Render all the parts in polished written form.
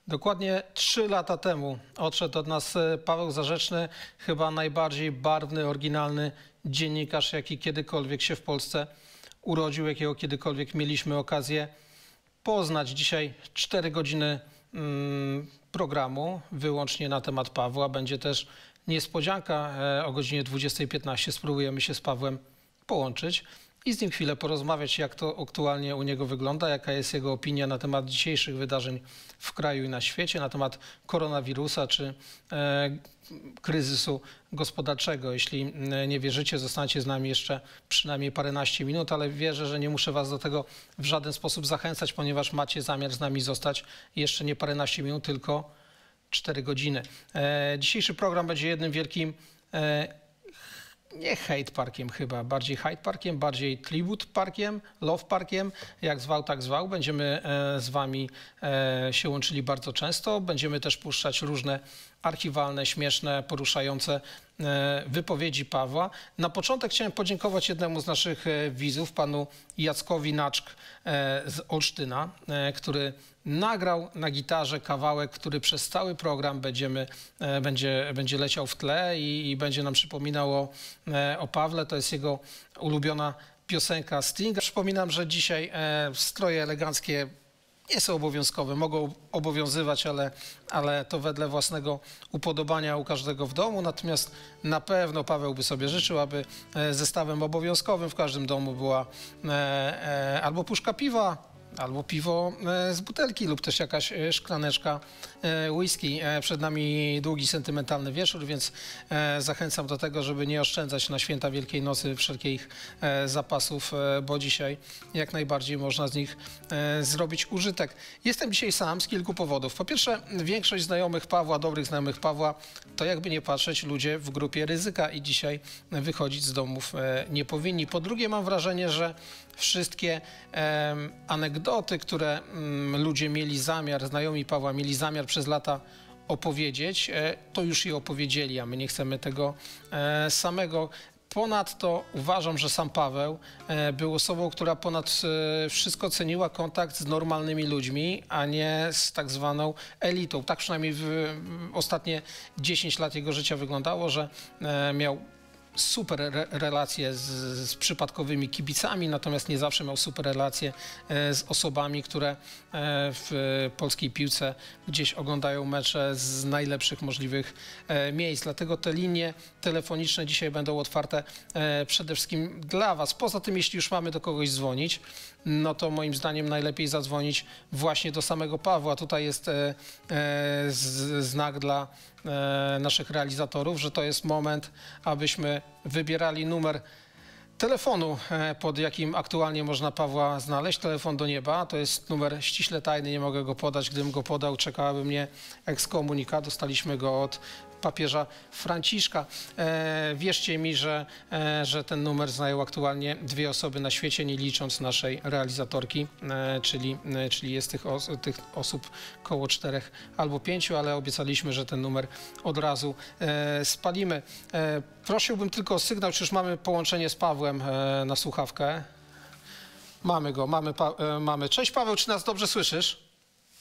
Dokładnie 3 lata temu odszedł od nas Paweł Zarzeczny, chyba najbardziej barwny, oryginalny dziennikarz, jaki kiedykolwiek się w Polsce urodził, jakiego kiedykolwiek mieliśmy okazję poznać. Dzisiaj 4 godziny programu wyłącznie na temat Pawła. Będzie też niespodzianka o godzinie 20:15. Spróbujemy się z Pawłem połączyć i z nim chwilę porozmawiać, jak to aktualnie u niego wygląda, jaka jest jego opinia na temat dzisiejszych wydarzeń w kraju i na świecie, na temat koronawirusa czy kryzysu gospodarczego. Jeśli nie wierzycie, zostańcie z nami jeszcze przynajmniej paręnaście minut, ale wierzę, że nie muszę was do tego w żaden sposób zachęcać, ponieważ macie zamiar z nami zostać jeszcze nie paręnaście minut, tylko 4 godziny. Dzisiejszy program będzie jednym wielkim nie hate parkiem chyba, bardziej Hyde Parkiem, bardziej Tribute Parkiem, Love Parkiem, jak zwał, tak zwał. Będziemy z wami się łączyli bardzo często. Będziemy też puszczać różne archiwalne, śmieszne, poruszające wypowiedzi Pawła. Na początek chciałem podziękować jednemu z naszych widzów, panu Jackowi Naczk z Olsztyna, który nagrał na gitarze kawałek, który przez cały program będzie leciał w tle i będzie nam przypominał o Pawle. To jest jego ulubiona piosenka Stinga. Przypominam, że dzisiaj stroje eleganckie nie są obowiązkowe, mogą obowiązywać, ale to wedle własnego upodobania u każdego w domu. Natomiast na pewno Paweł by sobie życzył, aby zestawem obowiązkowym w każdym domu była albo puszka piwa, albo piwo z butelki lub też jakaś szklaneczka whisky. Przed nami długi, sentymentalny wieczór, więc zachęcam do tego, żeby nie oszczędzać na święta Wielkiej Nocy wszelkich zapasów, bo dzisiaj jak najbardziej można z nich zrobić użytek. Jestem dzisiaj sam z kilku powodów. Po pierwsze, większość znajomych Pawła, dobrych znajomych Pawła, to jakby nie patrzeć ludzie w grupie ryzyka i dzisiaj wychodzić z domów nie powinni. Po drugie, mam wrażenie, że wszystkie anegdoty, które ludzie mieli zamiar, znajomi Pawła mieli zamiar przez lata opowiedzieć, to już je opowiedzieli, a my nie chcemy tego samego. Ponadto uważam, że sam Paweł był osobą, która ponad wszystko ceniła kontakt z normalnymi ludźmi, a nie z tak zwaną elitą. Tak przynajmniej ostatnie 10 lat jego życia wyglądało, że miał super relacje z przypadkowymi kibicami, natomiast nie zawsze miał super relacje z osobami, które w polskiej piłce gdzieś oglądają mecze z najlepszych możliwych miejsc. Dlatego te linie telefoniczne dzisiaj będą otwarte przede wszystkim dla was. Poza tym, jeśli już mamy do kogoś dzwonić, no to moim zdaniem najlepiej zadzwonić właśnie do samego Pawła. Tutaj jest znak dla naszych realizatorów, że to jest moment, abyśmy wybierali numer telefonu, pod jakim aktualnie można Pawła znaleźć. Telefon do nieba, to jest numer ściśle tajny, nie mogę go podać. Gdybym go podał, czekałaby mnie ekskomunikat. Dostaliśmy go od papieża Franciszka. Wierzcie mi, że ten numer znają aktualnie 2 osoby na świecie, nie licząc naszej realizatorki, czyli jest tych osób koło 4 albo 5, ale obiecaliśmy, że ten numer od razu spalimy. Prosiłbym tylko o sygnał, czy już mamy połączenie z Pawłem na słuchawkę. Mamy go, mamy. Cześć Paweł, czy nas dobrze słyszysz?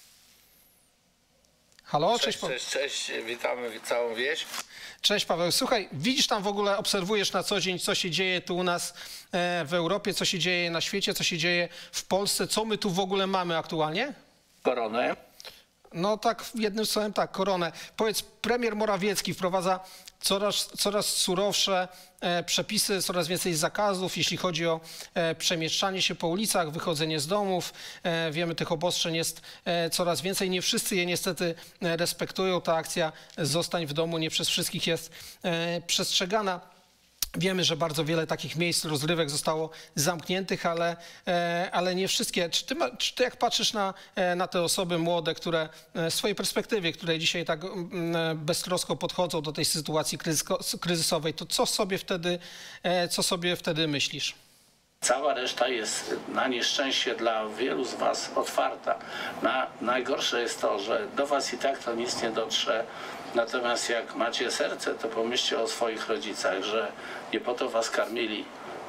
Halo, cześć, witamy całą wieś. Cześć Paweł, słuchaj, widzisz tam w ogóle, obserwujesz na co dzień, co się dzieje tu u nas w Europie, co się dzieje na świecie, co się dzieje w Polsce, co my tu w ogóle mamy aktualnie? Koronę. No tak, jednym słowem tak, koronę. Powiedz, premier Morawiecki wprowadza coraz surowsze przepisy, coraz więcej zakazów, jeśli chodzi o przemieszczanie się po ulicach, wychodzenie z domów. Wiemy, tych obostrzeń jest coraz więcej. Nie wszyscy je niestety respektują. Ta akcja "Zostań w domu" nie przez wszystkich jest przestrzegana. Wiemy, że bardzo wiele takich miejsc rozrywek zostało zamkniętych, ale nie wszystkie. Czy ty jak patrzysz na te osoby młode, które z swojej perspektywy, które dzisiaj tak beztrosko podchodzą do tej sytuacji kryzysowej, to co sobie wtedy myślisz? Cała reszta jest na nieszczęście dla wielu z was otwarta. Najgorsze jest to, że do was i tak to nic nie dotrze. Natomiast jak macie serce, to pomyślcie o swoich rodzicach, że nie po to was karmili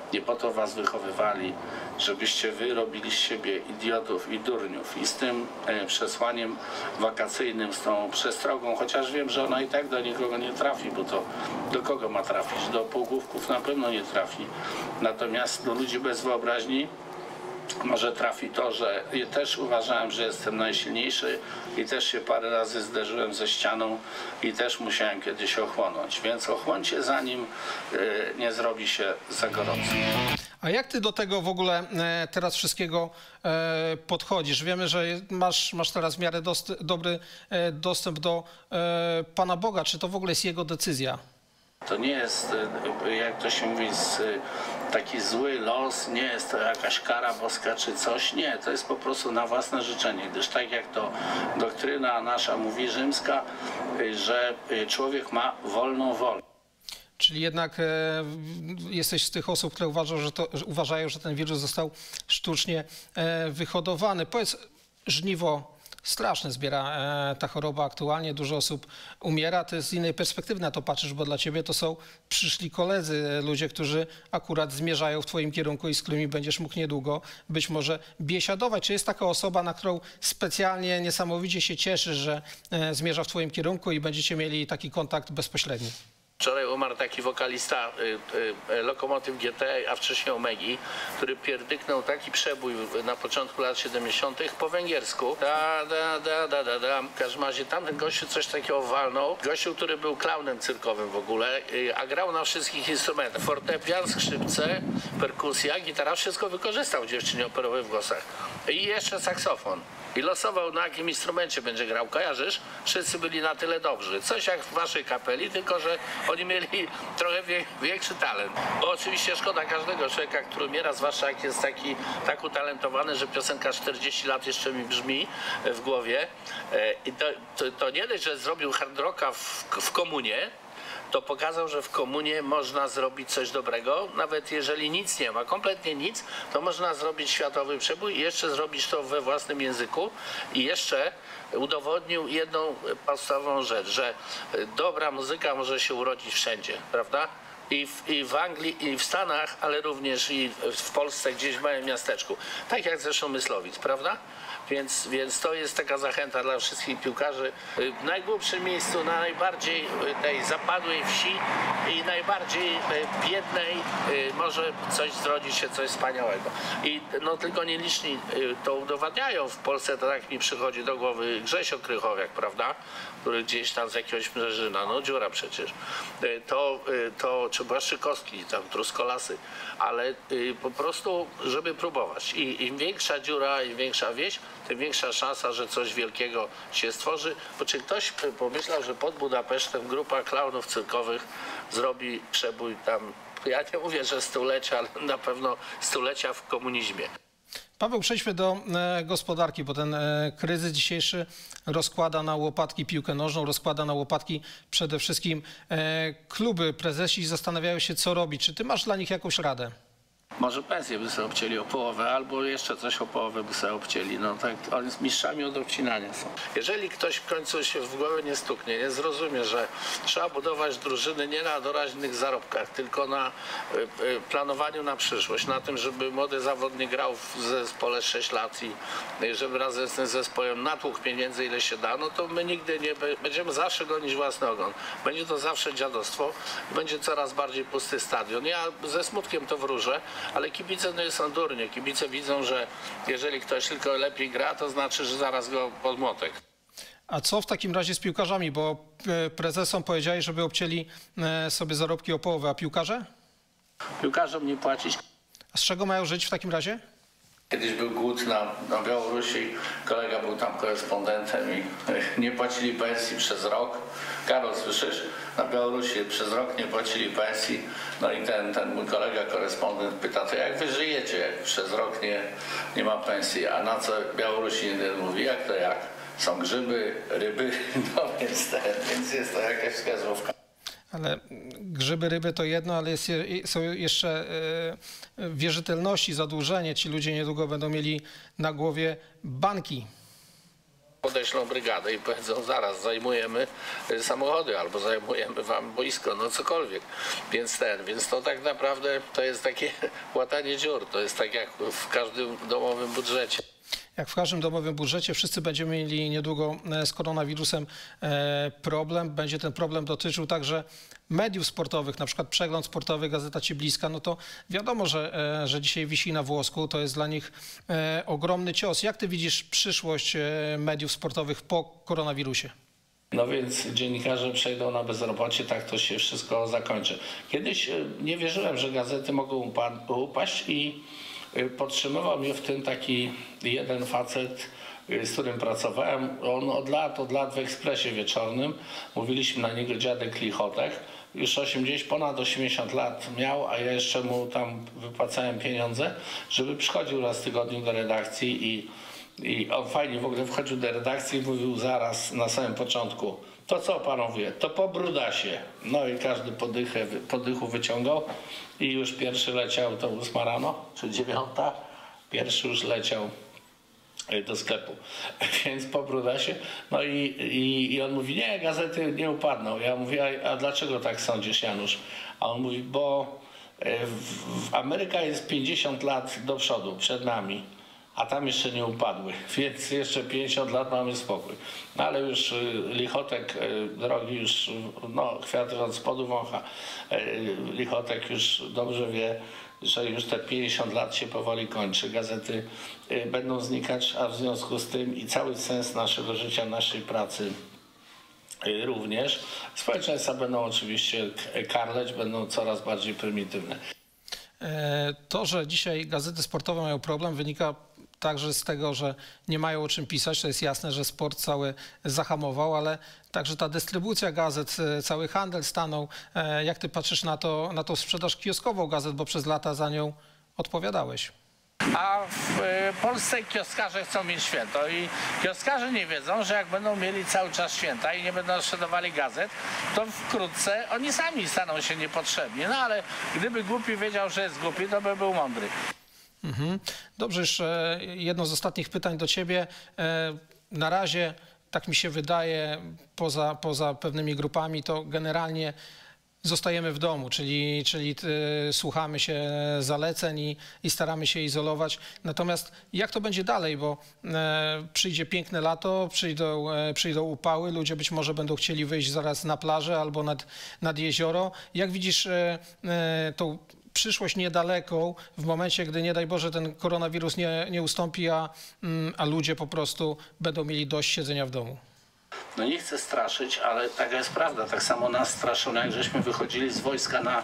Nie po to was wychowywali, żebyście wy robili z siebie idiotów i durniów. I z tym przesłaniem wakacyjnym, z tą przestrogą, chociaż wiem, że ona i tak do nikogo nie trafi, bo to do kogo ma trafić? Do półgłówków na pewno nie trafi. Natomiast do ludzi bez wyobraźni może trafi to, że ja też uważałem, że jestem najsilniejszy i też się parę razy zderzyłem ze ścianą i też musiałem kiedyś ochłonąć. Więc ochłoncie, zanim nie zrobi się za gorąco. A jak ty do tego w ogóle teraz wszystkiego podchodzisz? Wiemy, że masz teraz w miarę dobry dostęp do Pana Boga. Czy to w ogóle jest Jego decyzja? To nie jest, jak to się mówi, taki zły los, nie jest to jakaś kara boska czy coś. Nie, to jest po prostu na własne życzenie, gdyż tak jak to doktryna nasza mówi, rzymska, że człowiek ma wolną wolę. Czyli jednak jesteś z tych osób, które uważają, że ten wirus został sztucznie wyhodowany. Powiedz, żniwo straszne zbiera ta choroba aktualnie, dużo osób umiera. Ty z innej perspektywy na to patrzysz, bo dla ciebie to są przyszli koledzy, ludzie, którzy akurat zmierzają w twoim kierunku i z którymi będziesz mógł niedługo być może biesiadować. Czy jest taka osoba, na którą specjalnie niesamowicie się cieszysz, że zmierza w twoim kierunku i będziecie mieli taki kontakt bezpośredni? Wczoraj umarł taki wokalista Lokomotyw GT, a wcześniej Omegi, który pierdyknął taki przebój na początku lat 70. po węgiersku. W każdym razie tamten gościu coś takiego walnął. Gościu, który był klaunem cyrkowym w ogóle, a grał na wszystkich instrumentach. Fortepian, skrzypce, perkusja, gitara, wszystko wykorzystał w Dziewczynie operowej w głosach. I jeszcze saksofon. I losował, na jakim instrumencie będzie grał. Kojarzysz? Wszyscy byli na tyle dobrzy. Coś jak w waszej kapeli, tylko że oni mieli trochę większy talent. Bo oczywiście szkoda każdego człowieka, który umiera, zwłaszcza jak jest tak utalentowany, że piosenka 40 lat jeszcze mi brzmi w głowie. I to nie dość, że zrobił hard rocka w komunie, to pokazał, że w komunie można zrobić coś dobrego, nawet jeżeli nic nie ma, kompletnie nic, to można zrobić światowy przebój i jeszcze zrobić to we własnym języku i jeszcze udowodnił jedną podstawową rzecz, że dobra muzyka może się urodzić wszędzie, prawda? I w Anglii, i w Stanach, ale również i w Polsce, gdzieś w małym miasteczku. Tak jak zresztą Myslowic, prawda? Więc to jest taka zachęta dla wszystkich piłkarzy. W najgłupszym miejscu, na najbardziej tej zapadłej wsi i najbardziej biednej może coś zrodzić się, coś wspaniałego. I no tylko nieliczni to udowadniają. W Polsce to tak mi przychodzi do głowy Grzesio Krychowiak, prawda? Który gdzieś tam z jakiegoś Mrzeżyna, no dziura przecież. Czy Błaszczykowski, tam Truskolasy, ale po prostu, żeby próbować. I im większa dziura, im większa wieś, tym większa szansa, że coś wielkiego się stworzy. Bo czy ktoś pomyślał, że pod Budapesztem grupa klaunów cyrkowych zrobi przebój tam, ja nie mówię, że stulecia, ale na pewno stulecia w komunizmie. Paweł, przejdźmy do gospodarki, bo ten kryzys dzisiejszy rozkłada na łopatki piłkę nożną, rozkłada na łopatki przede wszystkim kluby. Prezesi zastanawiają się, co robić. Czy ty masz dla nich jakąś radę? Może pensję by sobie obcięli o połowę, albo jeszcze coś o połowę by sobie obcięli. No tak, oni z mistrzami od obcinania są. Jeżeli ktoś w końcu się w głowę nie stuknie, nie zrozumie, że trzeba budować drużyny nie na doraźnych zarobkach, tylko na planowaniu na przyszłość, na tym, żeby młody zawodnik grał w zespole 6 lat i żeby razem z tym zespołem natłukł pieniędzy, ile się da, no to my nigdy nie będziemy zawsze gonić własny ogon. Będzie to zawsze dziadostwo, będzie coraz bardziej pusty stadion. Ja ze smutkiem to wróżę, ale kibice nie są durnie. Kibice widzą, że jeżeli ktoś tylko lepiej gra, to znaczy, że zaraz go pod młotek. A co w takim razie z piłkarzami? Bo prezesom powiedzieli, żeby obcięli sobie zarobki o połowę, a piłkarze? Piłkarzom nie płacić. A z czego mają żyć w takim razie? Kiedyś był głód na Białorusi, kolega był tam korespondentem i nie płacili pensji przez rok. Karol, słyszysz? Na Białorusi przez rok nie płacili pensji. No i ten mój kolega korespondent pyta, to jak wy żyjecie, jak przez rok nie ma pensji? A na co Białorusin mówi, jak to jak? Są grzyby, ryby, no więc jest to jakaś wskazówka. Ale grzyby, ryby to jedno, ale są jeszcze wierzytelności, zadłużenie. Ci ludzie niedługo będą mieli na głowie banki. Podeślą brygadę i powiedzą, zaraz zajmujemy samochody albo zajmujemy wam boisko, no cokolwiek. Więc to tak naprawdę to jest takie łatanie dziur. To jest tak jak w każdym domowym budżecie. Jak w każdym domowym budżecie, wszyscy będziemy mieli niedługo z koronawirusem problem. Będzie ten problem dotyczył także mediów sportowych, na przykład przegląd sportowy, Gazeta Ci Bliska. No to wiadomo, że dzisiaj wisi na włosku. To jest dla nich ogromny cios. Jak ty widzisz przyszłość mediów sportowych po koronawirusie? No więc dziennikarze przejdą na bezrobocie, tak to się wszystko zakończy. Kiedyś nie wierzyłem, że gazety mogą upaść i podtrzymywał mnie w tym taki jeden facet, z którym pracowałem. On od lat w Ekspresie Wieczornym, mówiliśmy na niego dziadek Lichotek. Już ponad 80 lat miał, a ja jeszcze mu tam wypłacałem pieniądze, żeby przychodził raz w tygodniu do redakcji i on fajnie w ogóle wchodził do redakcji i mówił zaraz na samym początku: to co panowie, to po brudasie. No i każdy podychu wyciągał i już pierwszy leciał, to 8 rano, czy 9, pierwszy już leciał do sklepu, więc po brudasie. No i on mówi, nie, gazety nie upadną. Ja mówię, a dlaczego tak sądzisz, Janusz? A on mówi, bo Ameryka jest 50 lat do przodu, przed nami, a tam jeszcze nie upadły, więc jeszcze 50 lat mamy spokój. No ale już Lichotek, drogi już, no kwiat od spodu wącha, Lichotek już dobrze wie, że już te 50 lat się powoli kończy. Gazety będą znikać, a w związku z tym i cały sens naszego życia, naszej pracy również. Społeczeństwa będą oczywiście karleć, będą coraz bardziej prymitywne. To, że dzisiaj gazety sportowe mają problem, wynika także z tego, że nie mają o czym pisać. To jest jasne, że sport cały zahamował, ale także ta dystrybucja gazet, cały handel stanął. Jak ty patrzysz na tą sprzedaż kioskową gazet, bo przez lata za nią odpowiadałeś? A w Polsce kioskarze chcą mieć święto i kioskarze nie wiedzą, że jak będą mieli cały czas święta i nie będą sprzedawali gazet, to wkrótce oni sami staną się niepotrzebni. No ale gdyby głupi wiedział, że jest głupi, to by był mądry. Dobrze, jeszcze jedno z ostatnich pytań do ciebie. Na razie, tak mi się wydaje, poza pewnymi grupami, to generalnie zostajemy w domu, czyli słuchamy się zaleceń i staramy się izolować. Natomiast jak to będzie dalej, bo przyjdzie piękne lato, przyjdą upały, ludzie być może będą chcieli wyjść zaraz na plażę albo nad jezioro. Jak widzisz tą przyszłość niedaleką w momencie, gdy nie daj Boże ten koronawirus nie ustąpi, a ludzie po prostu będą mieli dość siedzenia w domu? No nie chcę straszyć, ale taka jest prawda. Tak samo nas straszono, jak żeśmy wychodzili z wojska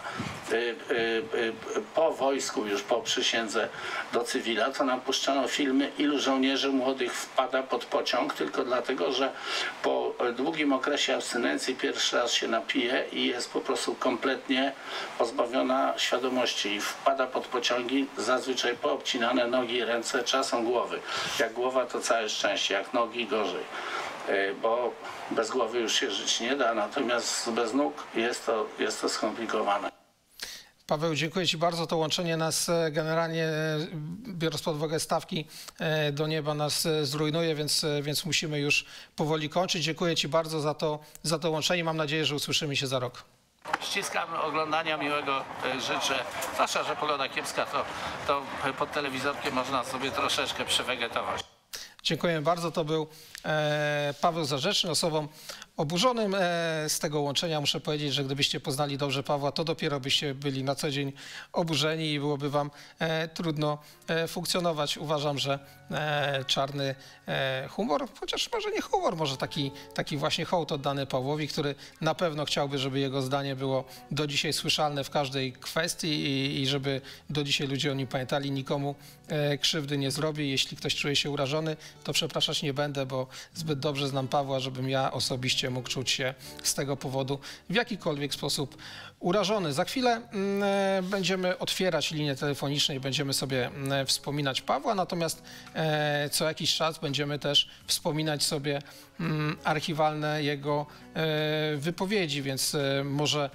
po wojsku, już po przysiędze do cywila, to nam puszczano filmy, ilu żołnierzy młodych wpada pod pociąg, tylko dlatego, że po długim okresie abstynencji pierwszy raz się napije i jest po prostu kompletnie pozbawiona świadomości i wpada pod pociągi, zazwyczaj poobcinane nogi, ręce, czasem głowy. Jak głowa, to całe szczęście, jak nogi gorzej. Bo bez głowy już się żyć nie da, natomiast bez nóg jest to skomplikowane. Paweł, dziękuję Ci bardzo. To łączenie nas generalnie, biorąc pod uwagę stawki do nieba, nas zrujnuje, więc musimy już powoli kończyć. Dziękuję Ci bardzo za to łączenie. Mam nadzieję, że usłyszymy się za rok. Ściskam, oglądania miłego życzę. Zwłaszcza, że pogoda kiepska, to pod telewizorkiem można sobie troszeczkę przywegetować. Dziękuję bardzo. To był Paweł Zarzeczny, osobą oburzonym z tego łączenia. Muszę powiedzieć, że gdybyście poznali dobrze Pawła, to dopiero byście byli na co dzień oburzeni i byłoby wam trudno funkcjonować. Uważam, że czarny humor, chociaż może nie humor, może taki właśnie hołd oddany Pawłowi, który na pewno chciałby, żeby jego zdanie było do dzisiaj słyszalne w każdej kwestii i żeby do dzisiaj ludzie o nim pamiętali. Nikomu krzywdy nie zrobię. Jeśli ktoś czuje się urażony, to przepraszać nie będę, bo zbyt dobrze znam Pawła, żebym ja osobiście mógł czuć się z tego powodu w jakikolwiek sposób urażony. Za chwilę będziemy otwierać linię telefoniczną i będziemy sobie wspominać Pawła, natomiast co jakiś czas będziemy też wspominać sobie archiwalne jego wypowiedzi, więc może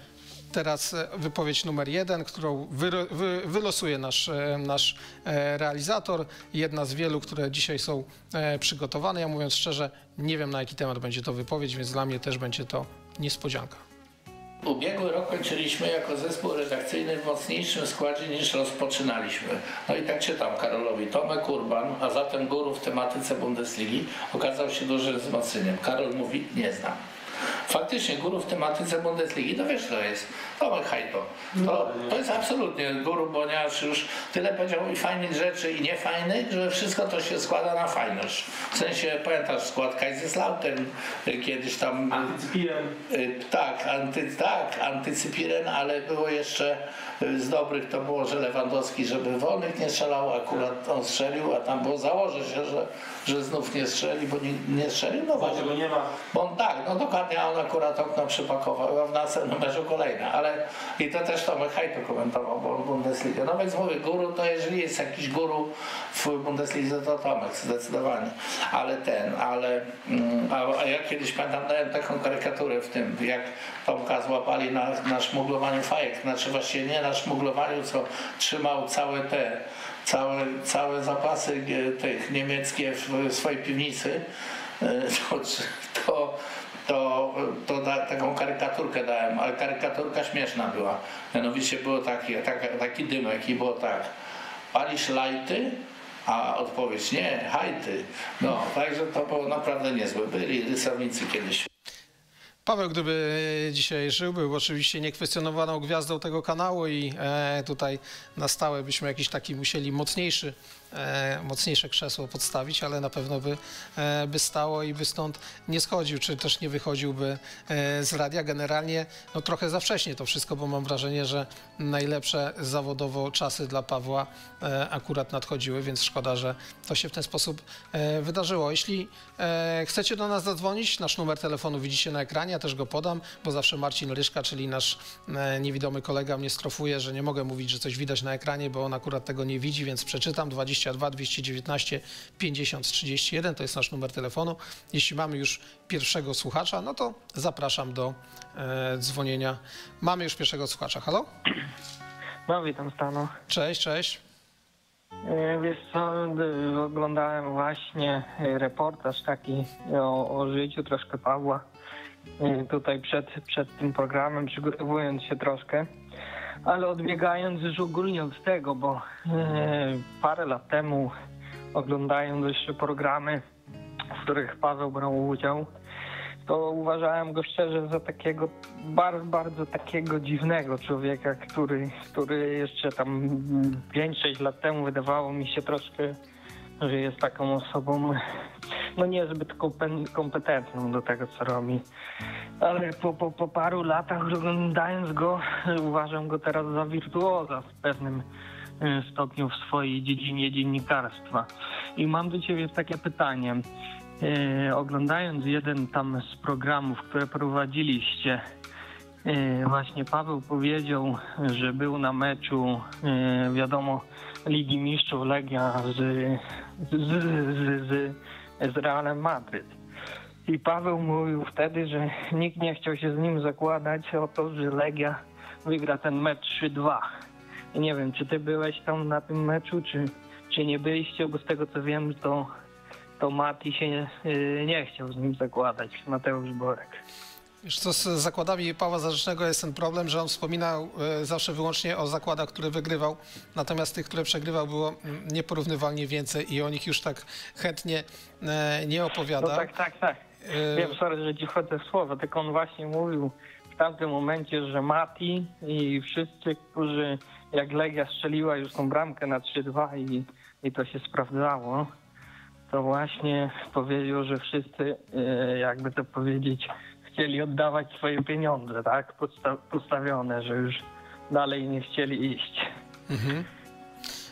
teraz wypowiedź numer 1, którą wylosuje nasz realizator. Jedna z wielu, które dzisiaj są przygotowane. Ja mówiąc szczerze, nie wiem, na jaki temat będzie to wypowiedź, więc dla mnie też będzie to niespodzianka. Ubiegły rok kończyliśmy jako zespół redakcyjny w mocniejszym składzie niż rozpoczynaliśmy. No i tak czytam Karolowi. Tomek Urban, a zatem guru w tematyce Bundesligi, okazał się dużym wzmocnieniem. Karol mówi, nie znam. Faktycznie guru w tematyce Bundesligi, to wiesz, to jest Tomek Hajto. To jest absolutnie guru, ponieważ już tyle powiedział i fajnych rzeczy, i niefajnych, że wszystko to się składa na fajność. W sensie, pamiętasz skład Kaiserslautern, kiedyś tam... Antycypiren. Tak, antycypiren, ale było jeszcze z dobrych to było, że Lewandowski, żeby wolnych nie strzelał, akurat on strzelił, a tam było, założę się, że znów nie strzeli, bo nie strzelił, no właśnie. Go nie ma. Bo on tak, no dokładnie, on akurat okno przypakował, a w następnym meczu kolejne, ale i to też Tomek Hajto komentował, bo on Bundesligę. No więc mówię, guru to jeżeli jest jakiś guru w Bundeslidze, to Tomek, zdecydowanie. A ja kiedyś pamiętam, dałem taką karykaturę w tym, jak Tomka złapali na szmuglowaniu fajek, znaczy właściwie nie na szmuglowaniu, co trzymał całe zapasy tych niemieckie w swojej piwnicy, taką karykaturkę dałem, ale karykaturka śmieszna była. Mianowicie było taki dymek i było tak, palisz lajty, a odpowiedź nie, hajty. No, także to było naprawdę niezłe. Byli rysownicy kiedyś. Paweł, gdyby dzisiaj żył, był oczywiście niekwestionowaną gwiazdą tego kanału i tutaj na stałe byśmy jakiś taki musieli mocniejsze krzesło podstawić, ale na pewno by stało i by stąd nie schodził, czy też nie wychodziłby z radia. Generalnie no trochę za wcześnie to wszystko, bo mam wrażenie, że najlepsze zawodowo czasy dla Pawła akurat nadchodziły, więc szkoda, że to się w ten sposób wydarzyło. Jeśli chcecie do nas zadzwonić, nasz numer telefonu widzicie na ekranie, ja też go podam, bo zawsze Marcin Ryszka, czyli nasz niewidomy kolega, mnie strofuje, że nie mogę mówić, że coś widać na ekranie, bo on akurat tego nie widzi, więc przeczytam. 22 219 50 31 to jest nasz numer telefonu. Jeśli mamy już pierwszego słuchacza, no to zapraszam do dzwonienia. Mamy już pierwszego słuchacza. Halo? No, witam Stano. Cześć, cześć. Wiesz co, oglądałem właśnie reportaż taki o życiu troszkę Pawła tutaj przed tym programem, przygotowując się troszkę, ale odbiegając już ogólnie od tego, bo parę lat temu oglądając jeszcze programy, w których Paweł brał udział, to uważałem go szczerze za takiego bardzo takiego dziwnego człowieka, który jeszcze tam 5-6 lat temu wydawało mi się troszkę, że jest taką osobą no niezbyt kompetentną do tego, co robi. Ale po paru latach oglądając go, uważam go teraz za wirtuoza w pewnym stopniu w swojej dziedzinie dziennikarstwa. I mam do ciebie takie pytanie. Oglądając jeden tam z programów, które prowadziliście, właśnie Paweł powiedział, że był na meczu, wiadomo, Ligi Mistrzów Legia z Realem Madryt. I Paweł mówił wtedy, że nikt nie chciał się z nim zakładać o to, że Legia wygra ten mecz 3-2. I nie wiem, czy ty byłeś tam na tym meczu, czy nie byliście, bo z tego co wiem, to Mati się nie chciał z nim zakładać, Mateusz Borek. Wiesz co, z zakładami Pawła Zarzecznego jest ten problem, że on wspominał zawsze wyłącznie o zakładach, które wygrywał, natomiast tych, które przegrywał, było nieporównywalnie więcej i o nich już tak chętnie nie opowiadał. No tak. Wiem, sorry, że ci wchodzę w słowo, tylko on właśnie mówił w tamtym momencie, że Mati i wszyscy, którzy jak Legia strzeliła już tą bramkę na 3-2 i to się sprawdzało, to właśnie powiedział, że wszyscy, jakby to powiedzieć, chcieli oddawać swoje pieniądze, tak? Postawione, że już dalej nie chcieli iść. Mhm.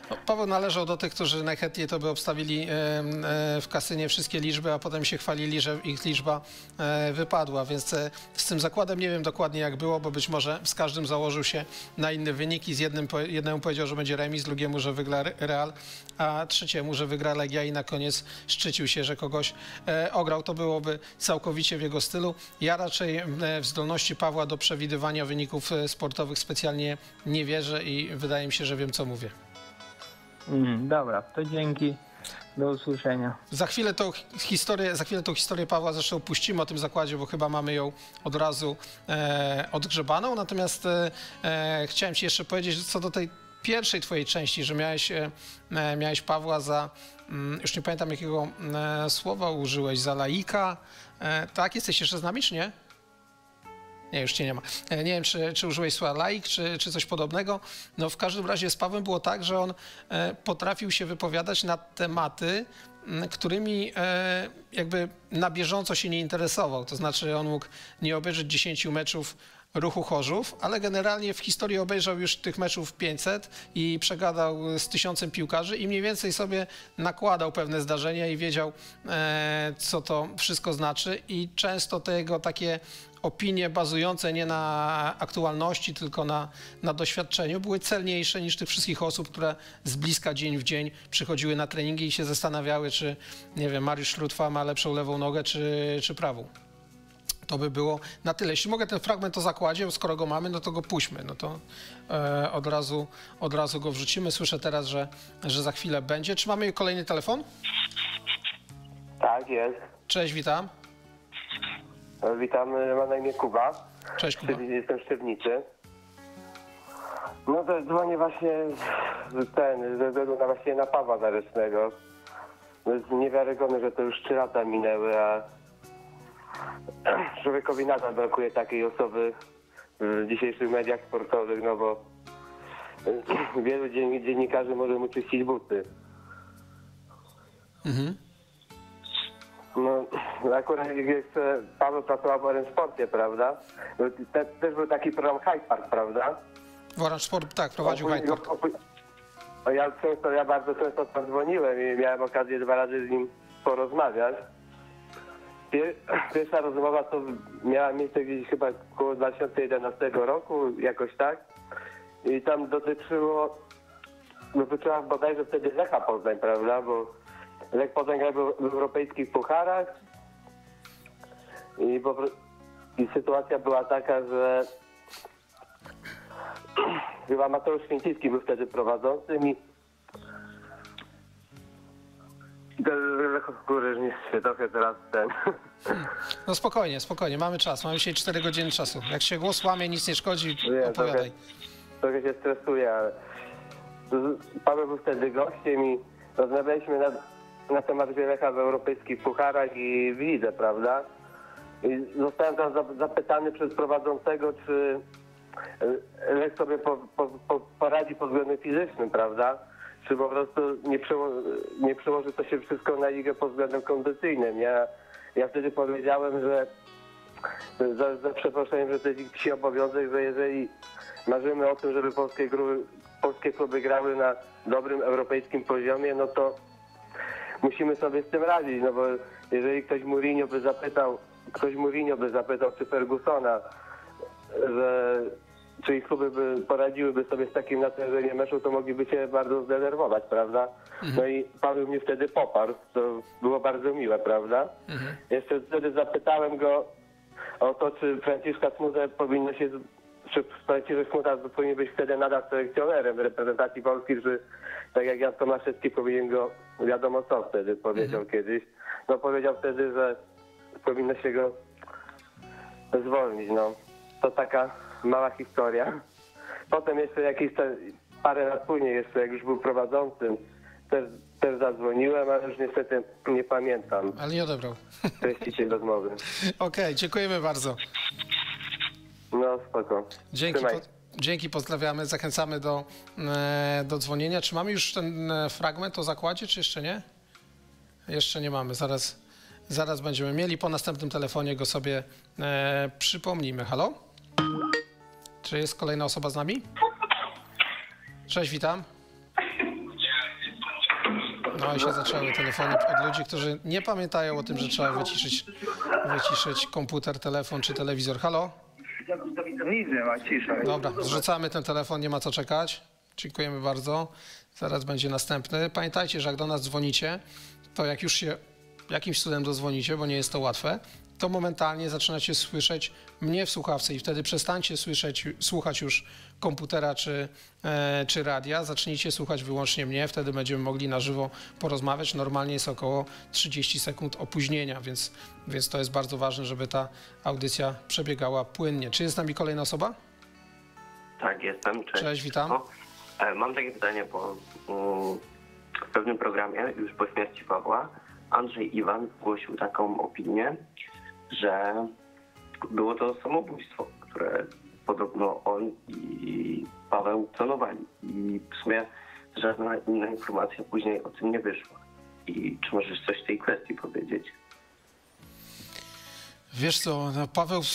No, Paweł należał do tych, którzy najchętniej to by obstawili w kasynie wszystkie liczby, a potem się chwalili, że ich liczba wypadła, więc z tym zakładem nie wiem dokładnie jak było, bo być może z każdym założył się na inny wynik i jednemu powiedział, że będzie remis, drugiemu, że wygra Real, a trzeciemu, że wygra Legia i na koniec szczycił się, że kogoś ograł. To byłoby całkowicie w jego stylu. Ja raczej w zdolności Pawła do przewidywania wyników sportowych specjalnie nie wierzę i wydaje mi się, że wiem, co mówię. Dobra, to dzięki. Do usłyszenia. Za chwilę tą historię Pawła zresztą puścimy o tym zakładzie, bo chyba mamy ją od razu odgrzebaną. Natomiast chciałem ci jeszcze powiedzieć co do tej pierwszej twojej części, że miałeś Pawła za, już nie pamiętam jakiego słowa użyłeś, za laika. Tak, jesteś jeszcze z nami, czy nie? Nie, już cię nie ma. Nie wiem, czy użyłeś słowa laik, czy coś podobnego. No w każdym razie z Pawłem było tak, że on potrafił się wypowiadać na tematy, którymi jakby na bieżąco się nie interesował. To znaczy on mógł nie obejrzeć 10 meczów Ruchu Chorzów, ale generalnie w historii obejrzał już tych meczów 500 i przegadał z 1000 piłkarzy i mniej więcej sobie nakładał pewne zdarzenia i wiedział, co to wszystko znaczy i często te jego takie opinie bazujące nie na aktualności, tylko na doświadczeniu były celniejsze niż tych wszystkich osób, które z bliska dzień w dzień przychodziły na treningi i się zastanawiały, czy, nie wiem, Mariusz Szlutwa ma lepszą lewą nogę, czy prawą. To by było na tyle. Jeśli mogę ten fragment o zakładzie, skoro go mamy, no to go puśćmy. No to od razu go wrzucimy. Słyszę teraz, że za chwilę będzie. Czy mamy kolejny telefon? Tak, jest. Cześć, witam. Witam, mam na imię Kuba. Cześć, Kuba. Jestem z Szczywnicy. No to dzwonię właśnie ze względu na właśnie na Pawła Zarecznego. To jest niewiarygodne, że to już 3 lata minęły, a człowiekowi nadal brakuje takiej osoby w dzisiejszych mediach sportowych, no bo wielu dziennikarzy może mu czyścić buty. Mhm. No, akurat jeszcze Paweł pracował w Orange Sportie, prawda? Też był taki program Hyde Park, prawda? W Orange Sport, tak, prowadził Hyde Park. Ja bardzo często tam dzwoniłem i miałem okazję 2 razy z nim porozmawiać. Pierwsza rozmowa to miała miejsce gdzieś chyba około 2011 roku, jakoś tak. I tam dotyczyła bodajże wtedy Lecha Poznań, prawda? Bo Lech Poznań grał w europejskich pucharach i sytuacja była taka, że chyba Mateusz Święcicki był wtedy prowadzącym i Góry, nie trochę teraz ten. No spokojnie, mamy czas, mamy dzisiaj 4 godziny czasu. Jak się głos łamie, nic nie szkodzi, opowiadaj. Trochę się stresuję, ale Paweł był wtedy gościem i rozmawialiśmy na temat Lecha w europejskich pucharach i w lidze, prawda? I zostałem tam zapytany przez prowadzącego, czy Lech sobie poradzi pod względem fizycznym, prawda? Czy po prostu nie przełoży to się wszystko na ligę pod względem kondycyjnym. Ja wtedy powiedziałem, że za przeproszeniem, że to jest ich psi obowiązek, że jeżeli marzymy o tym, żeby polskie kluby grały na dobrym europejskim poziomie, no to musimy sobie z tym radzić, no bo jeżeli ktoś Mourinho by zapytał czy Fergusona, czy ich kluby poradziłyby sobie z takim natężeniem meczu, to mogliby się bardzo zdenerwować, prawda? No i Paweł mnie wtedy poparł, to było bardzo miłe, prawda? Jeszcze wtedy zapytałem go o to, czy Franciszek Smuda powinien być wtedy nadal selekcjonerem reprezentacji Polski, czy tak jak Jan Tomaszewski powinien go, wiadomo co wtedy powiedział kiedyś. No powiedział wtedy, że powinno się go zwolnić, no. To taka mała historia. Potem jeszcze parę lat później jeszcze, jak już był prowadzącym, też zadzwoniłem, ale już niestety nie pamiętam. Ale nie odebrał. Treści tej rozmowy. Okej, dziękujemy bardzo. No spoko. Dzięki, pozdrawiamy, zachęcamy do dzwonienia. Czy mamy już ten fragment o zakładzie, czy jeszcze nie? Jeszcze nie mamy, zaraz będziemy mieli. Po następnym telefonie go sobie przypomnimy. Halo? Czy jest kolejna osoba z nami? Cześć, witam. No i się zaczęły telefony od ludzi, którzy nie pamiętają o tym, że trzeba wyciszyć komputer, telefon czy telewizor. Halo? Nic nie ma, cisza. Dobra, zrzucamy ten telefon, nie ma co czekać. Dziękujemy bardzo. Zaraz będzie następny. Pamiętajcie, że jak do nas dzwonicie, to jak już się jakimś cudem dozwonicie, bo nie jest to łatwe, to momentalnie zaczynacie słyszeć mnie w słuchawce i wtedy przestańcie słuchać już komputera czy radia, zacznijcie słuchać wyłącznie mnie, wtedy będziemy mogli na żywo porozmawiać. Normalnie jest około 30 sekund opóźnienia, więc to jest bardzo ważne, żeby ta audycja przebiegała płynnie. Czy jest z nami kolejna osoba? Tak, jestem. Cześć. Cześć, witam. Mam takie pytanie, bo w pewnym programie, już po śmierci Pawła, Andrzej Iwan zgłosił taką opinię, że było to samobójstwo, które podobno on i Paweł planowali. I w sumie żadna inna informacja później o tym nie wyszła. I czy możesz coś w tej kwestii powiedzieć? Wiesz co, no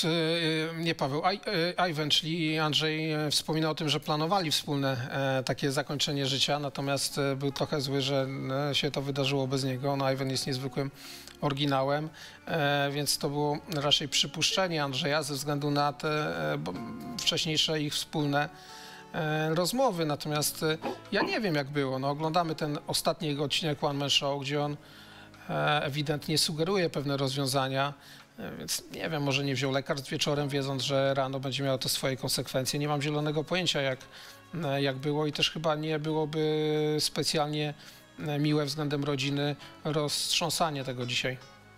Iwan, czyli Andrzej wspominał o tym, że planowali wspólne takie zakończenie życia, natomiast był trochę zły, że się to wydarzyło bez niego. No, Iwan jest niezwykłym oryginałem, więc to było raczej przypuszczenie Andrzeja ze względu na te wcześniejsze ich wspólne rozmowy. Natomiast ja nie wiem, jak było. No, oglądamy ten ostatni jego odcinek One Man Show, gdzie on ewidentnie sugeruje pewne rozwiązania. Więc nie wiem, może nie wziął lekarstw wieczorem, wiedząc, że rano będzie miało to swoje konsekwencje. Nie mam zielonego pojęcia, jak było i też chyba nie byłoby specjalnie miłe względem rodziny roztrząsanie tego dzisiaj.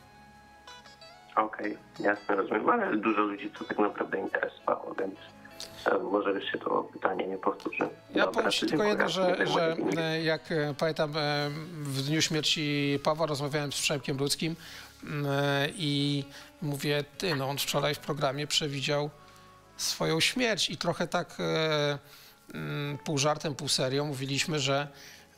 Okej, jasne, rozumiem, ale dużo ludzi to tak naprawdę interesowało, więc może już się to pytanie nie powtórzy. Ja powiem Ci tylko jedno, że jak pamiętam, w dniu śmierci Pawła rozmawiałem z Przemkiem Rudzkim i mówię, no on wczoraj w programie przewidział swoją śmierć i trochę tak pół żartem, pół serio mówiliśmy, że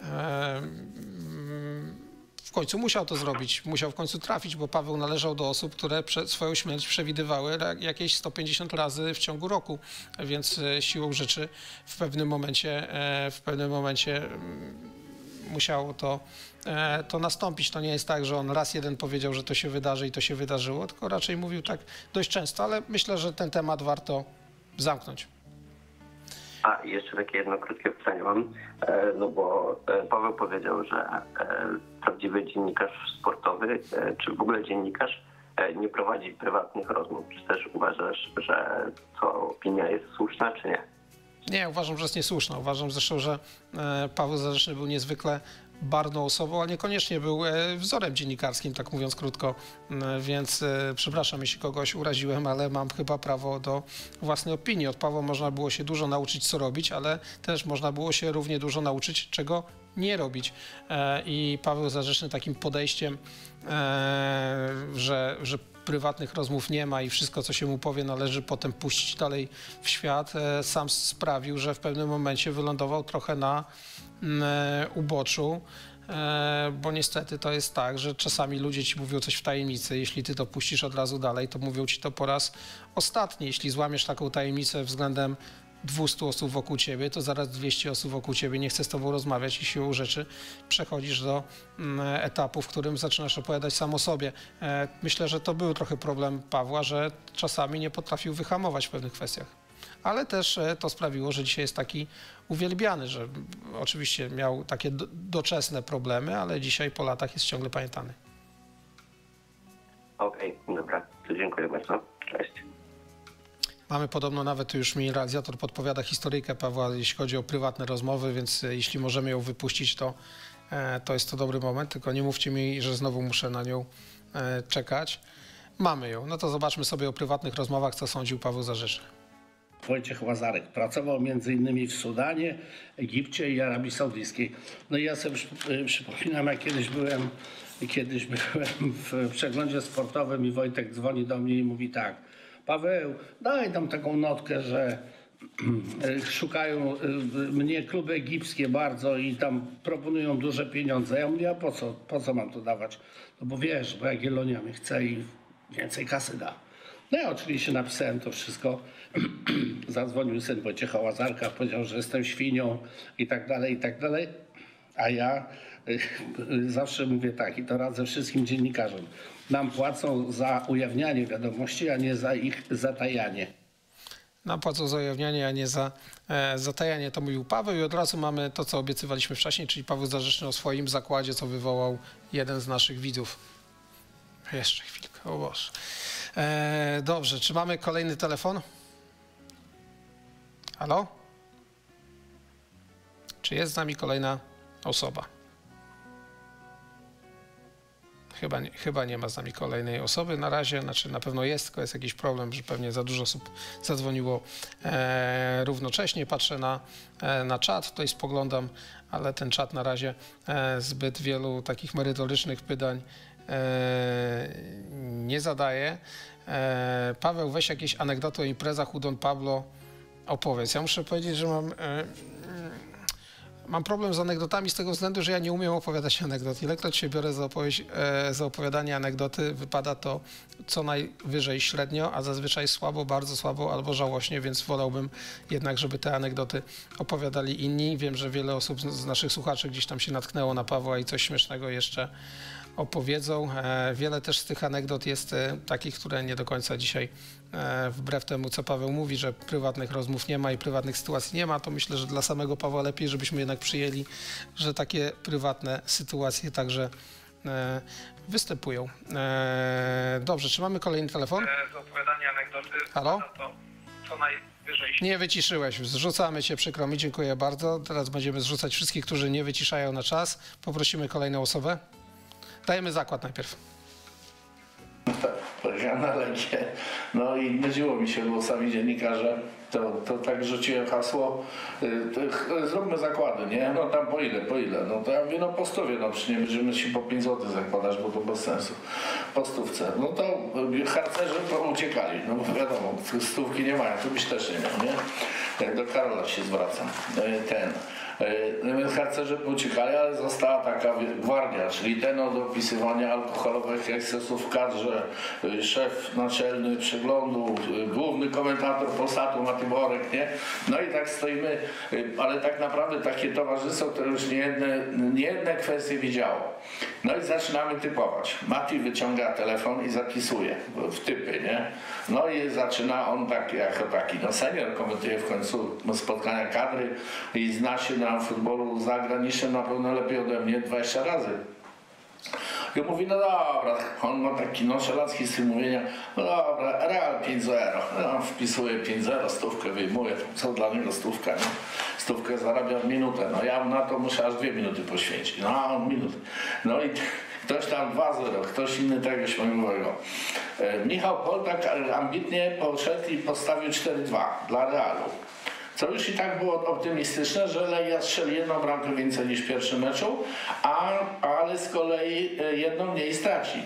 w końcu musiał to zrobić, musiał w końcu trafić, bo Paweł należał do osób, które swoją śmierć przewidywały jakieś 150 razy w ciągu roku, więc siłą rzeczy w pewnym momencie musiało to nastąpić. To nie jest tak, że on raz jeden powiedział, że to się wydarzy i to się wydarzyło, tylko raczej mówił tak dość często, ale myślę, że ten temat warto zamknąć. A jeszcze takie jedno krótkie pytanie mam, no bo Paweł powiedział, że prawdziwy dziennikarz sportowy, czy w ogóle dziennikarz, nie prowadzi prywatnych rozmów. Czy też uważasz, że to opinia jest słuszna, czy nie? Nie, uważam, że jest niesłuszna. Uważam zresztą, że Paweł Zarzeczny był niezwykle barwną osobą, ale niekoniecznie był wzorem dziennikarskim, tak mówiąc krótko, więc przepraszam, jeśli kogoś uraziłem, ale mam chyba prawo do własnej opinii. Od Pawła można było się dużo nauczyć, co robić, ale też można było się równie dużo nauczyć, czego nie robić. I Paweł Zarzeczny takim podejściem, że prywatnych rozmów nie ma i wszystko, co się mu powie, należy potem puścić dalej w świat, sam sprawił, że w pewnym momencie wylądował trochę na uboczu, bo niestety to jest tak, że czasami ludzie ci mówią coś w tajemnicy, jeśli ty to puścisz od razu dalej, to mówią ci to po raz ostatni. Jeśli złamiesz taką tajemnicę względem 200 osób wokół ciebie, to zaraz 200 osób wokół ciebie nie chce z tobą rozmawiać i siłą rzeczy przechodzisz do etapu, w którym zaczynasz opowiadać sam o sobie. Myślę, że to był trochę problem Pawła, że czasami nie potrafił wyhamować w pewnych kwestiach. Ale też to sprawiło, że dzisiaj jest taki uwielbiany, że oczywiście miał takie doczesne problemy, ale dzisiaj po latach jest ciągle pamiętany. Okej, dobra, to dziękuję bardzo. Cześć. Mamy podobno nawet, już mi realizator podpowiada historyjkę Pawła, jeśli chodzi o prywatne rozmowy, więc jeśli możemy ją wypuścić, to jest to dobry moment, tylko nie mówcie mi, że znowu muszę na nią czekać. Mamy ją. No to zobaczmy sobie o prywatnych rozmowach, co sądził Paweł Zarzeczny. Wojciech Łazarek pracował m.in. w Sudanie, Egipcie i Arabii Saudyjskiej. No i ja sobie przypominam, jak kiedyś byłem w przeglądzie sportowym i Wojtek dzwoni do mnie i mówi tak: Paweł, daj tam taką notkę, że szukają mnie kluby egipskie bardzo i tam proponują duże pieniądze. Ja mówię, a po co mam to dawać? No bo wiesz, bo Jagiellonia mnie chce i więcej kasy da. No ja oczywiście napisałem to wszystko. Zadzwonił syn Wojciecha Łazarka, powiedział, że jestem świnią i tak dalej, i tak dalej. A ja zawsze mówię tak i to radzę wszystkim dziennikarzom. Nam płacą za ujawnianie wiadomości, a nie za ich zatajanie. Nam płacą za ujawnianie, a nie za zatajanie, to mówił Paweł i od razu mamy to, co obiecywaliśmy wcześniej, czyli Paweł Zarzeczny o swoim zakładzie, co wywołał jeden z naszych widzów. Jeszcze chwilkę, o Boże. Dobrze, czy mamy kolejny telefon? Halo? Czy jest z nami kolejna osoba? Chyba nie ma z nami kolejnej osoby na razie, znaczy na pewno jest, tylko jest jakiś problem, że pewnie za dużo osób zadzwoniło równocześnie. Patrzę na czat, tutaj spoglądam, ale ten czat na razie zbyt wielu takich merytorycznych pytań nie zadaje. Paweł, weź jakieś anegdoty o imprezach u Don Pablo, opowiedz. Ja muszę powiedzieć, że mam problem z anegdotami z tego względu, że ja nie umiem opowiadać anegdot. Ilekroć się biorę za opowiadanie anegdoty, wypada to co najwyżej średnio, a zazwyczaj słabo, bardzo słabo albo żałośnie, więc wolałbym jednak, żeby te anegdoty opowiadali inni. Wiem, że wiele osób z naszych słuchaczy gdzieś tam się natknęło na Pawła i coś śmiesznego jeszcze opowiedzą. Wiele też z tych anegdot jest takich, które nie do końca dzisiaj, wbrew temu, co Paweł mówi, że prywatnych rozmów nie ma i prywatnych sytuacji nie ma, to myślę, że dla samego Pawła lepiej, żebyśmy jednak przyjęli, że takie prywatne sytuacje także występują. Dobrze, czy mamy kolejny telefon? Z opowiadania anegdoty. Halo? To co najwyżej. Nie wyciszyłeś, zrzucamy cię, przykro mi, dziękuję bardzo. Teraz będziemy zrzucać wszystkich, którzy nie wyciszają na czas. Poprosimy kolejną osobę. Dajemy zakład najpierw. Pojechałem na Legię, no i nudziło mi się głosami dziennikarza, to tak rzuciłem hasło, zróbmy zakłady, nie? No tam po ile? No to ja mówię, no po 100, no przecież nie będziemy się po 5 zł zakładać, bo to bez sensu. Po 100. No to harcerzy uciekali, no bo wiadomo, 100 nie mają, to byś też nie miał, nie? Do Karola się zwracam. Harcerze uciekali, ale została taka gwardia, czyli ten od opisywania alkoholowych ekscesów w kadrze, szef naczelny przeglądu, główny komentator Polsatu Matyborek, nie? No i tak stoimy, ale tak naprawdę takie towarzystwo, które już niejedne kwestie widziało. No i zaczynamy typować. Mati wyciąga telefon i zapisuje w typy, nie? No i zaczyna on tak, jako taki, no senior komentuje w końcu spotkania kadry i zna się na futbolu zagranicznym na pewno lepiej ode mnie 20 razy. I mówi, no dobra, on ma taki nonszalancki styl mówienia, no dobra, Real 5-0, no, wpisuje 5-0, 100 wyjmuje, co dla niego 100, nie? 100 zarabia w minutę, no ja na to muszę aż 2 minuty poświęcić, no minutę. No i ktoś tam 2-0, ktoś inny tego śmiałego. Michał Poldak ambitnie poszedł i postawił 4-2 dla Realu. Co już i tak było optymistyczne, że Legia strzeli 1 bramkę więcej niż w pierwszym meczu, ale z kolei 1 mniej straci.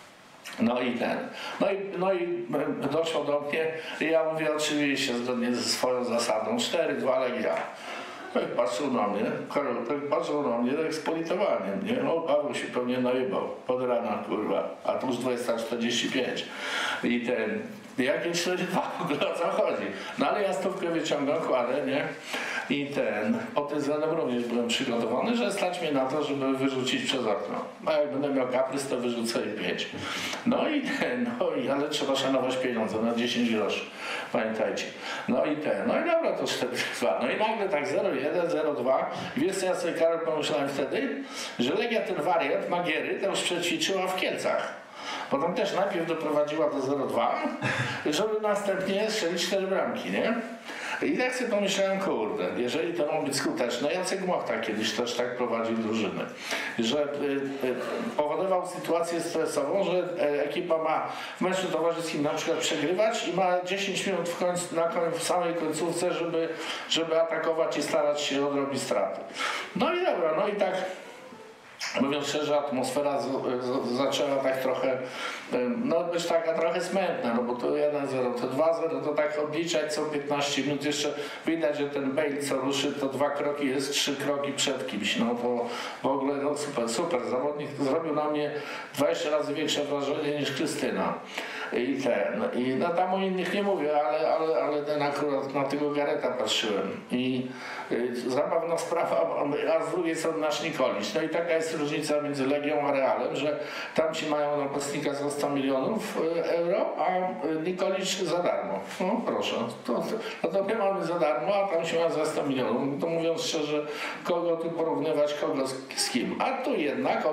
No i doszło do mnie i ja mówię oczywiście zgodnie ze swoją zasadą 4-2 Legia. No i patrzył na mnie, Karol patrzył na mnie tak z politowaniem, nie? No Paweł się pewnie najebał, pod rana kurwa, a tu już 20:45 i jakie 4-2 w ogóle o co chodzi? No ale ja 100 wyciągam, kładę, nie? I pod tym względem również byłem przygotowany, że stać mnie na to, żeby wyrzucić przez okno. A jak będę miał kaprys, to wyrzucę i 5. Ale trzeba szanować pieniądze na 10 groszy. Pamiętajcie. No i dobra, to 4-2. No i nagle tak 0-1, 0-2. Wiesz co ja sobie, Karol, pomyślałem wtedy? Że Legia ten wariant Magiery to już przećwiczyła w Kielcach. Potem też najpierw doprowadziła do 0-2, żeby następnie strzelić 4 bramki, nie? I tak sobie pomyślałem, kurde, jeżeli to ma być skuteczne, Jacek Mochta kiedyś też tak prowadził drużyny, że powodował sytuację stresową, że ekipa ma w meczu towarzyskim na przykład przegrywać i ma 10 minut w samej końcówce, żeby atakować i starać się odrobić straty. No i dobra, no i tak. Mówiąc szczerze, atmosfera zaczęła tak trochę, być taka trochę smętna, no bo to 1-0, to 2-0, to tak odliczać co 15 minut, jeszcze widać, że ten Bale co ruszy, to 2 kroki jest 3 kroki przed kimś, no to w ogóle super, zawodnik zrobił na mnie 20 razy większe wrażenie niż Krystyna. I no tam o innych nie mówię, ale ten akurat na tego Gareta patrzyłem. I zabawna sprawa, a z drugiej strony nasz Nikolić. No i taka jest różnica między Legią a Realem, że tamci mają napastnika za 100 milionów euro, a Nikolić za darmo. No proszę, to my mamy za darmo, a tam się ma za 100 milionów. To mówiąc szczerze, kogo tu porównywać, kogo z kim. A tu jednak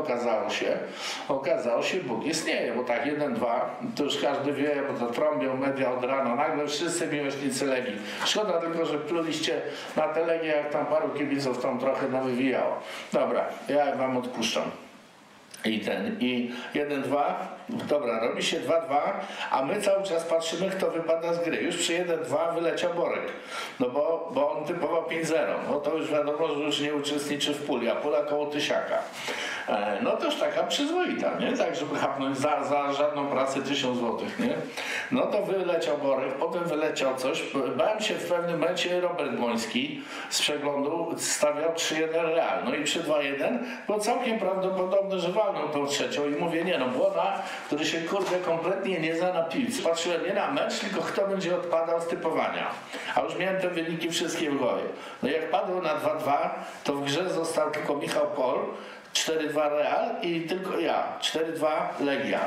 okazało się, Bóg istnieje, bo tak 1-2, to już każdy wie, bo to trąbią media od rana, nagle wszyscy miłośnicy Legii. Szkoda tylko, że pluliście na tę Legię, jak tam paru kibiców tam trochę nawywijało. Dobra, ja wam odpuszczam. I 1-2, dobra, robi się 2-2, a my cały czas patrzymy, kto wypada z gry. Już przy 1-2 wyleciał Borek, no bo on typował 5-0, no to już wiadomo, że już nie uczestniczy w puli, a pula koło Tysiaka. No to już taka przyzwoita, nie? Tak, żeby chapnąć za żadną pracę 1000 złotych, nie? No to wyleciał Borek, potem wyleciał coś. Bałem się w pewnym momencie, Robert Błoński z przeglądu stawiał 3-1 Real. No i przy 2-1 było całkiem prawdopodobne, że walną tą trzecią i mówię, nie no, Błona, który się kurde kompletnie nie zna na piłce. Patrzyłem nie na mecz, tylko kto będzie odpadał z typowania. A już miałem te wyniki wszystkie w głowie. No jak padło na 2-2, to w grze został tylko Michał Pol, 4-2 Real i tylko ja, 4-2 Legia.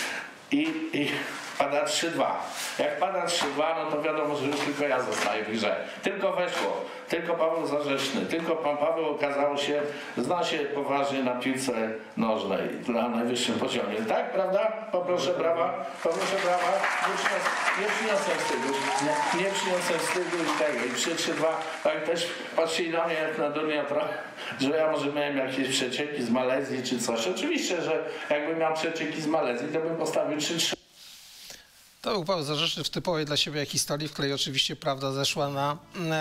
I pada 3-2. Jak pada 3-2, no to wiadomo, że już tylko ja zostaję w grze. Tylko weszło. Tylko Paweł Zarzeczny. Tylko pan Paweł okazało się, zna się poważnie na piłce nożnej na najwyższym poziomie. Tak, prawda? Poproszę brawa. Poproszę brawa. Nie przyniosłem wstydu. Nie przyniosłem wstydu i tego. I przy 3-2, tak też patrzyli na mnie jak na durnia trochę, że ja może miałem jakieś przecieki z Malezji czy coś. Oczywiście, że jakbym miał przecieki z Malezji, to bym postawił 3-3. To był Paweł Zarzeczny w typowej dla siebie historii, w której oczywiście prawda zeszła na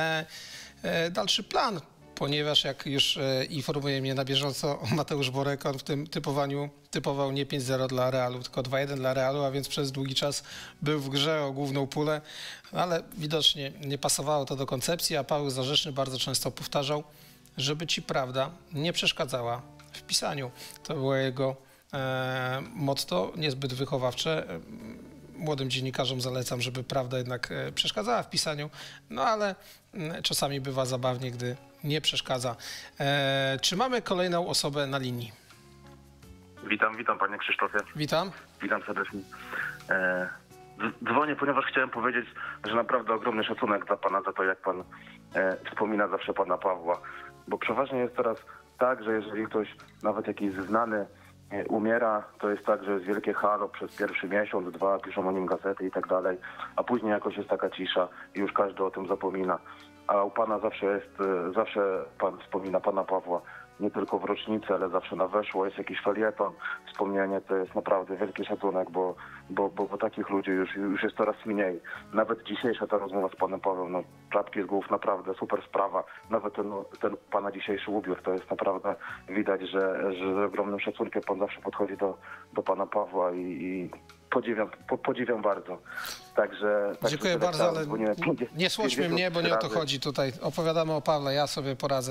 dalszy plan, ponieważ jak już informuje mnie na bieżąco Mateusz Borek, on w tym typowaniu typował nie 5-0 dla Realu, tylko 2-1 dla Realu, a więc przez długi czas był w grze o główną pulę, ale widocznie nie pasowało to do koncepcji, a Paweł Zarzeczny bardzo często powtarzał, żeby ci prawda nie przeszkadzała w pisaniu. To było jego motto, niezbyt wychowawcze. Młodym dziennikarzom zalecam, żeby prawda jednak przeszkadzała w pisaniu, no ale czasami bywa zabawnie, gdy nie przeszkadza. Czy mamy kolejną osobę na linii? Witam panie Krzysztofie. Witam. Witam serdecznie. Dzwonię, ponieważ chciałem powiedzieć, że naprawdę ogromny szacunek dla pana za to, jak pan wspomina zawsze pana Pawła. Bo przeważnie jest teraz tak, że jeżeli ktoś, nawet jakiś znany, umiera, to jest tak, że jest wielkie halo przez pierwszy miesiąc, 2, piszą o nim gazety i tak dalej, a później jakoś jest taka cisza i już każdy o tym zapomina. A u pana zawsze pan wspomina pana Pawła, nie tylko w rocznicy, ale zawsze na weszło, jest jakiś felieton, wspomnienie, to jest naprawdę wielki szacunek, bo takich ludzi już jest coraz mniej. Nawet dzisiejsza ta rozmowa z panem Pawłem, no czapki z głów, naprawdę super sprawa. Nawet ten pana dzisiejszy ubiór, to jest naprawdę widać, że z ogromnym szacunkiem pan zawsze podchodzi do pana Pawła i podziwiam bardzo. Także dziękuję bardzo, ale nie słoćmy mnie, bo nie o to chodzi tutaj. Opowiadamy o Pawle, ja sobie poradzę.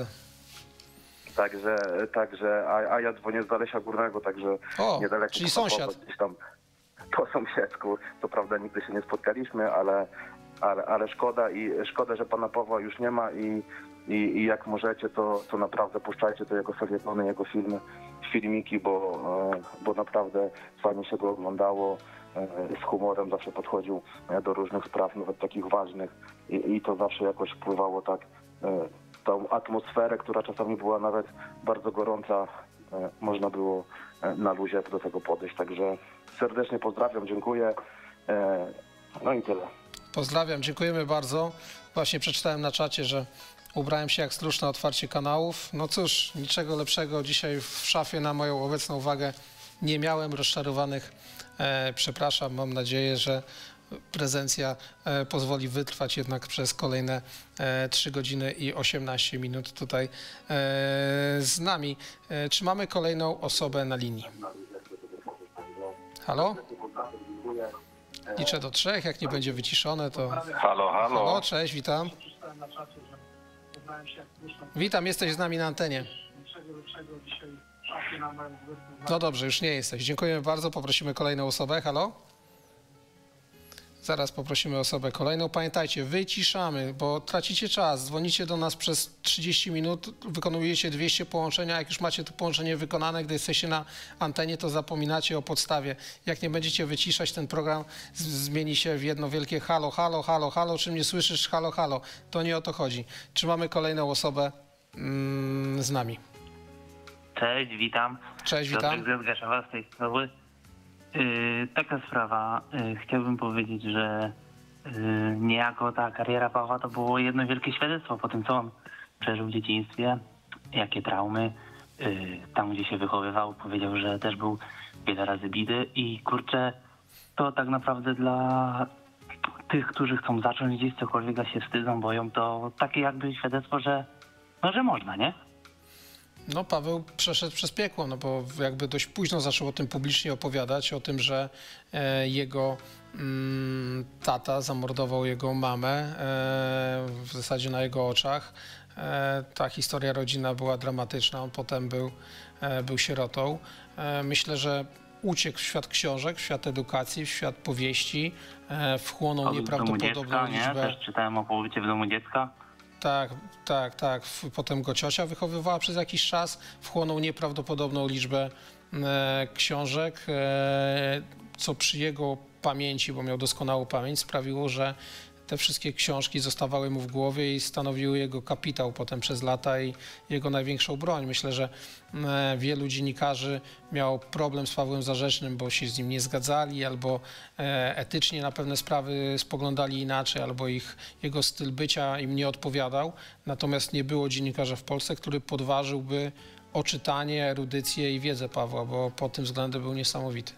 Także, a ja dzwonię z Zalesia Górnego, także niedaleko. Czyli sąsiad. Gdzieś tam po sąsiedzku. Co prawda nigdy się nie spotkaliśmy, ale szkoda, że pana Pawła już nie ma i jak możecie, to naprawdę puszczajcie to jego felietony, jego filmiki, bo naprawdę fajnie się go oglądało. Z humorem zawsze podchodził do różnych spraw, nawet takich ważnych i to zawsze jakoś wpływało tak. Tą atmosferę, która czasami była nawet bardzo gorąca, można było na luzie do tego podejść. Także serdecznie pozdrawiam, dziękuję. No i tyle. Pozdrawiam, dziękujemy bardzo. Właśnie przeczytałem na czacie, że ubrałem się jak stróż na otwarcie kanałów. No cóż, niczego lepszego dzisiaj w szafie na moją obecną wagę nie miałem. Rozczarowanych przepraszam, mam nadzieję, że prezencja pozwoli wytrwać jednak przez kolejne 3 godziny i 18 minut tutaj z nami. Czy mamy kolejną osobę na linii? Halo? Liczę do 3, jak nie będzie wyciszone, to... Halo. Halo, cześć, witam. Witam, jesteś z nami na antenie. No dobrze, już nie jesteś. Dziękujemy bardzo, poprosimy kolejną osobę. Halo? Zaraz poprosimy osobę kolejną. Pamiętajcie, wyciszamy, bo tracicie czas. Dzwonicie do nas przez 30 minut, wykonujecie 200 połączenia. Jak już macie to połączenie wykonane, gdy jesteście na antenie, to zapominacie o podstawie. Jak nie będziecie wyciszać, ten program zmieni się w jedno wielkie halo, halo, halo, halo. Czy mnie słyszysz? Halo, halo. To nie o to chodzi. Czy mamy kolejną osobę z nami? Cześć, witam. Cześć, witam. Piotrek z Gaszowa z tej strony. Taka sprawa. Chciałbym powiedzieć, że niejako ta kariera Pawła to było jedno wielkie świadectwo po tym, co on przeżył w dzieciństwie, jakie traumy. Tam, gdzie się wychowywał, powiedział, że też był wiele razy bity i kurczę, to tak naprawdę dla tych, którzy chcą zacząć gdzieś cokolwiek, a się wstydzą, boją, to takie jakby świadectwo, że można, nie? No, Paweł przeszedł przez piekło, no bo jakby dość późno zaczął o tym publicznie opowiadać, o tym, że jego tata zamordował jego mamę w zasadzie na jego oczach. Ta historia rodzinna była dramatyczna, on potem był sierotą. Myślę, że uciekł w świat książek, w świat edukacji, w świat powieści, wchłonął nieprawdopodobną liczbę... Też czytałem o pobycie w domu dziecka. Tak. Potem go ciocia wychowywała przez jakiś czas, wchłonął nieprawdopodobną liczbę książek, co przy jego pamięci, bo miał doskonałą pamięć, sprawiło, że te wszystkie książki zostawały mu w głowie i stanowiły jego kapitał potem przez lata i jego największą broń. Myślę, że wielu dziennikarzy miało problem z Pawłem Zarzecznym, bo się z nim nie zgadzali albo etycznie na pewne sprawy spoglądali inaczej, albo jego styl bycia im nie odpowiadał. Natomiast nie było dziennikarza w Polsce, który podważyłby oczytanie, erudycję i wiedzę Pawła, bo pod tym względem był niesamowity.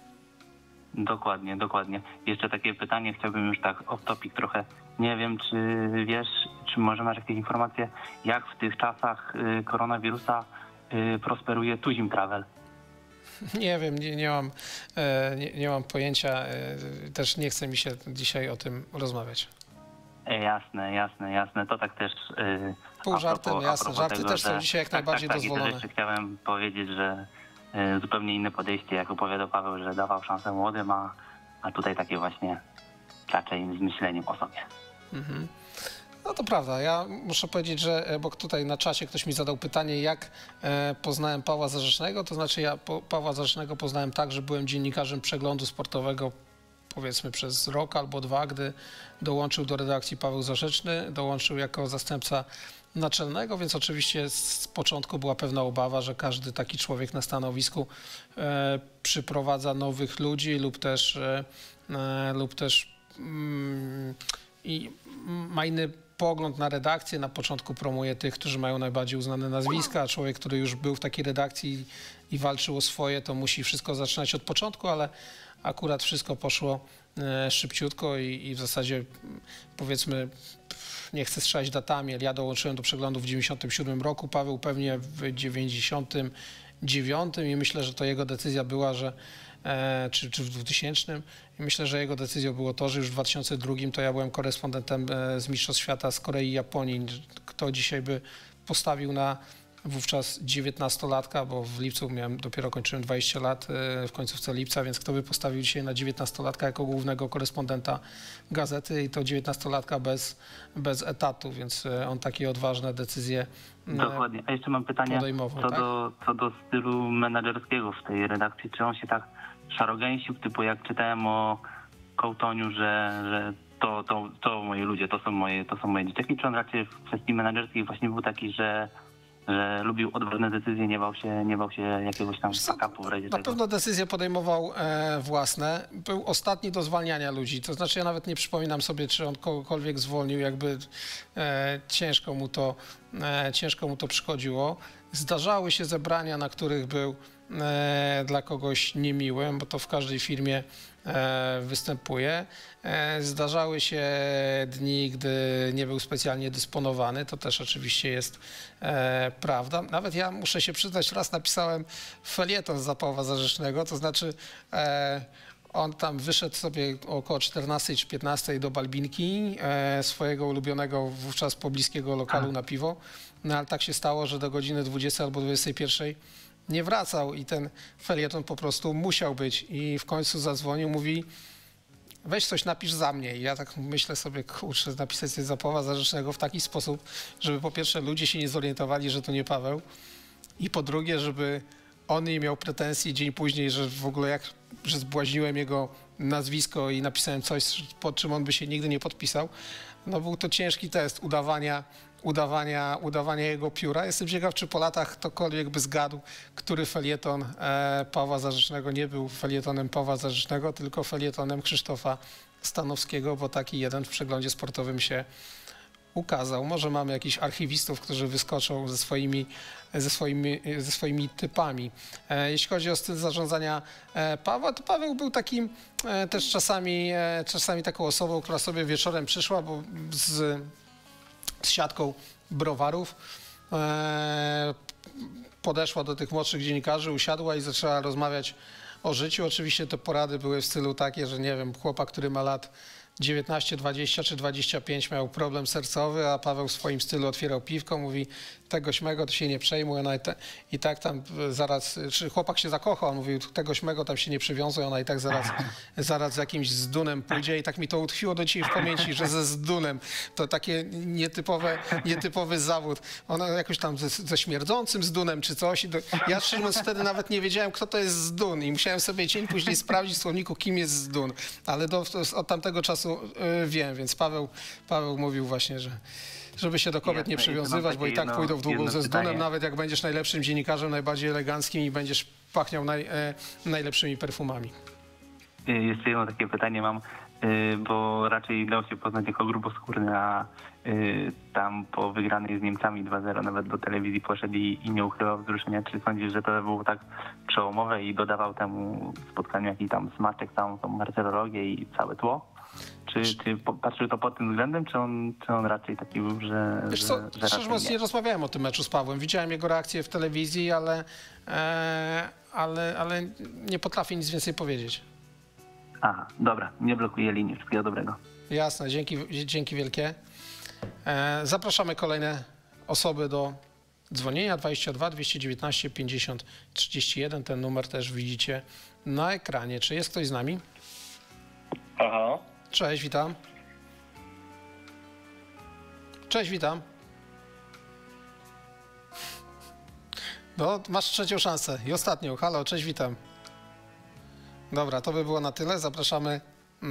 Dokładnie. Jeszcze takie pytanie, chciałbym już tak off topic trochę. Nie wiem, czy wiesz, czy może masz jakieś informacje, jak w tych czasach koronawirusa prosperuje Tuzim Travel? Nie wiem, nie mam pojęcia, też nie chce mi się dzisiaj o tym rozmawiać. Jasne. To tak też... Pół żartem, jasne. Żarty tego, też są dzisiaj jak najbardziej dozwolone. I też jeszcze chciałem powiedzieć, że zupełnie inne podejście, jak opowiadał Paweł, że dawał szansę młodym, a tutaj takie właśnie raczej z myśleniem o sobie. Mhm. No to prawda. Ja muszę powiedzieć, że bo tutaj na czacie ktoś mi zadał pytanie, jak poznałem Pawła Zarzecznego. To znaczy ja Pawła Zarzecznego poznałem tak, że byłem dziennikarzem Przeglądu Sportowego powiedzmy przez rok albo dwa, gdy dołączył do redakcji Paweł Zarzeczny, dołączył jako zastępca naczelnego, więc oczywiście z początku była pewna obawa, że każdy taki człowiek na stanowisku przyprowadza nowych ludzi lub też i ma inny pogląd na redakcję. Na początku promuje tych, którzy mają najbardziej uznane nazwiska, a człowiek, który już był w takiej redakcji i walczył o swoje, to musi wszystko zaczynać od początku, ale akurat wszystko poszło szybciutko i w zasadzie powiedzmy, nie chcę strzelać datami, ale ja dołączyłem do Przeglądu w 1997 roku, Paweł pewnie w 1999 i myślę, że to jego decyzja była, że czy w 2000 i myślę, że jego decyzją było to, że już w 2002 to ja byłem korespondentem z Mistrzostw Świata z Korei i Japonii. Kto dzisiaj by postawił na wówczas 19-latka, bo w lipcu dopiero kończyłem 20 lat, w końcówce lipca, więc kto by postawił dzisiaj na 19-latka jako głównego korespondenta gazety i to 19-latka bez etatu, więc on takie odważne decyzje Dokładnie. A jeszcze mam pytanie co do stylu menedżerskiego w tej redakcji. Czy on się tak szarogęsił, typu jak czytałem o Kołtoniu, że to moi ludzie, to są moje dzieciaki, czy on raczej w kwestii menedżerskiej właśnie był taki, że lubił odważne decyzje, nie bał się jakiegoś tam fuck-upu w razie tego. Na pewno decyzje podejmował własne. Był ostatni do zwalniania ludzi. To znaczy ja nawet nie przypominam sobie, czy on kogokolwiek zwolnił, jakby ciężko mu to przychodziło. Zdarzały się zebrania, na których był dla kogoś niemiłym, bo to w każdej firmie występuje. Zdarzały się dni, gdy nie był specjalnie dysponowany, to też oczywiście jest prawda. Nawet ja muszę się przyznać, raz napisałem felieton za Pawła Zarzecznego, to znaczy on tam wyszedł sobie około 14 czy 15 do Balbinki, swojego ulubionego wówczas pobliskiego lokalu na piwo, no ale tak się stało, że do godziny 20 albo 21 nie wracał i ten felieton po prostu musiał być i w końcu zadzwonił, mówi: weź coś napisz za mnie. I ja tak myślę sobie, kurczę, napisać coś za Pawła Zarzecznego w taki sposób, żeby po pierwsze ludzie się nie zorientowali, że to nie Paweł i po drugie, żeby on nie miał pretensji dzień później, że w ogóle że zbłaźniłem jego nazwisko i napisałem coś, pod czym on by się nigdy nie podpisał. No był to ciężki test udawania jego pióra. Jestem ciekaw, czy po latach ktokolwiek by zgadł, który felieton Pawła Zarzecznego nie był felietonem Pawła Zarzecznego, tylko felietonem Krzysztofa Stanowskiego, bo taki jeden w przeglądzie sportowym się ukazał. Może mamy jakichś archiwistów, którzy wyskoczą ze swoimi typami. Jeśli chodzi o styl zarządzania Pawła, to Paweł był takim też czasami taką osobą, która sobie wieczorem przyszła, bo z siatką browarów podeszła do tych młodszych dziennikarzy, usiadła i zaczęła rozmawiać o życiu. Oczywiście te porady były w stylu takie, że nie wiem, chłopak, który ma lat 19, 20 czy 25 miał problem sercowy, a Paweł w swoim stylu otwierał piwko, mówi tego śmego to się nie przejmuj, ona i tak tam zaraz, czy chłopak się zakochał, on mówił tego śmego tam się nie przywiązuje, ona i tak zaraz z jakimś zdunem pójdzie i tak mi to utkwiło do dzisiaj w pamięci, że ze zdunem to takie nietypowy zawód. Ona jakoś tam ze śmierdzącym zdunem czy coś. Ja szczerze mówiąc wtedy nawet nie wiedziałem, kto to jest zdun i musiałem sobie dzień później sprawdzić w słowniku, kim jest zdun, ale od tamtego czasu wiem, więc Paweł mówił właśnie, żeby się do kobiet nie przywiązywać, bo i tak pójdą w długą ze zdunem, nawet jak będziesz najlepszym dziennikarzem, najbardziej eleganckim i będziesz pachniał najlepszymi perfumami. Jeszcze jedno takie pytanie mam, bo raczej dał się poznać jako gruboskórny, a tam po wygranej z Niemcami 2-0 nawet do telewizji poszedł i nie ukrywał wzruszenia. Czy sądzisz, że to było tak przełomowe i dodawał temu spotkaniu jakiś tam smaczek, całą tą martyrologię i całe tło? Czy patrzył to pod tym względem, czy on raczej taki był, że Wiesz co, szczerze mówiąc, nie rozmawiałem o tym meczu z Pawłem. Widziałem jego reakcję w telewizji, ale nie potrafię nic więcej powiedzieć. Aha, dobra, nie blokuję linii. Wszystkiego dobrego. Jasne, dzięki wielkie. Zapraszamy kolejne osoby do dzwonienia 22 219 50 31. Ten numer też widzicie na ekranie. Czy jest ktoś z nami? Aha. Cześć, witam. Cześć, witam. No, masz trzecią szansę i ostatnią. Halo, cześć, witam. Dobra, to by było na tyle. Zapraszamy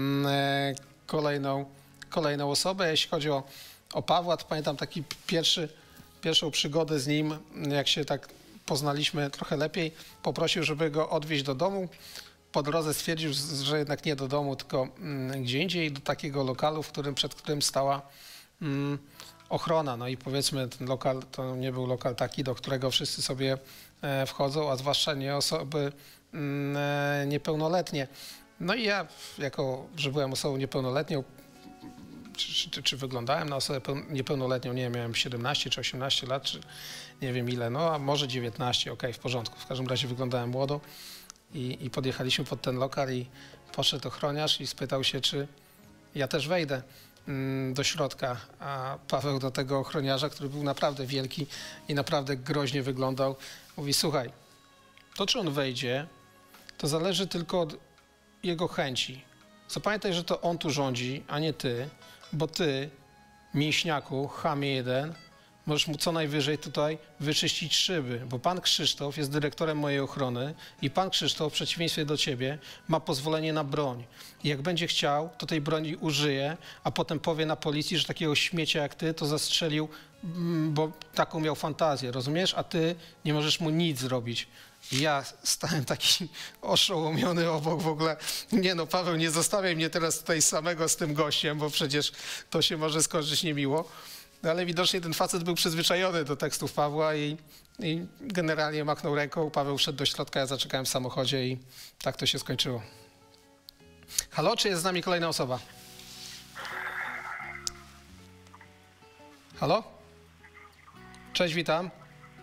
kolejną osobę. Jeśli chodzi o Pawła, to pamiętam taki pierwszą przygodę z nim, jak się tak poznaliśmy trochę lepiej. Poprosił, żeby go odwieźć do domu. Po drodze stwierdził, że jednak nie do domu, tylko gdzie indziej, do takiego lokalu, przed którym stała ochrona. No i powiedzmy, ten lokal to nie był lokal taki, do którego wszyscy sobie wchodzą, a zwłaszcza nie osoby niepełnoletnie. No i ja, że byłem osobą niepełnoletnią, czy wyglądałem na osobę niepełnoletnią, nie wiem, miałem 17 czy 18 lat, czy nie wiem ile, no a może 19, okej, w porządku. W każdym razie wyglądałem młodo. I podjechaliśmy pod ten lokal i poszedł ochroniarz i spytał się, czy ja też wejdę do środka. A Paweł do tego ochroniarza, który był naprawdę wielki i naprawdę groźnie wyglądał, mówi: słuchaj, to czy on wejdzie, to zależy tylko od jego chęci. Zapamiętaj, że to on tu rządzi, a nie ty, bo ty, mięśniaku, chamie jeden, możesz mu co najwyżej tutaj wyczyścić szyby, bo pan Krzysztof jest dyrektorem mojej ochrony i pan Krzysztof w przeciwieństwie do ciebie ma pozwolenie na broń. I jak będzie chciał, to tej broni użyje, a potem powie na policji, że takiego śmiecia jak ty to zastrzelił, bo taką miał fantazję, rozumiesz? A ty nie możesz mu nic zrobić. I ja stałem taki oszołomiony obok w ogóle. Nie no, Paweł, nie zostawiaj mnie teraz tutaj samego z tym gościem, bo przecież to się może skończyć niemiło. Ale widocznie ten facet był przyzwyczajony do tekstów Pawła i generalnie machnął ręką. Paweł wszedł do środka, ja zaczekałem w samochodzie i tak to się skończyło. Halo, czy jest z nami kolejna osoba? Halo? Cześć, witam.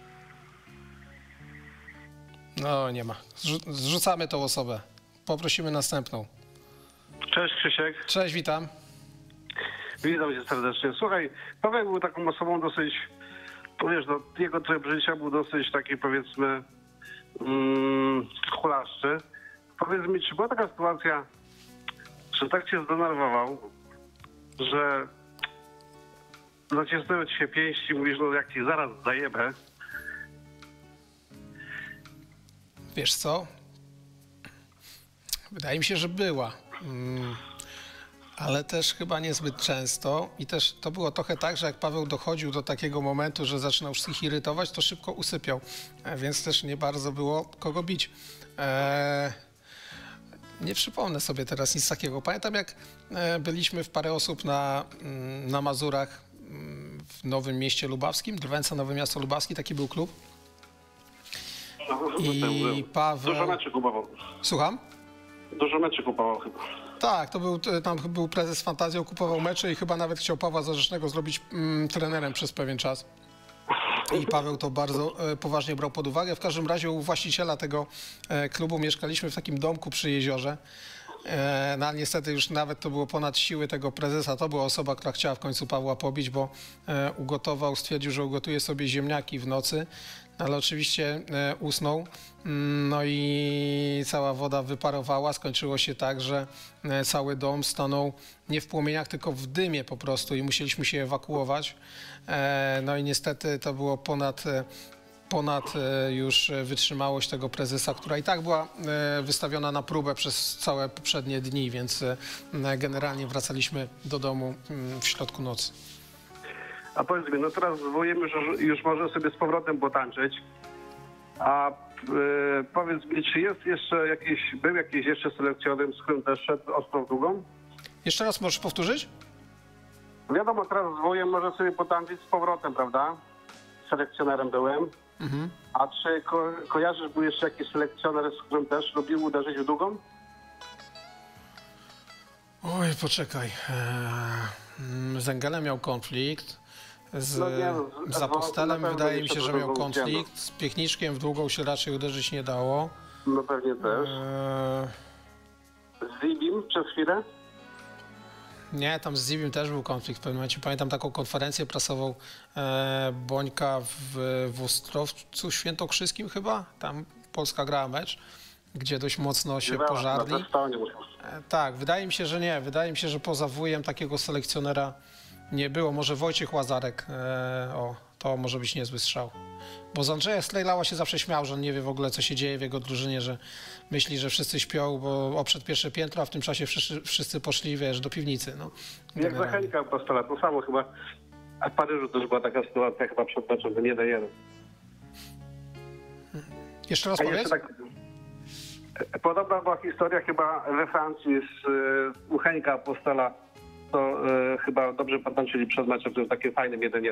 No, nie ma. Zrzucamy tą osobę. Poprosimy następną. Cześć, Krzysiek. Cześć, witam. Witam cię serdecznie. Słuchaj, Paweł był taką osobą dosyć, wiesz, no, jego tryb życia był dosyć taki, powiedzmy, hulaszczy. Powiedz mi, czy była taka sytuacja, że tak cię zdenerwował, że zacisnęły ci się pięści, mówisz, no jak ci zaraz zajebę. Wiesz co? Wydaje mi się, że była. Ale też chyba niezbyt często i też to było trochę tak, że jak Paweł dochodził do takiego momentu, że zaczynał wszystkich irytować, to szybko usypiał, więc też nie bardzo było kogo bić. Nie przypomnę sobie teraz nic takiego. Pamiętam, jak byliśmy w parę osób na Mazurach w Nowym Mieście Lubawskim, Drwęca Nowe Miasto Lubawskie, taki był klub. I Paweł... Dużo meczy kupował. Słucham? Dużo meczy kupował chyba. Tak, tam był prezes Fantazją, kupował mecze i chyba nawet chciał Pawła Zarzecznego zrobić trenerem przez pewien czas. I Paweł to bardzo poważnie brał pod uwagę. W każdym razie u właściciela tego klubu mieszkaliśmy w takim domku przy jeziorze. No ale niestety już nawet to było ponad siły tego prezesa. To była osoba, która chciała w końcu Pawła pobić, bo stwierdził, że ugotuje sobie ziemniaki w nocy. Ale oczywiście usnął, no i cała woda wyparowała. Skończyło się tak, że cały dom stanął nie w płomieniach, tylko w dymie po prostu i musieliśmy się ewakuować. No i niestety to było ponad już wytrzymałość tego prezesa, która i tak była wystawiona na próbę przez całe poprzednie dni, więc generalnie wracaliśmy do domu w środku nocy. A powiedz mi, no teraz zwołujemy, że już może sobie z powrotem potańczyć. A powiedz mi, czy jest jeszcze był jakiś jeszcze selekcjoner, z którym też szedł ostro w długą? Jeszcze raz możesz powtórzyć? Wiadomo, teraz zwołujemy, może sobie potańczyć z powrotem, prawda? Selekcjonerem byłem. Mhm. A czy kojarzysz, był jeszcze jakiś selekcjoner, z którym też lubił uderzyć w długą? Oj, poczekaj. Z Engelem miał konflikt. Z Apostelem wydaje mi się, że miał konflikt. Z Piechniczkiem w długą się raczej uderzyć nie dało. No pewnie też. Z Zibim przez chwilę? Nie, tam z Zibim też był konflikt w pewnym momencie. Pamiętam taką konferencję prasową Bońka w Ostrowcu Świętokrzyskim chyba. Tam Polska grała mecz, gdzie dość mocno się pożarli. Tak, wydaje mi się, że nie. Wydaje mi się, że poza wujem takiego selekcjonera nie było. Może Wojciech Łazarek, to może być niezły strzał. Bo z Andrzeja Strejlała się zawsze śmiał, że on nie wie w ogóle, co się dzieje w jego drużynie, że myśli, że wszyscy śpią, bo oprzedł pierwsze piętro, a w tym czasie wszyscy poszli, wiesz, do piwnicy. No. Jak za Henka Apostola, to samo chyba. A w Paryżu też była taka sytuacja chyba przed meczem, że 1-1. Jeszcze raz powiedz? Podobna była historia chyba we Francji u Henka Apostola. To chyba dobrze potańczyli przed meczem, to jest takie fajne 1-1.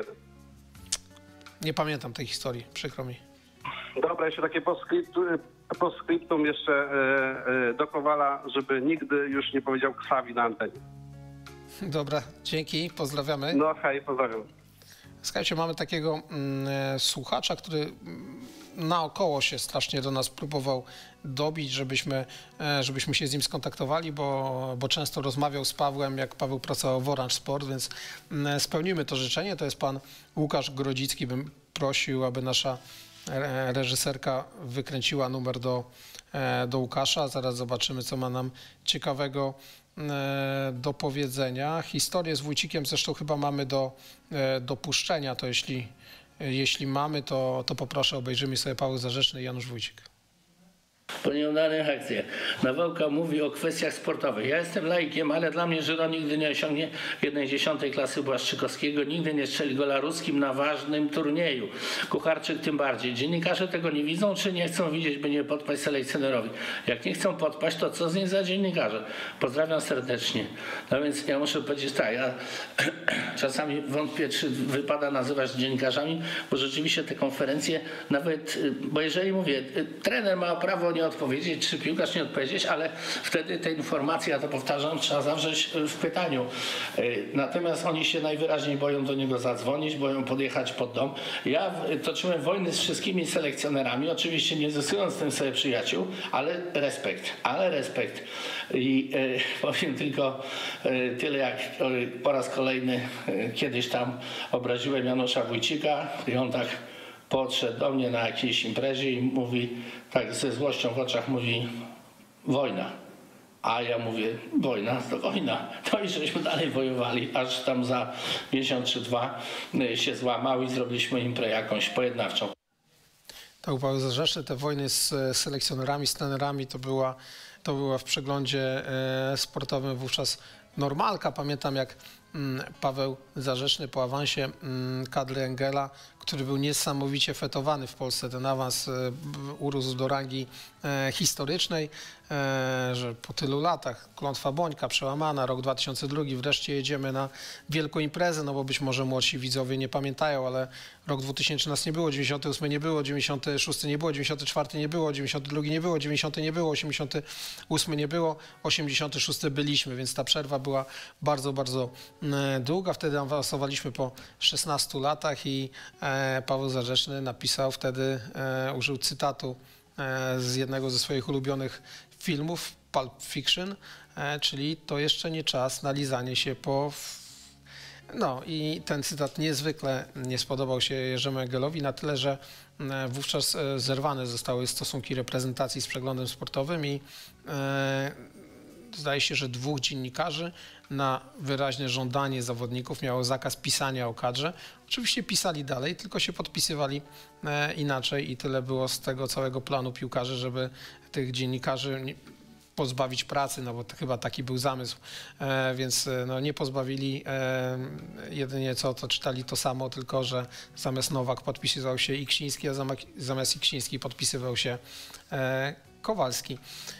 Nie pamiętam tej historii, przykro mi. Dobra, jeszcze takie postscriptum jeszcze do Kowala, żeby nigdy już nie powiedział Krwawi na antenie. Dobra, dzięki, pozdrawiamy. No hej, pozdrawiam. Słuchajcie, mamy takiego słuchacza, który naokoło się strasznie do nas próbował dobić, żebyśmy się z nim skontaktowali, bo często rozmawiał z Pawłem, jak Paweł pracował w Orange Sport, więc spełnimy to życzenie. To jest pan Łukasz Grodzicki. Bym prosił, aby nasza reżyserka wykręciła numer do Łukasza. Zaraz zobaczymy, co ma nam ciekawego do powiedzenia. Historię z Wójcikiem zresztą chyba mamy do puszczenia, to jeśli mamy, to poproszę, obejrzymy sobie Paweł Zarzeczny i Janusz Wójcik. Po nieudanych akcjach. Nawałka mówi o kwestiach sportowych. Ja jestem laikiem, ale dla mnie Żyro nigdy nie osiągnie 1/10 klasy Błaszczykowskiego, nigdy nie strzeli gola ruskim na ważnym turnieju. Kucharczyk tym bardziej. Dziennikarze tego nie widzą, czy nie chcą widzieć, by nie podpaść selekcjonerowi. Jak nie chcą podpaść, to co z nich za dziennikarze? Pozdrawiam serdecznie. No więc ja muszę powiedzieć tak, ja czasami wątpię, czy wypada nazywać dziennikarzami, bo rzeczywiście te konferencje nawet, bo jeżeli mówię, trener ma prawo nie odpowiedzieć, czy piłkarz nie odpowiedzieć, ale wtedy te informacje, ja to powtarzam, trzeba zawrzeć w pytaniu. Natomiast oni się najwyraźniej boją do niego zadzwonić, boją podjechać pod dom. Ja toczyłem wojny z wszystkimi selekcjonerami, oczywiście nie zyskując z tym sobie przyjaciół, ale respekt. I powiem tylko tyle, jak po raz kolejny kiedyś tam obraziłem Janusza Wójcika i on tak podszedł do mnie na jakiejś imprezie i mówi, tak ze złością w oczach mówi, wojna. A ja mówię, wojna to wojna. No i żeśmy dalej wojowali, aż tam za miesiąc czy dwa się złamał i zrobiliśmy imprezę jakąś pojednawczą. Tak, Paweł Zarzeczny, te wojny z selekcjonerami, z trenerami, to była w przeglądzie sportowym wówczas normalka. Pamiętam, jak Paweł Zarzeczny po awansie kadry Engela, który był niesamowicie fetowany w Polsce, ten awans urósł do rangi historycznej, że po tylu latach klątwa Bońka przełamana, rok 2002, wreszcie jedziemy na wielką imprezę, no bo być może młodsi widzowie nie pamiętają, ale rok 2000 nas nie było, 98 nie było, 96 nie było, 94 nie było, 92 nie było, 90 nie było, 88 nie było, 86 byliśmy, więc ta przerwa była bardzo, bardzo długa. Wtedy awansowaliśmy po 16 latach i Paweł Zarzeczny napisał wtedy, użył cytatu z jednego ze swoich ulubionych filmów, Pulp Fiction, czyli to jeszcze nie czas na lizanie się po... No i ten cytat niezwykle nie spodobał się Jerzemu Engelowi na tyle, że wówczas zerwane zostały stosunki reprezentacji z przeglądem sportowym i zdaje się, że 2 dziennikarzy na wyraźne żądanie zawodników miało zakaz pisania o kadrze. Oczywiście pisali dalej, tylko się podpisywali inaczej i tyle było z tego całego planu piłkarzy, żeby tych dziennikarzy pozbawić pracy, no bo to chyba taki był zamysł, więc no, nie pozbawili, jedynie co, to czytali to samo, tylko że zamiast Nowak podpisywał się Iksiński, a zamiast Iksiński podpisywał się Kowalski.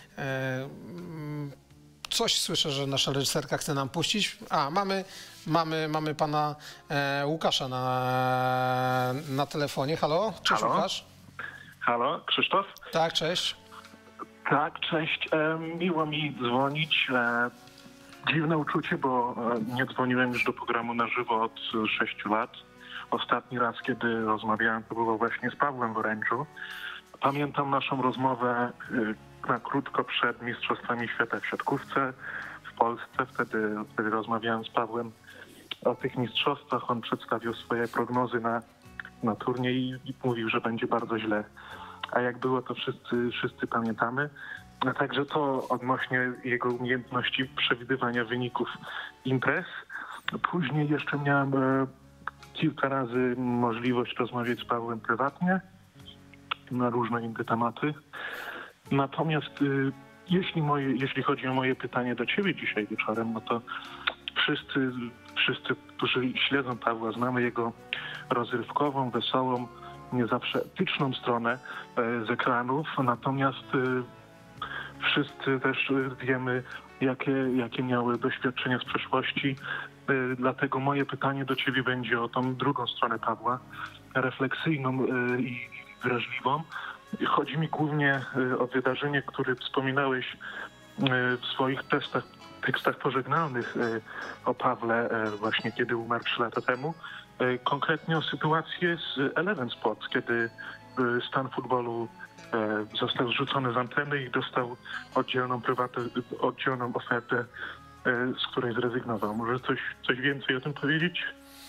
Coś słyszę, że nasza reżyserka chce nam puścić. A, mamy pana Łukasza na telefonie. Halo? Cześć, halo? Łukasz. Halo, Krzysztof? Tak, cześć. Tak, cześć. Miło mi dzwonić. Dziwne uczucie, bo nie dzwoniłem już do programu na żywo od 6 lat. Ostatni raz, kiedy rozmawiałem, to było właśnie z Pawłem w Orędziu. Pamiętam naszą rozmowę na krótko przed Mistrzostwami Świata w siatkówce w Polsce. Wtedy rozmawiałem z Pawłem o tych mistrzostwach. On przedstawił swoje prognozy na turniej i mówił, że będzie bardzo źle. A jak było, to wszyscy pamiętamy. A także to odnośnie jego umiejętności przewidywania wyników imprez. Później jeszcze miałem kilka razy możliwość rozmawiać z Pawłem prywatnie na różne inne tematy. Natomiast jeśli chodzi o moje pytanie do ciebie dzisiaj wieczorem, no to wszyscy, którzy śledzą Pawła, znamy jego rozrywkową, wesołą, nie zawsze etyczną stronę z ekranów, natomiast wszyscy też wiemy, jakie miały doświadczenia z przeszłości. Dlatego moje pytanie do ciebie będzie o tą drugą stronę Pawła, refleksyjną i wrażliwą. Chodzi mi głównie o wydarzenie, które wspominałeś w swoich tekstach pożegnalnych o Pawle, właśnie kiedy umarł 3 lata temu. Konkretnie o sytuację z Eleven Sports, kiedy stan futbolu został zrzucony z anteny i dostał oddzielną ofertę, z której zrezygnował. Może coś więcej o tym powiedzieć?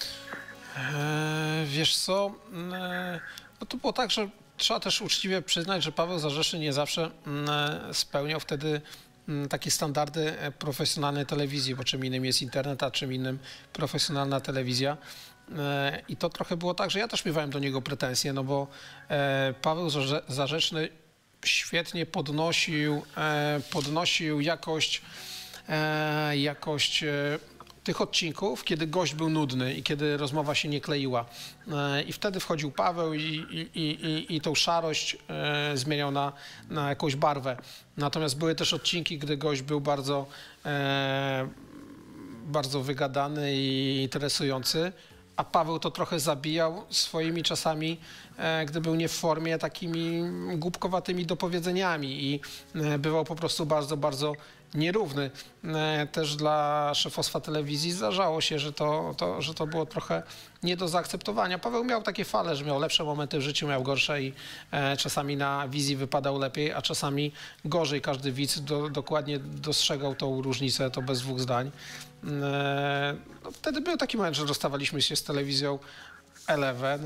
Wiesz co, no to było tak, że trzeba też uczciwie przyznać, że Paweł Zarzeczny nie zawsze spełniał wtedy takie standardy profesjonalnej telewizji, bo czym innym jest internet, a czym innym profesjonalna telewizja. I to trochę było tak, że ja też miewałem do niego pretensje, no bo Paweł Zarzeczny świetnie podnosił jakość tych odcinków, kiedy gość był nudny i kiedy rozmowa się nie kleiła. I wtedy wchodził Paweł i tą szarość zmieniał na jakąś barwę. Natomiast były też odcinki, gdy gość był bardzo wygadany i interesujący, a Paweł to trochę zabijał swoimi czasami, gdy był nie w formie, takimi głupkowatymi dopowiedzeniami i bywał po prostu bardzo, bardzo nierówny. Też dla szefostwa telewizji zdarzało się, że to było trochę nie do zaakceptowania. Paweł miał takie fale, że miał lepsze momenty w życiu, miał gorsze i czasami na wizji wypadał lepiej, a czasami gorzej. Każdy widz dokładnie dostrzegał tą różnicę, to bez 2 zdań. No, wtedy był taki moment, że rozstawaliśmy się z telewizją Eleven.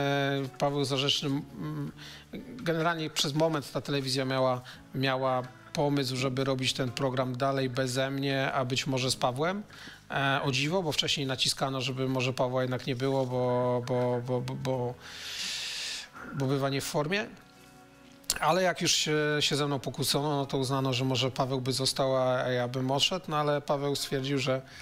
Paweł Zarzeczny, generalnie przez moment ta telewizja miała pomysł, żeby robić ten program dalej beze mnie, a być może z Pawłem. O dziwo, bo wcześniej naciskano, żeby może Pawła jednak nie było, bo bywa nie w formie. Ale jak już się ze mną pokłócono, no to uznano, że może Paweł by został, a ja bym odszedł, no ale Paweł stwierdził,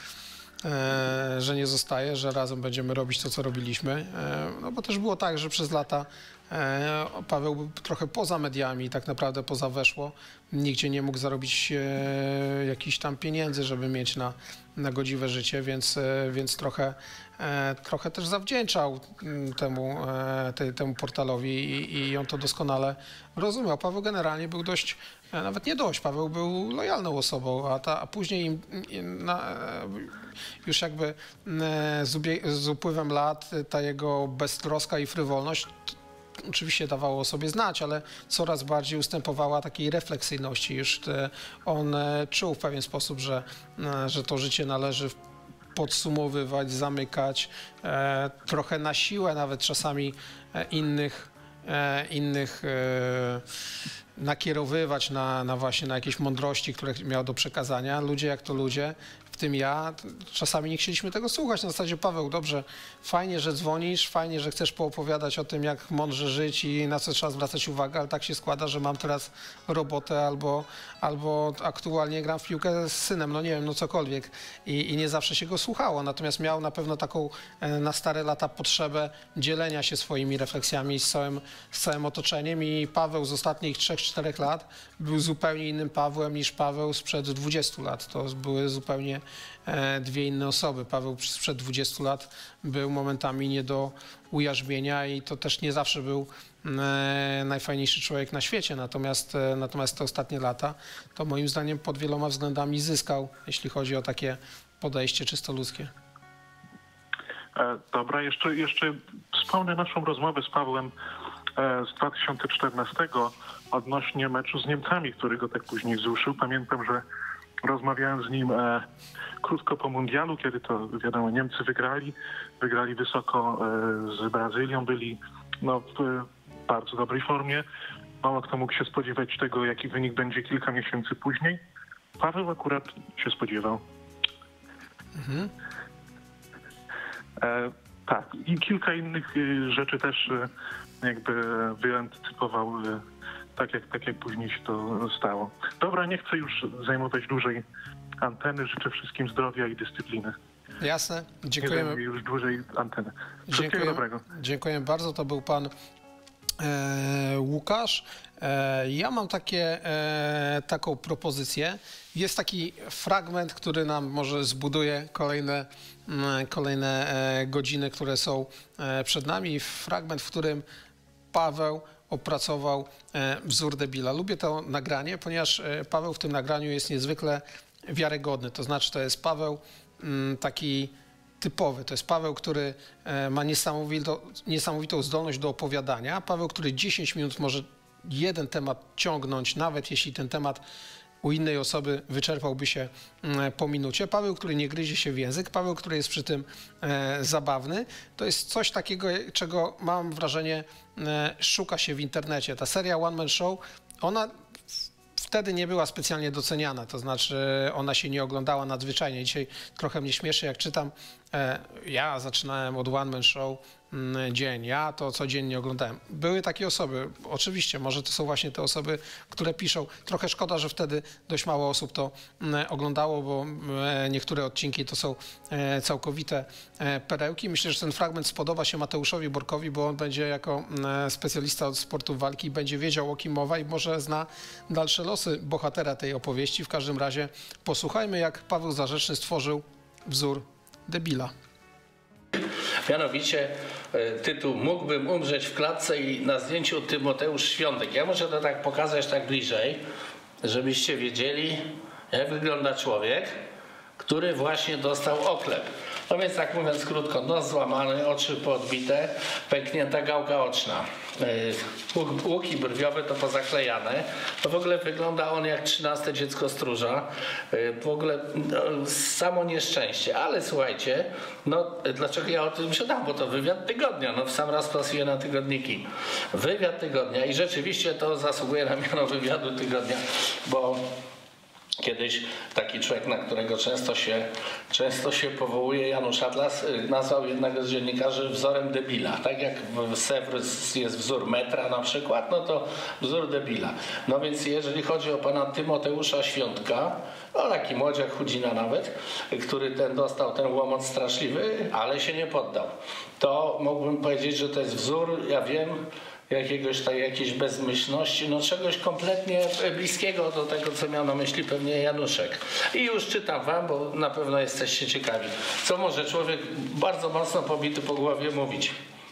że nie zostaje, że razem będziemy robić to, co robiliśmy. No bo też było tak, że przez lata Paweł był trochę poza mediami, tak naprawdę poza Weszło. Nigdzie nie mógł zarobić jakichś tam pieniędzy, żeby mieć na godziwe życie, więc trochę też zawdzięczał temu portalowi i on to doskonale rozumiał. Paweł generalnie był dość, nawet nie dość, Paweł był lojalną osobą, a później już jakby z upływem lat ta jego beztroska i frywolność oczywiście dawało o sobie znać, ale coraz bardziej ustępowała takiej refleksyjności. Już on czuł w pewien sposób, że to życie należy podsumowywać, zamykać, trochę na siłę nawet czasami innych nakierowywać właśnie na jakieś mądrości, które miał do przekazania. Ludzie jak to ludzie, w tym ja, czasami nie chcieliśmy tego słuchać. Na zasadzie, Paweł, dobrze, fajnie, że dzwonisz, fajnie, że chcesz poopowiadać o tym, jak mądrze żyć i na co trzeba zwracać uwagę, ale tak się składa, że mam teraz robotę albo aktualnie gram w piłkę z synem, no nie wiem, no cokolwiek. I nie zawsze się go słuchało, natomiast miał na pewno taką na stare lata potrzebę dzielenia się swoimi refleksjami z całym otoczeniem i Paweł z ostatnich 3-4 lat był zupełnie innym Pawłem niż Paweł sprzed 20 lat. To były zupełnie dwie inne osoby. Paweł sprzed 20 lat był momentami nie do ujarzmienia i to też nie zawsze był najfajniejszy człowiek na świecie. Natomiast te ostatnie lata to moim zdaniem pod wieloma względami zyskał, jeśli chodzi o takie podejście czysto ludzkie. Dobra, jeszcze wspomnę naszą rozmowę z Pawłem z 2014 odnośnie meczu z Niemcami, który go tak później wzruszył. Pamiętam, że rozmawiałem z nim krótko po mundialu, kiedy to, wiadomo, Niemcy wygrali wysoko z Brazylią, byli w bardzo dobrej formie. Mało kto mógł się spodziewać tego, jaki wynik będzie kilka miesięcy później. Paweł akurat się spodziewał. Mhm. Tak, i kilka innych rzeczy też jakby wyantycypował, tak jak później się to stało. Dobra, nie chcę już zajmować dłużej anteny. Życzę wszystkim zdrowia i dyscypliny. Jasne, dziękujemy. Nie zajmuję już dłużej anteny. Wszystkiego dobrego. Dziękuję bardzo, to był pan Łukasz. Ja mam taką propozycję. Jest taki fragment, który nam może zbuduje kolejne godziny, które są przed nami. Fragment, w którym Paweł opracował wzór debila. Lubię to nagranie, ponieważ Paweł w tym nagraniu jest niezwykle wiarygodny. To znaczy, to jest Paweł taki typowy. To jest Paweł, który ma niesamowitą zdolność do opowiadania. Paweł, który 10 minut może jeden temat ciągnąć, nawet jeśli ten temat u innej osoby wyczerpałby się po minucie. Paweł, który nie gryzie się w język. Paweł, który jest przy tym zabawny. To jest coś takiego, czego mam wrażenie szuka się w internecie. Ta seria One Man Show, ona wtedy nie była specjalnie doceniana, to znaczy ona się nie oglądała nadzwyczajnie. Dzisiaj trochę mnie śmieszy, jak czytam, ja zaczynałem od One Man Show dzień, ja to codziennie oglądałem. Były takie osoby, oczywiście, może to są właśnie te osoby, które piszą. Trochę szkoda, że wtedy dość mało osób to oglądało, bo niektóre odcinki to są całkowite perełki. Myślę, że ten fragment spodoba się Mateuszowi Borkowi, bo on będzie jako specjalista od sportu walki, będzie wiedział, o kim mowa i może zna dalsze losy bohatera tej opowieści. W każdym razie posłuchajmy, jak Paweł Zarzeczny stworzył wzór debila. Mianowicie tytuł Mógłbym umrzeć w klatce i na zdjęciu Tymoteusz Świątek. Ja muszę to tak pokazać tak bliżej, żebyście wiedzieli, jak wygląda człowiek, który właśnie dostał oklep. No więc tak mówiąc krótko, nos złamany, oczy poodbite, pęknięta gałka oczna. Łuki brwiowe to pozaklejane. To w ogóle wygląda on jak 13 dziecko stróża. W ogóle samo nieszczęście. Ale słuchajcie, no dlaczego ja o tym siadam? Bo to wywiad tygodnia. No w sam raz pasuję na tygodniki. Wywiad tygodnia i rzeczywiście to zasługuje na miano wywiadu tygodnia, bo kiedyś taki człowiek, na którego często się powołuje, Janusz Atlas, nazwał jednego z dziennikarzy wzorem debila. Tak jak w Sewr jest wzór metra na przykład, no to wzór debila. No więc jeżeli chodzi o pana Tymoteusza Świątka, no taki młodziak, chudzina nawet, który dostał ten łomot straszliwy, ale się nie poddał. To mógłbym powiedzieć, że to jest wzór, ja wiem, jakiejś bezmyślności, no czegoś kompletnie bliskiego do tego, co miał na myśli pewnie Januszek. I już czytam wam, bo na pewno jesteście ciekawi, co może człowiek bardzo mocno pobity po głowie mówić.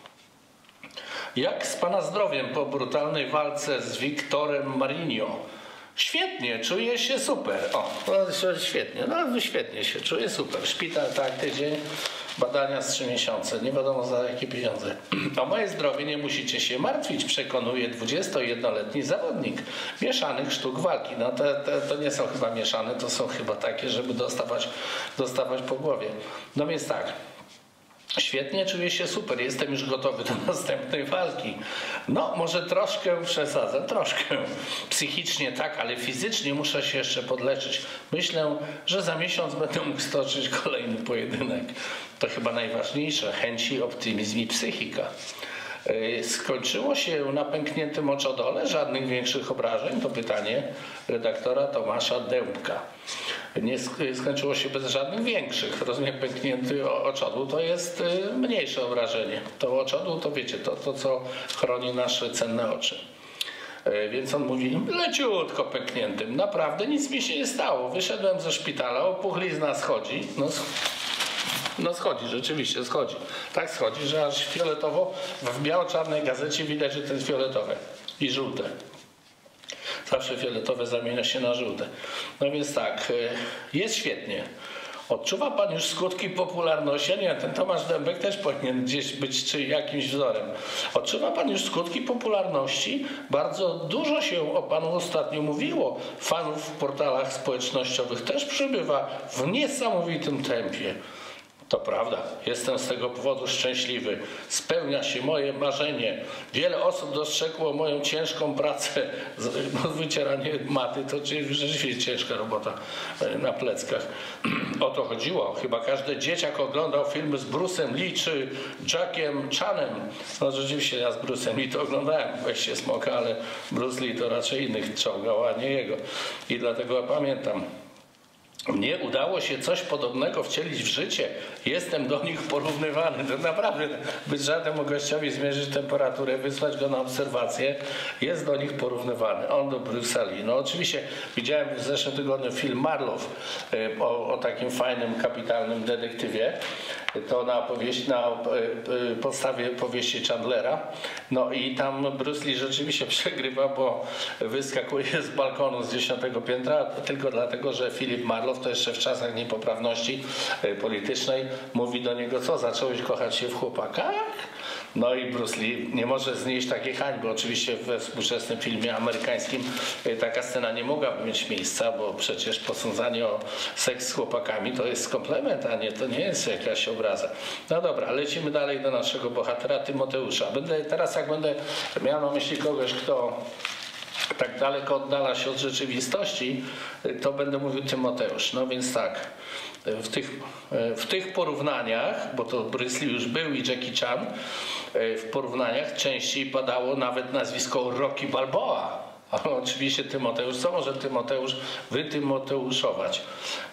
Jak z pana zdrowiem po brutalnej walce z Wiktorem Marinho? Świetnie, czuję się super. O, no, świetnie, no świetnie się czuję super. Szpital tak, tydzień, badania z 3 miesiące, nie wiadomo za jakie pieniądze. O moje zdrowie nie musicie się martwić, przekonuje 21-letni zawodnik mieszanych sztuk walki. No to nie są chyba mieszane, to są chyba takie, żeby dostawać po głowie. No więc tak. Świetnie, czuję się super, jestem już gotowy do następnej walki. No, może troszkę przesadzam, troszkę. Psychicznie tak, ale fizycznie muszę się jeszcze podleczyć. Myślę, że za miesiąc będę mógł stoczyć kolejny pojedynek. To chyba najważniejsze, chęci, optymizm i psychika. Skończyło się na pękniętym oczodole, żadnych większych obrażeń? To pytanie redaktora Tomasza Dębka. Nie skończyło się bez żadnych większych. Rozumiem, pęknięty oczodół to jest mniejsze obrażenie. To oczodół to wiecie, to co chroni nasze cenne oczy. Więc on mówi, leciutko pękniętym. Naprawdę nic mi się nie stało. Wyszedłem ze szpitala, opuchlizna schodzi. No schodzi, rzeczywiście schodzi. Tak schodzi, że aż fioletowo w biało-czarnej gazecie widać, że to jest fioletowe i żółte. Zawsze fioletowe zamienia się na żółte. No więc tak, jest świetnie. Odczuwa pan już skutki popularności? Nie, ten Tomasz Dębek też powinien gdzieś być czy jakimś wzorem. Odczuwa pan już skutki popularności? Bardzo dużo się o panu ostatnio mówiło. Fanów w portalach społecznościowych też przybywa w niesamowitym tempie. To prawda, jestem z tego powodu szczęśliwy. Spełnia się moje marzenie. Wiele osób dostrzegło moją ciężką pracę. Wycieranie maty to rzeczywiście ciężka robota na pleckach. O to chodziło. Chyba każdy dzieciak oglądał filmy z Bruce'em Lee czy Jackiem Chanem. No rzeczywiście ja z Bruce'em Lee to oglądałem. Weźcie smoka, ale Bruce Lee to raczej innych czołgał, a nie jego. I dlatego ja pamiętam. Mnie udało się coś podobnego wcielić w życie. Jestem do nich porównywany. To naprawdę być żadnemu gościowi zmierzyć temperaturę, wysłać go na obserwację. Jest do nich porównywany. On do Bruce'a. No oczywiście widziałem w zeszłym tygodniu film Marlow o takim fajnym, kapitalnym detektywie. To na podstawie powieści Chandlera. No i tam Bruce Lee rzeczywiście przegrywa, bo wyskakuje z balkonu z 10. piętra tylko dlatego, że Philip Marlow to jeszcze w czasach niepoprawności politycznej mówi do niego, co, zacząłeś kochać się w chłopakach? No i Bruce Lee nie może znieść takiej hańby. Oczywiście we współczesnym filmie amerykańskim taka scena nie mogłaby mieć miejsca, bo przecież posądzanie o seks z chłopakami to jest komplement, a nie, to nie jest jakaś obraza. No dobra, lecimy dalej do naszego bohatera Tymoteusza. Teraz jak będę miał na myśli kogoś, kto tak daleko oddala się od rzeczywistości, to będę mówił Tymoteusz. No więc tak, w tych porównaniach, bo to Bruce Lee już był i Jackie Chan, w porównaniach częściej padało nawet nazwisko Rocky Balboa. A oczywiście Tymoteusz, co może Tymoteusz wytymoteuszować?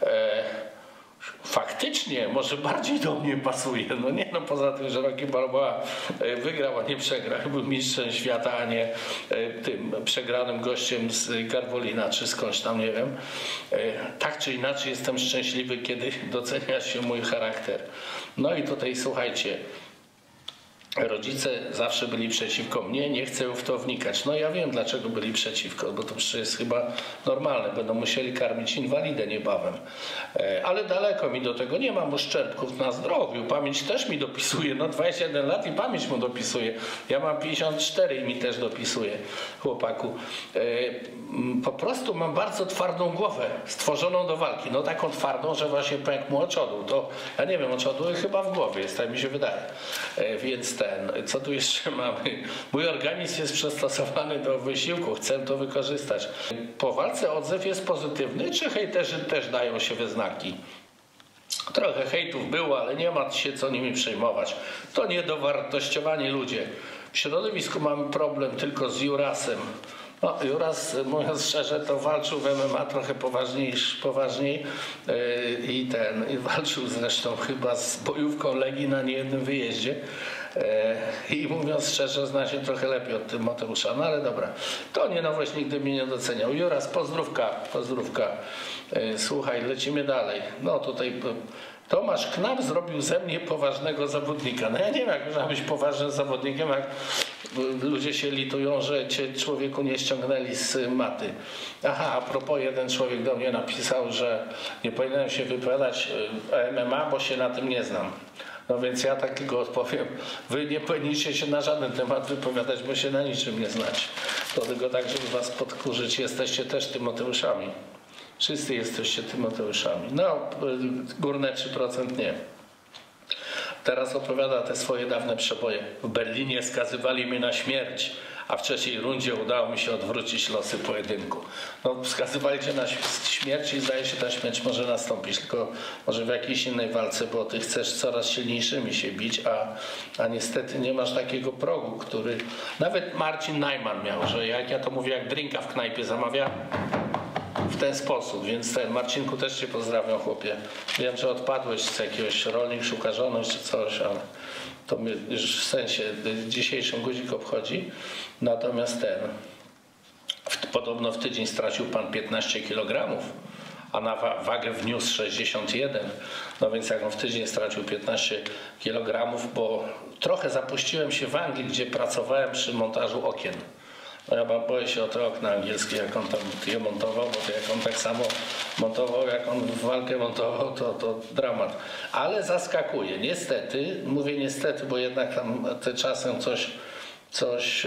Faktycznie może bardziej do mnie pasuje. No nie, no poza tym, że Rocky Balboa wygrał, a nie przegrał. Był mistrzem świata, a nie tym przegranym gościem z Garwolina, czy skądś tam, nie wiem. Tak czy inaczej jestem szczęśliwy, kiedy docenia się mój charakter. No i tutaj słuchajcie, rodzice zawsze byli przeciwko mnie, nie chcę w to wnikać. No ja wiem, dlaczego byli przeciwko, bo to przecież jest chyba normalne. Będą musieli karmić inwalidę niebawem. Ale daleko mi do tego, nie mam uszczerbków na zdrowiu. Pamięć też mi dopisuje, no 21 lat i pamięć mu dopisuje. Ja mam 54 i mi też dopisuje, chłopaku. Po prostu mam bardzo twardą głowę, stworzoną do walki. No taką twardą, że właśnie pękł mu oczodół. To ja nie wiem, oczodół chyba w głowie jest, tak mi się wydaje. Więc co tu jeszcze mamy? Mój organizm jest przystosowany do wysiłku, chcę to wykorzystać. Po walce odzew jest pozytywny, czy hejterzy też dają się we znaki? Trochę hejtów było, ale nie ma się co nimi przejmować. To niedowartościowani ludzie. W środowisku mamy problem tylko z Jurasem. No, Juras, mówiąc szczerze, to walczył w MMA trochę poważniej i walczył zresztą chyba z bojówką Legii na niejednym wyjeździe. I mówiąc szczerze, zna się trochę lepiej od Tymoteusza, no ale dobra, to nie nowość, nigdy mnie nie doceniał. Juras, pozdrówka. Słuchaj, lecimy dalej. No tutaj Tomasz Knap zrobił ze mnie poważnego zawodnika. No ja nie wiem, jak można być poważnym zawodnikiem, jak ludzie się litują, że cię człowieku nie ściągnęli z maty. Aha, a propos, jeden człowiek do mnie napisał, że nie powinienem się wypowiadać o MMA, bo się na tym nie znam. No więc ja takiego odpowiem, wy nie powinniście się na żaden temat wypowiadać, bo się na niczym nie znacie. To tylko tak, żeby was podkurzyć, jesteście też Tymoteuszami. Wszyscy jesteście Tymoteuszami. No, górne 3% nie. Teraz opowiada te swoje dawne przeboje. W Berlinie skazywali mnie na śmierć, a w trzeciej rundzie udało mi się odwrócić losy pojedynku. No, skazywali cię na śmierć i zdaje się, ta śmierć może nastąpić, tylko może w jakiejś innej walce, bo ty chcesz coraz silniejszymi się bić, a niestety nie masz takiego progu, który... Nawet Marcin Najman miał, że jak ja to mówię, jak drinka w knajpie zamawia, w ten sposób, więc Marcinku też cię pozdrawiam, chłopie. Wiem, że odpadłeś z jakiegoś rolnik, szuka żony czy coś, ale to mnie już w sensie dzisiejszym guzik obchodzi. Natomiast podobno w tydzień stracił pan 15 kg, a na wagę wniósł 61. No więc jak on w tydzień stracił 15 kg, bo trochę zapuściłem się w Anglii, gdzie pracowałem przy montażu okien. No ja boję się o te okna angielskie, jak on tam je montował, bo to jak on tak samo montował, jak on walkę montował, to dramat. Ale zaskakuje. Niestety, mówię niestety, bo jednak tam czasem coś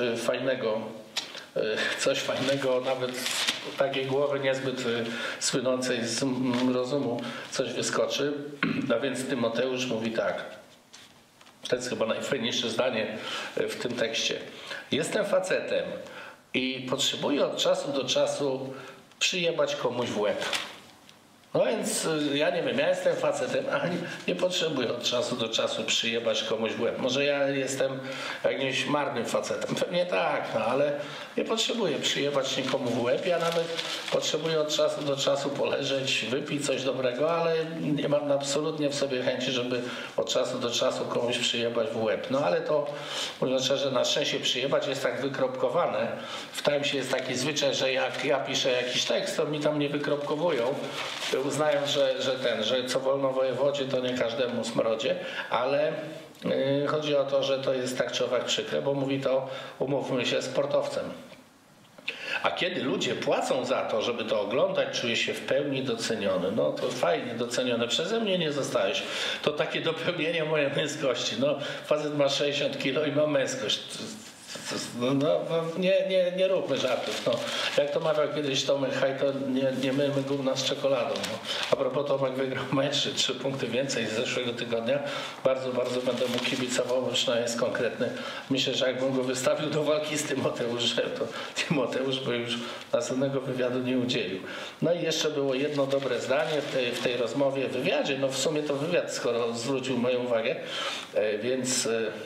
fajnego, nawet takiej głowy niezbyt słynącej z rozumu, coś wyskoczy. No więc Tymoteusz mówi tak. To jest chyba najfajniejsze zdanie w tym tekście. Jestem facetem i potrzebuję od czasu do czasu przyjebać komuś w łeb. No więc ja nie wiem, ja jestem facetem, a nie potrzebuję od czasu do czasu przyjebać komuś w łeb. Może ja jestem jakimś marnym facetem, pewnie tak, no ale nie potrzebuję przyjebać nikomu w łeb. Ja nawet potrzebuję od czasu do czasu poleżeć, wypić coś dobrego, ale nie mam absolutnie w sobie chęci, żeby od czasu do czasu komuś przyjebać w łeb. No ale to, mówiąc szczerze, na szczęście przyjebać jest tak wykropkowane. W Timesie jest taki zwyczaj, że jak ja piszę jakiś tekst, to mi tam nie wykropkowują, uznając, że co wolno wojewodzie, to nie każdemu smrodzie, ale chodzi o to, że to jest tak czy owak przykre, bo mówi to, umówmy się, sportowcem. A kiedy ludzie płacą za to, żeby to oglądać, czuje się w pełni doceniony. No to fajnie docenione. Przeze mnie nie zostałeś. To takie dopełnienie mojej męskości. No, facet ma 60 kg i ma męskość. No, nie róbmy żartów. No. Jak to mawiał kiedyś Tomek Haj, to nie myjmy gówna z czekoladą. No. A propos, Tomek wygrał mecz, 3 punkty więcej z zeszłego tygodnia. Bardzo będę mu kibicował, bo przynajmniej jest konkretny. Myślę, że jakbym go wystawił do walki z Tymoteuszem, to Tymoteusz by już następnego wywiadu nie udzielił. No i jeszcze było jedno dobre zdanie w tej rozmowie, w wywiadzie. No w sumie to wywiad, skoro zwrócił moją uwagę, więc...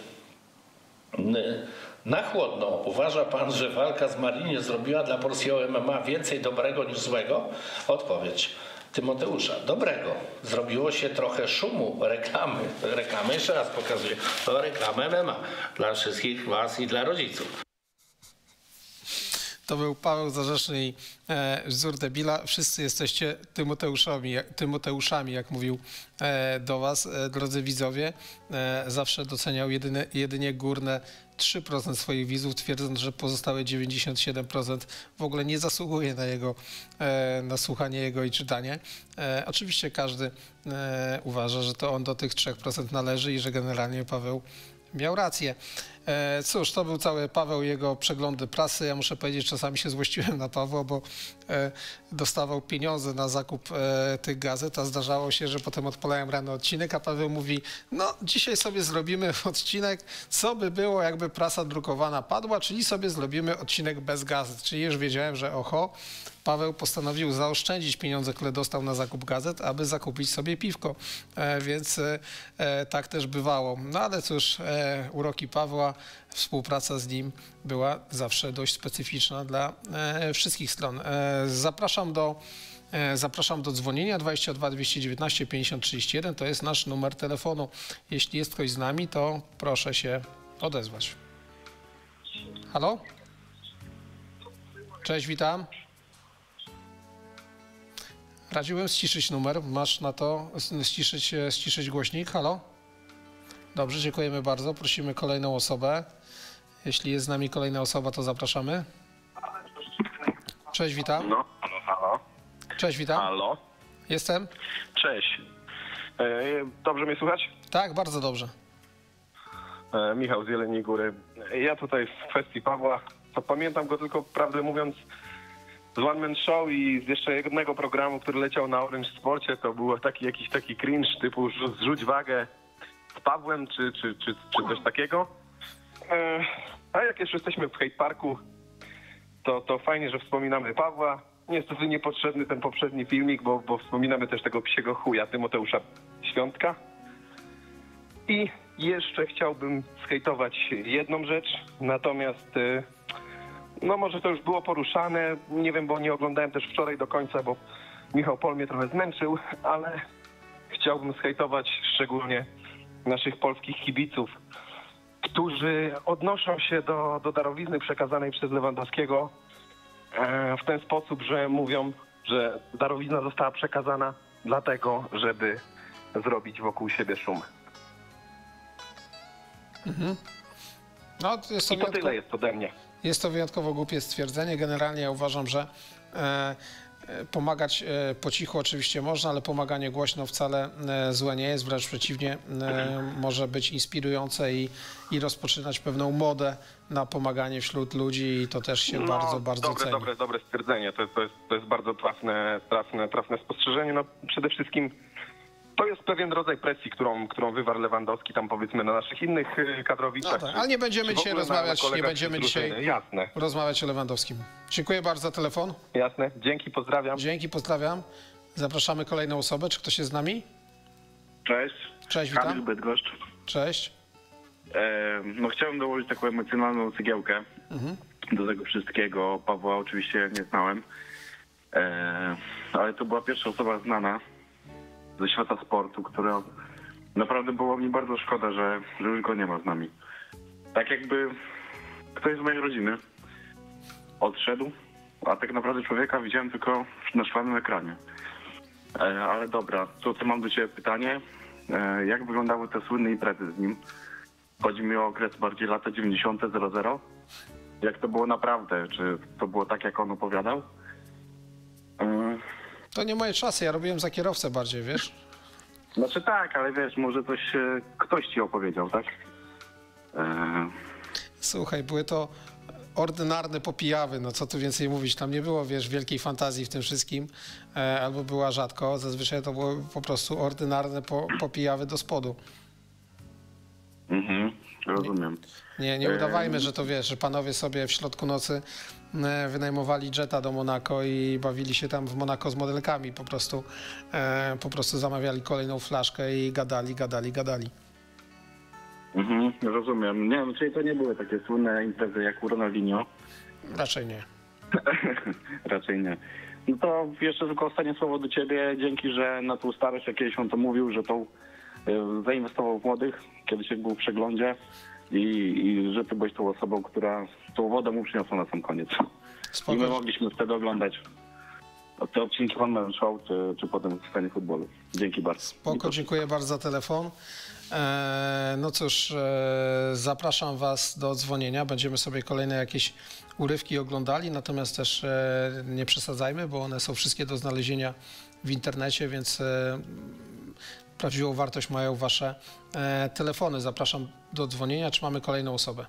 Na chłodno, uważa pan, że walka z Marini zrobiła dla polskiego MMA więcej dobrego niż złego? Odpowiedź Tymoteusza. Dobrego. Zrobiło się trochę szumu, reklamy, jeszcze raz pokazuję, to reklamy MMA dla wszystkich was i dla rodziców. To był Paweł Zarzeczny i Wzór debila. Wszyscy jesteście Tymoteuszami, jak mówił do was, drodzy widzowie. Zawsze doceniał jedynie górne 3% swoich widzów, twierdząc, że pozostałe 97% w ogóle nie zasługuje na słuchanie jego i czytanie. Oczywiście każdy uważa, że to on do tych 3% należy i że generalnie Paweł miał rację. Cóż, to był cały Paweł i jego przeglądy prasy. Ja muszę powiedzieć, czasami się złościłem na Pawła, bo dostawał pieniądze na zakup tych gazet, a zdarzało się, że potem odpalałem rano odcinek, a Paweł mówi, no dzisiaj sobie zrobimy odcinek, co by było, jakby prasa drukowana padła, czyli sobie zrobimy odcinek bez gazet. Czyli już wiedziałem, że oho, Paweł postanowił zaoszczędzić pieniądze, które dostał na zakup gazet, aby zakupić sobie piwko, więc tak też bywało. No ale cóż, uroki Pawła, współpraca z nim była zawsze dość specyficzna dla wszystkich stron. Zapraszam do dzwonienia 22 219 50 31, to jest nasz numer telefonu. Jeśli jest ktoś z nami, to proszę się odezwać. Halo? Cześć, witam. Radziłem ściszyć numer. Masz na to ściszyć głośnik? Halo? Dobrze, dziękujemy bardzo. Prosimy kolejną osobę. Jeśli jest z nami kolejna osoba, to zapraszamy. Cześć, witam. No, halo. Cześć, witam. Halo. Jestem. Cześć. Dobrze mnie słychać? Tak, bardzo dobrze. Michał z Jeleniej Góry. Ja tutaj w kwestii Pawła, to pamiętam go tylko, prawdę mówiąc, z One Man Show i z jeszcze jednego programu, który leciał na Orange Sporcie. To był jakiś taki cringe typu zrzuć wagę z Pawłem czy coś takiego. A jak jeszcze jesteśmy w Hate Parku, to fajnie, że wspominamy Pawła. Niestety niepotrzebny ten poprzedni filmik, bo wspominamy też tego psiego chuja Tymoteusza Świątka. I jeszcze chciałbym zhejtować jedną rzecz, natomiast no może to już było poruszane, nie wiem, bo nie oglądałem też wczoraj do końca, bo Michał Pol mnie trochę zmęczył, ale chciałbym zhejtować szczególnie naszych polskich kibiców, którzy odnoszą się do darowizny przekazanej przez Lewandowskiego w ten sposób, że mówią, że darowizna została przekazana dlatego, żeby zrobić wokół siebie szum. Mhm. No, I to tyle jest ode mnie. Jest to wyjątkowo głupie stwierdzenie. Generalnie ja uważam, że pomagać po cichu oczywiście można, ale pomaganie głośno wcale złe nie jest. Wręcz przeciwnie, może być inspirujące i rozpoczynać pewną modę na pomaganie wśród ludzi i to też się bardzo ceni. Dobre stwierdzenie. To jest bardzo trafne spostrzeżenie. No, przede wszystkim to jest pewien rodzaj presji, którą wywarł Lewandowski tam powiedzmy na naszych innych kadrowiczach. No tak, ale nie będziemy dzisiaj rozmawiać o Lewandowskim. Dziękuję bardzo za telefon. Jasne, dzięki, pozdrawiam. Dzięki, pozdrawiam. Zapraszamy kolejną osobę. Czy ktoś jest z nami? Cześć. Cześć, witam. Kamil Bydgoszcz. Cześć. No chciałem dołożyć taką emocjonalną cegiełkę do tego wszystkiego. Pawła oczywiście nie znałem, ale to była pierwsza osoba znana ze świata sportu, która naprawdę było mi bardzo szkoda, że już go nie ma z nami. Tak jakby ktoś z mojej rodziny odszedł, a tak naprawdę człowieka widziałem tylko na szklanym ekranie. Ale dobra, to mam do ciebie pytanie. Jak wyglądały te słynne imprezy z nim? Chodzi mi o okres bardziej lata 90. 00. Jak to było naprawdę? Czy to było tak, jak on opowiadał? To nie moje czasy, ja robiłem za kierowcę bardziej, wiesz? Znaczy tak, ale wiesz, może ktoś ci opowiedział, tak? Słuchaj, były to ordynarne popijawy, no co tu więcej mówić, tam nie było, wiesz, wielkiej fantazji w tym wszystkim, albo była rzadko, zazwyczaj to były po prostu ordynarne popijawy do spodu. Rozumiem. Nie udawajmy, że to wiesz, że panowie sobie w środku nocy wynajmowali jeta do Monako i bawili się tam w Monako z modelkami, po prostu zamawiali kolejną flaszkę i gadali. Rozumiem. Nie, czyli to nie były takie słynne imprezy jak u Ronaldinho? Raczej nie. Raczej nie. No to jeszcze tylko ostatnie słowo do ciebie. Dzięki, że na tą starość, jak kiedyś on to mówił, że to zainwestował w młodych, kiedyś jak był w przeglądzie i że ty byłeś tą osobą, która tą wodę mu przyniosła na sam koniec. I my mogliśmy wtedy oglądać te odcinki One Man Show, czy potem w stanie futbolu. Dzięki bardzo. Spoko, dziękuję bardzo za telefon. No cóż, zapraszam Was do dzwonienia. Będziemy sobie kolejne jakieś urywki oglądali, natomiast też nie przesadzajmy, bo one są wszystkie do znalezienia w internecie, więc prawdziwą wartość mają Wasze telefony. Zapraszam do dzwonienia. Czy mamy kolejną osobę?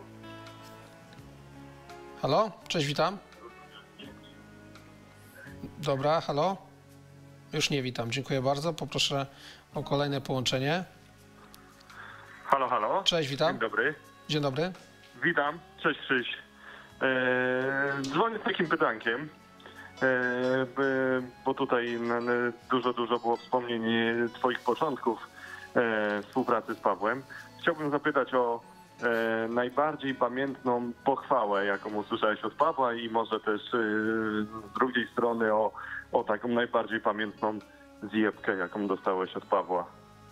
Halo? Cześć, witam. Dobra, halo? Już nie witam. Dziękuję bardzo. Poproszę o kolejne połączenie. Halo, halo. Cześć, witam. Dzień dobry. Dzień dobry. Witam. Cześć, cześć. Dzwonię z takim pytankiem, bo tutaj dużo było wspomnień Twoich początków współpracy z Pawłem. Chciałbym zapytać o najbardziej pamiętną pochwałę, jaką usłyszałeś od Pawła i może też z drugiej strony o taką najbardziej pamiętną zjebkę, jaką dostałeś od Pawła.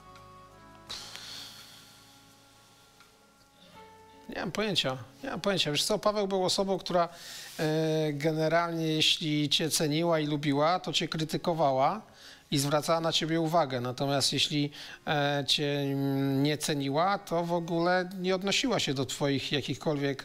Nie mam pojęcia. Wiesz co, Paweł był osobą, która generalnie jeśli Cię ceniła i lubiła, to Cię krytykowała i zwracała na Ciebie uwagę. Natomiast jeśli Cię nie ceniła, to w ogóle nie odnosiła się do Twoich jakichkolwiek,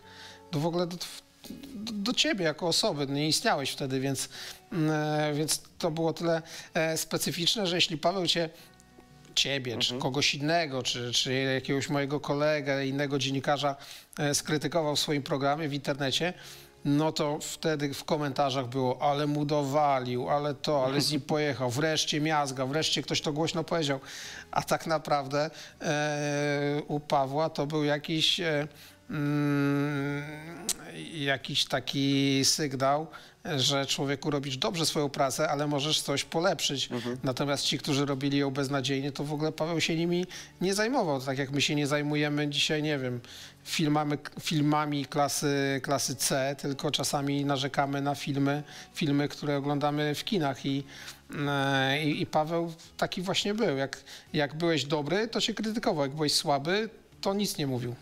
do Ciebie jako osoby. Nie istniałeś wtedy, więc to było tyle specyficzne, że jeśli Paweł Ciebie, czy kogoś innego, czy jakiegoś mojego kolegę, innego dziennikarza skrytykował w swoim programie w internecie, no to wtedy w komentarzach było, ale mu dowalił, ale z nim pojechał, wreszcie miazga, wreszcie ktoś to głośno powiedział. A tak naprawdę u Pawła to był jakiś taki sygnał, że człowieku robisz dobrze swoją pracę, ale możesz coś polepszyć. Natomiast ci, którzy robili ją beznadziejnie, to w ogóle Paweł się nimi nie zajmował. Tak jak my się nie zajmujemy dzisiaj, nie wiem, filmami klasy C, tylko czasami narzekamy na filmy, które oglądamy w kinach i Paweł taki właśnie był. Jak byłeś dobry, to cię krytykował. Jak byłeś słaby, to nic nie mówił.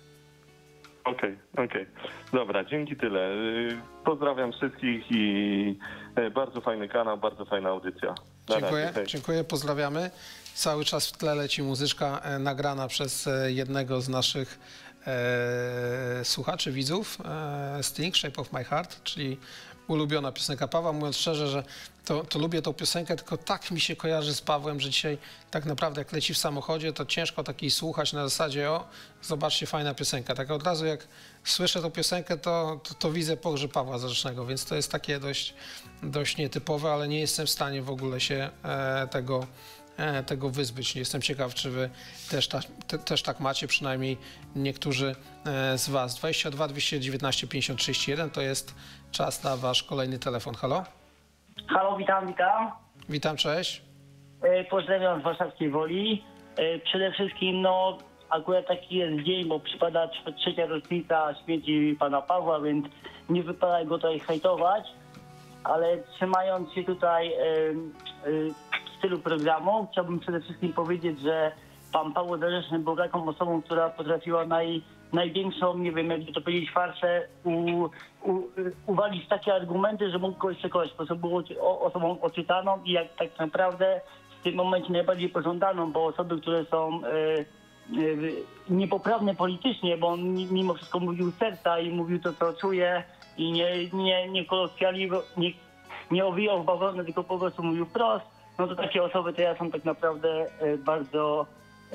Okej. Dobra, dzięki tyle. Pozdrawiam wszystkich i bardzo fajny kanał, bardzo fajna audycja. Dziękuję, pozdrawiamy. Cały czas w tle leci muzyczka nagrana przez jednego z naszych słuchaczy, widzów, Sting, Shape of My Heart, czyli ulubiona piosenka Pawła. Mówiąc szczerze, że to lubię tą piosenkę, tylko tak mi się kojarzy z Pawłem, że dzisiaj tak naprawdę jak leci w samochodzie, to ciężko takiej słuchać na zasadzie, zobaczcie, fajna piosenka. Tak od razu jak słyszę tą piosenkę, to widzę pogrzeb Pawła Zarzecznego, więc to jest takie dość nietypowe, ale nie jestem w stanie w ogóle się tego wyzbyć. Jestem ciekaw, czy wy też tak macie, przynajmniej niektórzy z was. 22 219 50 31 to jest czas na wasz kolejny telefon. Halo? Halo, witam. Witam, cześć. Pozdrawiam z warszawskiej Woli. Przede wszystkim, akurat taki jest dzień, bo przypada 3. rocznica śmierci pana Pawła, więc nie wypada go tutaj hejtować, ale trzymając się tutaj stylu programu, chciałbym przede wszystkim powiedzieć, że pan Paweł Zarzeczny był taką osobą, która potrafiła największą, nie wiem, jakby to powiedzieć, farsę uwalić takie argumenty, że mógł kogoś przekonać. Po prostu było osobą oczytaną i jak tak naprawdę w tym momencie najbardziej pożądaną, bo osoby, które są niepoprawne politycznie, bo on mimo wszystko mówił z serca i mówił to, co czuje i nie kolokwializował, nie owijał w bawełnę, tylko po prostu mówił wprost. No to takie osoby teraz są tak naprawdę bardzo...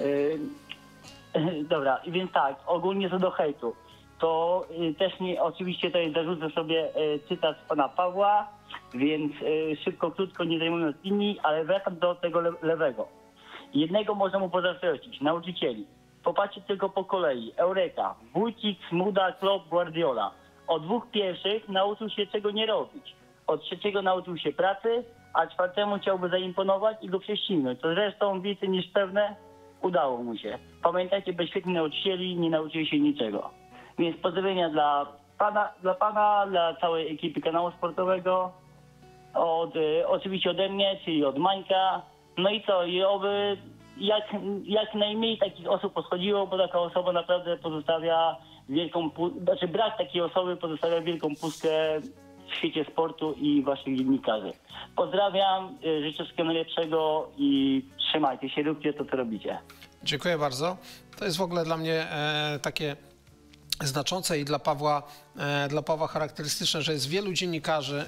Dobra, więc tak, ogólnie co do hejtu, to też oczywiście tutaj zarzucę sobie cytat z pana Pawła, więc szybko, krótko, nie zajmując inni, ale wracam do tego lewego. Jednego można mu pozazdrościć, nauczycieli. Popatrzcie tylko po kolei. Eureka, Wójcik, Smuda, Klopp, Guardiola. Od 2 pierwszych nauczył się czego nie robić. Od 3 nauczył się pracy, a 4 chciałby zaimponować i go prześcignąć. To zresztą więcej niż pewne udało mu się. Pamiętajcie, bez świetnych nauczycieli nie nauczyli się niczego. Więc pozdrowienia dla pana, dla całej ekipy kanału sportowego, oczywiście ode mnie, czyli od Mańka. No i co? I jak najmniej takich osób podchodziło, bo taka osoba naprawdę pozostawia brak takiej osoby pozostawia wielką pustkę w świecie sportu i waszych dziennikarzy. Pozdrawiam, życzę wszystkiego najlepszego i trzymajcie się, róbcie to, co robicie. Dziękuję bardzo. To jest w ogóle dla mnie takie znaczące i dla Pawła charakterystyczne, że jest wielu dziennikarzy,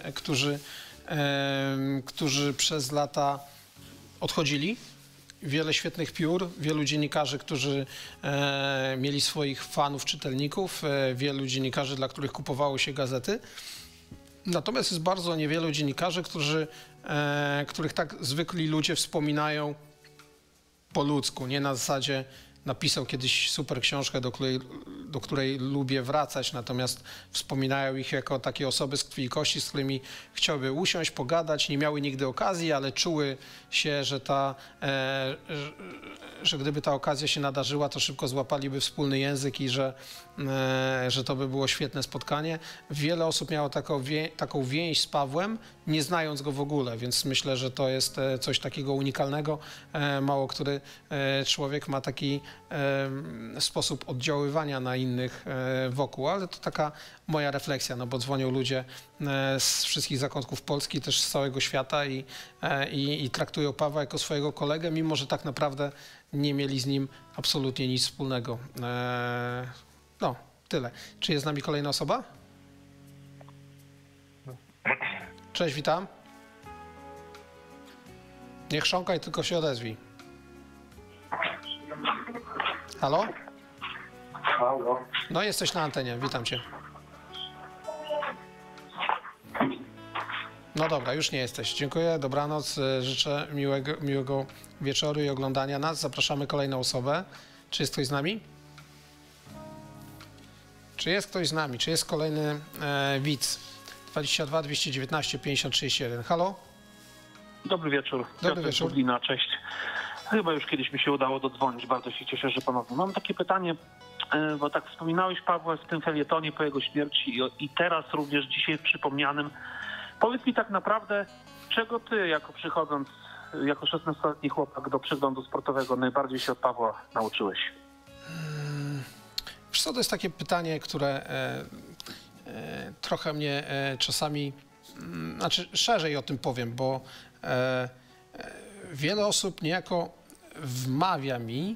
którzy przez lata odchodzili. Wiele świetnych piór, wielu dziennikarzy, którzy mieli swoich fanów, czytelników, wielu dziennikarzy, dla których kupowało się gazety. Natomiast jest bardzo niewielu dziennikarzy, których tak zwykli ludzie wspominają po ludzku, nie na zasadzie napisał kiedyś super książkę, do której lubię wracać, natomiast wspominają ich jako takie osoby z krwi i kości, z którymi chciałby usiąść, pogadać, nie miały nigdy okazji, ale czuły się, że gdyby ta okazja się nadarzyła, to szybko złapaliby wspólny język i że to by było świetne spotkanie. Wiele osób miało taką więź z Pawłem, nie znając go w ogóle, więc myślę, że to jest coś takiego unikalnego. Mało który człowiek ma taki sposób oddziaływania na innych wokół, ale to taka moja refleksja, no bo dzwonią ludzie z wszystkich zakątków Polski, też z całego świata i traktują Pawła jako swojego kolegę, mimo że tak naprawdę nie mieli z nim absolutnie nic wspólnego. No, tyle. Czy jest z nami kolejna osoba? Cześć, witam. Nie chrząkaj, tylko się odezwij. Halo? Halo. No, jesteś na antenie, witam cię. No dobra, już nie jesteś. Dziękuję, dobranoc, życzę miłego wieczoru i oglądania nas. Zapraszamy kolejną osobę. Czy jest ktoś z nami? Czy jest ktoś z nami? Czy jest kolejny widz? 22 219 50 31. Halo? Dobry wieczór. Dobry wieczór. Budlina, cześć. Chyba już kiedyś mi się udało dodzwonić. Bardzo się cieszę, że ponownie. Mam takie pytanie, bo tak wspominałeś, Pawła, w tym felietonie po jego śmierci i teraz również dzisiaj w przypomnianym. Powiedz mi tak naprawdę, czego ty, jako 16-letni chłopak do przeglądu sportowego, najbardziej się od Pawła nauczyłeś? Wiesz co, to jest takie pytanie, które trochę mnie czasami, znaczy szerzej o tym powiem, bo wiele osób niejako wmawia mi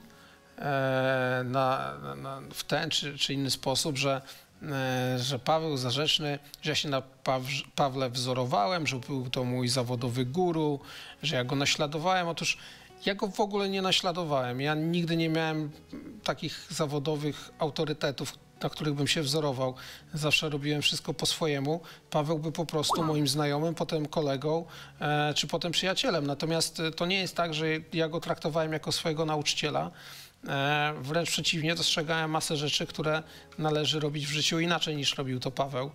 w ten czy inny sposób, że Paweł Zarzeczny, że ja się na Pawle wzorowałem, że był to mój zawodowy guru, że ja go naśladowałem. Otóż ja go w ogóle nie naśladowałem. Ja nigdy nie miałem takich zawodowych autorytetów, na których bym się wzorował. Zawsze robiłem wszystko po swojemu. Paweł był po prostu moim znajomym, potem kolegą, czy potem przyjacielem. Natomiast to nie jest tak, że ja go traktowałem jako swojego nauczyciela. Wręcz przeciwnie, dostrzegałem masę rzeczy, które należy robić w życiu inaczej niż robił to Paweł.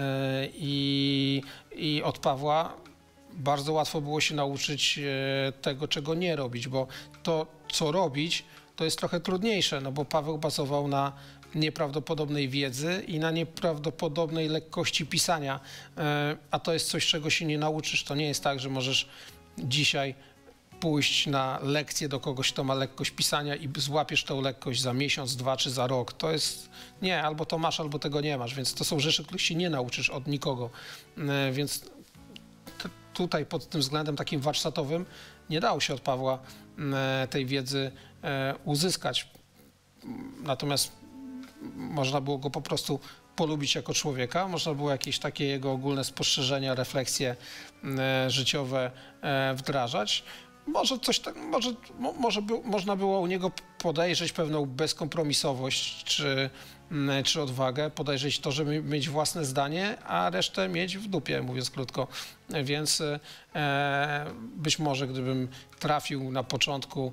I od Pawła bardzo łatwo było się nauczyć tego, czego nie robić, bo to, co robić, to jest trochę trudniejsze, no bo Paweł bazował na nieprawdopodobnej wiedzy i na nieprawdopodobnej lekkości pisania, a to jest coś, czego się nie nauczysz. To nie jest tak, że możesz dzisiaj pójść na lekcję do kogoś, kto ma lekkość pisania i złapiesz tą lekkość za miesiąc, 2 czy za rok. To jest, nie, albo to masz, albo tego nie masz, więc to są rzeczy, których się nie nauczysz od nikogo. Więc tutaj pod tym względem takim warsztatowym nie dało się od Pawła tej wiedzy uzyskać. Natomiast można było go po prostu polubić jako człowieka, można było jakieś takie jego ogólne spostrzeżenia, refleksje życiowe wdrażać. Może coś tak, można było u niego podejrzeć pewną bezkompromisowość czy odwagę, podejrzeć to, żeby mieć własne zdanie, a resztę mieć w dupie, mówiąc krótko. Więc być może gdybym trafił na początku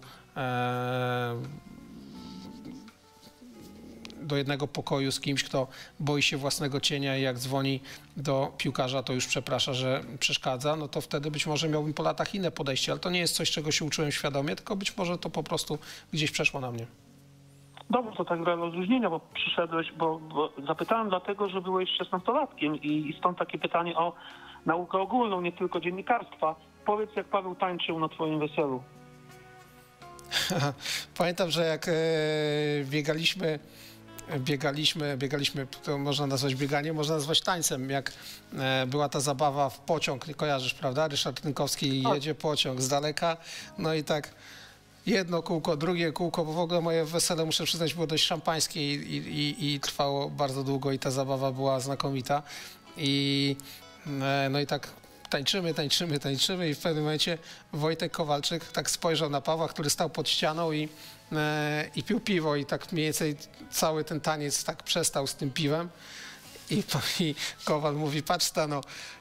do jednego pokoju z kimś, kto boi się własnego cienia i jak dzwoni do piłkarza, to już przeprasza, że przeszkadza, no to wtedy być może miałbym po latach inne podejście, ale to nie jest coś, czego się uczyłem świadomie, tylko być może to po prostu gdzieś przeszło na mnie. Dobrze, to tak dla rozluźnienia, bo przyszedłeś, bo zapytałem dlatego, że byłeś 16-latkiem i stąd takie pytanie o naukę ogólną, nie tylko dziennikarstwa. Powiedz, jak Paweł tańczył na twoim weselu. Pamiętam, że jak biegaliśmy, to można nazwać bieganiem, można nazwać tańcem, jak była ta zabawa w pociąg, kojarzysz, prawda? Ryszard Rynkowski jedzie pociąg z daleka, no i tak jedno kółko, drugie kółko, bo w ogóle moje wesele, muszę przyznać, było dość szampańskie i trwało bardzo długo i ta zabawa była znakomita. No i tak tańczymy i w pewnym momencie Wojtek Kowalczyk tak spojrzał na Pawła, który stał pod ścianą i pił piwo i tak mniej więcej cały ten taniec tak przestał z tym piwem i Kowal mówi, patrz Stano,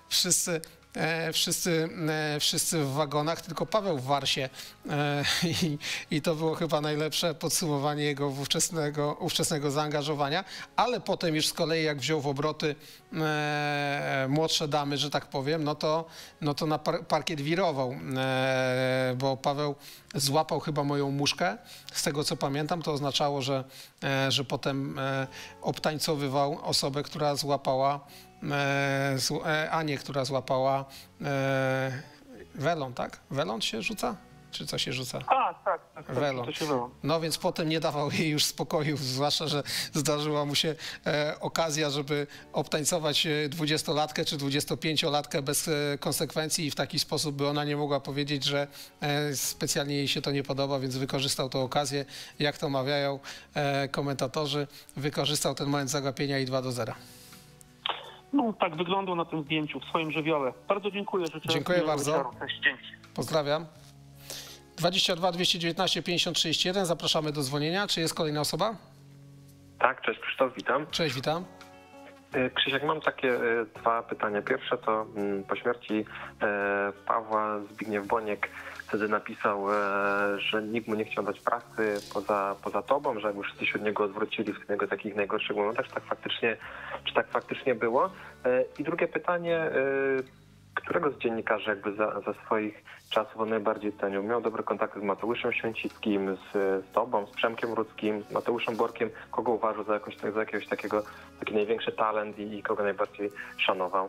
wszyscy w wagonach, tylko Paweł w warsie. I to było chyba najlepsze podsumowanie jego ówczesnego zaangażowania, ale potem już z kolei jak wziął w obroty młodsze damy, że tak powiem, no to na parkiet wirował, bo Paweł złapał chyba moją muszkę, z tego co pamiętam, to oznaczało, że potem obtańcowywał osobę, która złapała Anię, która złapała welon, tak? Welon się rzuca? Czy co się rzuca? Tak, welon. To się welon. No więc potem nie dawał jej już spokoju, zwłaszcza, że zdarzyła mu się okazja, żeby obtańcować 20-latkę czy 25-latkę bez konsekwencji i w taki sposób, by ona nie mogła powiedzieć, że specjalnie jej się to nie podoba, więc wykorzystał tę okazję, jak to mawiają komentatorzy, wykorzystał ten moment zagapienia i 2-0. No tak wyglądał na tym zdjęciu w swoim żywiole. Bardzo dziękuję. Dziękuję bardzo. Cześć, dzięki. Pozdrawiam. 22 219 50 31. Zapraszamy do dzwonienia. Czy jest kolejna osoba? Tak, cześć Krzysztof, witam. Cześć, witam. Krzysiek, mam takie dwa pytania. Pierwsze to po śmierci Pawła Zbigniew Boniek wtedy napisał, że nikt mu nie chciał dać pracy poza tobą, że jakby wszyscy się od niego odwrócili w jego takich najgorszych momentach. Czy tak faktycznie było? I drugie pytanie, którego z dziennikarzy jakby za swoich czasów on najbardziej cenił? Miał dobre kontakty z Mateuszem Święcickim, z tobą, z Przemkiem Rudzkim, z Mateuszem Borkiem. Kogo uważał za jakiegoś taki największy talent i kogo najbardziej szanował?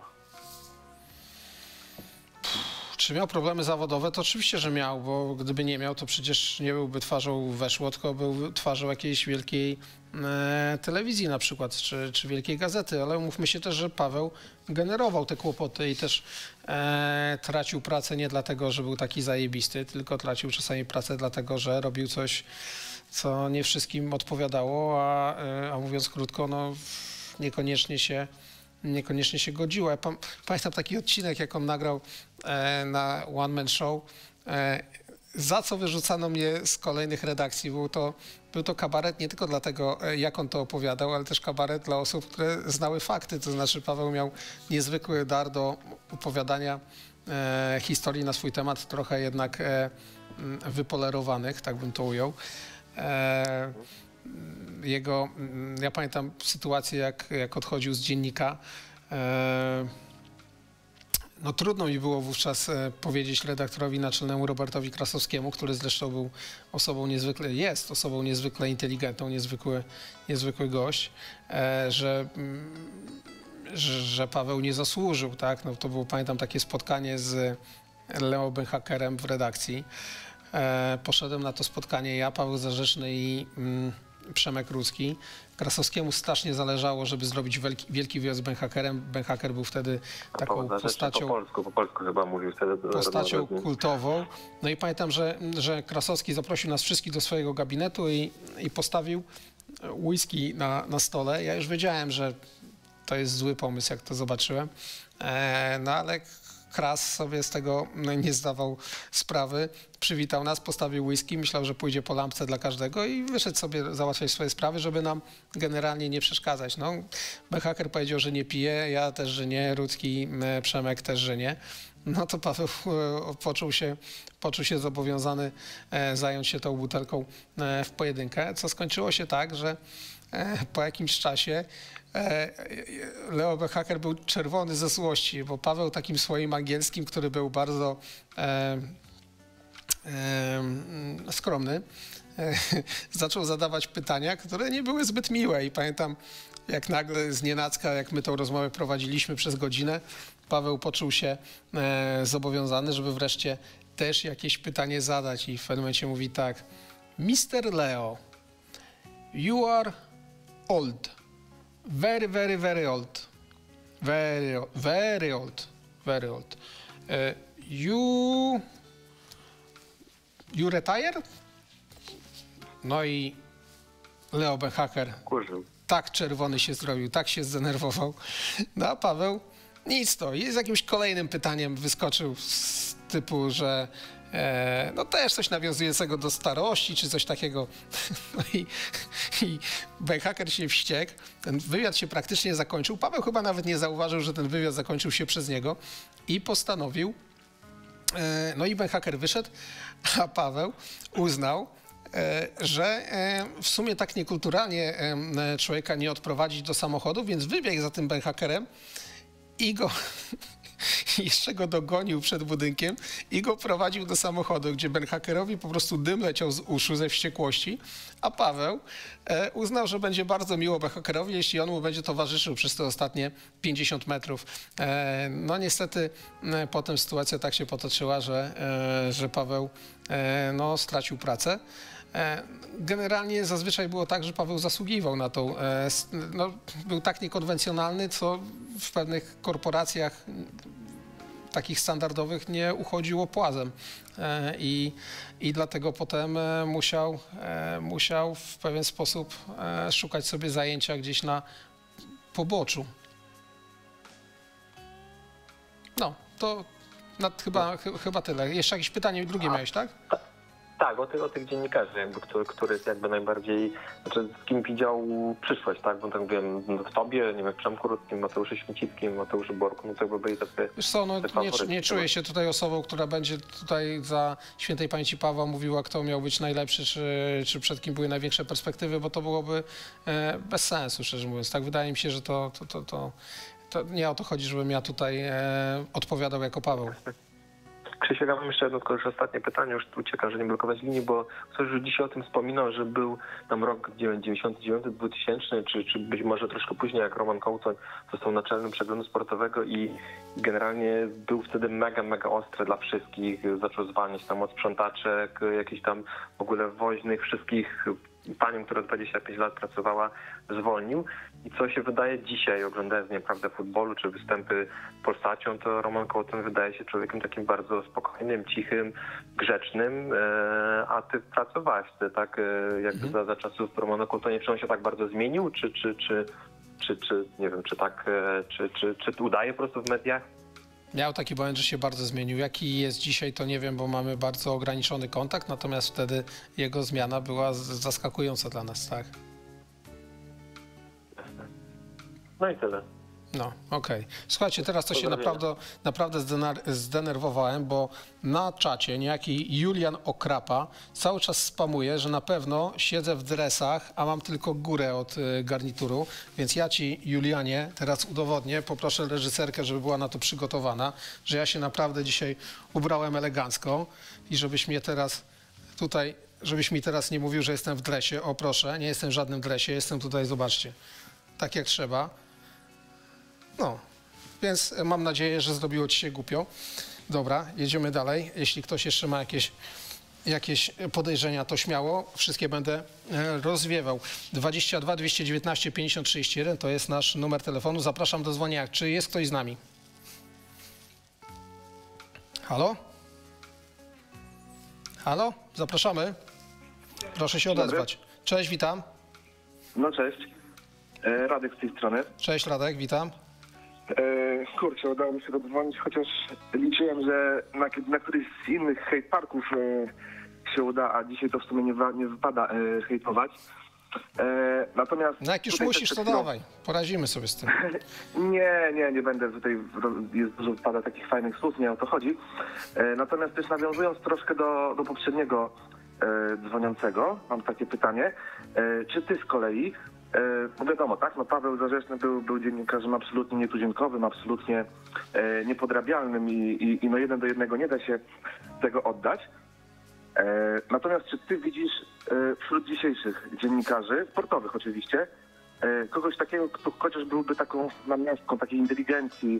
Czy miał problemy zawodowe? To oczywiście, że miał, bo gdyby nie miał, to przecież nie byłby twarzą Weszło, tylko był twarzą jakiejś wielkiej telewizji na przykład, czy wielkiej gazety, ale umówmy się też, że Paweł generował te kłopoty i też tracił pracę nie dlatego, że był taki zajebisty, tylko tracił czasami pracę dlatego, że robił coś, co nie wszystkim odpowiadało, a mówiąc krótko, no niekoniecznie się godziło. Ja pamiętam taki odcinek, jak on nagrał na One Man Show, za co wyrzucano mnie z kolejnych redakcji. Był to kabaret nie tylko dlatego, jak on to opowiadał, ale też kabaret dla osób, które znały fakty. To znaczy Paweł miał niezwykły dar do opowiadania historii na swój temat, trochę jednak wypolerowanych, tak bym to ujął. Ja pamiętam sytuację, jak odchodził z dziennika. No trudno mi było wówczas powiedzieć redaktorowi naczelnemu Robertowi Krasowskiemu, który zresztą był jest osobą niezwykle inteligentną, niezwykły gość, że Paweł nie zasłużył, tak? No to było, pamiętam, takie spotkanie z Leo Benhakerem w redakcji. Poszedłem na to spotkanie ja, Paweł Zarzeczny i Przemek Rudzki. Krasowskiemu strasznie zależało, żeby zrobić wielki wyjazd z Benhakerem. Benhaker był wtedy taką postacią... Po polsku chyba mówił wtedy. Postacią kultową. No i pamiętam, że Krasowski zaprosił nas wszystkich do swojego gabinetu i postawił whisky na stole. Ja już wiedziałem, że to jest zły pomysł, jak to zobaczyłem. No ale Kras sobie z tego nie zdawał sprawy. Przywitał nas, postawił whisky, myślał, że pójdzie po lampce dla każdego i wyszedł sobie załatwiać swoje sprawy, żeby nam generalnie nie przeszkadzać. No, Benhaker powiedział, że nie pije, ja też, że nie, Rudzki, Przemek też, że nie. No to Paweł poczuł się zobowiązany zająć się tą butelką w pojedynkę, co skończyło się tak, że po jakimś czasie Leo Benhaker był czerwony ze złości, bo Paweł takim swoim angielskim, który był bardzo skromny, zaczął zadawać pytania, które nie były zbyt miłe i pamiętam, jak nagle znienacka, jak my tą rozmowę prowadziliśmy przez godzinę, Paweł poczuł się zobowiązany, żeby wreszcie też jakieś pytanie zadać i w pewnym momencie mówi tak: Mr. Leo, you are old. Very, very, very old. Very, very old. Very old. You retire? No i Leo Benhaker tak czerwony się zrobił, tak się zdenerwował. No a Paweł nic to. I z jakimś kolejnym pytaniem wyskoczył z typu, że no też coś nawiązującego do starości, czy coś takiego. No i Benhaker się wściekł. Ten wywiad się praktycznie zakończył. Paweł chyba nawet nie zauważył, że ten wywiad zakończył się przez niego i postanowił. No i Benhaker wyszedł, a Paweł uznał, że w sumie tak niekulturalnie człowieka nie odprowadzić do samochodu, więc wybiegł za tym Benhakerem i go jeszcze go dogonił przed budynkiem i go prowadził do samochodu, gdzie Benhakerowi po prostu dym leciał z uszu ze wściekłości, a Paweł uznał, że będzie bardzo miło Benhakerowi, jeśli on mu będzie towarzyszył przez te ostatnie 50 metrów. No niestety potem sytuacja tak się potoczyła, że Paweł no, stracił pracę. Generalnie zazwyczaj było tak, że Paweł zasługiwał na tą, no, był tak niekonwencjonalny, co w pewnych korporacjach takich standardowych nie uchodziło płazem i dlatego potem musiał w pewien sposób szukać sobie zajęcia gdzieś na poboczu. No, to chyba tyle. Jeszcze jakieś pytanie drugie miałeś, tak? Tak, o tych dziennikarzy, jakby, który jest jakby najbardziej, znaczy z kim widział przyszłość, tak? Bo tak wiem, w tobie, nie wiem, w Przemku Rudzkim, Mateuszu Święcickim, Mateuszu Borku, no to jakby byli tacy... Wiesz co, no nie czuję się tutaj osobą, która będzie tutaj za świętej pamięci Pawła mówiła, kto miał być najlepszy, czy przed kim były największe perspektywy, bo to byłoby bez sensu, szczerze mówiąc. Tak wydaje mi się, że to nie o to chodzi, żebym ja tutaj odpowiadał jako Paweł. Krzysiek, ja mam jeszcze jedno, tylko już ostatnie pytanie, już tu uciekam, że nie blokować linii, bo ktoś już dzisiaj o tym wspominał, że był tam rok 99-2000, czy być może troszkę później, jak Roman Kołtoń został naczelnym przeglądu sportowego i generalnie był wtedy mega ostry dla wszystkich, zaczął zwalniać tam od sprzątaczek, jakichś tam w ogóle woźnych, wszystkich panią, która 25 lat pracowała, zwolnił. I co się wydaje dzisiaj, oglądając naprawdę futbolu czy występy Polsacią, to Roman Kołtoń wydaje się człowiekiem takim bardzo spokojnym, cichym, grzecznym, a ty pracowałeś, tak? Jakby za czasów Romana Kołtonia, czy on się tak bardzo zmienił, czy nie wiem, czy tak, czy udaje po prostu w mediach? Miał taki moment, że się bardzo zmienił. Jaki jest dzisiaj, to nie wiem, bo mamy bardzo ograniczony kontakt, natomiast wtedy jego zmiana była zaskakująca dla nas, tak? No i tyle. No, okej. Słuchajcie, teraz to się naprawdę zdenerwowałem, bo na czacie niejaki Julian Okrapa cały czas spamuje, że na pewno siedzę w dresach, a mam tylko górę od garnituru, więc ja ci, Julianie, teraz udowodnię, poproszę reżyserkę, żeby była na to przygotowana, że ja się naprawdę dzisiaj ubrałem elegancko i żebyś mnie teraz tutaj, żebyś mi teraz nie mówił, że jestem w dresie. O proszę, nie jestem w żadnym dresie, jestem tutaj, zobaczcie, tak jak trzeba. No, więc mam nadzieję, że zrobiło ci się głupio. Dobra, jedziemy dalej. Jeśli ktoś jeszcze ma jakieś podejrzenia, to śmiało. Wszystkie będę rozwiewał. 22 219 50 31 to jest nasz numer telefonu. Zapraszam do dzwonienia. Czy jest ktoś z nami? Halo? Halo? Zapraszamy. Proszę się odezwać. Cześć, witam. No cześć. Radek z tej strony. Cześć Radek, witam. Kurczę, udało mi się dodzwonić, chociaż liczyłem, że na któryś z innych hejt parków się uda, a dzisiaj to w sumie nie wypada hejtować. Natomiast... No jak już musisz, to dawaj. Poradzimy sobie z tym. Nie będę tutaj, jest dużo wypada takich fajnych słów, nie o to chodzi. Natomiast też nawiązując troszkę do poprzedniego dzwoniącego, mam takie pytanie. Czy ty z kolei, bo wiadomo, tak, no Paweł Zarzeczny był dziennikarzem absolutnie nietuzinkowym, absolutnie niepodrabialnym i no 1 do 1 nie da się tego oddać. Natomiast czy ty widzisz wśród dzisiejszych dziennikarzy, sportowych oczywiście, kogoś takiego, kto chociaż byłby taką namiastką takiej inteligencji,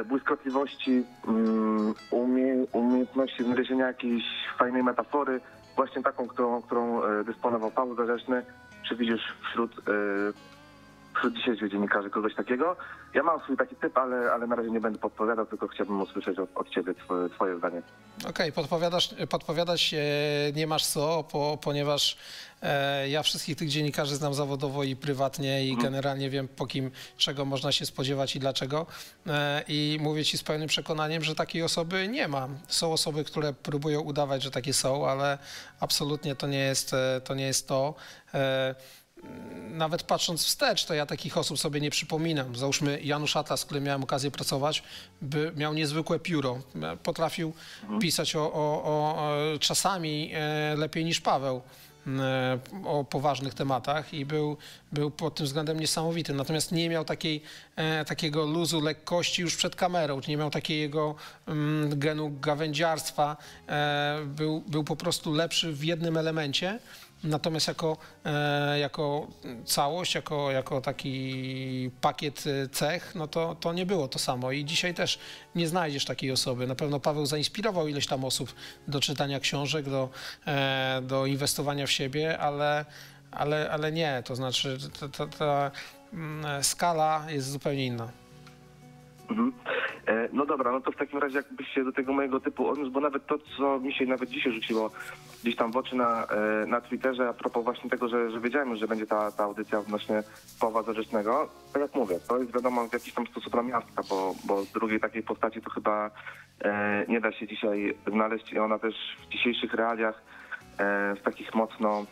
błyskotliwości, umiejętności znalezienia jakiejś fajnej metafory, właśnie taką, którą dysponował Paweł Zarzeczny, czy widzisz wśród dzisiejszych dziennikarzy kogoś takiego? Ja mam swój taki typ, ale na razie nie będę podpowiadał, tylko chciałbym usłyszeć od ciebie twoje zdanie. Okej, podpowiadać nie masz co, ponieważ ja wszystkich tych dziennikarzy znam zawodowo i prywatnie i generalnie wiem, po kim czego można się spodziewać i dlaczego. I mówię ci z pełnym przekonaniem, że takiej osoby nie ma. Są osoby, które próbują udawać, że takie są, ale absolutnie to nie jest to. Nawet patrząc wstecz, to ja takich osób sobie nie przypominam. Załóżmy Janusz Atlas, z którym miałem okazję pracować, miał niezwykłe pióro. Potrafił pisać czasami lepiej niż Paweł o poważnych tematach i był pod tym względem niesamowity. Natomiast nie miał takiego luzu, lekkości już przed kamerą, nie miał takiego genu gawędziarstwa. Był po prostu lepszy w jednym elemencie. Natomiast jako całość, jako taki pakiet cech, no to nie było to samo i dzisiaj też nie znajdziesz takiej osoby. Na pewno Paweł zainspirował ileś tam osób do czytania książek, do inwestowania w siebie, ale nie, to znaczy ta skala jest zupełnie inna. No dobra, no to w takim razie jakbyś się do tego mojego typu odniósł, bo nawet to, co mi się nawet dzisiaj rzuciło gdzieś tam w oczy na Twitterze, a propos właśnie tego, że wiedziałem, że będzie ta audycja odnośnie Pawła Zarzecznego, tak jak mówię, to jest wiadomo w jakiś tam sposób namiastka, bo drugiej takiej postaci to chyba nie da się dzisiaj znaleźć i ona też w dzisiejszych realiach w takich mocno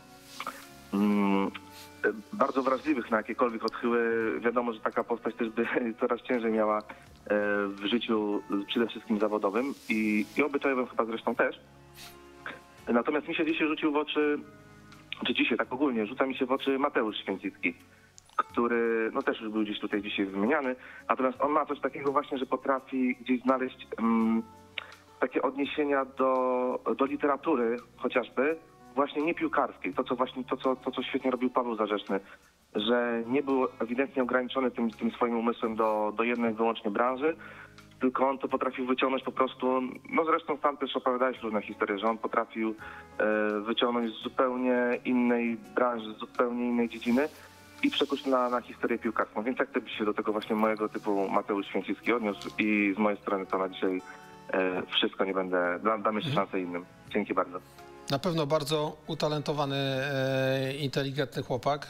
bardzo wrażliwych na jakiekolwiek odchyły, wiadomo, że taka postać też by coraz ciężej miała w życiu przede wszystkim zawodowym i obyczajowym chyba zresztą też. Natomiast mi się dzisiaj rzucił w oczy, czy dzisiaj tak ogólnie, rzuca mi się w oczy Mateusz Święcicki, który no też już był gdzieś tutaj dzisiaj wymieniany, natomiast on ma coś takiego właśnie, że potrafi gdzieś znaleźć takie odniesienia do literatury chociażby, właśnie nie piłkarskiej, to co świetnie robił Paweł Zarzeczny, że nie był ewidentnie ograniczony tym swoim umysłem do jednej wyłącznie branży, tylko on to potrafił wyciągnąć po prostu, no zresztą sam też opowiadałeś różne historie, że on potrafił wyciągnąć z zupełnie innej branży, z zupełnie innej dziedziny i przekuć na historię piłkarską. Więc jak ty byś się do tego właśnie mojego typu Mateusz Święcicki odniósł i z mojej strony to na dzisiaj wszystko, nie będę, dam jeszcze szansę innym. Dzięki bardzo. Na pewno bardzo utalentowany, inteligentny chłopak,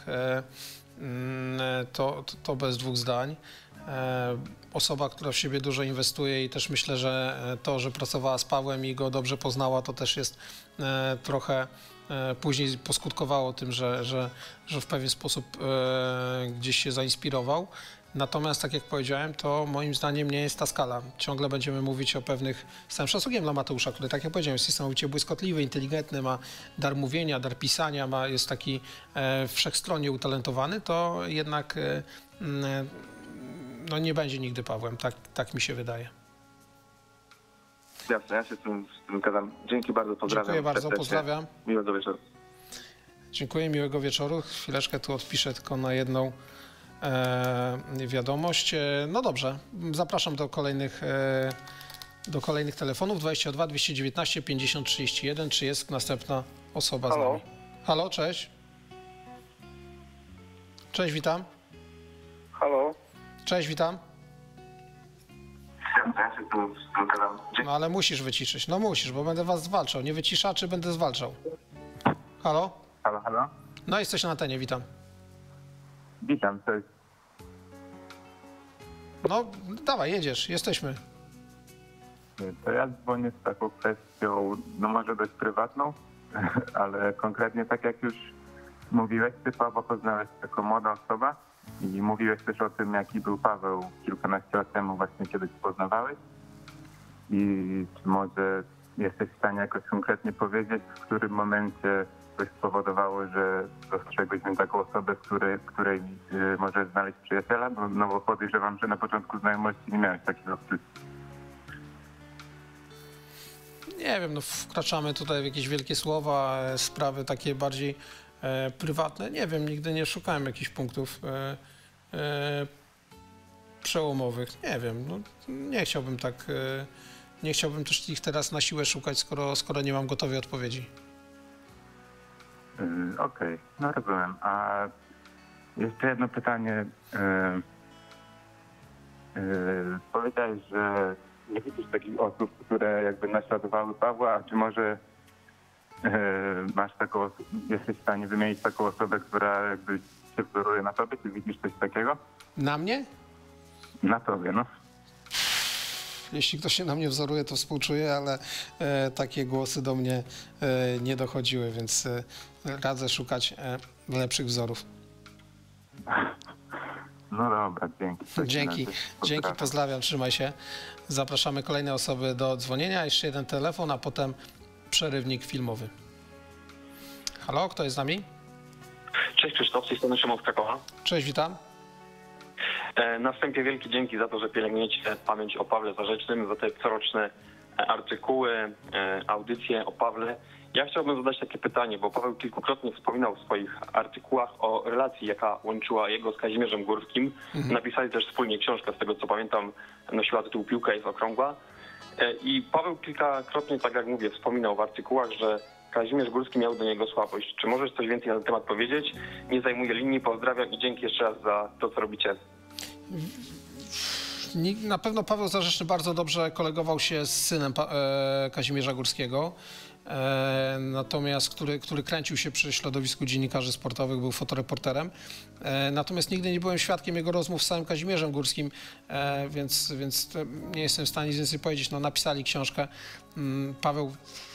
to bez dwóch zdań. Osoba, która w siebie dużo inwestuje i też myślę, że to, że pracowała z Pawłem i go dobrze poznała, to też jest trochę później poskutkowało tym, że w pewien sposób gdzieś się zainspirował. Natomiast, tak jak powiedziałem, to moim zdaniem nie jest ta skala. Ciągle będziemy mówić o pewnych, z całym szacunkiem dla Mateusza, który, tak jak powiedziałem, jest niesamowicie błyskotliwy, inteligentny, ma dar mówienia, dar pisania, jest taki wszechstronnie utalentowany, to jednak no nie będzie nigdy Pawłem, tak mi się wydaje. Jasne, ja się z tym zgadzam. Dzięki bardzo, pozdrawiam. Dziękuję bardzo, pozdrawiam. Miłego wieczoru. Dziękuję, miłego wieczoru. Chwileczkę tu odpiszę tylko na jedną wiadomość. No dobrze, zapraszam do kolejnych telefonów. 22 219 50 31. Czy jest następna osoba z nami? Halo, cześć. Cześć, witam. Halo. Cześć, witam. No ale musisz wyciszyć. No musisz, bo będę was zwalczał. Nie wyciszaczy, będę zwalczał. Halo? Halo, halo. No jesteś na antenie, witam. Witam, cześć. No dawaj, jedziesz, jesteśmy. To ja dzwonię z taką kwestią, no może dość prywatną, ale konkretnie tak jak już mówiłeś, ty Paweł poznałeś jako młoda osoba i mówiłeś też o tym, jaki był Paweł kilkanaście lat temu właśnie, kiedy cię poznawałeś. I czy może jesteś w stanie jakoś konkretnie powiedzieć, w którym momencie coś spowodowało, że dostrzegłeś taką osobę, której możesz znaleźć przyjaciela? No bo podejrzewam, że na początku znajomości nie miałeś takiego odczucia. Nie wiem, no wkraczamy tutaj w jakieś wielkie słowa, sprawy takie bardziej prywatne. Nie wiem, nigdy nie szukałem jakichś punktów przełomowych. Nie wiem, no nie chciałbym tak, nie chciałbym też ich teraz na siłę szukać, skoro nie mam gotowej odpowiedzi. Okej, no rozumiem. A jeszcze jedno pytanie. Powiedziałeś, że nie widzisz takich osób, które jakby naśladowały Pawła, a czy może masz taką, jesteś w stanie wymienić taką osobę, która jakby się wzoruje na tobie? Czy widzisz coś takiego? Na mnie? Na tobie, no. Jeśli ktoś się na mnie wzoruje, to współczuję, ale takie głosy do mnie nie dochodziły, więc radzę szukać lepszych wzorów. No dobra, dzięki. Dzięki, pozdrawiam, trzymaj się. Zapraszamy kolejne osoby do dzwonienia. Jeszcze jeden telefon, a potem przerywnik filmowy. Halo, kto jest z nami? Cześć Krzysztof, z tej strony Szymon z Krakowa. Cześć, witam. Na wstępie wielkie dzięki za to, że pielęgnujecie pamięć o Pawle Zarzecznym, za te coroczne artykuły, audycje o Pawle. Ja chciałbym zadać takie pytanie, bo Paweł kilkukrotnie wspominał w swoich artykułach o relacji, jaka łączyła jego z Kazimierzem Górskim. Napisali też wspólnie książkę, z tego co pamiętam, nosiła tytuł Piłka jest okrągła. I Paweł kilkakrotnie, tak jak mówię, wspominał w artykułach, że Kazimierz Górski miał do niego słabość. Czy możesz coś więcej na ten temat powiedzieć? Nie zajmuję linii, pozdrawiam i dzięki jeszcze raz za to, co robicie. Na pewno Paweł Zarzeczny bardzo dobrze kolegował się z synem Kazimierza Górskiego, natomiast który kręcił się przy środowisku dziennikarzy sportowych, był fotoreporterem. Natomiast nigdy nie byłem świadkiem jego rozmów z samym Kazimierzem Górskim, więc nie jestem w stanie nic więcej powiedzieć. No, napisali książkę. Paweł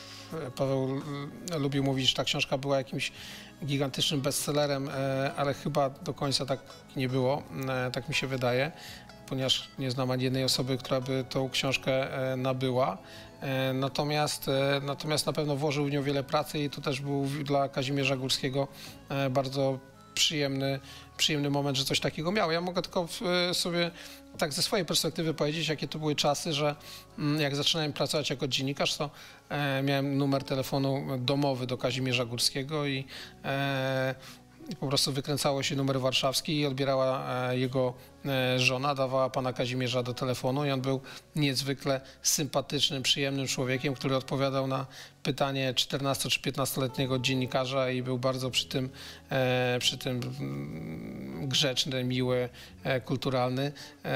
lubił mówić, że ta książka była jakimś gigantycznym bestsellerem, ale chyba do końca tak nie było, tak mi się wydaje, ponieważ nie znam ani jednej osoby, która by tą książkę nabyła. Natomiast na pewno włożył w nią wiele pracy i to też był dla Kazimierza Górskiego bardzo przyjemny moment, że coś takiego miał. Ja mogę tylko sobie tak ze swojej perspektywy powiedzieć, jakie to były czasy, że jak zaczynałem pracować jako dziennikarz, to miałem numer telefonu domowy do Kazimierza Górskiego i po prostu wykręcało się numer warszawski i odbierała jego żona, dawała pana Kazimierza do telefonu i on był niezwykle sympatycznym, przyjemnym człowiekiem, który odpowiadał na pytanie 14 czy 15-letniego dziennikarza i był bardzo przy tym grzeczny, miły, kulturalny.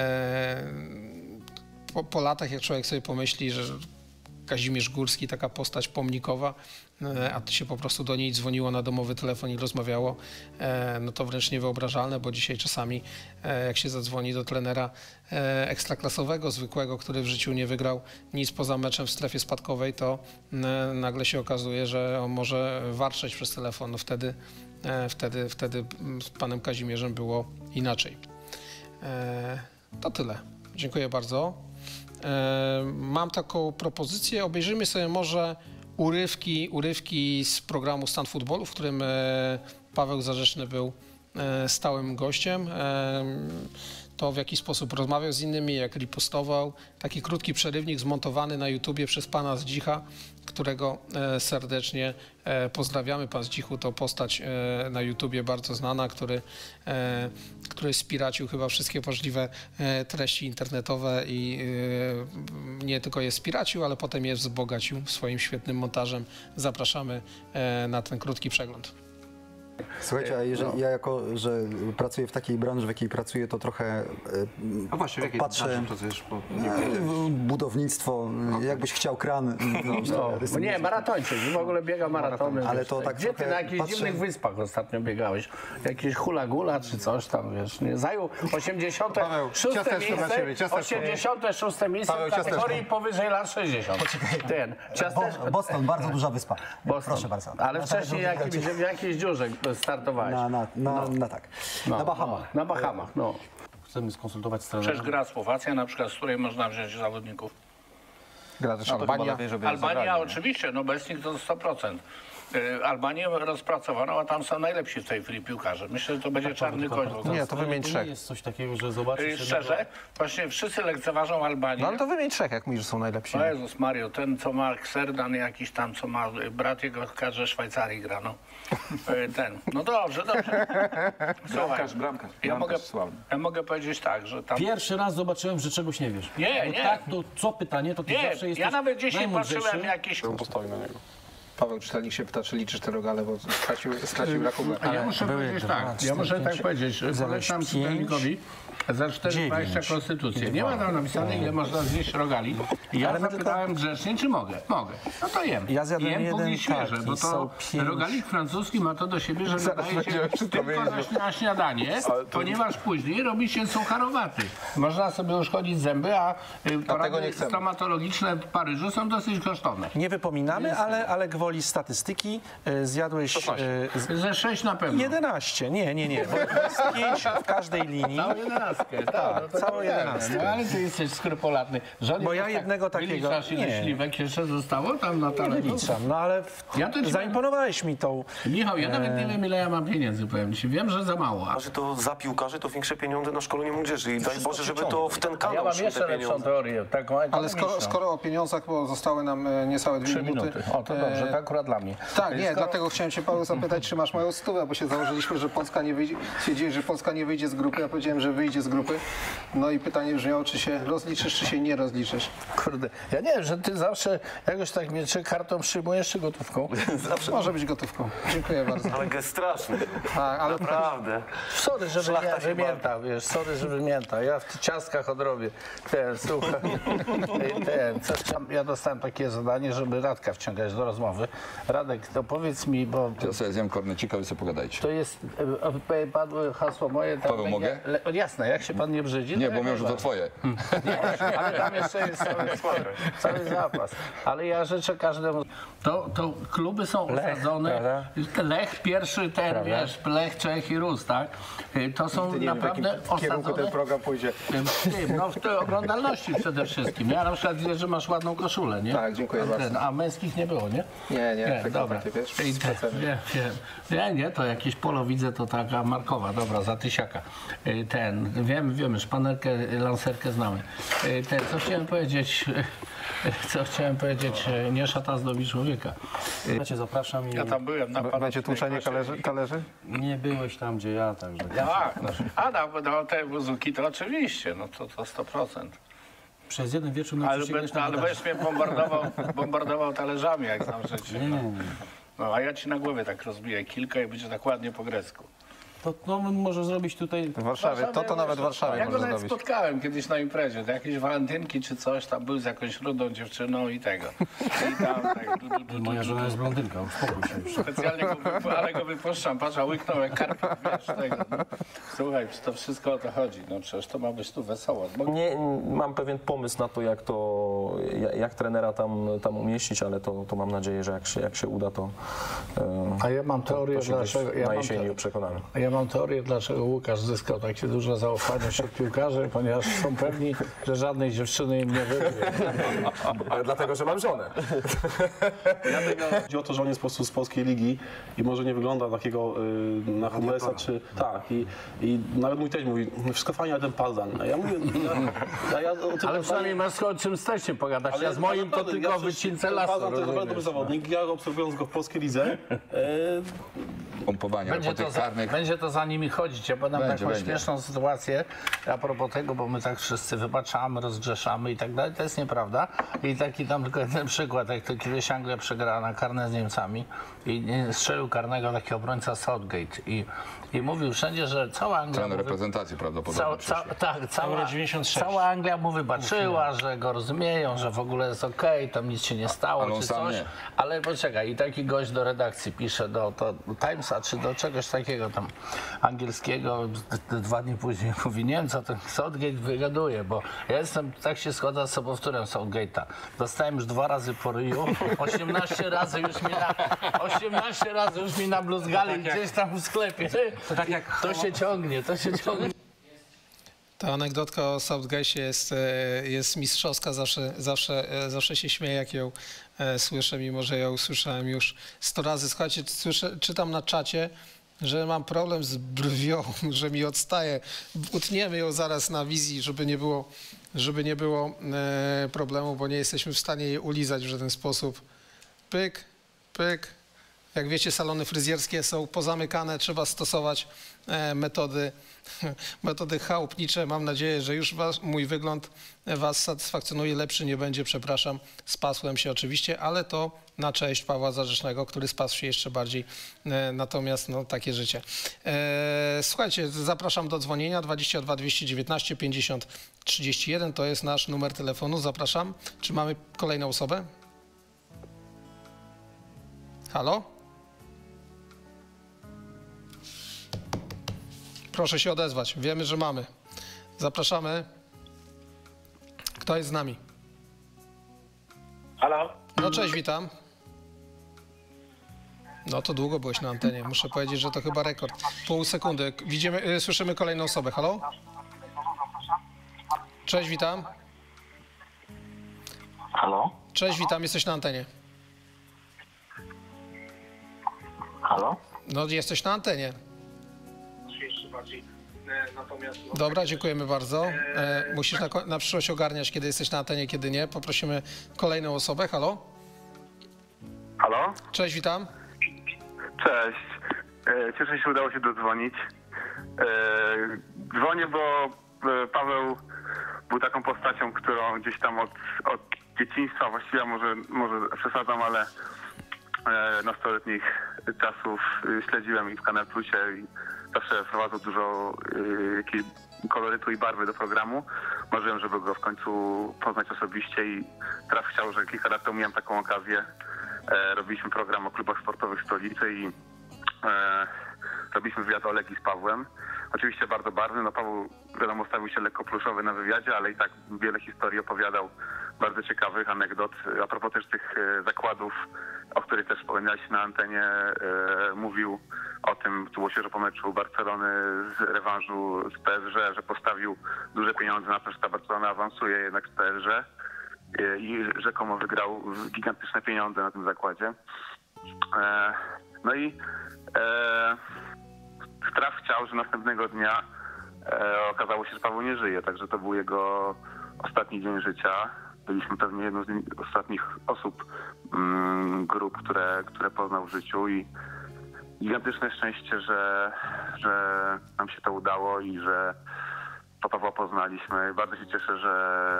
Po latach, jak człowiek sobie pomyśli, że Kazimierz Górski, taka postać pomnikowa, a to się po prostu do niej dzwoniło na domowy telefon i rozmawiało, no to wręcz niewyobrażalne, bo dzisiaj czasami jak się zadzwoni do trenera ekstraklasowego, zwykłego, który w życiu nie wygrał nic poza meczem w strefie spadkowej, to nagle się okazuje, że on może warczeć przez telefon. No wtedy z panem Kazimierzem było inaczej. To tyle. Dziękuję bardzo. Mam taką propozycję. Obejrzyjmy sobie może urywki z programu Stan Futbolu, w którym Paweł Zarzeczny był stałym gościem. To w jaki sposób rozmawiał z innymi, jak ripostował. Taki krótki przerywnik zmontowany na YouTubie przez pana Zdzicha, którego serdecznie pozdrawiamy. Pan Zdzichu to postać na YouTubie bardzo znana, który spiracił chyba wszystkie możliwe treści internetowe i nie tylko je spiracił, ale potem je wzbogacił swoim świetnym montażem. Zapraszamy na ten krótki przegląd. Słuchajcie, a jeżeli ja że pracuję w takiej branży, w jakiej pracuję, to trochę a właśnie, w jakiej patrzę, pracujesz? budownictwo, jakbyś chciał kran. No nie, maratończyk, w ogóle biega maratony. Ale to tak gdzie ty na jakichś dziwnych wyspach ostatnio biegałeś? Jakieś hula gula czy coś tam, wiesz, nie? Zajął 86 miejsce w kategorii powyżej lat 60. Boston, bardzo duża wyspa. Boston. Proszę bardzo. Ale wcześniej w jakiejś dziurze startowałeś. Tak. Na Bahamach. Na Bahamach, no. Chcemy skonsultować z trenerem. Przecież gra Słowacja na przykład, z której można wziąć zawodników. Gra też Albania oczywiście, no bez nich to 100%. Albanię rozpracowano, a tam są najlepsi w tej chwili piłkarze. Myślę, że to będzie czarny koń. Nie, to wymień trzech. Nie jest coś takiego, że zobaczysz... Szczerze, właśnie wszyscy lekceważą Albanię. No ale to wymień trzech, jak mówisz, że są najlepsi. O Jezus Mario, ten co ma Kserdan jakiś tam, co ma brat jego w kadrze Szwajcarii gra, no. No dobrze. Bramkarz. Ja mogę powiedzieć tak, że tam... Pierwszy raz zobaczyłem, że czegoś nie wiesz. Nie. Tak, to co pytanie, to ty zawsze jesteś ja nawet dzisiaj patrzyłem jakieś... Postawił na niego. Paweł Czytelnik się pyta, czy liczysz te rogale, bo stracił rachubę. Ja muszę powiedzieć tak, że polecam Czytelnikowi za 4,20 konstytucję. Nie ma tam napisane, ile można zjeść rogali. Ja zapytałem grzecznie, czy mogę. Mogę. No to jem. Ja zjadłem jem jeden póki świeże, taki, bo to rogalik francuski ma to do siebie, że nadaje się tylko na śniadanie, ponieważ później robi się sucharowaty. Można sobie uszkodzić zęby, a porady stomatologiczne w Paryżu są dosyć kosztowne. Nie wypominamy, ale gwoli statystyki zjadłeś... Ze 6 na pewno. 11, nie. Bo jest 5 w każdej linii. Całą 11. Tak, całą 11. No, ale ty jesteś skrupulatny. Bo ja jednego takiego... Nie. Śliwek jeszcze zostało tam na talerzu? No ale zaimponowałeś mi tą... Michał, ja nawet nie wiem, ile ja mam pieniędzy, powiem ci. Wiem, że za mało. A że to za piłkarzy to większe pieniądze na szkolenie młodzieży i daj Boże, żeby to w ten kanał ja mam jeszcze lepszą teorię. Ale skoro o pieniądzach, bo zostały nam niecałe 2 minuty. O, to dobrze, to akurat dla mnie. Tak, nie, dlatego chciałem cię, Paweł, zapytać, czy masz moją stówę, bo się założyliśmy, że Polska nie wyjdzie, stwierdziłeś, że Polska nie wyjdzie z grupy, ja powiedziałem, że wyjdzie z grupy. No i pytanie brzmiało, czy się rozliczysz, czy się nie rozliczysz. Kurde, ja nie wiem, że ty zawsze jakoś tak mnie czy kartą przyjmujesz, czy gotówką? Zawsze może być gotówką. Dziękuję bardzo. Ale gest straszny. Tak, ale naprawdę. Sorry, że wymięta, wiesz, sorry, że wymięta. Ja w ciastkach odrobię. Słuchaj, ja dostałem takie zadanie, żeby Radka wciągać do rozmowy. Radek, to powiedz mi, bo... Ja sobie zjem kornecika, wy sobie pogadajcie. To jest, padło hasło moje... Paweł, mogę? Jasne, jak się pan nie brzydzi... Nie, bo wiem, że to twoje. Nie, ale tam jeszcze jest cały zapas. Ale ja życzę każdemu... To kluby są osadzone. Lech pierwszy ten, wiesz, Lech, Czech i Rus, tak? To są naprawdę osadzone... ten program pójdzie. No w tej oglądalności przede wszystkim. Ja na przykład widzę, że masz ładną koszulę, nie? Tak, dziękuję bardzo. A męskich nie było, nie? Nie, dobra. Wiesz, nie, to jakieś polo widzę, to taka markowa, dobra, za tysiaka. Wiemy, szpanerkę, lancerkę znamy. Co chciałem powiedzieć, nie szata zdobi człowieka. Ja cię zapraszam i... Ja tam byłem. Będzie tłuczenie kalerzy? Nie byłeś tam, gdzie ja, także... Tak, no te wuzuki to oczywiście, no to 100%. Przez jeden wieczór Ale będziesz mnie bombardował talerzami, jak znam życie. Nie. No, a ja ci na głowie tak rozbiję kilka i będzie tak ładnie po grecku. To może zrobić tutaj... W Warszawie, to nawet w Warszawie ja może go nawet zrobić. spotkałem kiedyś na imprezie, to jakieś walentynki czy coś, tam był z jakąś rudą dziewczyną i tego. I tam tak... Moja żona jest blondynka, uspokój się już. Specjalnie go wypuszczam, patrz, a łyknął jak karpik, wiesz, tego. No. Słuchaj, to wszystko o to chodzi, no przecież to ma być tu wesoło. Mam pewien pomysł na to, jak trenera tam umieścić, ale to mam nadzieję, że jak się uda, to... A ja mam teorię, dlaczego... Na jesieni przekonany. Ja mam teorię, dlaczego Łukasz zyskał takie duże zaufanie wśród piłkarzy, ponieważ są pewni, że żadnej dziewczyny im nie wyrwie. Ale dlatego, że mam żonę. Chodzi o to, że on jest po prostu z polskiej ligi i może nie wygląda takiego na Hamlesa, czy... Tak, i nawet mój teść mówi, wszystko fajnie, ale ten Pazdan. A ja mówię... Ale przynajmniej masz z czym z teściem pogadać, ja z moim to tylko wycince lasu. Pazdan to jest naprawdę dobry zawodnik, ja obserwując go w polskiej lidze... Pompowania roboty karnych. Będzie to za nimi chodzić. Ja podam taką śmieszną sytuację a propos tego, bo my tak wszyscy wybaczamy, rozgrzeszamy i tak dalej. To jest nieprawda. I taki tam tylko jeden przykład, jak to kiedyś Anglia przegrała na karne z Niemcami i strzelił karnego taki obrońca Southgate i mówił wszędzie, że cała Anglia... Całą reprezentację prawdopodobnie cała Anglia mu wybaczyła, że go rozumieją, że w ogóle jest okej, tam nic się nie stało, ale czy coś. Ale poczekaj, i taki gość do redakcji pisze do Timesa, czy do czegoś takiego tam angielskiego, 2 dni później mówi, nie wiem co ten Southgate wygaduje, bo ja tak się składa z sobowtórem Southgate'a. Dostałem już 2 razy po ryju, 18 razy już mi nabluzgali gdzieś tam w sklepie. To się ciągnie. Ta anegdotka o Southgate jest mistrzowska, zawsze się śmieję, jak ją słyszę, mimo że ją usłyszałem już 100 razy. Słuchajcie, czytam na czacie, że mam problem z brwią, że mi odstaje. Utniemy ją zaraz na wizji, żeby nie było problemu, bo nie jesteśmy w stanie jej ulizać w żaden sposób. Pyk, pyk. Jak wiecie, salony fryzjerskie są pozamykane, trzeba stosować metody Metody chałupnicze. Mam nadzieję, że już mój wygląd Was satysfakcjonuje. Lepszy nie będzie, przepraszam. Spasłem się oczywiście, ale to na cześć Pawła Zarzecznego, który spasł się jeszcze bardziej. Natomiast no, takie życie. Słuchajcie, zapraszam do dzwonienia 22 219 50 31. To jest nasz numer telefonu. Zapraszam. Czy mamy kolejną osobę? Halo? Proszę się odezwać. Wiemy, że mamy. Zapraszamy. Kto jest z nami? Halo? No cześć, witam. No to długo byłeś na antenie. Muszę powiedzieć, że to chyba rekord. Pół sekundy. Widzimy, słyszymy kolejną osobę. Halo? Cześć, witam. Halo? Cześć, witam. Jesteś na antenie. Halo? No jesteś na antenie. Dobra, dziękujemy bardzo. Musisz na przyszłość ogarniać, kiedy jesteś na antenie, kiedy nie. Poprosimy kolejną osobę. Halo? Halo? Cześć, witam. Cześć. Cieszę się, że udało się dodzwonić. Dzwonię, bo Paweł był taką postacią, którą gdzieś tam od dzieciństwa, właściwie może przesadzam, ale nastoletnich czasów śledziłem i w Kanal Plusie i zawsze wprowadzał dużo jakiejś kolorytu i barwy do programu. Marzyłem, żeby go w końcu poznać osobiście i teraz chciał, że kilka lat temu miałem taką okazję. Robiliśmy program o klubach sportowych stolicy i robiliśmy wywiad o Legii z Pawłem. Oczywiście bardzo barwny, no Paweł wiadomo stawił się lekko pluszowy na wywiadzie, ale i tak wiele historii opowiadał, bardzo ciekawych anegdot. A propos też tych zakładów, o których też wspominałeś na antenie, mówił o tym, było się, że po meczu Barcelony z rewanżu z PSG, że postawił duże pieniądze na to, że ta Barcelona awansuje jednak z PSG i rzekomo wygrał gigantyczne pieniądze na tym zakładzie. No i strach chciał, że następnego dnia okazało się, że Paweł nie żyje, także to był jego ostatni dzień życia. Byliśmy pewnie jedną z ostatnich osób, grup, które poznał w życiu i gigantyczne szczęście, że nam się to udało i że Pawła poznaliśmy. Bardzo się cieszę, że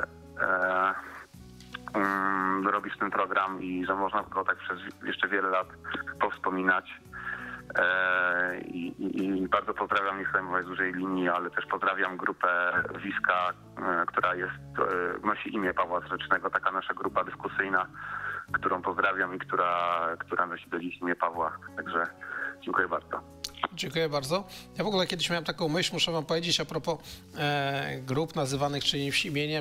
robisz ten program i że można go tak przez jeszcze wiele lat powspominać. I bardzo pozdrawiam, nie chcę mówić z dużej linii, ale też pozdrawiam grupę Wiska, która nosi imię Pawła Zarzecznego, taka nasza grupa dyskusyjna, którą pozdrawiam i która nosi do dziś imię Pawła. Także dziękuję bardzo. Dziękuję bardzo. Ja w ogóle kiedyś miałem taką myśl, muszę wam powiedzieć, a propos grup nazywanych czyimś imieniem,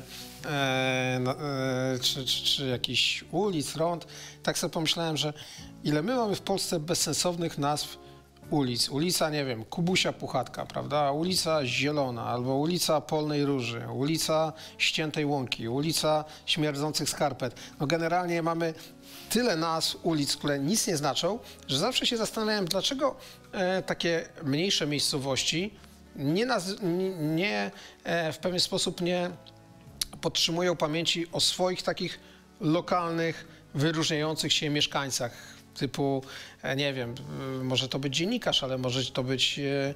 czy jakichś ulic, rond. Tak sobie pomyślałem, że ile my mamy w Polsce bezsensownych nazw ulic. Ulica, nie wiem, Kubusia Puchatka, prawda? Ulica Zielona, albo ulica Polnej Róży, ulica Ściętej Łąki, ulica Śmierdzących Skarpet. No generalnie mamy tyle nazw ulic, które nic nie znaczą, że zawsze się zastanawiałem, dlaczego takie mniejsze miejscowości nie w pewien sposób nie podtrzymują pamięci o swoich takich lokalnych, wyróżniających się mieszkańcach. Typu, nie wiem, może to być dziennikarz, ale może to być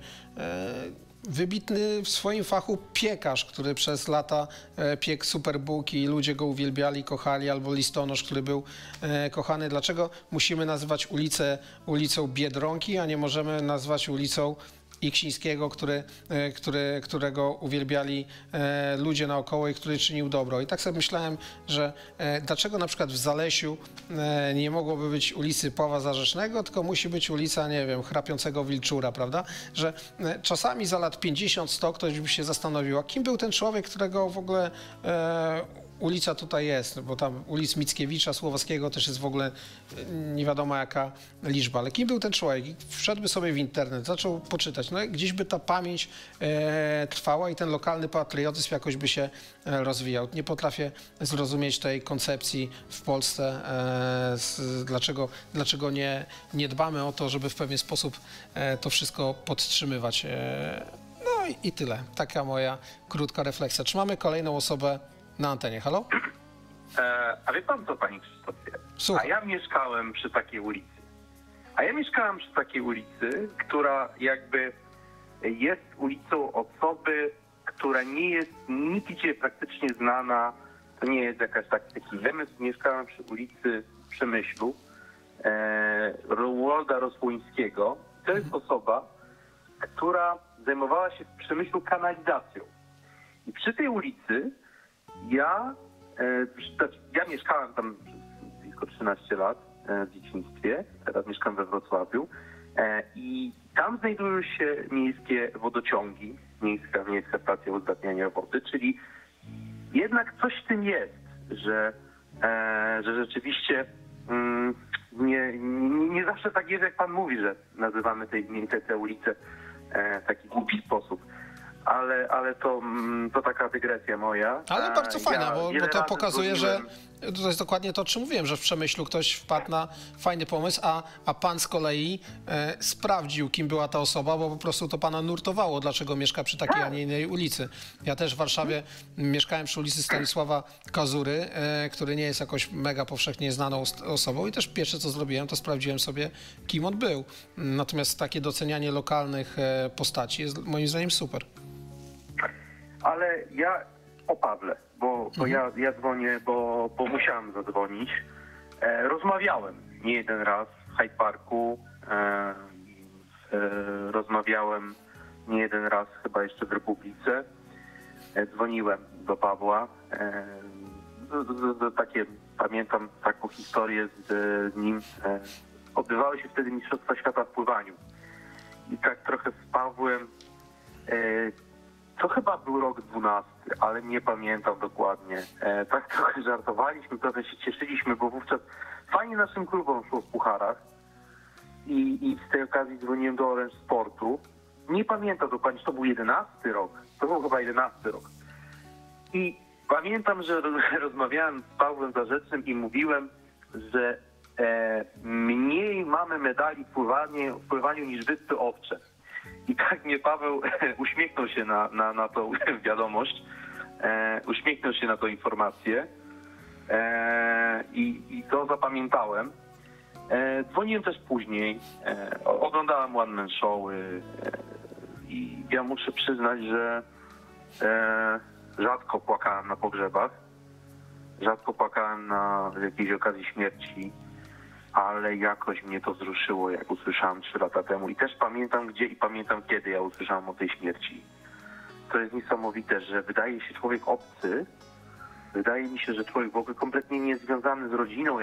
wybitny w swoim fachu piekarz, który przez lata piekł super bułki i ludzie go uwielbiali, kochali, albo listonosz, który był kochany. Dlaczego musimy nazywać ulicę ulicą Biedronki, a nie możemy nazwać ulicą Iksińskiego, którego uwielbiali ludzie naokoło i który czynił dobro. I tak sobie myślałem, że dlaczego na przykład w Zalesiu nie mogłoby być ulicy Pawła Zarzecznego, tylko musi być ulica, nie wiem, Chrapiącego Wilczura, prawda? Że czasami za lat 50-100 ktoś by się zastanowił, a kim był ten człowiek, którego w ogóle ulica tutaj jest, bo tam ulic Mickiewicza, Słowackiego też jest w ogóle nie wiadomo jaka liczba, ale kim był ten człowiek? Wszedłby sobie w internet, zaczął poczytać, no i gdzieś by ta pamięć trwała i ten lokalny patriotyzm jakoś by się rozwijał. Nie potrafię zrozumieć tej koncepcji w Polsce, dlaczego nie dbamy o to, żeby w pewien sposób to wszystko podtrzymywać. No i tyle. Taka moja krótka refleksja. Czy mamy kolejną osobę na antenie? Halo? A wie pan co, panie Krzysztofie? Słucham. A ja mieszkałem przy takiej ulicy, która jakby jest ulicą osoby, która nie jest nigdzie praktycznie znana. To nie jest taki wymysł. Mieszkałem przy ulicy Przemyślu, Romualda Rosłońskiego. To jest osoba, która zajmowała się w Przemyślu kanalizacją. I przy tej ulicy ja mieszkałem tam przez blisko 13 lat w dzieciństwie, teraz mieszkam we Wrocławiu i tam znajdują się miejskie wodociągi, miejska stacja uzdatniania wody, czyli jednak coś w tym jest, że rzeczywiście nie zawsze tak jest, jak pan mówi, że nazywamy te ulice w taki głupi sposób. Ale to taka dygresja moja. Ale bardzo fajna, bo to pokazuje, że to jest dokładnie to, o czym mówiłem, że w Przemyślu ktoś wpadł na fajny pomysł, a pan z kolei sprawdził, kim była ta osoba, bo po prostu to pana nurtowało, dlaczego mieszka przy takiej, a nie innej ulicy. Ja też w Warszawie mieszkałem przy ulicy Stanisława Kazury, który nie jest jakoś mega powszechnie znaną osobą i też pierwsze, co zrobiłem, to sprawdziłem sobie, kim on był. Natomiast takie docenianie lokalnych postaci jest moim zdaniem super. Ale ja o Pawle, bo ja dzwonię, bo musiałem zadzwonić. Rozmawiałem nie jeden raz w Hyde Parku, rozmawiałem nie jeden raz chyba jeszcze w Republice. Dzwoniłem do Pawła. Pamiętam taką historię z nim. Odbywały się wtedy Mistrzostwa Świata w pływaniu. I tak trochę z Pawłem... To chyba był rok 12, ale nie pamiętam dokładnie. Tak trochę żartowaliśmy, trochę się cieszyliśmy, bo wówczas fajnie naszym klubom szło w pucharach i z tej okazji dzwoniłem do Orange Sportu. Nie pamiętam dokładnie, czy to był 11 rok. To był chyba 11 rok. I pamiętam, że rozmawiałem z Pawłem Zarzecznym i mówiłem, że mniej mamy medali w pływaniu niż Wyspy Owcze. I tak mnie Paweł uśmiechnął się na tą wiadomość, uśmiechnął się na tą informację i to zapamiętałem. Dzwoniłem też później, oglądałem One Man Showy i ja muszę przyznać, że rzadko płakałem na pogrzebach, rzadko płakałem na jakiejś okazji śmierci, ale jakoś mnie to wzruszyło, jak usłyszałem 3 lata temu. I też pamiętam gdzie i pamiętam kiedy ja usłyszałem o tej śmierci. To jest niesamowite, że wydaje się człowiek obcy, wydaje mi się, że człowiek w ogóle kompletnie niezwiązany z rodziną,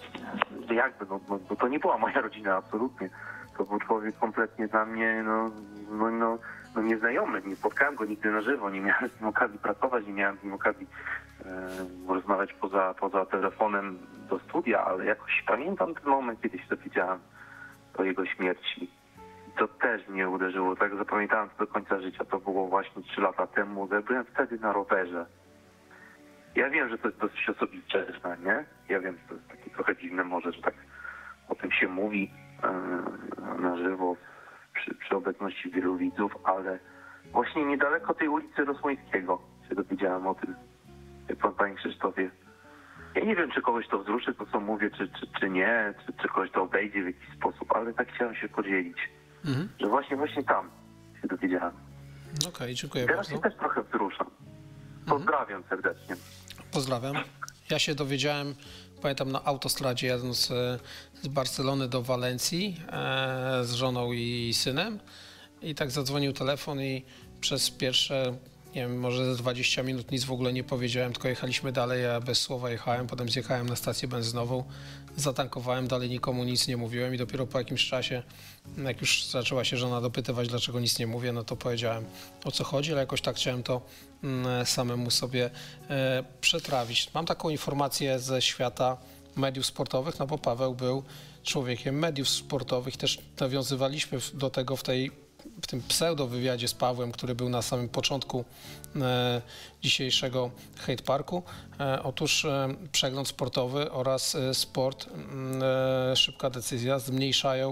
bo to nie była moja rodzina, absolutnie. To był człowiek kompletnie dla mnie, nieznajomy. Nie spotkałem go nigdy na żywo, nie miałem z nim okazji pracować, nie miałem z nim okazji rozmawiać poza telefonem do studia, ale jakoś pamiętam ten moment, kiedy się dowiedziałem o jego śmierci. To też mnie uderzyło, tak zapamiętałem to do końca życia. To było właśnie 3 lata temu. Byłem wtedy na rowerze. Ja wiem, że to jest dosyć osobiste, nie? Ja wiem, że to jest takie trochę dziwne może, że tak o tym się mówi na żywo przy obecności wielu widzów, ale właśnie niedaleko tej ulicy Rosłońskiego się dowiedziałem o tym, panie Krzysztofie. Ja nie wiem, czy kogoś to wzruszy, to co mówię, czy nie, czy kogoś to obejdzie w jakiś sposób, ale tak chciałem się podzielić, że właśnie tam się dowiedziałem. Okej, dziękuję Teraz bardzo. się też trochę wzruszam. Pozdrawiam serdecznie. Pozdrawiam. Ja się dowiedziałem, pamiętam, na autostradzie jadąc z Barcelony do Walencji z żoną i synem i tak zadzwonił telefon i przez pierwsze, nie wiem, może 20 minut nic w ogóle nie powiedziałem, tylko jechaliśmy dalej, ja bez słowa jechałem, potem zjechałem na stację benzynową, zatankowałem, dalej nikomu nic nie mówiłem i dopiero po jakimś czasie, jak już zaczęła się żona dopytywać, dlaczego nic nie mówię, no to powiedziałem, o co chodzi, ale jakoś tak chciałem to samemu sobie przetrawić. Mam taką informację ze świata mediów sportowych, no bo Paweł był człowiekiem mediów sportowych, też nawiązywaliśmy do tego w tym pseudo-wywiadzie z Pawłem, który był na samym początku dzisiejszego Hyde Parku. Otóż przegląd sportowy oraz sport, szybka decyzja zmniejszają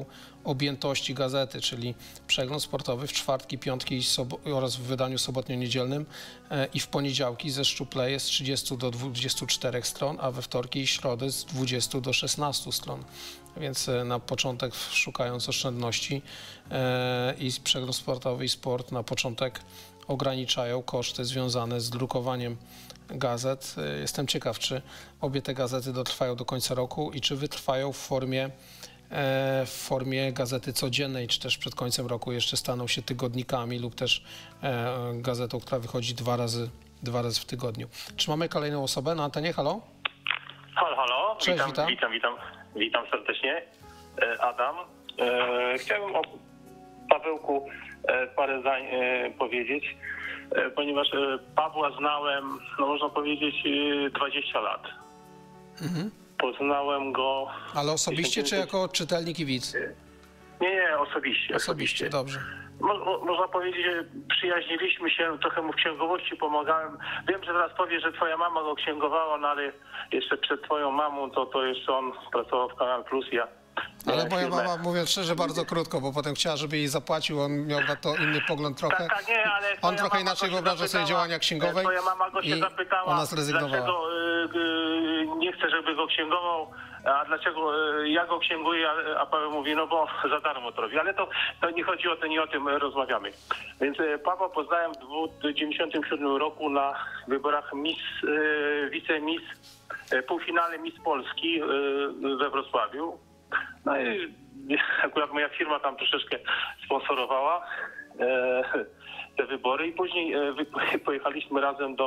objętości gazety, czyli przegląd sportowy w czwartki, piątki oraz w wydaniu sobotnio-niedzielnym i w poniedziałki ze szczupleje z 30 do 24 stron, a we wtorki i środy z 20 do 16 stron. Więc na początek, szukając oszczędności, i przegląd sportowy i sport na początek ograniczają koszty związane z drukowaniem gazet. Jestem ciekaw, czy obie te gazety dotrwają do końca roku i czy wytrwają w formie gazety codziennej, czy też przed końcem roku jeszcze staną się tygodnikami lub też gazetą, która wychodzi dwa razy w tygodniu. Czy mamy kolejną osobę na antenie? Halo? Halo. Cześć, Witam serdecznie. Adam. Chciałbym o Pawełku parę zdań powiedzieć, ponieważ Pawła znałem, no można powiedzieć, 20 lat. Poznałem go... Ale osobiście czy jako czytelnik i widz? Nie, osobiście. Osobiście, dobrze. Można powiedzieć, że przyjaźniliśmy się, trochę mu w księgowości pomagałem. Wiem, że teraz powie, że twoja mama go księgowała, no ale jeszcze przed twoją mamą to jeszcze on pracował w Kanal Plus, ja. Ale moja mama, mówiąc szczerze, bardzo krótko, bo potem chciała, żeby jej zapłacił, on miał na to inny pogląd trochę. Tak, nie, ale on trochę inaczej wyobraża sobie działania księgowej. Twoja mama go się zapytała, ona zrezygnowała. Dlaczego nie chce, żeby go księgował, a dlaczego ja go księguję, a Paweł mówi, no bo za darmo to robi. Ale to nie chodzi o to, nie o tym rozmawiamy. Więc Pawła poznałem w 1997 roku na wyborach wice-miss, półfinale Miss Polski we Wrocławiu. No i akurat moja firma tam troszeczkę sponsorowała te wybory i później pojechaliśmy razem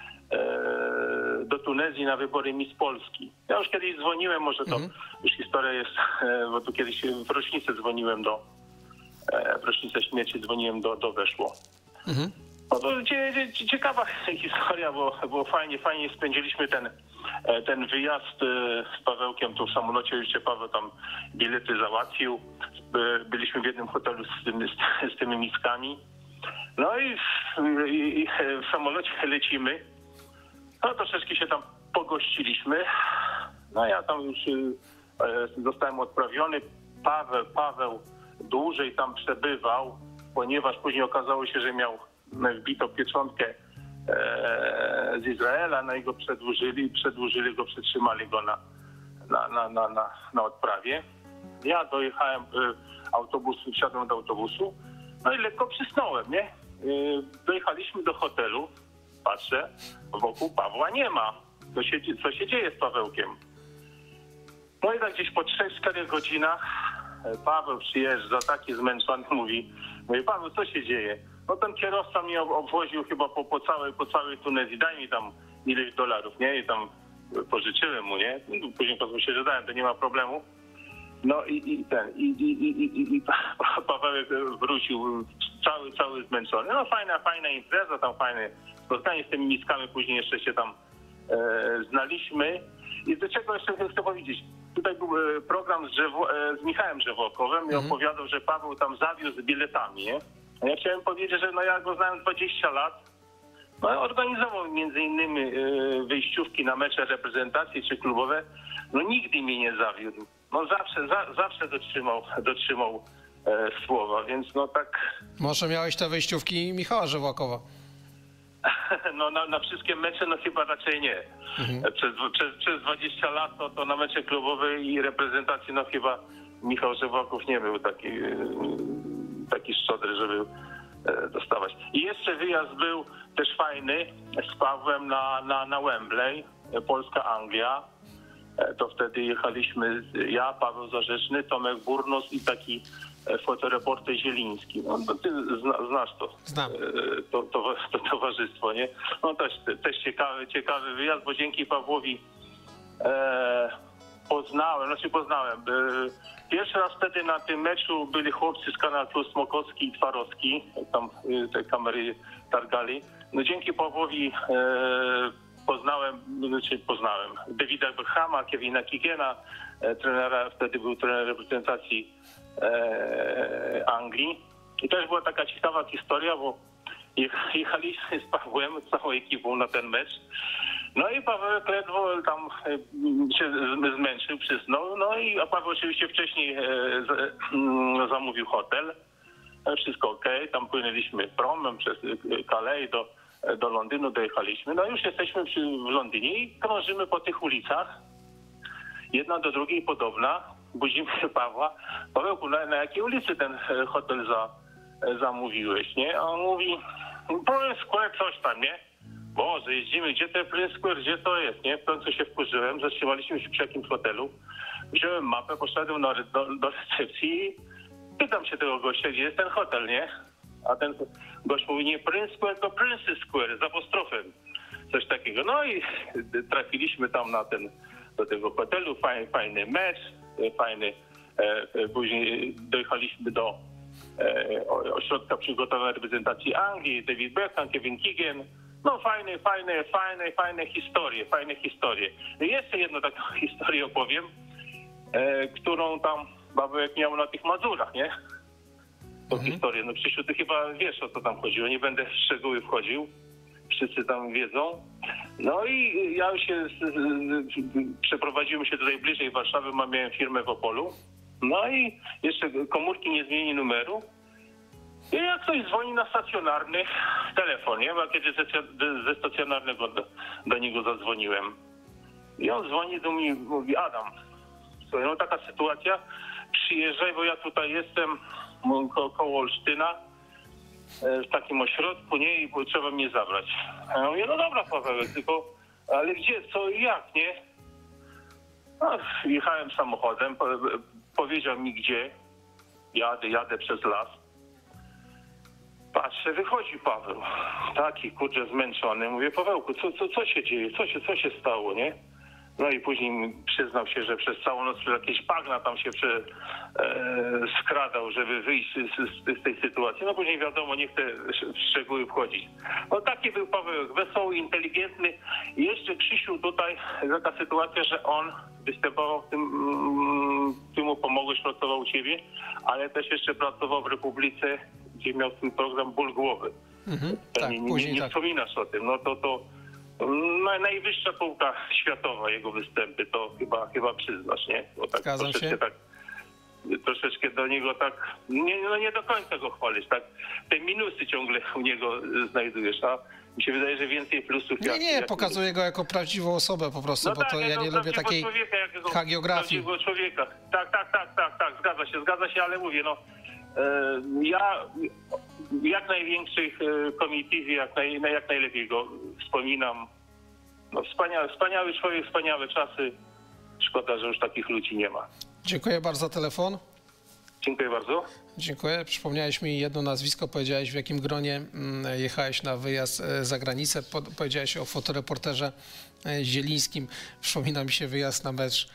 do Tunezji na wybory Miss Polski. Ja już kiedyś dzwoniłem, może to już historia jest, bo tu kiedyś w rocznicę dzwoniłem w rocznicę śmierci dzwoniłem do Weszło. No to ciekawa historia, bo fajnie spędziliśmy ten wyjazd z Pawełkiem tu w samolocie. Jeszcze Paweł tam bilety załatwił. Byliśmy w jednym hotelu z tymi miskami. No i w samolocie lecimy. No troszeczkę się tam pogościliśmy. No ja tam już zostałem odprawiony. Paweł dłużej tam przebywał, ponieważ później okazało się, że miał wbitą pieczątkę z Izraela, no i go przedłużyli go, przytrzymali go na odprawie. Ja dojechałem wsiadłem do autobusu, no i lekko przysnąłem, nie? Dojechaliśmy do hotelu, patrzę, wokół Pawła nie ma. Co się dzieje z Pawełkiem? No i tak gdzieś po 3-4 godzinach Paweł przyjeżdża, taki zmęczony, mówi, Paweł, co się dzieje? No ten kierowca mnie obwoził chyba po całej Tunezji, daj mi tam ileś dolarów, nie? I tam pożyczyłem mu, nie? Później pozwól się, że dałem, to nie ma problemu. No i Paweł wrócił cały zmęczony. No fajna impreza, tam fajne spotkanie z tymi miskami, później jeszcze się tam znaliśmy. I do czego jeszcze chcę powiedzieć? Tutaj był program z Michałem Żewokowem i opowiadał, że Paweł tam zawiózł biletami, nie? A ja chciałem powiedzieć, że ja go znałem 20 lat. No, organizował między innymi wyjściówki na mecze reprezentacji czy klubowe. No nigdy mnie nie zawiódł. No zawsze dotrzymał słowa, więc no tak... Może miałeś te wyjściówki Michała Żewokowa? No na wszystkie mecze no chyba raczej nie. Przez 20 lat to na mecze klubowe i reprezentacji no chyba Michał Żewoków nie był taki szczodry, żeby dostawać. I jeszcze wyjazd był też fajny z Pawłem na Wembley, Polska-Anglia. To wtedy jechaliśmy ja, Paweł Zarzeczny, Tomek Burnos i taki fotoreporter Zieliński. No ty znasz to. Znam. To towarzystwo, nie? No też ciekawy wyjazd, bo dzięki Pawłowi poznałem. Pierwszy raz wtedy na tym meczu byli chłopcy z Kanal Plus, Smokowski i Twarowski, tam te kamery targali. No dzięki Pawłowi poznałem Davida Beckhama, Kevina Keegana, trenera, wtedy był trener reprezentacji Anglii. I też była taka ciekawa historia, bo jechaliśmy z Pawłem, całą ekipą na ten mecz. No i Paweł ledwo tam się zmęczył, przysnął. No i a Paweł oczywiście wcześniej zamówił hotel. Wszystko okej. Tam płynęliśmy promem przez Calais do Londynu, dojechaliśmy. No już jesteśmy w Londynie i krążymy po tych ulicach. Jedna do drugiej podobna. Budzimy Pawła. Pawełku, na jakiej ulicy ten hotel zamówiłeś, nie? A on mówi, Prince Square coś tam, nie? Boże, jeździmy, gdzie ten Prince Square, gdzie to jest, nie? W końcu się wkurzyłem, zatrzymaliśmy się przy jakimś hotelu. Wziąłem mapę, poszedłem do recepcji i pytam się tego gościa, gdzie jest ten hotel, nie? A ten gość mówi, nie Prince Square, to Princess Square z apostrofem. Coś takiego. No i trafiliśmy tam do tego hotelu, fajny mecz, fajny. Później dojechaliśmy do ośrodka przygotowania reprezentacji Anglii, David Beckham, Kevin Keegan. No fajne historie. I jeszcze jedną taką historię opowiem, którą tam Pawełek miał na tych Mazurach, nie? Tą historię. No Krzysiu, ty chyba wiesz, o co tam chodziło. Nie będę w szczegóły wchodził. Wszyscy tam wiedzą. No i ja się przeprowadziłem się tutaj bliżej Warszawy, miałem firmę w Opolu. No i jeszcze komórki nie zmieni numeru. I jak ktoś dzwoni na stacjonarny telefon, nie? Bo kiedy ze stacjonarnego do niego zadzwoniłem. I on dzwoni do mnie i mówi, Adam, słuchaj, no taka sytuacja, przyjeżdżaj, bo ja tutaj jestem koło Olsztyna, w takim ośrodku, nie? I trzeba mnie zabrać. A ja mówię, no dobra, Pawełek, tylko, ale gdzie, co i jak, nie? No, jechałem samochodem, powiedział mi gdzie, jadę przez las. Patrzę, wychodzi Paweł, taki kurczę zmęczony. Mówię, Pawełku, co się dzieje, co się stało, nie? No i później przyznał się, że przez całą noc jakieś bagna tam się skradał, żeby wyjść z tej sytuacji. No później wiadomo, nie chcę w szczegóły wchodzić. No taki był Paweł, wesoły, inteligentny. I jeszcze Krzysiu tutaj taka sytuacja, że on występował w tym, ty mu pomogłeś, pracował u ciebie, ale też jeszcze pracował w Republice, gdzie miał ten program Ból Głowy. Tak, nie wspominasz o tym. No to najwyższa półka światowa jego występy, to chyba przyznasz, nie? Bo tak Zgadzam się. Troszeczkę do niego tak, nie do końca go chwalisz, tak? Te minusy ciągle u niego znajdujesz, a mi się wydaje, że więcej plusów. Pokazuję go jako prawdziwą osobę po prostu, bo to ja nie lubię takiej hagiografii. Człowieka. Tak, zgadza się, ale mówię, no ja jak największych komitywie, jak najlepiej go wspominam. No, wspaniały człowiek, wspaniałe czasy. Szkoda, że już takich ludzi nie ma. Dziękuję bardzo za telefon. Dziękuję bardzo. Dziękuję. Przypomniałeś mi jedno nazwisko, powiedziałeś, w jakim gronie jechałeś na wyjazd za granicę. Powiedziałeś o fotoreporterze Zielińskim. Przypomina mi się wyjazd na mecz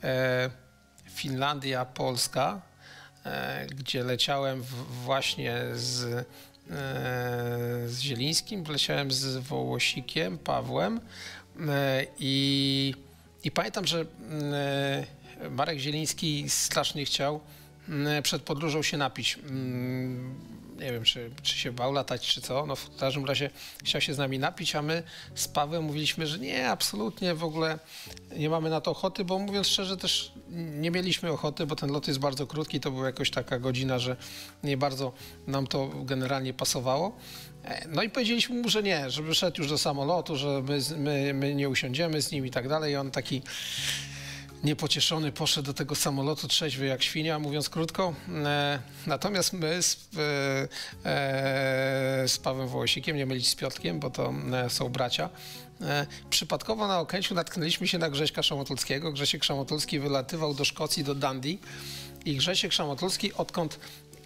Finlandia-Polska, gdzie leciałem właśnie z Zielińskim, leciałem z Wołosikiem, Pawłem i pamiętam, że Marek Zieliński strasznie chciał przed podróżą się napić. Nie wiem, czy się bał latać, czy co. No w każdym razie chciał się z nami napić, a my z Pawłem mówiliśmy, że nie, absolutnie w ogóle nie mamy na to ochoty, bo mówiąc szczerze też nie mieliśmy ochoty, bo ten lot jest bardzo krótki, to była jakoś taka godzina, że nie bardzo nam to generalnie pasowało. No i powiedzieliśmy mu, że nie, żeby szedł już do samolotu, że my nie usiądziemy z nim i tak dalej. I on taki niepocieszony poszedł do tego samolotu, trzeźwy jak świnia, mówiąc krótko. Natomiast my z Pawłem Wołosikiem, nie mylić z Piotrkiem, bo to są bracia, przypadkowo na Okęciu natknęliśmy się na Grześka Szamotulskiego. Grzesiek Szamotulski wylatywał do Szkocji, do Dundee i Grzesiek Szamotulski, odkąd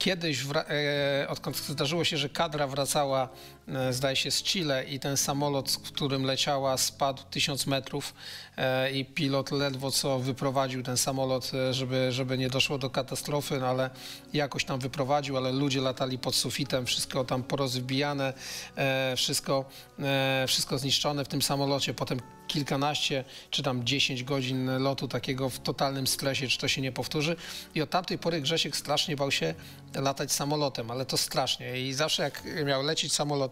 zdarzyło się, że kadra wracała, zdaje się, z Chile i ten samolot, z którym leciała, spadł 1000 metrów i pilot ledwo co wyprowadził ten samolot, żeby nie doszło do katastrofy, no ale jakoś tam wyprowadził, ale ludzie latali pod sufitem, wszystko tam porozbijane, wszystko zniszczone w tym samolocie, potem kilkanaście czy tam 10 godzin lotu takiego w totalnym stresie, czy to się nie powtórzy. I od tamtej pory Grzesiek strasznie bał się latać samolotem, ale to strasznie. I zawsze jak miał lecieć samolotem,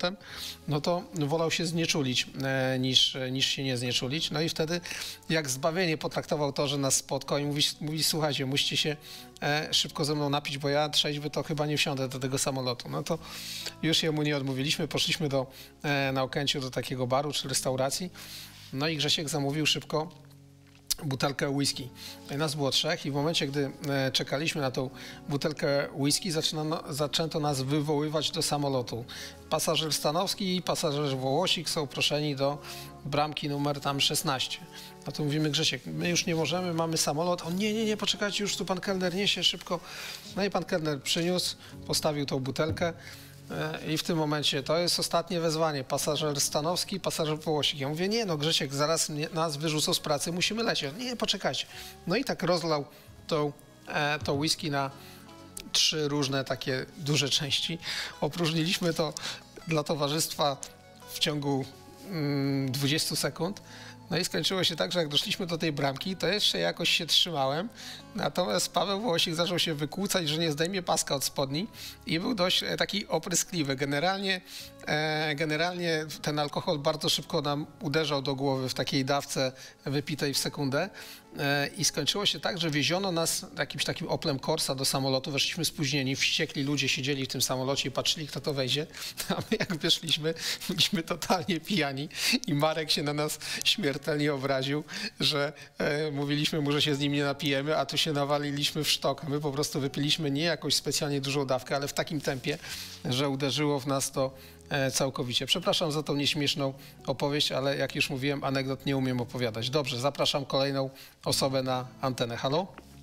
samolotem, no to wolał się znieczulić niż się nie znieczulić. No i wtedy jak zbawienie potraktował to, że nas spotkał i mówi słuchajcie, musicie się szybko ze mną napić, bo ja trzeźwy to chyba nie wsiądę do tego samolotu. No to już jemu nie odmówiliśmy, poszliśmy na Okęciu do takiego baru czy restauracji, no i Grzesiek zamówił szybko butelkę whisky. Nas było 3 i w momencie, gdy czekaliśmy na tą butelkę whisky, zaczęto nas wywoływać do samolotu. Pasażer stanowski i pasażer Wołosik są proszeni do bramki numer tam 16. No to mówimy, Grzesiek, my już nie możemy, mamy samolot. On nie, poczekajcie, już tu pan kelner niesie szybko. No i pan kelner przyniósł, postawił tą butelkę. I w tym momencie to jest ostatnie wezwanie. Pasażer Stanowski, pasażer Wołosik. Ja mówię, nie no Grzesiek, zaraz nas wyrzucą z pracy, musimy lecieć. Nie, poczekajcie. No i tak rozlał to whisky na 3 różne takie duże części. Opróżniliśmy to dla towarzystwa w ciągu 20 sekund. No i skończyło się tak, że jak doszliśmy do tej bramki, to jeszcze jakoś się trzymałem. Natomiast Paweł Wołosik zaczął się wykłócać, że nie zdejmie paska od spodni i był dość taki opryskliwy. Generalnie ten alkohol bardzo szybko nam uderzał do głowy w takiej dawce wypitej w sekundę. I skończyło się tak, że wieziono nas jakimś takim Oplem Corsa do samolotu. Weszliśmy spóźnieni, wściekli ludzie siedzieli w tym samolocie i patrzyli, kto to wejdzie. A my jak wyszliśmy, byliśmy totalnie pijani i Marek się na nas śmiertelnie obraził, że mówiliśmy mu, że się z nim nie napijemy, a tu się nawaliliśmy w sztok. My po prostu wypiliśmy nie jakąś specjalnie dużą dawkę, ale w takim tempie, że uderzyło w nas to całkowicie. Przepraszam za tą nieśmieszną opowieść, ale jak już mówiłem, anegdot nie umiem opowiadać. Dobrze, zapraszam kolejną osobę na antenę. Halo?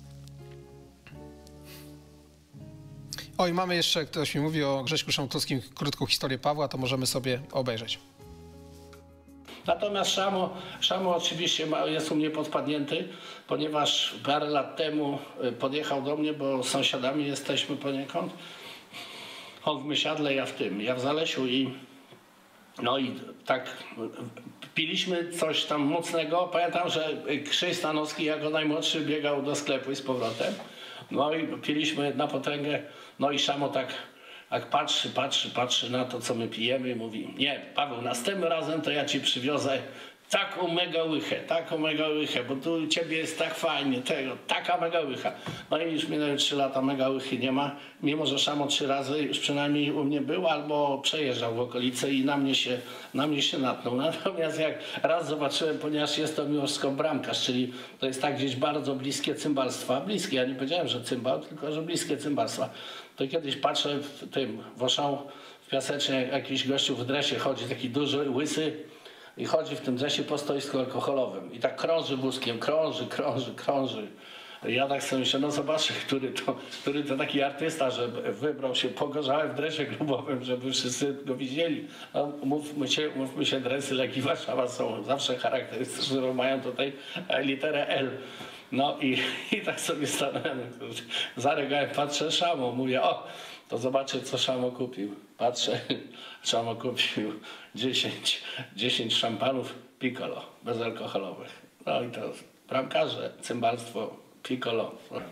Oj, mamy jeszcze, ktoś mi mówi o Grześku Szamtowskim, krótką historię Pawła, to możemy sobie obejrzeć. Natomiast Szamo oczywiście jest u mnie podpadnięty, ponieważ parę lat temu podjechał do mnie, bo sąsiadami jesteśmy poniekąd. On w Mysiadle, ja w tym, ja w Zalesiu i tak piliśmy coś tam mocnego. Pamiętam, że Krzyś Stanowski jako najmłodszy biegał do sklepu i z powrotem. No i piliśmy na potęgę, no i Szamo tak jak patrzy na to, co my pijemy i mówi, nie, Paweł, następnym razem to ja ci przywiozę taką mega łychę, bo tu u ciebie jest tak fajnie, taka mega łycha. No i już minęły 3 lata, mega łychy nie ma, mimo że Szamo 3 razy już przynajmniej u mnie był albo przejeżdżał w okolicy i na mnie się natknął. Natomiast jak raz zobaczyłem, ponieważ jest to miłoszko bramkarz, czyli to jest tak gdzieś bardzo bliskie cymbalstwa, ja nie powiedziałem, że cymbał, tylko że bliskie cymbalstwa, to kiedyś patrzę w tym, w Piasecznie jakiś gościu w dresie chodzi, taki duży, łysy, i chodzi w tym dresie po stoisku alkoholowym i tak krąży wózkiem, krąży. Ja tak sobie myślę, no zobaczę, który to taki artysta, że wybrał się pogorzałe w dresie klubowym, żeby wszyscy go widzieli. No, mówmy się, dresy Legii Warszawa są zawsze charakterystyczne, bo mają tutaj literę L. No i tak sobie stanąłem, zarygałem, patrzę, Szamo, mówię, o, to zobaczę, co Szamo kupił. Patrzę, Szamo kupił 10 szampanów Piccolo, bezalkoholowych. No i to bramkarze, cymbalstwo, Piccolo.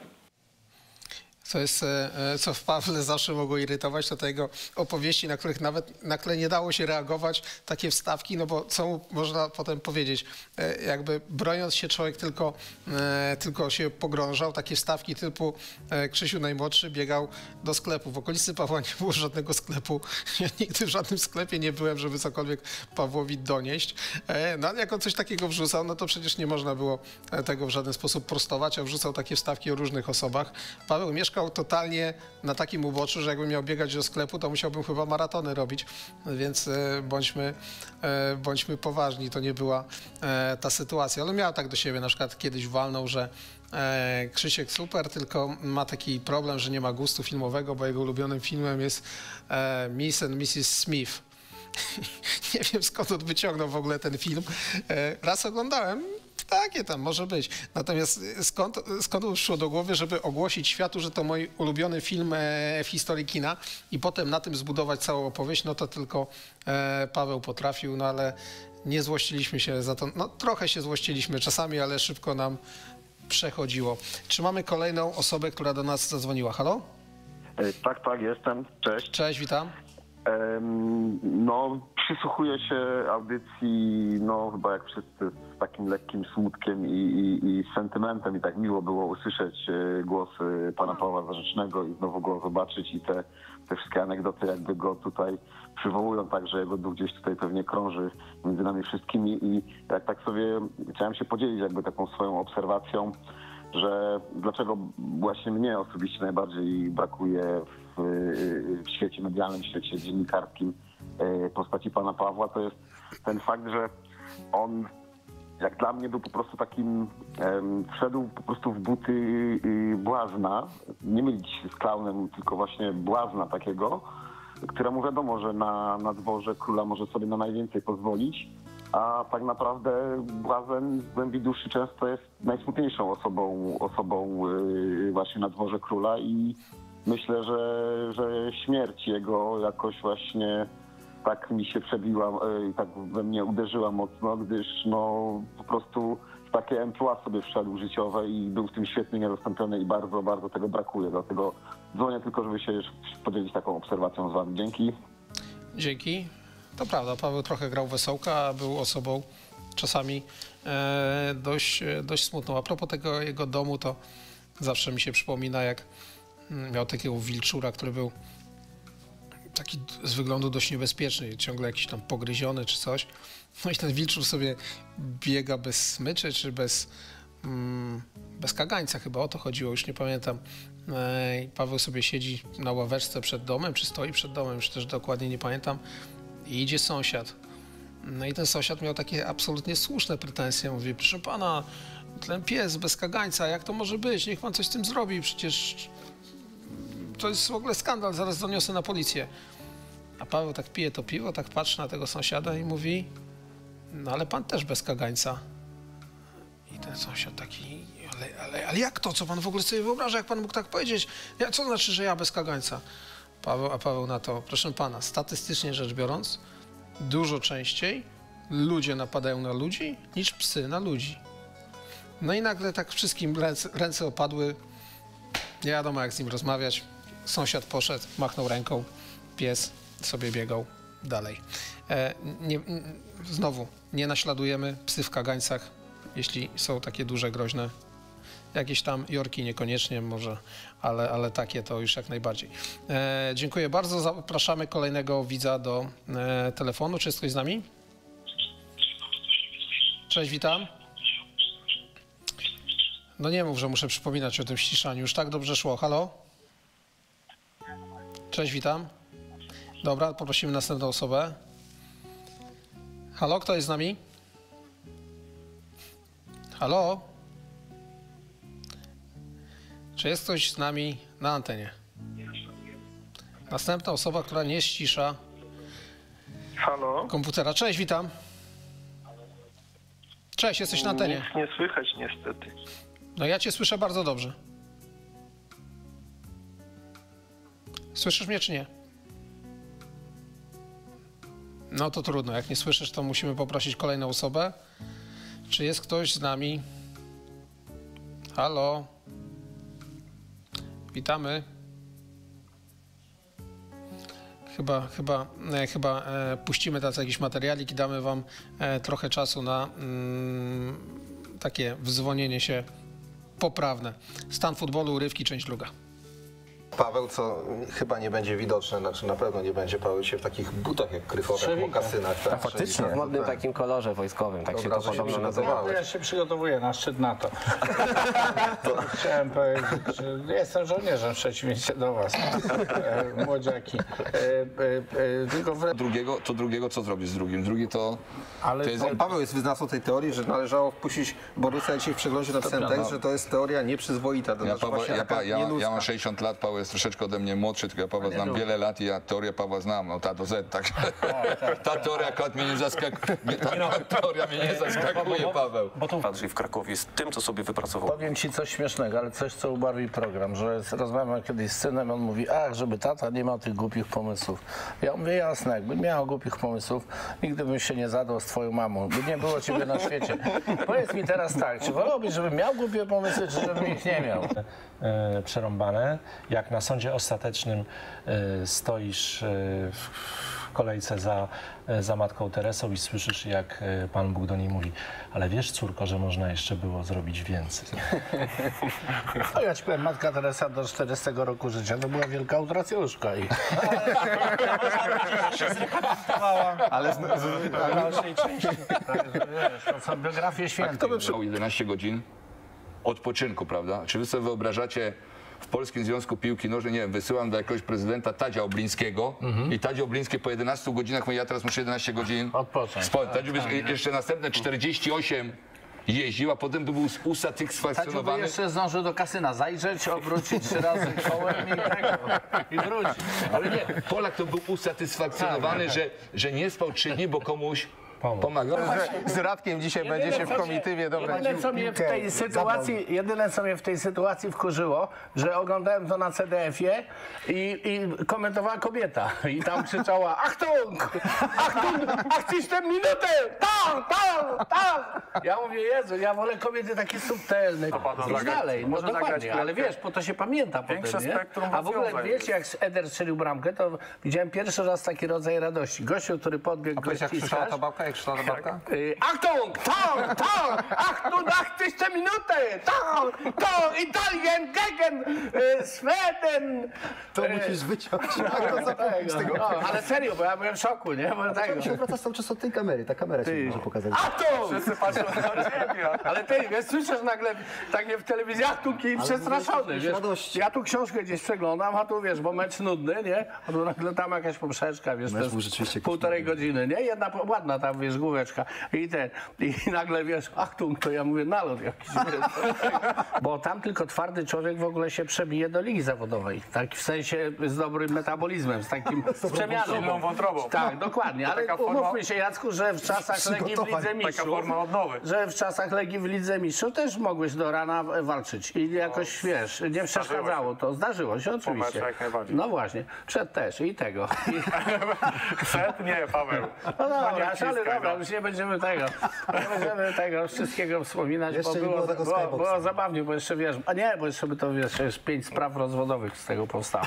Co w Pawle zawsze mogło irytować, to jego opowieści, na których nawet na tle nie dało się reagować, takie wstawki, no bo co można potem powiedzieć, jakby broniąc się człowiek tylko się pogrążał, takie wstawki typu Krzysiu najmłodszy biegał do sklepu. W okolicy Pawła nie było żadnego sklepu, ja nigdy w żadnym sklepie nie byłem, żeby cokolwiek Pawłowi donieść. No ale jak on coś takiego wrzucał, no to przecież nie można było tego w żaden sposób prostować, a wrzucał takie wstawki o różnych osobach. Paweł mieszkał totalnie na takim uboczu, że jakbym miał biegać do sklepu, to musiałbym chyba maratony robić, więc bądźmy poważni, to nie była ta sytuacja. Ale miał tak do siebie, na przykład kiedyś walnął, że Krzysiek super, tylko ma taki problem, że nie ma gustu filmowego, bo jego ulubionym filmem jest Miss and Mrs. Smith. Nie wiem, skąd on wyciągnął w ogóle ten film. Raz oglądałem, takie tam może być. Natomiast skąd przyszło do głowy, żeby ogłosić światu, że to mój ulubiony film w historii kina i potem na tym zbudować całą opowieść, no to tylko Paweł potrafił, no ale nie złościliśmy się za to. No trochę się złościliśmy czasami, ale szybko nam przechodziło. Czy mamy kolejną osobę, która do nas zadzwoniła? Halo? Tak, jestem. Cześć. Cześć, witam. No, przysłuchuję się audycji, no chyba jak wszyscy, z takim lekkim smutkiem i sentymentem i tak miło było usłyszeć głos pana Pawła Zarzecznego i znowu go zobaczyć i te wszystkie anegdoty jakby go tutaj przywołują, także jego duch gdzieś tutaj pewnie krąży między nami wszystkimi i jak tak sobie chciałem się podzielić jakby taką swoją obserwacją, że dlaczego właśnie mnie osobiście najbardziej brakuje w świecie medialnym, w świecie dziennikarskim postaci pana Pawła, to jest ten fakt, że on jak dla mnie był po prostu takim, wszedł po prostu w buty błazna, nie mylić się z klaunem, tylko właśnie błazna takiego, któremu wiadomo, że na dworze króla może sobie na najwięcej pozwolić, a tak naprawdę błazen z głębi duszy często jest najsmutniejszą osobą właśnie na dworze króla i myślę, że śmierć jego jakoś właśnie tak mi się przebiła i tak we mnie uderzyła mocno, gdyż no po prostu w takie emploi sobie wszedł życiowe i był w tym świetnie niezastąpiony i bardzo, bardzo tego brakuje. Dlatego dzwonię tylko, żeby się podzielić taką obserwacją z wami. Dzięki. Dzięki. To prawda, Paweł trochę grał wesołka, a był osobą czasami dość smutną. A propos tego jego domu, to zawsze mi się przypomina, jak miał takiego wilczura, który był taki z wyglądu dość niebezpieczny, ciągle jakiś tam pogryziony czy coś. No i ten wilczur sobie biega bez smyczy, czy bez kagańca chyba, o to chodziło, już nie pamiętam. I Paweł sobie siedzi na ławeczce przed domem, czy stoi przed domem, już też dokładnie nie pamiętam. I idzie sąsiad. No i ten sąsiad miał takie absolutnie słuszne pretensje. Mówi, proszę pana, ten pies bez kagańca, jak to może być? Niech pan coś z tym zrobi, przecież to jest w ogóle skandal, zaraz doniosę na policję. A Paweł tak pije to piwo, tak patrzy na tego sąsiada i mówi, no ale pan też bez kagańca. I ten sąsiad taki, ale jak to? Co pan w ogóle sobie wyobraża, jak pan mógł tak powiedzieć? Co znaczy, że ja bez kagańca? A Paweł na to, proszę pana, statystycznie rzecz biorąc, dużo częściej ludzie napadają na ludzi niż psy na ludzi. No i nagle tak wszystkim ręce opadły, nie wiadomo jak z nim rozmawiać. Sąsiad poszedł, machnął ręką, pies sobie biegał dalej. Znowu, nie naśladujemy psy w kagańcach, jeśli są takie duże, groźne. Jakieś tam jorki niekoniecznie może, ale takie to już jak najbardziej. Dziękuję bardzo. Zapraszamy kolejnego widza do telefonu. Czy jest ktoś z nami? Cześć, witam. No nie mów, że muszę przypominać o tym ściszaniu. Już tak dobrze szło. Halo? Cześć, witam. Dobra, poprosimy następną osobę. Halo, kto jest z nami? Halo? Czy jest ktoś z nami na antenie? Następna osoba, która nie ścisza komputera. Cześć, witam. Cześć, jesteś na antenie. Nic nie słychać niestety. No ja cię słyszę bardzo dobrze. Słyszysz mnie czy nie? No to trudno, jak nie słyszysz, to musimy poprosić kolejną osobę. Czy jest ktoś z nami? Halo? Witamy. Chyba puścimy teraz jakiś materialik i damy wam trochę czasu na takie wdzwonienie się poprawne. Stan futbolu, urywki, część druga. Paweł, co chyba nie będzie widoczne, znaczy na pewno nie będzie Paweł się w takich butach jak krychowe, w mokasynach. Tak? Faktycznie. W modnym takim kolorze wojskowym, tak się to podobno nazywało. Ja się przygotowuję na szczyt NATO. Chciałem powiedzieć, że jestem żołnierzem w przeciwieństwie do was, młodziaki. Tylko drugiego co zrobić z drugim? Drugi to... Ale jest... Paweł jest wyznawcą tej teorii, że należało wpuścić Borysa dzisiaj w przeglądzie napisałem tekst, że to jest teoria nieprzyzwoita. To ja mam 60 lat, Paweł jest troszeczkę ode mnie młodszy, tylko ja Pawła znam wiele lat i ja teorię Pawła znam, no ta do Z, tak. Ta teoria akurat mnie nie zaskakuje, ta teoria mnie nie zaskakuje, Paweł. Andrzej w Krakowie jest tym, co sobie wypracował. Powiem ci coś śmiesznego, ale coś, co ubarwi program, że rozmawiam kiedyś z synem, on mówi, ach, żeby tata nie miał tych głupich pomysłów. Ja mówię, jasne, jakby miał głupich pomysłów, nigdy bym się nie zadał z twoją mamą, by nie było ciebie na świecie. Powiedz mi teraz tak, czy wolałbyś, żebym miał głupie pomysły, czy żebym ich nie miał? Przerąbane, jak na sądzie ostatecznym stoisz w kolejce za Matką Teresą i słyszysz, jak Pan Bóg do niej mówi: ale wiesz, córko, że można jeszcze było zrobić więcej. No ja ci powiem, Matka Teresa do 40 roku życia to była wielka utracjuszka. Ale z dalszej części. To są biografie świętych. Kto by przyjął 11 godzin odpoczynku, prawda? Czy wy sobie wyobrażacie w Polskim Związku Piłki Nożnej, nie wiem, wysyłam do jakiegoś prezydenta Tadzia Oblińskiego i Tadzi Obliński po 11 godzinach mówi: ja teraz muszę 11 godzin odpocząć. Tadzi by jeszcze następne 48 jeździł, a potem by był usatysfakcjonowany. Tadziu by jeszcze zdążył do kasyna zajrzeć, obrócić 3 razy kołem i wrócić. Ale nie, Polak to był usatysfakcjonowany, że nie spał 3 dni, bo komuś pomagał. Z Radkiem dzisiaj będzie się w komitywie dobrać. Jedyne, co mnie w tej sytuacji wkurzyło, że oglądałem to na CDF-ie i komentowała kobieta. I tam krzyczała: Achtung! Achtung! Achtung, tę minutę! Tam, tam, tam! Ja mówię: Jezu, ja wolę kobiety takie subtelne. I dalej, no dokładnie, ale wiesz, po to się pamięta potem, nie? A w ogóle wiecie, jak Eder strzelił bramkę, to widziałem pierwszy raz taki rodzaj radości. Gościu, który podbiegł do Krzyczała ta babka? Jak krzyczała ta babka? Achtung! Tam, tam! Achtung, 80 minutę! Tam, tam! Italien, gegen, Sweden! To musisz wyciąć. Ale serio, bo ja byłem w szoku, nie? Dlaczego się wracasz cały czas od tej kamery? Ta kamera się może pokazać. Achtung! Wszyscy patrzą na ciebie. Ale ty, wiesz, słyszysz nagle takie w telewizji Achtung i przestraszony, wiesz? Ja tu książkę gdzieś przeglądam, a tu wiesz, bo mecz nudny, nie? A tu nagle tam jakaś poprzeczka, wiesz, to jest półtorej godziny, nie? Jedna ładna tam, wiesz, główeczka i nagle, wiesz, Achtung, to ja mówię, nalot jakiś. Bo tam tylko twardy człowiek w ogóle się przebije do ligi zawodowej. Tak w sensie z dobrym metabolizmem, z takim przemianą. Silną wątrobą. Tak, dokładnie. Ale umówmy się, Jacku, że w czasach Legii w Lidze Mistrzów, że w czasach Legii w Lidze Mistrzów też mogłeś do rana walczyć i jakoś, wiesz, nie przeszkadzało to. Zdarzyło się, oczywiście. No właśnie, przed też i tego. Przed? Nie, Paweł. No dobra, ale dobra, już nie będziemy tego wszystkiego wspominać, bo było zabawnie, bo jeszcze wiesz, a nie, bo jeszcze by to wiesz, już 5 spraw rozwodowych z tego powstało.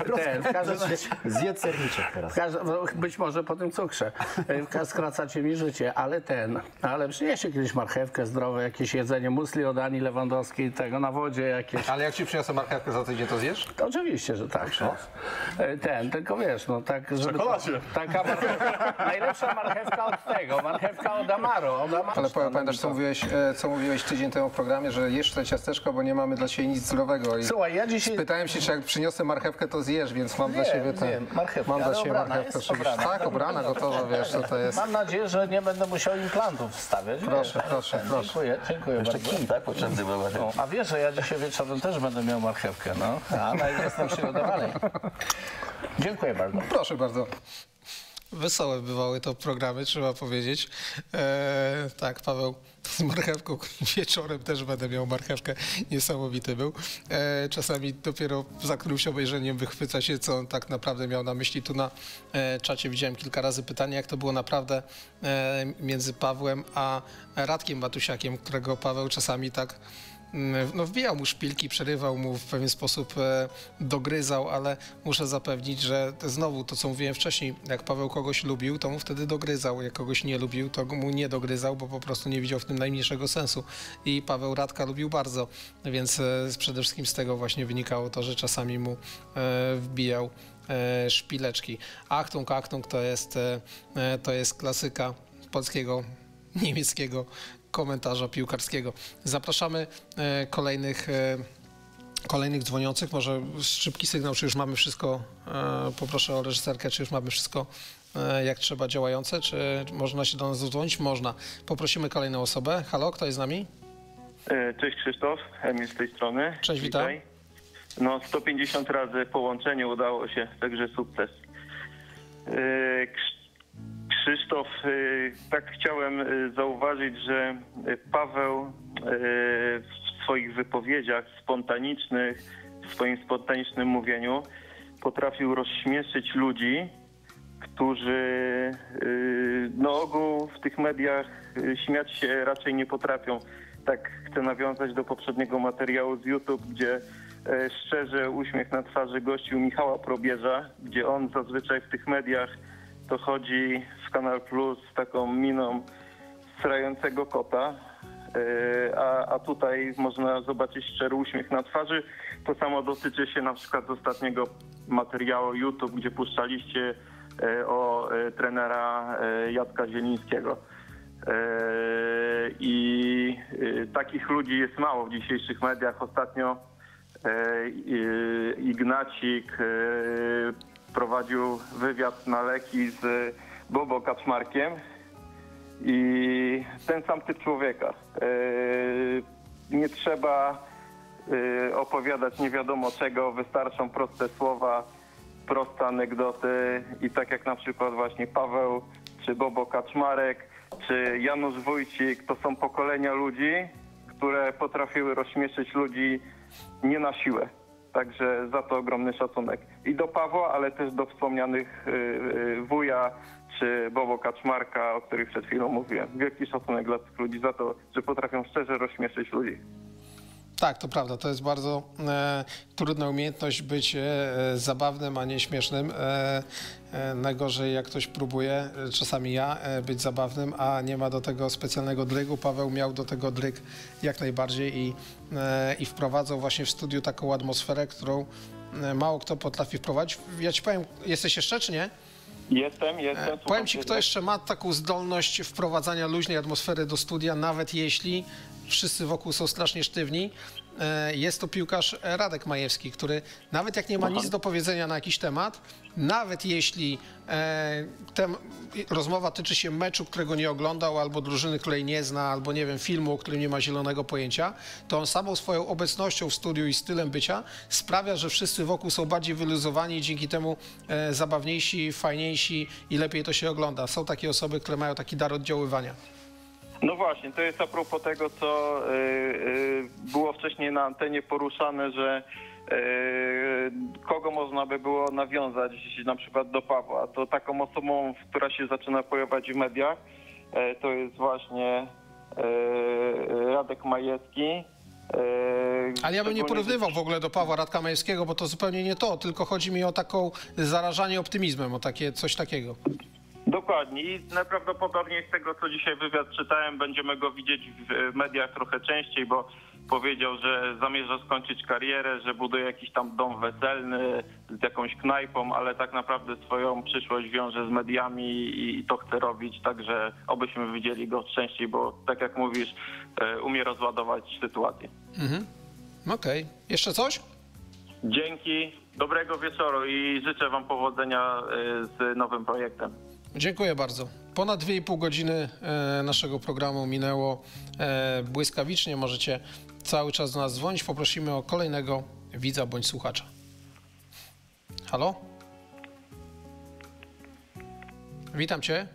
Zjedz serniczek teraz. Być może po tym cukrze. Skracacie mi życie, ale przyniesie kiedyś marchewkę zdrowe, jakieś jedzenie musli od Ani Lewandowskiej, tego na wodzie jakieś. Ale jak ci przyniosę marchewkę za tydzień, to zjesz? To oczywiście, że tak. No. Tylko wiesz, no tak, żeby taka najlepsza marchewka od tego, marchewka od Amaro. Ale pamiętasz, co mówiłeś tydzień temu w programie, że jesz te ciasteczko, bo nie mamy dla siebie nic zdrowego. I słuchaj, ja dzisiaj... Spytałem się, czy jak przyniosę marchewkę, to zjesz, więc mam dla siebie marchewkę. Mam dla siebie marchewkę. Tak, obrana, gotowa, wiesz, co to jest. Mam nadzieję, że nie będę musiał implantów wstawiać. Proszę. Dziękuję jeszcze bardzo. kij, tak? Potrzebny był. A wiesz, że ja dzisiaj wieczorem też będę miał marchewkę, no. Ale jestem przygotowany. Dziękuję bardzo. Proszę bardzo. Wesołe bywały to programy, trzeba powiedzieć. Tak, Paweł z marchewką wieczorem też będę miał marchewkę. Niesamowity był. Czasami dopiero za którymś obejrzeniem wychwyca się, co on tak naprawdę miał na myśli. Tu na czacie widziałem kilka razy pytanie, jak to było naprawdę między Pawłem a Radkiem Matusiakiem, którego Paweł czasami tak wbijał mu szpilki, przerywał mu w pewien sposób, dogryzał, ale muszę zapewnić, że znowu to, co mówiłem wcześniej, jak Paweł kogoś lubił, to mu wtedy dogryzał, jak kogoś nie lubił, to mu nie dogryzał, bo po prostu nie widział w tym najmniejszego sensu. I Paweł Radka lubił bardzo, więc przede wszystkim z tego właśnie wynikało to, że czasami mu wbijał szpileczki. Achtung, Achtung to jest klasyka polskiego, niemieckiego komentarza piłkarskiego. Zapraszamy kolejnych dzwoniących. Może szybki sygnał, czy już mamy wszystko, poproszę o reżyserkę, czy już mamy wszystko jak trzeba działające, czy można się do nas zadzwonić? Można. Poprosimy kolejną osobę. Halo, kto jest z nami? Cześć Krzysztof, Emil z tej strony. Cześć, witam. No 150 razy połączenie udało się, także sukces. Krzysztof, tak chciałem zauważyć, że Paweł w swoich wypowiedziach spontanicznych, w swoim spontanicznym mówieniu potrafił rozśmieszyć ludzi, którzy na ogół w tych mediach śmiać się raczej nie potrafią. Tak chcę nawiązać do poprzedniego materiału z YouTube, gdzie szczerze uśmiech na twarzy gościu Michała Probierza, gdzie on zazwyczaj w tych mediach to chodzi w Kanal Plus z taką miną srającego kota, a tutaj można zobaczyć szczery uśmiech na twarzy. To samo dotyczy się na przykład z ostatniego materiału YouTube, gdzie puszczaliście o trenera Jacka Zielińskiego. I takich ludzi jest mało w dzisiejszych mediach. Ostatnio Ignacik prowadził wywiad na leki z Bobo Kaczmarkiem i ten sam typ człowieka. Nie trzeba opowiadać nie wiadomo czego, wystarczą proste słowa, proste anegdoty i tak jak na przykład właśnie Paweł, czy Bobo Kaczmarek, czy Janusz Wójcik, to są pokolenia ludzi, które potrafiły rozśmieszyć ludzi nie na siłę. Także za to ogromny szacunek. I do Pawła, ale też do wspomnianych wuja czy Bobo Kaczmarka, o których przed chwilą mówiłem. Wielki szacunek dla tych ludzi za to, że potrafią szczerze rozśmieszyć ludzi. Tak, to prawda. To jest bardzo trudna umiejętność być zabawnym, a nie śmiesznym. Najgorzej jak ktoś próbuje, czasami ja, być zabawnym, a nie ma do tego specjalnego drygu. Paweł miał do tego dryg jak najbardziej i wprowadzał właśnie w studiu taką atmosferę, którą mało kto potrafi wprowadzić. Ja ci powiem, jesteś jeszcze czy nie? Jestem. Powiem ci, kto jeszcze ma taką zdolność wprowadzania luźnej atmosfery do studia, nawet jeśli wszyscy wokół są strasznie sztywni. Jest to piłkarz Radek Majewski, który nawet jak nie ma nic do powiedzenia na jakiś temat, nawet jeśli rozmowa tyczy się meczu, którego nie oglądał, albo drużyny, której nie zna, albo nie wiem, filmu, o którym nie ma zielonego pojęcia, to on samą swoją obecnością w studiu i stylem bycia sprawia, że wszyscy wokół są bardziej wyluzowani i dzięki temu zabawniejsi, fajniejsi i lepiej to się ogląda. Są takie osoby, które mają taki dar oddziaływania. No właśnie, to jest a propos tego, co było wcześniej na antenie poruszane, że kogo można by było nawiązać na przykład do Pawła. To taką osobą, która się zaczyna pojawiać w mediach, to jest właśnie Radek Majewski. Ale ja bym nie porównywał w ogóle do Pawła Radka Majewskiego, bo to zupełnie nie to, tylko chodzi mi o taką zarażanie optymizmem, o coś takiego. Dokładnie i najprawdopodobniej z tego, co dzisiaj wywiad czytałem, będziemy go widzieć w mediach trochę częściej, bo powiedział, że zamierza skończyć karierę, że buduje jakiś tam dom weselny z jakąś knajpą, ale tak naprawdę swoją przyszłość wiąże z mediami i to chce robić, także obyśmy widzieli go częściej, bo tak jak mówisz, umie rozładować sytuację. Okej. Jeszcze coś? Dzięki, dobrego wieczoru i życzę wam powodzenia z nowym projektem. Dziękuję bardzo. Ponad 2,5 godziny naszego programu minęło błyskawicznie. Możecie cały czas do nas dzwonić. Poprosimy o kolejnego widza bądź słuchacza. Halo? Witam cię.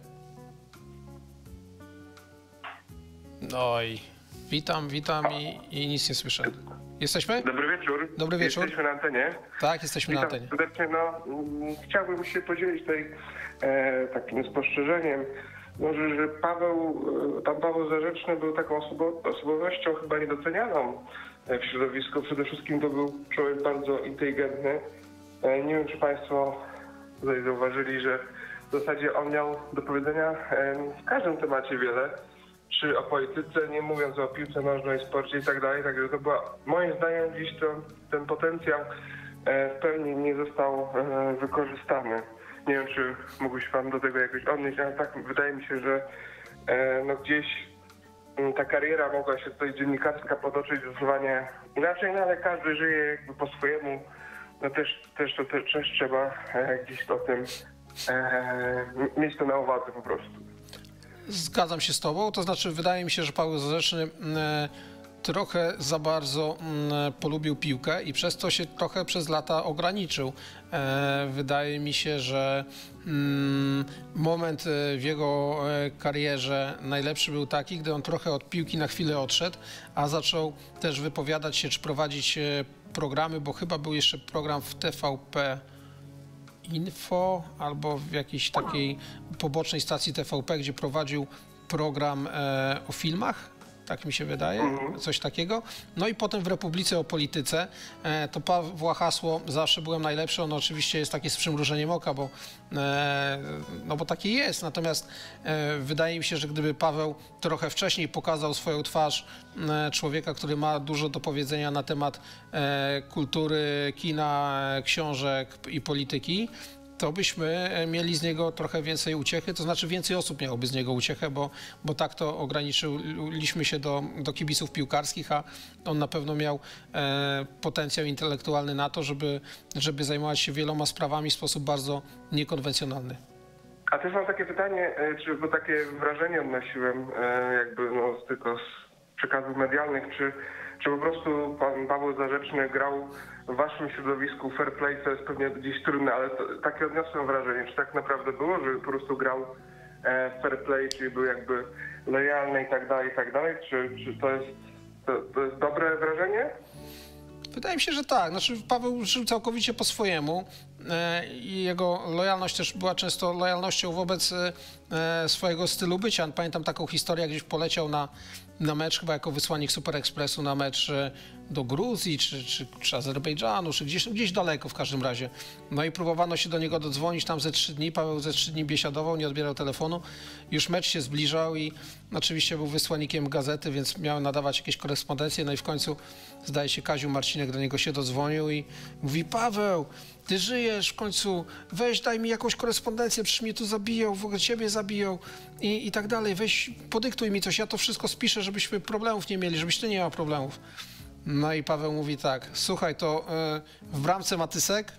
Oj, witam i nic nie słyszę. Jesteśmy? Dobry wieczór. Dobry wieczór. Jesteśmy na antenie. Tak, jesteśmy na antenie. Serdecznie, chciałbym się podzielić tutaj takim spostrzeżeniem, może, że pan Paweł Zarzeczny był taką osobowością chyba niedocenianą w środowisku. Przede wszystkim to był człowiek bardzo inteligentny. Nie wiem, czy państwo tutaj zauważyli, że w zasadzie on miał do powiedzenia w każdym temacie wiele, czy o polityce, nie mówiąc o piłce nożnej, sporcie i tak dalej. Także to była, moim zdaniem, dziś ten potencjał w pełni nie został wykorzystany. Nie wiem, czy mógłbyś pan do tego jakoś odnieść, ale tak wydaje mi się, że gdzieś ta kariera mogła się tutaj dziennikarska potoczyć zdecydowanie inaczej, ale każdy żyje jakby po swojemu. No też trzeba gdzieś o tym mieć to na uwadze po prostu. Zgadzam się z tobą, to znaczy wydaje mi się, że Paweł Zarzeczny trochę za bardzo polubił piłkę i przez to się trochę przez lata ograniczył. Wydaje mi się, że moment w jego karierze najlepszy był taki, gdy on trochę od piłki na chwilę odszedł, a zaczął też wypowiadać się czy prowadzić programy, bo chyba był jeszcze program w TVP Info albo w jakiejś takiej pobocznej stacji TVP, gdzie prowadził program o filmach. tak mi się wydaje, coś takiego. No i potem w Republice o polityce, to Pawła hasło zawsze byłem najlepszy, ono oczywiście jest takie z przymrużeniem oka, bo, no bo takie jest, natomiast wydaje mi się, że gdyby Paweł trochę wcześniej pokazał swoją twarz człowieka, który ma dużo do powiedzenia na temat kultury, kina, książek i polityki, to byśmy mieli z niego trochę więcej uciechy, to znaczy więcej osób miałoby z niego uciechę, bo tak to ograniczyliśmy się do kibiców piłkarskich, a on na pewno miał potencjał intelektualny na to, żeby zajmować się wieloma sprawami w sposób bardzo niekonwencjonalny. A też mam takie pytanie, bo takie wrażenie odnosiłem jakby tylko z przekazów medialnych, czy po prostu pan Paweł Zarzeczny grał w waszym środowisku fair play, co jest pewnie gdzieś trudne, ale takie odniosłem wrażenie, czy tak naprawdę było, że po prostu grał fair play, czyli był jakby lojalny i tak dalej, czy to jest dobre wrażenie? Wydaje mi się, że tak. Znaczy Paweł żył całkowicie po swojemu i jego lojalność też była często lojalnością wobec swojego stylu bycia. Pamiętam taką historię, jak gdzieś poleciał na mecz, chyba jako wysłannik Super Expressu, na mecz do Gruzji, czy Azerbejdżanu, czy gdzieś daleko w każdym razie. No i próbowano się do niego dodzwonić tam ze 3 dni. Paweł ze 3 dni biesiadował, nie odbierał telefonu. Już mecz się zbliżał i oczywiście był wysłannikiem gazety, więc miał nadawać jakieś korespondencje. No i w końcu, zdaje się, Kaziu Marcinek do niego się dodzwonił i mówi: Paweł, ty żyjesz w końcu, weź daj mi jakąś korespondencję, przecież mnie tu zabiją, w ogóle ciebie zabiją i tak dalej, weź podyktuj mi coś, ja to wszystko spiszę, żebyśmy problemów nie mieli, żebyś ty nie miał problemów. No i Paweł mówi tak: słuchaj, to w bramce Matysek,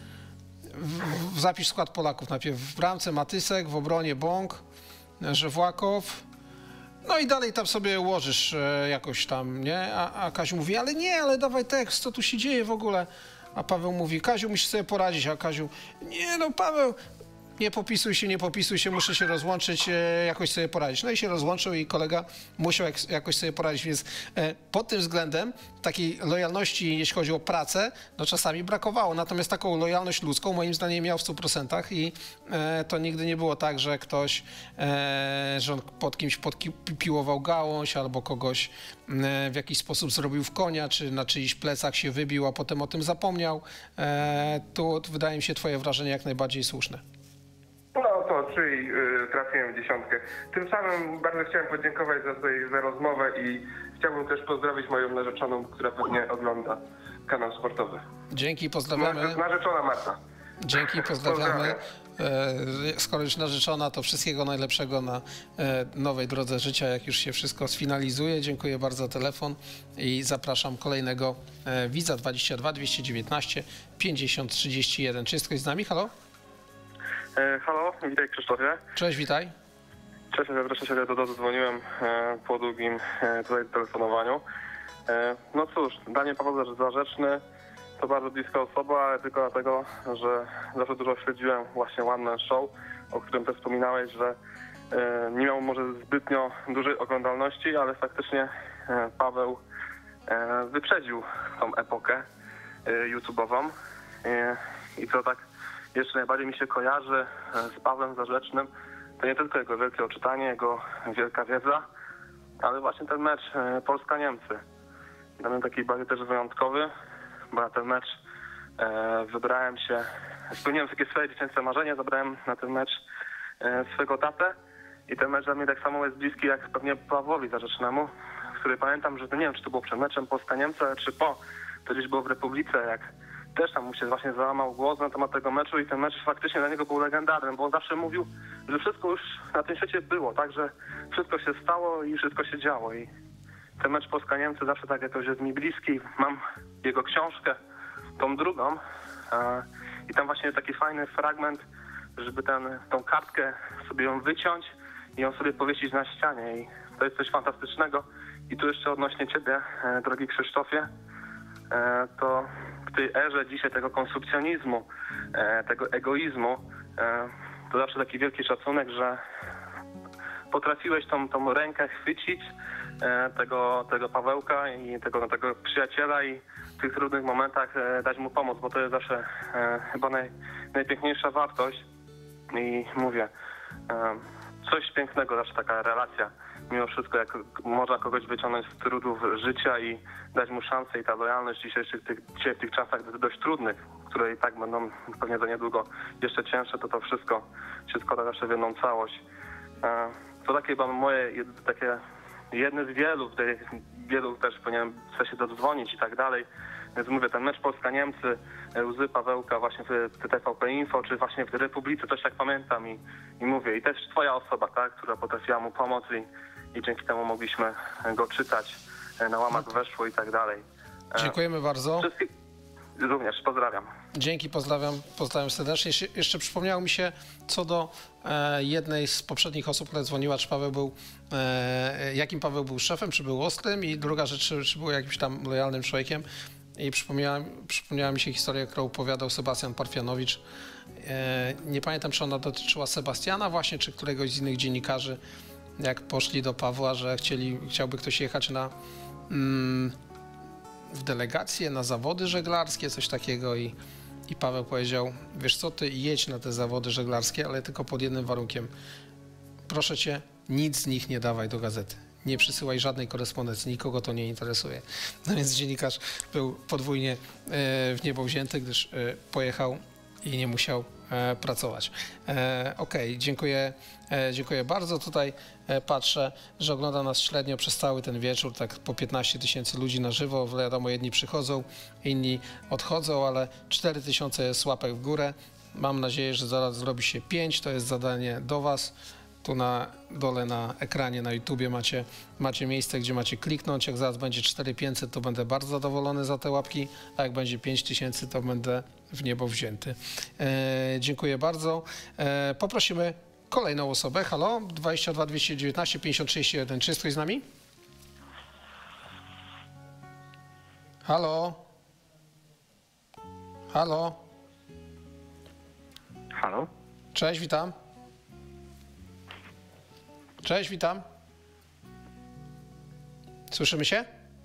zapisz skład Polaków najpierw, w bramce Matysek, w obronie Bąk, Żewłakow, no i dalej tam sobie ułożysz jakoś tam, nie? A Kaziu mówi: ale nie, ale dawaj tekst, co tu się dzieje w ogóle? A Paweł mówi: Kaziu, musisz sobie poradzić. A Kaziu: nie no Paweł, nie popisuj się, muszę się rozłączyć, jakoś sobie poradzić. No i się rozłączył i kolega musiał jakoś sobie poradzić, więc pod tym względem takiej lojalności, jeśli chodzi o pracę, no czasami brakowało. Natomiast taką lojalność ludzką moim zdaniem miał w 100% i to nigdy nie było tak, że ktoś, że on pod kimś podpiłował gałąź albo kogoś w jakiś sposób zrobił w konia, czy na czyichś plecach się wybił, a potem o tym zapomniał. Tu wydaje mi się twoje wrażenie jak najbardziej słuszne. No to, czyli trafiłem w 10. Tym samym bardzo chciałem podziękować za rozmowę i chciałbym też pozdrowić moją narzeczoną, która pewnie ogląda kanał sportowy. Dzięki, pozdrawiamy. Narzeczona Marta. Dzięki, pozdrawiamy. Skoro już narzeczona, to wszystkiego najlepszego na nowej drodze życia, jak już się wszystko sfinalizuje. Dziękuję bardzo za telefon i zapraszam kolejnego widza 22 219 50 31. Czy jest ktoś z nami? Halo? Halo, witaj Krzysztofie. Cześć, witaj. Cześć, wreszcie się zadzwoniłem po długim tutaj telefonowaniu. No cóż, dla mnie Paweł Zarzeczny to bardzo bliska osoba, ale tylko dlatego, że zawsze dużo śledziłem właśnie One Man Show, o którym też wspominałeś, że nie miał może zbytnio dużej oglądalności, ale faktycznie Paweł wyprzedził tą epokę YouTube'ową i co tak jeszcze najbardziej mi się kojarzy z Pawłem Zarzecznym, to nie tylko jego wielkie odczytanie, jego wielka wiedza, ale właśnie ten mecz Polska-Niemcy. Dla mnie taki bardziej też wyjątkowy, bo na ten mecz wybrałem się, spełniłem takie swoje dziecięce marzenie, zabrałem na ten mecz swego tatę i ten mecz dla mnie tak samo jest bliski jak pewnie Pawłowi Zarzecznemu, który pamiętam, że nie wiem, czy to było przed meczem Polska-Niemcy, czy po, to gdzieś było w Republice, jak też tam mu się właśnie załamał głos na temat tego meczu i ten mecz faktycznie dla niego był legendarny, bo on zawsze mówił, że wszystko już na tym świecie było, tak, że wszystko się stało i wszystko się działo i ten mecz Polska-Niemcy zawsze tak jakoś jest mi bliski. Mam jego książkę, tą drugą i tam właśnie jest taki fajny fragment, żeby tą kartkę sobie ją wyciąć i ją sobie powiesić na ścianie i to jest coś fantastycznego. I tu jeszcze odnośnie ciebie, drogi Krzysztofie, to w tej erze dzisiaj tego konsumpcjonizmu, tego egoizmu, to zawsze taki wielki szacunek, że potrafiłeś tą rękę chwycić tego Pawełka i tego przyjaciela i w tych trudnych momentach dać mu pomoc, bo to jest zawsze chyba najpiękniejsza wartość. I mówię, coś pięknego, zawsze taka relacja. Mimo wszystko, jak można kogoś wyciągnąć z trudów życia i dać mu szansę i ta lojalność dzisiaj w tych czasach dość trudnych, które i tak będą pewnie za niedługo jeszcze cięższe, to wszystko się składa zawsze w jedną całość. To takie chyba moje takie jedne z wielu też powinienem się dodzwonić i tak dalej. Więc mówię, ten mecz Polska-Niemcy, łzy Pawełka właśnie w TVP Info, czy właśnie w Republice, coś tak pamiętam i mówię. I też twoja osoba, tak, która potrafiła mu pomóc i dzięki temu mogliśmy go czytać, na łamach weszło i tak dalej. Dziękujemy bardzo. Wszystkich również pozdrawiam. Dzięki, pozdrawiam serdecznie. Jeszcze przypomniało mi się co do jednej z poprzednich osób, która dzwoniła, czy Paweł był, jakim Paweł był szefem, czy był ostrym, i druga rzecz, czy był jakimś tam lojalnym człowiekiem. I przypomniała mi się historia, którą opowiadał Sebastian Parfianowicz. Nie pamiętam, czy ona dotyczyła Sebastiana właśnie, czy któregoś z innych dziennikarzy, jak poszli do Pawła, że chciałby ktoś jechać w delegację na zawody żeglarskie, coś takiego, i Paweł powiedział: wiesz co, ty jedź na te zawody żeglarskie, ale tylko pod jednym warunkiem. Proszę cię, nic z nich nie dawaj do gazety. Nie przysyłaj żadnej korespondencji, nikogo to nie interesuje. No więc dziennikarz był podwójnie w niebo wzięty, gdyż pojechał i nie musiał pracować. Okej, dziękuję bardzo. Tutaj patrzę, że ogląda nas średnio przez cały ten wieczór, tak po 15 000 ludzi na żywo. Wiadomo, jedni przychodzą, inni odchodzą, ale 4 000 łapek w górę. Mam nadzieję, że zaraz zrobi się 5. To jest zadanie do was. Tu na dole na ekranie na YouTubie macie miejsce, gdzie macie kliknąć. Jak zaraz będzie 4500, to będę bardzo zadowolony za te łapki, a jak będzie 5000, to będę w niebo wzięty. Dziękuję bardzo. Poprosimy kolejną osobę. Halo, 22 219 50 31. Czy jest ktoś z nami? Halo? Halo? Halo? Cześć, witam. Cześć, witam. Słyszymy się?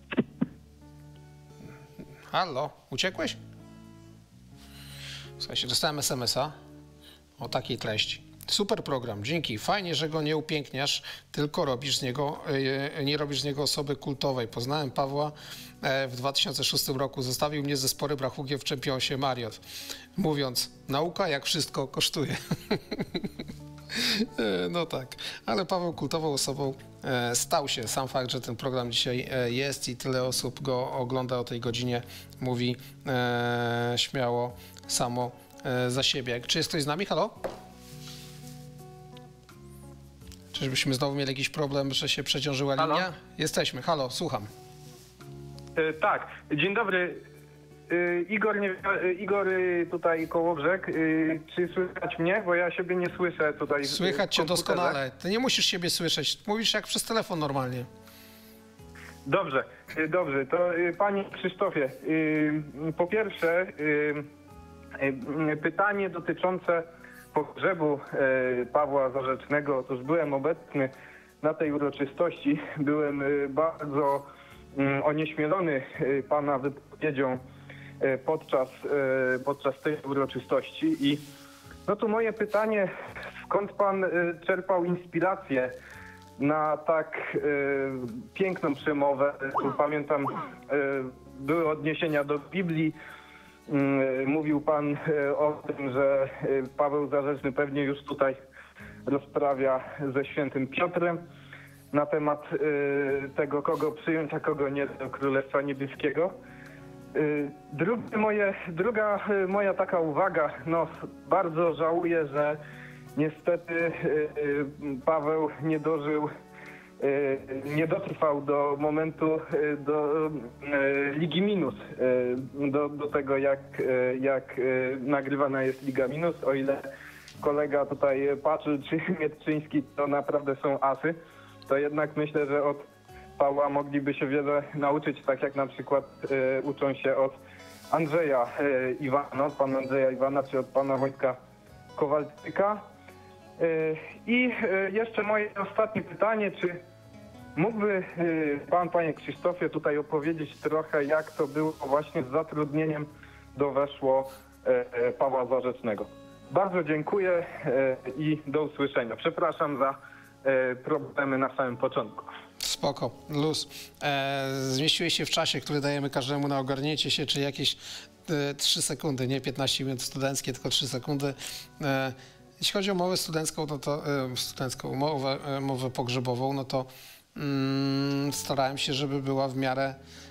Halo, uciekłeś? Słuchajcie, dostałem SMS-a o takiej treści. Super program, dzięki. Fajnie, że go nie upiękniasz, tylko nie robisz z niego osoby kultowej. Poznałem Pawła w 2006 roku. Zostawił mnie ze sporym rachunkiem w Championsie Marriott, mówiąc: nauka jak wszystko kosztuje. No tak, ale Paweł kultową osobą stał się. Sam fakt, że ten program dzisiaj jest i tyle osób go ogląda o tej godzinie, mówi śmiało samo za siebie. Czy jest ktoś z nami? Halo? Czyżbyśmy znowu mieli jakiś problem, że się przeciążyła linia? Halo? Jesteśmy. Halo, słucham. Tak, dzień dobry. Igor tutaj Kołobrzeg. Czy słychać mnie? Bo ja siebie nie słyszę tutaj. Słychać cię doskonale. Ty nie musisz siebie słyszeć. Mówisz jak przez telefon normalnie. Dobrze. To panie Krzysztofie, po pierwsze pytanie dotyczące pogrzebu Pawła Zarzecznego. Otóż byłem obecny na tej uroczystości. Byłem bardzo onieśmielony pana wypowiedzią podczas tej uroczystości. I no to moje pytanie, skąd pan czerpał inspirację na tak piękną przemowę? Tu pamiętam, były odniesienia do Biblii. Mówił pan o tym, że Paweł Zarzeczny pewnie już tutaj rozprawia ze świętym Piotrem na temat tego, kogo przyjąć, a kogo nie do Królestwa Niebieskiego. Druga moja taka uwaga, no bardzo żałuję, że niestety Paweł nie dotrwał do momentu do Ligi Minus, do tego jak nagrywana jest Liga Minus. O ile kolega tutaj patrzy, czy Mietczyński to naprawdę są asy, to jednak myślę, że od Pawła mogliby się wiele nauczyć, tak jak na przykład uczą się od Andrzeja Iwana, od pana Andrzeja Iwana, czy od pana Wojtka Kowalczyka. I jeszcze moje ostatnie pytanie, czy mógłby pan, panie Krzysztofie, tutaj opowiedzieć trochę, jak to było właśnie z zatrudnieniem do Weszło Pawła Zarzecznego? Bardzo dziękuję i do usłyszenia. Przepraszam za problemy na samym początku. Spoko, luz. Zmieściłeś się w czasie, który dajemy każdemu na ogarnięcie się, czy jakieś 3 sekundy, nie 15 minut studenckie, tylko 3 sekundy. Jeśli chodzi o mowę studencką, no to mowę pogrzebową, no to starałem się, żeby była w miarę,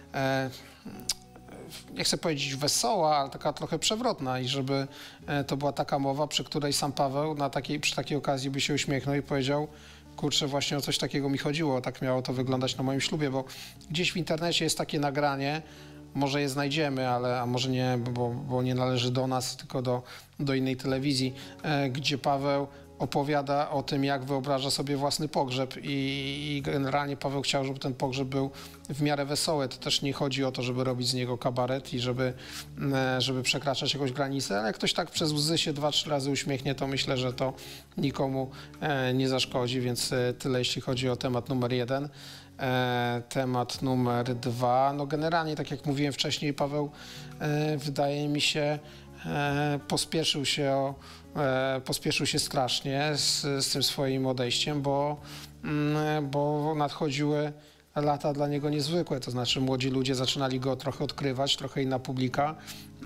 nie chcę powiedzieć wesoła, ale taka trochę przewrotna i żeby to była taka mowa, przy której sam Paweł przy takiej okazji by się uśmiechnął i powiedział: kurczę, właśnie o coś takiego mi chodziło, tak miało to wyglądać na moim ślubie, bo gdzieś w internecie jest takie nagranie, może je znajdziemy, a może nie, bo nie należy do nas, tylko do innej telewizji, gdzie Paweł opowiada o tym, jak wyobraża sobie własny pogrzeb i generalnie Paweł chciał, żeby ten pogrzeb był w miarę wesoły. To też nie chodzi o to, żeby robić z niego kabaret i żeby przekraczać jakąś granicę, ale jak ktoś tak przez łzy się 2-3 razy uśmiechnie, to myślę, że to nikomu nie zaszkodzi, więc tyle jeśli chodzi o temat numer 1. Temat numer 2, no generalnie, tak jak mówiłem wcześniej, Paweł wydaje mi się pospieszył się strasznie z tym swoim odejściem, bo nadchodziły lata dla niego niezwykłe, to znaczy młodzi ludzie zaczynali go trochę odkrywać, trochę inna publika.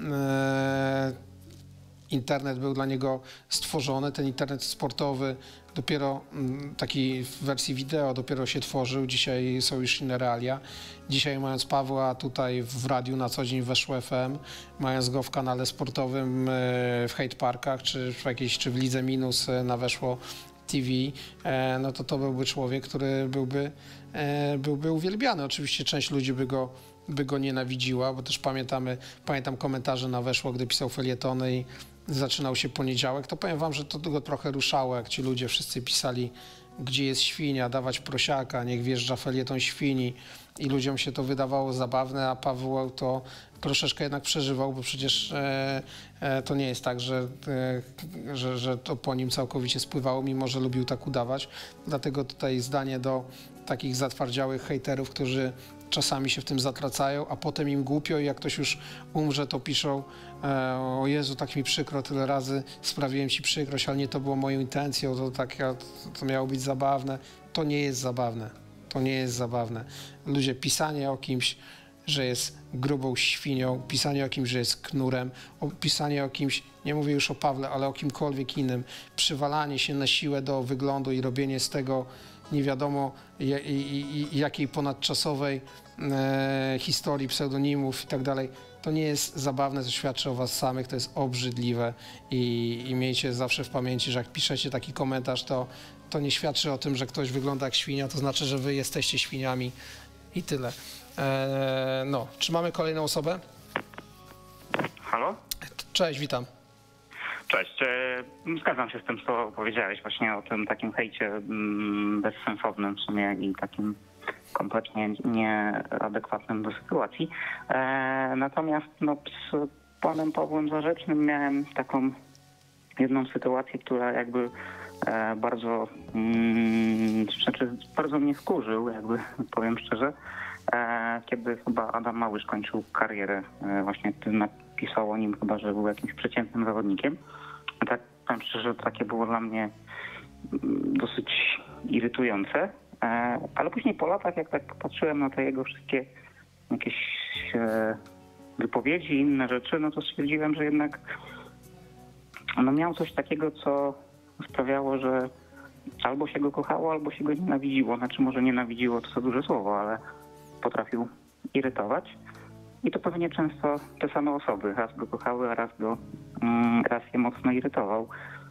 Internet był dla niego stworzony, ten internet sportowy dopiero taki w wersji wideo dopiero się tworzył, dzisiaj są już inne realia. Dzisiaj mając Pawła tutaj w radiu na co dzień Weszło FM, mając go w kanale sportowym w Hate Parkach czy w Lidze Minus na Weszło TV, no to byłby człowiek, który byłby uwielbiany. Oczywiście część ludzi by go nienawidziła, bo też pamiętam komentarze na Weszło, gdy pisał felietony i zaczynał się poniedziałek, to powiem wam, że to go trochę ruszało, jak ci ludzie wszyscy pisali, gdzie jest świnia, dawać prosiaka, niech wjeżdża felieton świni i ludziom się to wydawało zabawne, a Paweł to troszeczkę jednak przeżywał, bo przecież to nie jest tak, że to po nim całkowicie spływało, mimo że lubił tak udawać. Dlatego tutaj zdanie do takich zatwardziałych hejterów, którzy czasami się w tym zatracają, a potem im głupio i jak ktoś już umrze, to piszą: o Jezu, tak mi przykro, tyle razy sprawiłem ci przykrość, ale nie to było moją intencją, to miało być zabawne. To nie jest zabawne. To nie jest zabawne. Ludzie, pisanie o kimś, że jest grubą świnią, pisanie o kimś, że jest knurem, pisanie o kimś, nie mówię już o Pawle, ale o kimkolwiek innym, przywalanie się na siłę do wyglądu i robienie z tego nie wiadomo jakiej ponadczasowej historii, pseudonimów i tak dalej. To nie jest zabawne, to świadczy o was samych, to jest obrzydliwe i miejcie zawsze w pamięci, że jak piszecie taki komentarz, to nie świadczy o tym, że ktoś wygląda jak świnia, to znaczy, że wy jesteście świniami i tyle. No, czy mamy kolejną osobę? Halo? Cześć, witam. Cześć. Zgadzam się z tym, co powiedziałeś właśnie o tym takim hejcie bezsensownym w sumie i takim kompletnie nieadekwatnym do sytuacji. Natomiast z panem Pawłem Zarzecznym miałem taką jedną sytuację, która jakby bardzo mnie wkurzył, jakby powiem szczerze, kiedy chyba Adam Małysz kończył karierę, właśnie napisał o nim chyba, że był jakimś przeciętnym zawodnikiem. Tak powiem szczerze, takie było dla mnie dosyć irytujące, ale później po latach, jak tak patrzyłem na te jego wszystkie jakieś wypowiedzi i inne rzeczy, no to stwierdziłem, że jednak miał coś takiego, co sprawiało, że albo się go kochało, albo się go nienawidziło. Znaczy może nienawidziło to za duże słowo, ale potrafił irytować. I to pewnie często te same osoby. Raz go kochały, a raz je mocno irytował.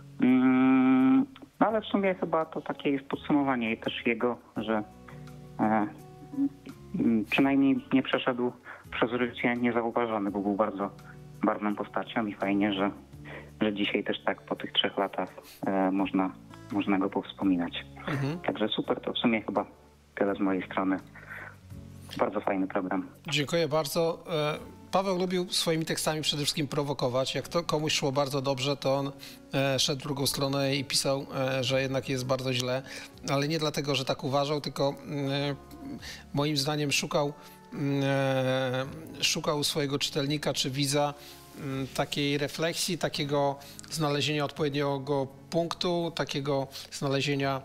No ale w sumie chyba to takie jest podsumowanie też jego, że przynajmniej nie przeszedł przez życie niezauważony, bo był bardzo barwną postacią i fajnie, że dzisiaj też tak po tych 3 latach można go powspominać. Także super, to w sumie chyba tyle z mojej strony. Bardzo fajny program. Dziękuję bardzo. Paweł lubił swoimi tekstami przede wszystkim prowokować. Jak to komuś szło bardzo dobrze, to on szedł w drugą stronę i pisał, że jednak jest bardzo źle, ale nie dlatego, że tak uważał, tylko moim zdaniem szukał swojego czytelnika czy widza takiej refleksji, takiego znalezienia odpowiedniego punktu, takiego znalezienia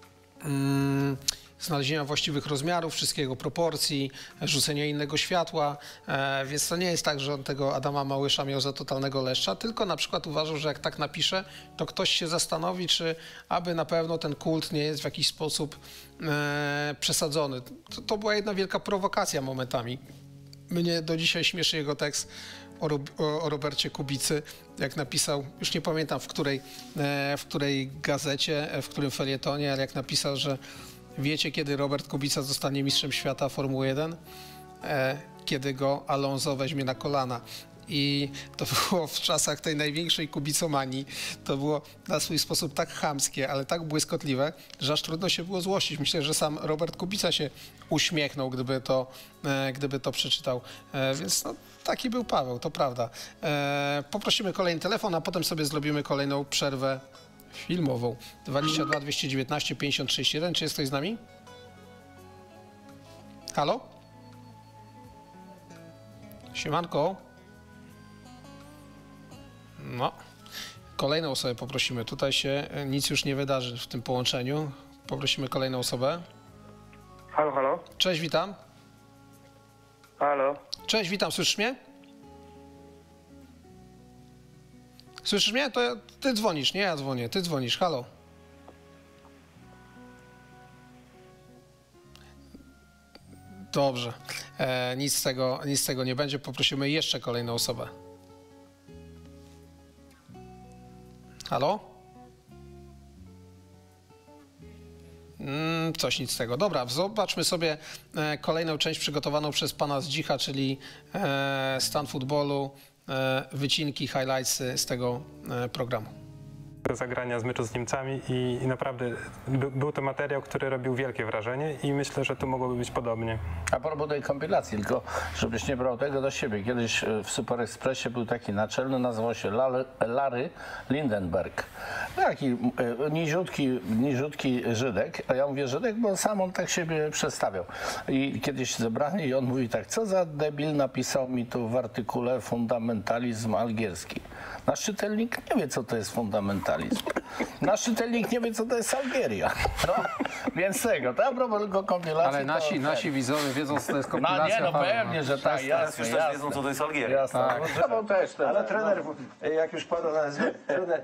właściwych rozmiarów, wszystkiego proporcji, rzucenia innego światła, więc to nie jest tak, że on tego Adama Małysza miał za totalnego leszcza, tylko na przykład uważał, że jak tak napisze, to ktoś się zastanowi, czy aby na pewno ten kult nie jest w jakiś sposób przesadzony. To była jedna wielka prowokacja momentami. Mnie do dzisiaj śmieszy jego tekst o Robercie Kubicy, jak napisał, już nie pamiętam w której gazecie, w którym felietonie, ale jak napisał, że wiecie, kiedy Robert Kubica zostanie mistrzem świata Formuły 1? Kiedy go Alonso weźmie na kolana. I to było w czasach tej największej kubicomanii. To było na swój sposób tak chamskie, ale tak błyskotliwe, że aż trudno się było złościć. Myślę, że sam Robert Kubica się uśmiechnął, gdyby to przeczytał. Więc no, taki był Paweł, to prawda. Poprosimy kolejny telefon, a potem sobie zrobimy kolejną przerwę filmową. 22 219 50 31. Czy jest ktoś z nami? Halo? Siemanko? No. Kolejną osobę poprosimy. Tutaj się nic już nie wydarzy w tym połączeniu. Poprosimy kolejną osobę. Halo, halo? Cześć, witam. Halo? Cześć, witam. Słyszysz mnie? Słyszysz mnie? To ty dzwonisz, nie ja dzwonię. Ty dzwonisz. Halo. Dobrze. Nic z tego nie będzie. Poprosimy jeszcze kolejną osobę. Halo? Coś nic z tego. Dobra, zobaczmy sobie kolejną część przygotowaną przez pana Zdzicha, czyli stan futbolu, wycinki, highlightsy z tego programu. Do zagrania z meczu z Niemcami i naprawdę był to materiał, który robił wielkie wrażenie i myślę, że tu mogłoby być podobnie. A propos tej kompilacji, tylko żebyś nie brał tego do siebie. Kiedyś w Super Expressie był taki naczelny, nazywał się Larry Lindenberg. Taki niziutki Żydek, a ja mówię Żydek, bo sam on tak siebie przedstawiał. I kiedyś zebrani i on mówi tak, co za debil napisał mi tu w artykule fundamentalizm algierski. Nasz czytelnik nie wie, co to jest fundamentalizm. Nasz czytelnik nie wie, co to jest Algieria. No, więc tego, to a propos tylko kompilacji. Ale nasi widzowie wiedzą, co to jest kompilacja. No pewnie, że tak, jasne. Już też wiedzą, co to jest Algieria. Jasne. Tak. Ale trener, jak już pada na trener,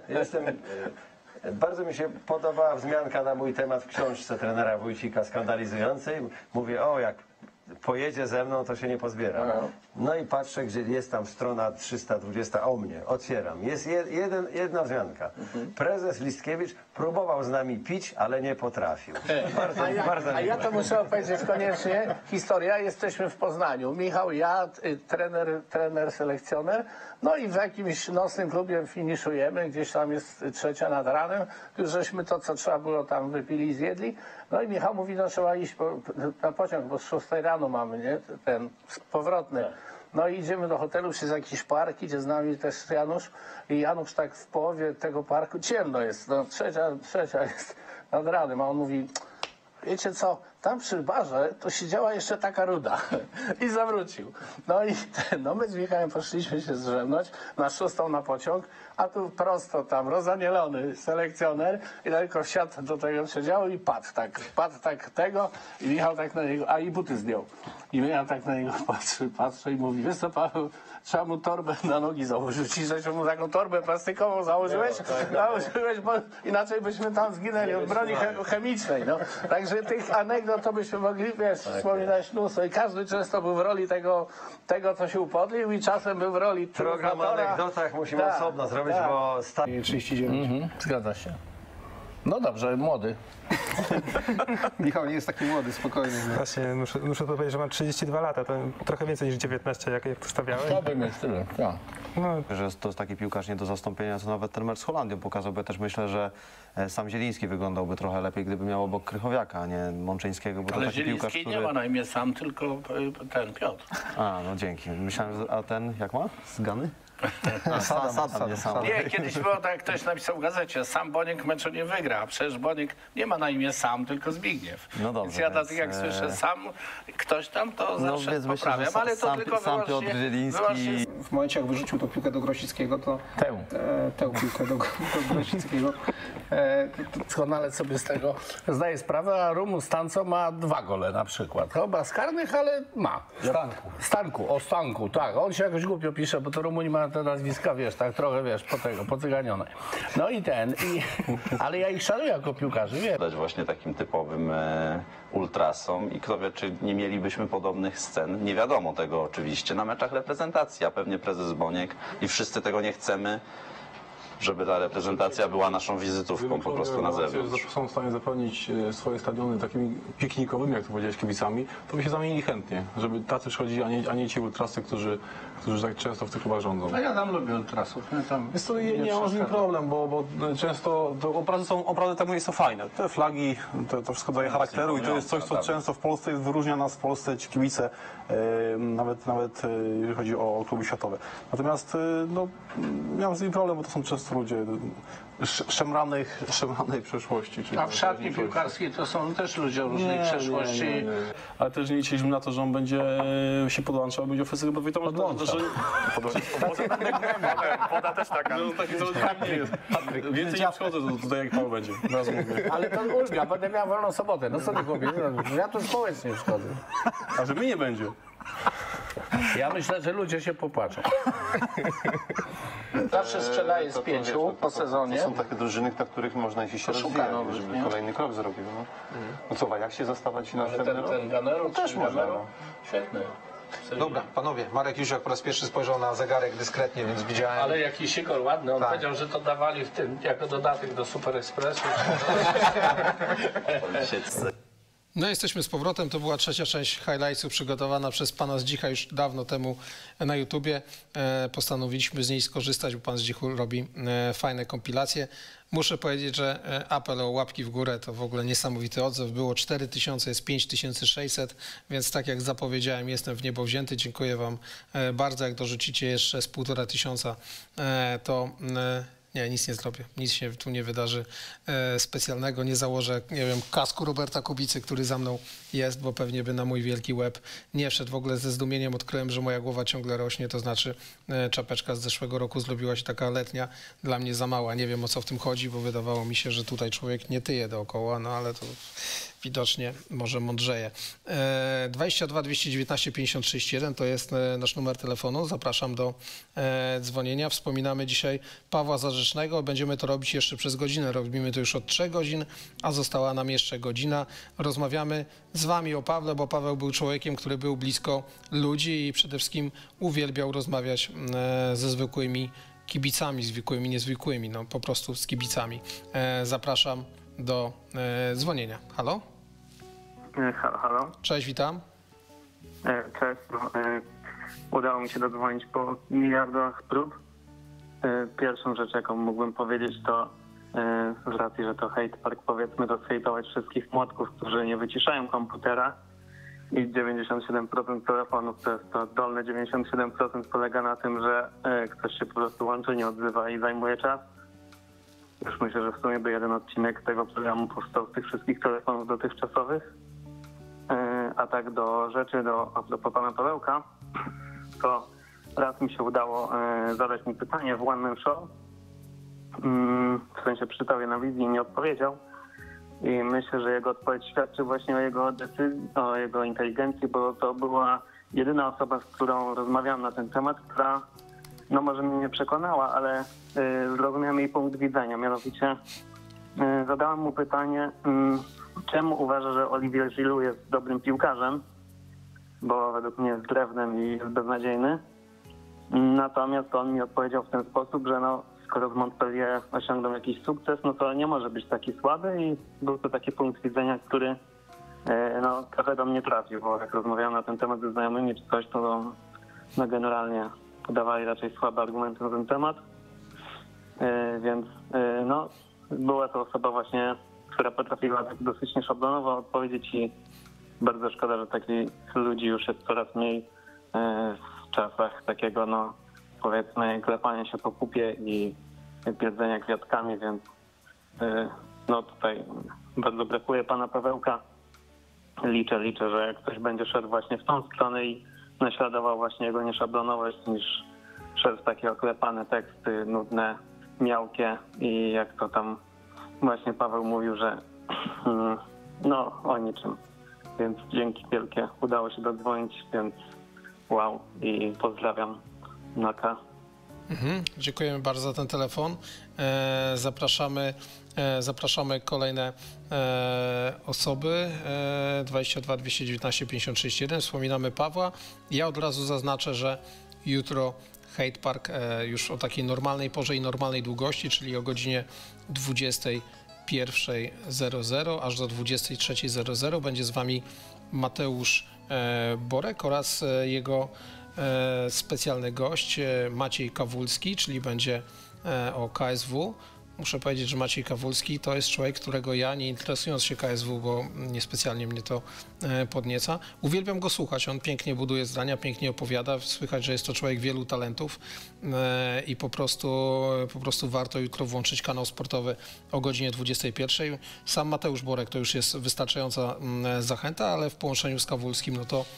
bardzo mi się podobała wzmianka na mój temat w książce trenera Wójcika skandalizującej. Mówię, jak pojedzie ze mną, to się nie pozbiera. No i patrzę, gdzie jest tam strona 320 o mnie. Otwieram. Jest jedna wzmianka. Prezes Listkiewicz próbował z nami pić, ale nie potrafił. A ja to muszę opowiedzieć koniecznie. Historia. Jesteśmy w Poznaniu. Michał, ja, trener, selekcjoner. No i w jakimś nocnym klubie finiszujemy. Gdzieś tam jest 3:00 nad ranem. Już żeśmy to, co trzeba było tam wypili i zjedli. No i Michał mówi, no trzeba iść na pociąg, bo z 6:00 rano mamy, nie? Ten powrotny. No i idziemy do hotelu, jest jakiś park, idzie z nami też Janusz i Janusz tak w połowie tego parku, ciemno jest, no trzecia jest nad ranem, a on mówi, wiecie co, tam przy barze to siedziała jeszcze taka ruda i zawrócił. No i my z Michałem poszliśmy się zdrzemnąć na 6:00 na pociąg, a tu prosto tam rozanielony selekcjoner i tylko wsiadł do tego przedziału i padł tak tego i Michał tak na niego, a i buty zdjął. I Michał tak na niego patrzy i mówi, wiesz co Paweł, trzeba mu torbę na nogi założyć. I żeś mu taką torbę plastikową założyłeś? Założyłeś, bo inaczej byśmy tam zginęli od broni chemicznej. No. Także tych anegdot to byśmy mogli, wspominać mnóstwo. I każdy często był w roli tego co się upodlił i czasem był w roli program o anegdotach musimy osobno zrobić, bo 39. Zgadza się. No dobrze, młody. Michał nie jest taki młody, spokojny. Właśnie muszę powiedzieć, że mam 32 lata, to trochę więcej niż 19, jak to stawiałem. Chciałbym mieć tyle, tak. Że to jest taki piłkarz nie do zastąpienia, co nawet ten mecz z Holandią pokazał, bo ja też myślę, że sam Zieliński wyglądałby trochę lepiej, gdyby miał obok Krychowiaka, a nie Mączyńskiego, bo ale to taki piłkarz, który... nie ma na imię sam, tylko ten Piotr. No dzięki. Myślałem, a ten jak ma? Z Gany? Nie, kiedyś było tak, jak ktoś napisał w gazecie, sam Boniek meczu nie wygra, a przecież Boniek nie ma na imię Sam, tylko Zbigniew. No dobrze, więc ja dlatego jak słyszę Sam, ktoś tam, to zawsze poprawiam, ale to tylko wyłącznie... W momencie, jak wyrzucił tą piłkę do Grosickiego, to... Tę piłkę do Grosickiego. Doskonale sobie z tego zdaję sprawę, a Rumu Stanco ma 2 gole na przykład. Chyba z karnych, ale ma. Stanku, tak. On się jakoś głupio pisze, bo to Rumuni ma te nazwiska, wiesz, tak trochę, wiesz, pocyganione. No i ale ja ich szanuję jako piłkarzy, wiesz. Dać właśnie takim typowym ultrasom i kto wie, czy nie mielibyśmy podobnych scen. Nie wiadomo tego oczywiście na meczach reprezentacji, a pewnie prezes Boniek i wszyscy tego nie chcemy, żeby ta reprezentacja była naszą wizytówką po prostu na zewnątrz. Są w stanie zapełnić swoje stadiony takimi piknikowymi, jak to powiedziałeś, kibicami, to by się zamienili chętnie, żeby tacy przychodzili, a nie ci ultrasy, którzy tak często w tych klubach rządzą. A ja tam lubię ultrasów. Jest to nie mam z nim problem, bo często obrazy temu są fajne. Te flagi, to wszystko daje charakteru i to jest coś, co często w Polsce wyróżnia nas w Polsce, ci kibice, nawet jeżeli chodzi o kluby światowe. Natomiast no, miałem z nim problem, bo to są często ludzie szemranej przeszłości. A w szatni piłkarskiej to są też ludzie o różnej przeszłości. Nie. Ale też nie liczyliśmy na to, że on będzie się podłączał, będzie ofensywny, bo Woda też taka. No, taki nie jest. Więcej nie przychodzę tutaj, jak Paweł będzie. Ale to ulga, będę miał wolną sobotę. No co ty chłopie, ja tu społecznie przychodzę. A że mnie nie będzie. Ja myślę, że ludzie się popłaczą. Zawsze sprzedaję z 5 po sezonie. To są takie drużyny, na których można się rozwijać, żeby kolejny krok zrobił. No co, jak się zostawać na ten Ganero też można. Świetny. Dobra, panowie, Marek Jóźwiak po raz pierwszy spojrzał na zegarek dyskretnie, więc widziałem... Ale jakiś Igor ładny, on powiedział, że to dawali w tym, jako dodatek do Super Expressu. No jesteśmy z powrotem, to była trzecia część highlightsów przygotowana przez pana Zdzicha już dawno temu na YouTubie. Postanowiliśmy z niej skorzystać, bo pan Zdzichu robi fajne kompilacje. Muszę powiedzieć, że apel o łapki w górę to w ogóle niesamowity odzew. Było 4000, jest 5600, więc tak jak zapowiedziałem, jestem w niebo wzięty. Dziękuję wam bardzo. Jak dorzucicie jeszcze z 1500, to... Nie, nic nie zrobię. Nic się tu nie wydarzy specjalnego. Nie założę, nie wiem, kasku Roberta Kubicy, który za mną jest, bo pewnie by na mój wielki łeb nie wszedł. W ogóle ze zdumieniem odkryłem, że moja głowa ciągle rośnie, to znaczy czapeczka z zeszłego roku zrobiła się taka letnia, dla mnie za mała. Nie wiem, o co w tym chodzi, bo wydawało mi się, że tutaj człowiek nie tyje dookoła, no ale to widocznie może mądrzeje. 22 219 50 31 to jest nasz numer telefonu. Zapraszam do dzwonienia. Wspominamy dzisiaj Pawła Zarzecznego. Będziemy to robić jeszcze przez godzinę. Robimy to już od 3 godzin, a została nam jeszcze godzina. Rozmawiamy z wami o Pawle, bo Paweł był człowiekiem, który był blisko ludzi i przede wszystkim uwielbiał rozmawiać ze zwykłymi kibicami, zwykłymi, niezwykłymi, no po prostu z kibicami. Zapraszam do dzwonienia. Halo? Halo. Cześć, witam. Cześć. Udało mi się dodzwonić po miliardach prób. Pierwszą rzecz, jaką mógłbym powiedzieć, to z racji, że to hate park, powiedzmy, to zhejtować wszystkich młotków, którzy nie wyciszają komputera i 97% telefonów, to jest to dolne 97% polega na tym, że ktoś się po prostu łączy, nie odzywa i zajmuje czas. Już myślę, że w sumie by jeden odcinek tego programu powstał z tych wszystkich telefonów dotychczasowych. A tak do rzeczy, a propos pana Pawełka, to raz mi się udało zadać mu pytanie w One Man Show. W sensie czytał je na wizji i nie odpowiedział. I myślę, że jego odpowiedź świadczy właśnie o jego decyzji, o jego inteligencji, bo to była jedyna osoba, z którą rozmawiałam na ten temat, która no może mnie nie przekonała, ale zrozumiałem jej punkt widzenia. Mianowicie zadałam mu pytanie, czemu uważa, że Olivier Giroud jest dobrym piłkarzem, bo według mnie jest drewnem i jest beznadziejny. Natomiast on mi odpowiedział w ten sposób, że no, skoro w Montpellier osiągnął jakiś sukces, no to nie może być taki słaby i był to taki punkt widzenia, który no, trochę do mnie trafił, bo jak rozmawiałem na ten temat ze znajomymi czy coś, to no, generalnie podawali raczej słabe argumenty na ten temat. Więc no, była to osoba właśnie, która potrafiła tak dosyć nieszablonowo odpowiedzieć i bardzo szkoda, że takich ludzi już jest coraz mniej w czasach takiego no, powiedzmy klepanie się po pupie i jedzenie kwiatkami, więc no tutaj bardzo brakuje pana Pawełka. Liczę, że jak ktoś będzie szedł właśnie w tą stronę i naśladował właśnie jego nieszablonowość, niż szedł w takie oklepane teksty, nudne, miałkie i jak to tam właśnie Paweł mówił, że no o niczym. Więc dzięki wielkie, udało się dodzwonić, więc wow i pozdrawiam Naka. Dziękujemy bardzo za ten telefon. Zapraszamy kolejne osoby. 22 219 50 31. Wspominamy Pawła. Ja od razu zaznaczę, że jutro Hate Park już o takiej normalnej porze i normalnej długości, czyli o godzinie 21:00 aż do 23:00 będzie z Wami Mateusz Borek oraz jego specjalny gość Maciej Kawulski, czyli będzie o KSW. Muszę powiedzieć, że Maciej Kawulski to jest człowiek, którego ja, nie interesując się KSW, bo niespecjalnie mnie to podnieca, uwielbiam go słuchać. On pięknie buduje zdania, pięknie opowiada. Słychać, że jest to człowiek wielu talentów i po prostu warto jutro włączyć kanał sportowy o godzinie 21:00. Sam Mateusz Borek to już jest wystarczająca zachęta, ale w połączeniu z Kawulskim no to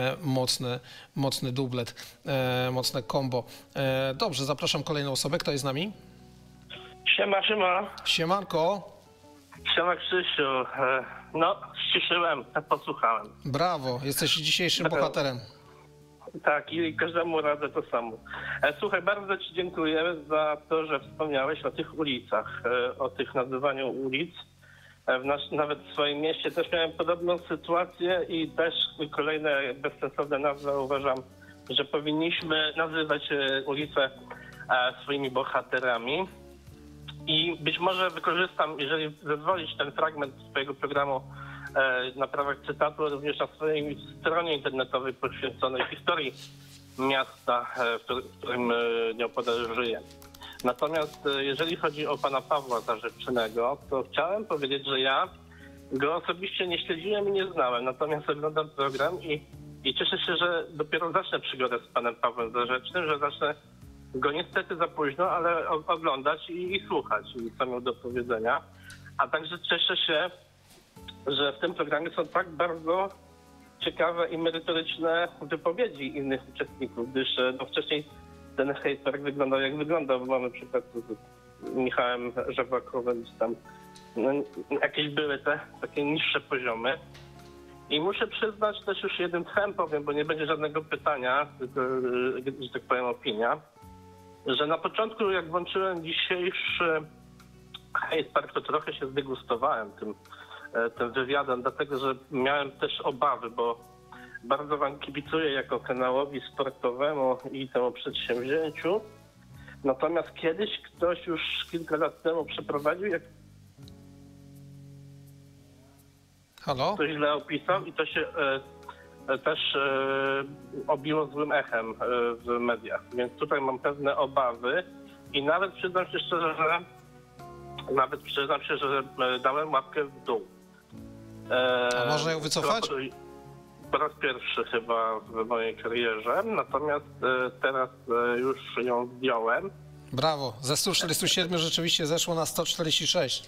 mocny dublet, mocne combo. Dobrze, zapraszam kolejną osobę. Kto jest z nami? Siema. Siemanko. Siema Krzysiu. No, ściszyłem, posłuchałem. Brawo, jesteś dzisiejszym bohaterem. Tak, i każdemu radzę to samo. Słuchaj, bardzo Ci dziękuję za to, że wspomniałeś o tych ulicach, o tych nazywaniu ulic. Nawet w swoim mieście też miałem podobną sytuację i też kolejne bezsensowne nazwy. Uważam, że powinniśmy nazywać ulice swoimi bohaterami. I być może wykorzystam, jeżeli zezwolisz, ten fragment swojego programu na prawach cytatu również na swojej stronie internetowej poświęconej historii miasta, w którym nieopodal żyję. Natomiast jeżeli chodzi o pana Pawła Zarzecznego, to chciałem powiedzieć, że ja go osobiście nie śledziłem i nie znałem, natomiast oglądam program i cieszę się, że dopiero zacznę przygodę z panem Pawłem Zarzecznym, że zacznę go niestety za późno, ale oglądać i słuchać, co miał do powiedzenia. A także cieszę się, że w tym programie są tak bardzo ciekawe i merytoryczne wypowiedzi innych uczestników, gdyż no, wcześniej ten Hate Park wyglądał jak wyglądał, bo mamy przykład z Michałem Żabakowem, tam no, jakieś były te takie niższe poziomy. I muszę przyznać też już jeden tchem powiem, bo nie będzie żadnego pytania, tylko, że tak powiem, opinia, że na początku jak włączyłem dzisiejszy Hate Park, to trochę się zdegustowałem tym wywiadem, dlatego że miałem też obawy, bo bardzo wam kibicuję jako kanałowi sportowemu i temu przedsięwzięciu. Natomiast kiedyś ktoś już kilka lat temu przeprowadził, jak to źle opisał i to się też obiło złym echem w mediach. Więc tutaj mam pewne obawy i nawet przyznam się szczerze, że dałem łapkę w dół. A można ją wycofać? Po raz pierwszy chyba w mojej karierze, natomiast teraz już ją zdjąłem. Brawo, ze 147 rzeczywiście zeszło na 146.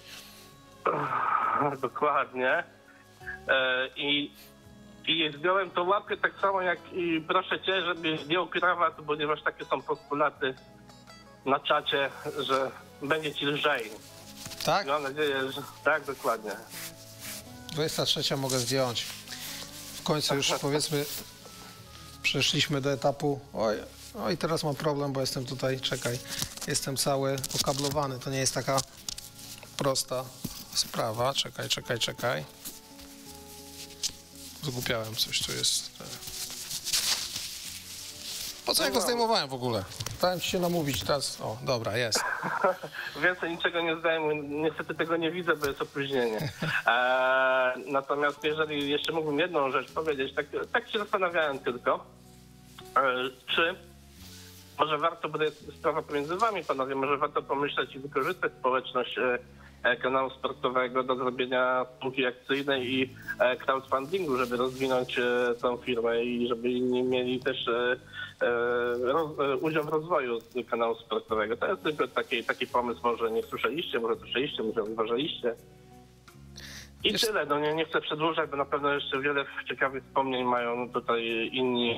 Dokładnie. I zdjąłem tą łapkę tak samo jak i proszę Cię, żebyś zdjął krawat, ponieważ takie są postulaty na czacie, że będzie Ci lżej. Tak? Mam nadzieję, że tak, dokładnie. 23 mogę zdjąć. W końcu już powiedzmy przeszliśmy do etapu. Oj, teraz mam problem, bo jestem tutaj, czekaj, jestem cały okablowany. To nie jest taka prosta sprawa. Czekaj. Zgubiałem coś, tu jest. Po co ja go zdejmowałem w ogóle? Dałem ci się namówić teraz. O, dobra, jest. Więcej niczego nie zdejmuję. Niestety tego nie widzę, bo jest opóźnienie. Natomiast jeżeli jeszcze mógłbym jedną rzecz powiedzieć, tak się zastanawiałem tylko, czy może warto, bo to jest sprawa pomiędzy wami, panowie, może warto pomyśleć i wykorzystać społeczność kanału sportowego do zrobienia spółki akcyjnej i crowdfundingu, żeby rozwinąć tą firmę i żeby inni mieli też udział w rozwoju kanału sportowego. To jest tylko taki pomysł, może nie słyszeliście, może uważaliście. I tyle, no nie chcę przedłużać, bo na pewno jeszcze wiele ciekawych wspomnień mają tutaj inni.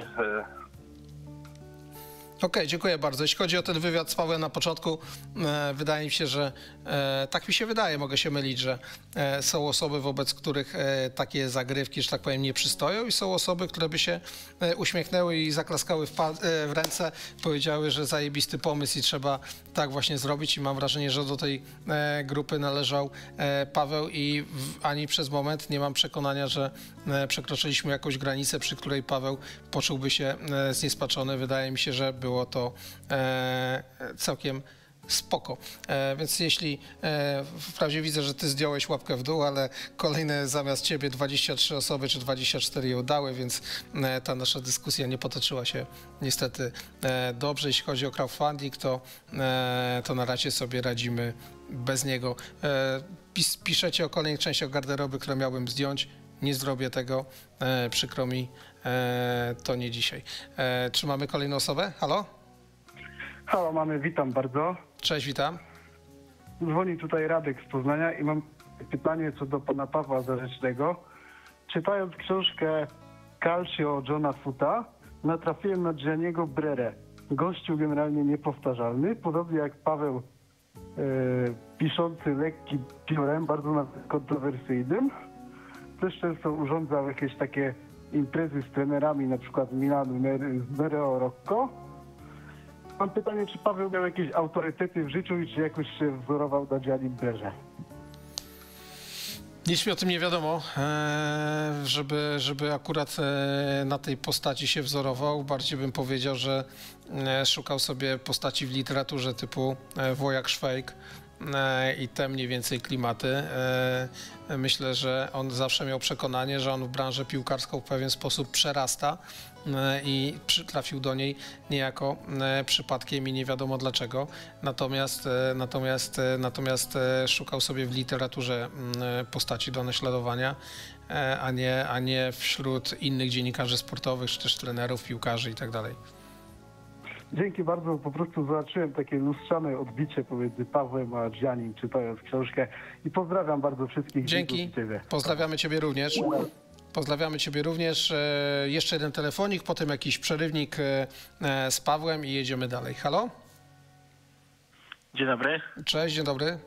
Okej, dziękuję bardzo. Jeśli chodzi o ten wywiad z Pawłem na początku, wydaje mi się, że tak mi się wydaje, mogę się mylić, że są osoby, wobec których takie zagrywki, że tak powiem, nie przystoją i są osoby, które by się uśmiechnęły i zaklaskały w ręce, powiedziały, że zajebisty pomysł i trzeba tak właśnie zrobić i mam wrażenie, że do tej grupy należał Paweł i ani przez moment nie mam przekonania, że przekroczyliśmy jakąś granicę, przy której Paweł poczułby się zniespaczony. Wydaje mi się, że było to całkiem spoko. Więc jeśli wprawdzie widzę, że ty zdjąłeś łapkę w dół, ale kolejne zamiast ciebie 23 osoby czy 24 ją dały, więc ta nasza dyskusja nie potoczyła się niestety dobrze. Jeśli chodzi o crowdfunding, to na razie sobie radzimy bez niego. Piszecie o kolejnych częściach garderoby, które miałbym zdjąć. Nie zrobię tego, przykro mi, to nie dzisiaj. Czy mamy kolejną osobę? Halo? Halo, witam bardzo. Cześć, witam. Dzwoni tutaj Radek z Poznania i mam pytanie co do pana Pawła Zarzecznego. Czytając książkę Calcio Johna Foota, natrafiłem na Gianniego Brerę. Gościu generalnie niepowtarzalny, podobnie jak Paweł piszący lekkim piórem, bardzo nawet kontrowersyjnym. Też często urządzał jakieś takie imprezy z trenerami, na przykład Milanu, Nereo Rocco. Mam pytanie, czy Paweł miał jakieś autorytety w życiu i czy jakoś się wzorował na Giannim Brerze? Nic mi o tym nie wiadomo, żeby akurat na tej postaci się wzorował. Bardziej bym powiedział, że szukał sobie postaci w literaturze typu Wojak Szwejk i te mniej więcej klimaty. Myślę, że on zawsze miał przekonanie, że on w branżę piłkarską w pewien sposób przerasta i trafił do niej niejako przypadkiem i nie wiadomo dlaczego. Natomiast szukał sobie w literaturze postaci do naśladowania, a nie wśród innych dziennikarzy sportowych, czy też trenerów, piłkarzy i tak dalej. Dzięki bardzo, po prostu zobaczyłem takie lustrzane odbicie pomiędzy Pawłem a Giannim, czytając książkę i pozdrawiam bardzo wszystkich. Dzięki, pozdrawiamy Ciebie również. Pozdrawiamy Ciebie również. Jeszcze jeden telefonik, potem jakiś przerywnik z Pawłem i jedziemy dalej. Halo? Dzień dobry. Cześć, dzień dobry.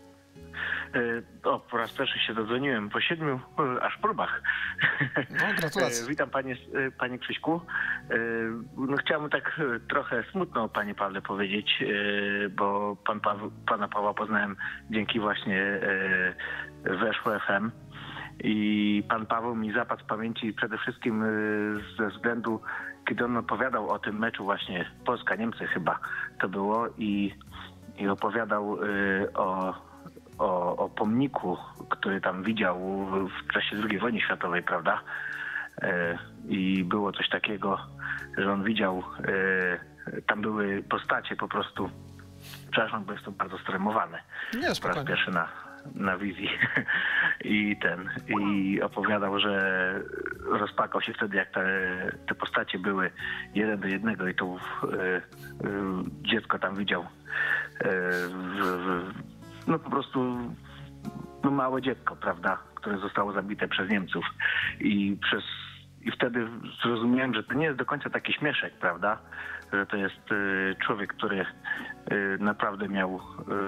Po raz pierwszy się dodzwoniłem po 7 aż próbach. No, gratulacje. Witam panie Krzyśku. No, chciałbym tak trochę smutno panie Pawle powiedzieć, bo pana Pawła poznałem dzięki właśnie Weszło FM i pan Paweł mi zapadł z pamięci przede wszystkim ze względu, kiedy on opowiadał o tym meczu właśnie Polska-Niemcy chyba to było i opowiadał o pomniku, który tam widział w czasie II wojny światowej, prawda? I było coś takiego, że on widział, tam były postacie po prostu, przepraszam, bo jestem bardzo stremowany. Nie, spokojnie. Po raz pierwszy na wizji. I opowiadał, że rozpakał się wtedy, jak te postacie były 1 do 1 i to dziecko tam widział no po prostu małe dziecko, prawda, które zostało zabite przez Niemców. I wtedy zrozumiałem, że to nie jest do końca taki śmieszek, prawda, że to jest człowiek, który naprawdę miał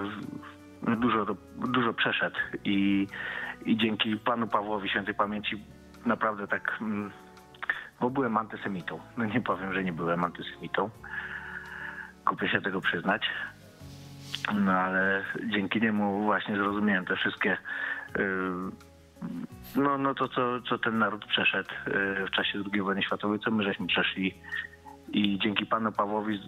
dużo przeszedł i dzięki panu Pawłowi świętej pamięci naprawdę tak, bo byłem antysemitą. No nie powiem, że nie byłem antysemitą. Kupię się tego przyznać. No ale dzięki niemu właśnie zrozumiałem te wszystkie, no to co ten naród przeszedł w czasie II wojny światowej, co my żeśmy przeszli i dzięki panu Pawłowi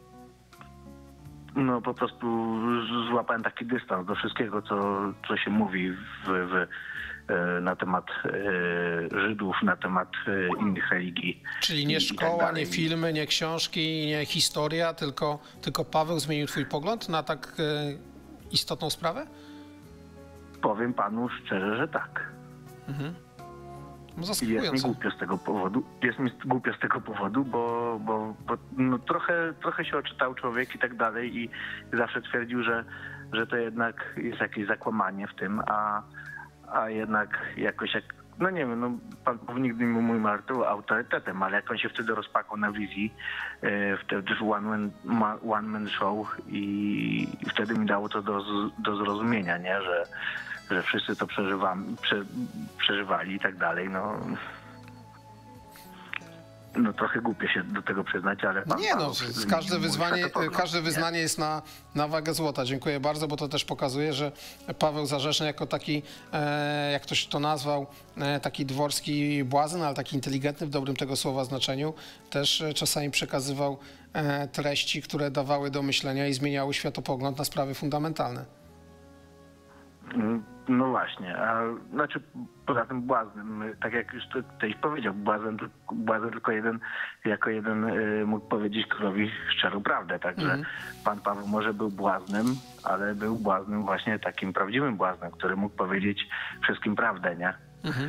no po prostu złapałem taki dystans do wszystkiego, co się mówi na temat Żydów, na temat innych religii. Czyli nie szkoła, nie filmy, nie książki, nie historia, tylko Paweł zmienił twój pogląd na tak istotną sprawę? powiem panu szczerze, że tak. I jest mi głupio z tego powodu. Bo no trochę się oczytał człowiek i tak dalej i zawsze twierdził, że to jednak jest jakieś zakłamanie w tym, a jednak jakoś no nie wiem, no pan nigdy nie był moim autorytetem, ale jak on się wtedy rozpakał na wizji, wtedy w one man show i wtedy mi dało to do zrozumienia, nie, że wszyscy to przeżywali i tak dalej, no trochę głupio się do tego przyznać, ale... Każde wyznanie jest na wagę złota. Dziękuję bardzo, bo to też pokazuje, że Paweł Zarzeczny jako taki, jak ktoś to nazwał, taki dworski błazen, ale taki inteligentny w dobrym tego słowa znaczeniu, też czasami przekazywał treści, które dawały do myślenia i zmieniały światopogląd na sprawy fundamentalne. No właśnie, a znaczy poza tym błaznem, tak jak już ktoś powiedział, błazen tylko jeden mógł powiedzieć królowi szczerą prawdę, także pan Paweł może był błaznem, ale był błaznem właśnie takim prawdziwym błaznem, który mógł powiedzieć wszystkim prawdę, nie?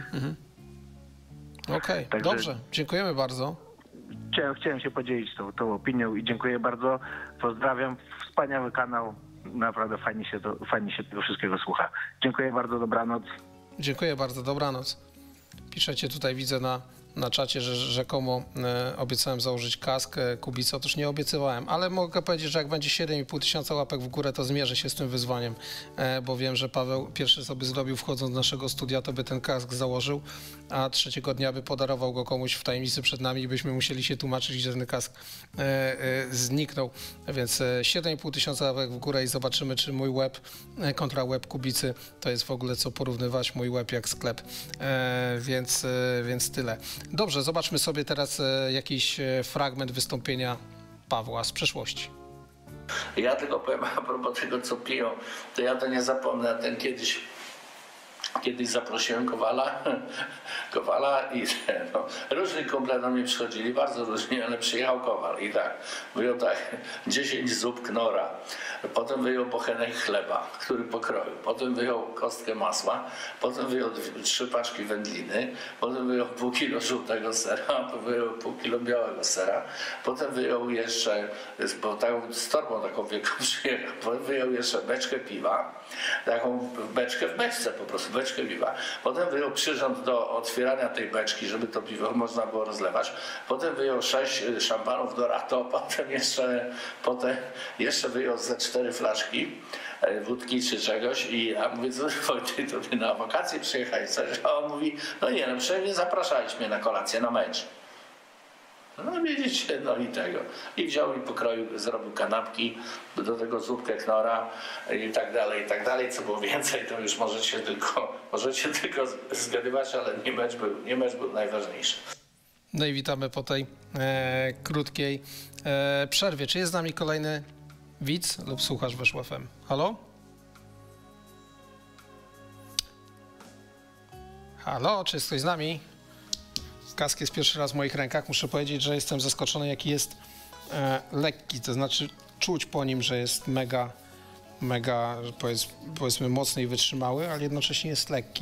Okej, dobrze, dziękujemy bardzo. Chciałem się podzielić tą opinią i dziękuję bardzo, pozdrawiam, wspaniały kanał. Naprawdę fajnie się tego wszystkiego słucha. Dziękuję bardzo, dobranoc. Dziękuję bardzo, dobranoc. Piszecie tutaj, widzę na czacie, że rzekomo obiecałem założyć kask Kubicy. Otóż nie obiecywałem, ale mogę powiedzieć, że jak będzie 7,5 tysiąca łapek w górę, to zmierzę się z tym wyzwaniem, bo wiem, że Paweł pierwszy co by zrobił, wchodząc do naszego studia, to by ten kask założył, a trzeciego dnia by podarował go komuś w tajemnicy przed nami i byśmy musieli się tłumaczyć, że ten kask zniknął. Więc 7,5 tysiąca łapek w górę i zobaczymy, czy mój łeb kontra łeb Kubicy to jest w ogóle co porównywać, mój łeb jak sklep. Więc tyle. Dobrze, zobaczmy sobie teraz jakiś fragment wystąpienia Pawła z przeszłości. Ja tylko powiem a propos tego, co piją, to ja to nie zapomnę. Ten kiedyś zaprosiłem Kowala i różni kumple do mnie przychodzili, bardzo różni, ale przyjechał Kowal i tak, wyjął 10 zup knora, potem wyjął bochenek chleba, który pokroił, potem wyjął kostkę masła, potem wyjął 3 paczki wędliny, potem wyjął pół kilo żółtego sera, potem wyjął pół kilo białego sera, potem wyjął jeszcze, bo z torbą taką wielką przyjechał, potem wyjął jeszcze beczkę piwa, taką beczkę w beczce po prostu, beczkę piwa. Potem wyjął przyrząd do otwierania tej beczki, żeby to piwo można było rozlewać. Potem wyjął 6 szampanów Dorato, potem jeszcze wyjął ze 4 flaszki wódki czy czegoś i ja mówię, co Wojtek, to ty na wakacje przyjechałeś coś? A on mówi, no nie, no przynajmniej zapraszałeś mnie na kolację, na mecz. No widzicie, no i tego. I wziął i pokroił, zrobił kanapki, do tego zupkę knora i tak dalej. Co było więcej, to już możecie tylko zgadywać, ale nie mecz był najważniejszy. No i witamy po tej krótkiej przerwie. Czy jest z nami kolejny widz lub słuchacz Weszło FM? Halo? Halo, czy jest ktoś z nami? Kask jest pierwszy raz w moich rękach. Muszę powiedzieć, że jestem zaskoczony, jaki jest lekki. To znaczy czuć po nim, że jest mega powiedzmy mocny i wytrzymały, ale jednocześnie jest lekki.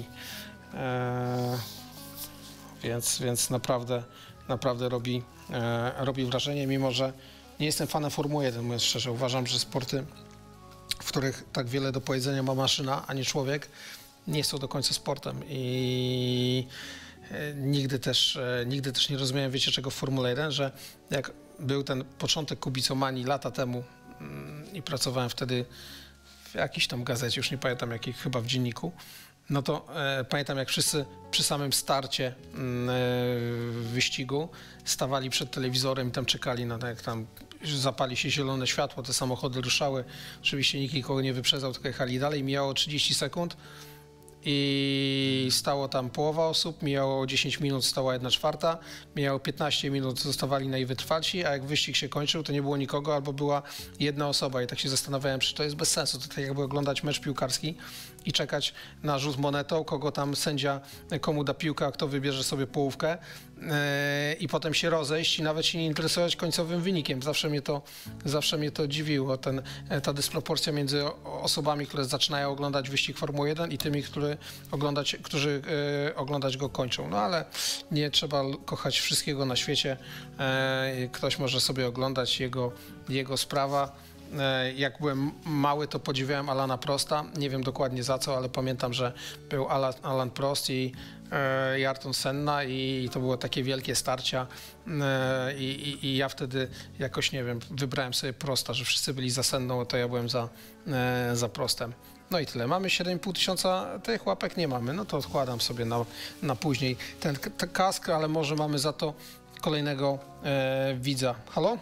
Więc naprawdę robi wrażenie, mimo że nie jestem fanem Formuły 1, mówiąc szczerze. Uważam, że sporty, w których tak wiele do powiedzenia ma maszyna, a nie człowiek, nie są do końca sportem i nigdy też nie rozumiałem, wiecie czego w Formule 1, że jak był ten początek kubicomanii lata temu i pracowałem wtedy w jakiejś tam gazecie, już nie pamiętam jakiej, chyba w Dzienniku, no to pamiętam jak wszyscy przy samym starcie wyścigu stawali przed telewizorem i tam czekali na to, jak tam zapali się zielone światło, te samochody ruszały, oczywiście nikt nikogo nie wyprzedzał, tylko jechali dalej, mijało 30 sekund i stało tam połowa osób, mijało 10 minut, stała 1/4, mijało 15 minut, zostawali najwytrwalsi, a jak wyścig się kończył, to nie było nikogo albo była jedna osoba i tak się zastanawiałem, czy to jest bez sensu. To tak jakby oglądać mecz piłkarski i czekać na rzut monetą, kogo tam sędzia, komu da piłkę, a kto wybierze sobie połówkę i potem się rozejść i nawet się nie interesować końcowym wynikiem. Zawsze mnie to dziwiło, ta dysproporcja między osobami, które zaczynają oglądać wyścig Formuły 1 i tymi, którzy oglądać go kończą. No ale nie trzeba kochać wszystkiego na świecie. Ktoś może sobie oglądać, jego sprawa. Jak byłem mały, to podziwiałem Alana Prosta. Nie wiem dokładnie za co, ale pamiętam, że był Alan Prost i Ayrton Senna i to było takie wielkie starcia i ja wtedy jakoś, nie wiem, wybrałem sobie Prosta, że wszyscy byli za Senną, to ja byłem za Prostem. No i tyle. Mamy 7,5 tysiąca tych łapek? Nie mamy. No to odkładam sobie na później ten kask, ale może mamy za to kolejnego widza. Halo?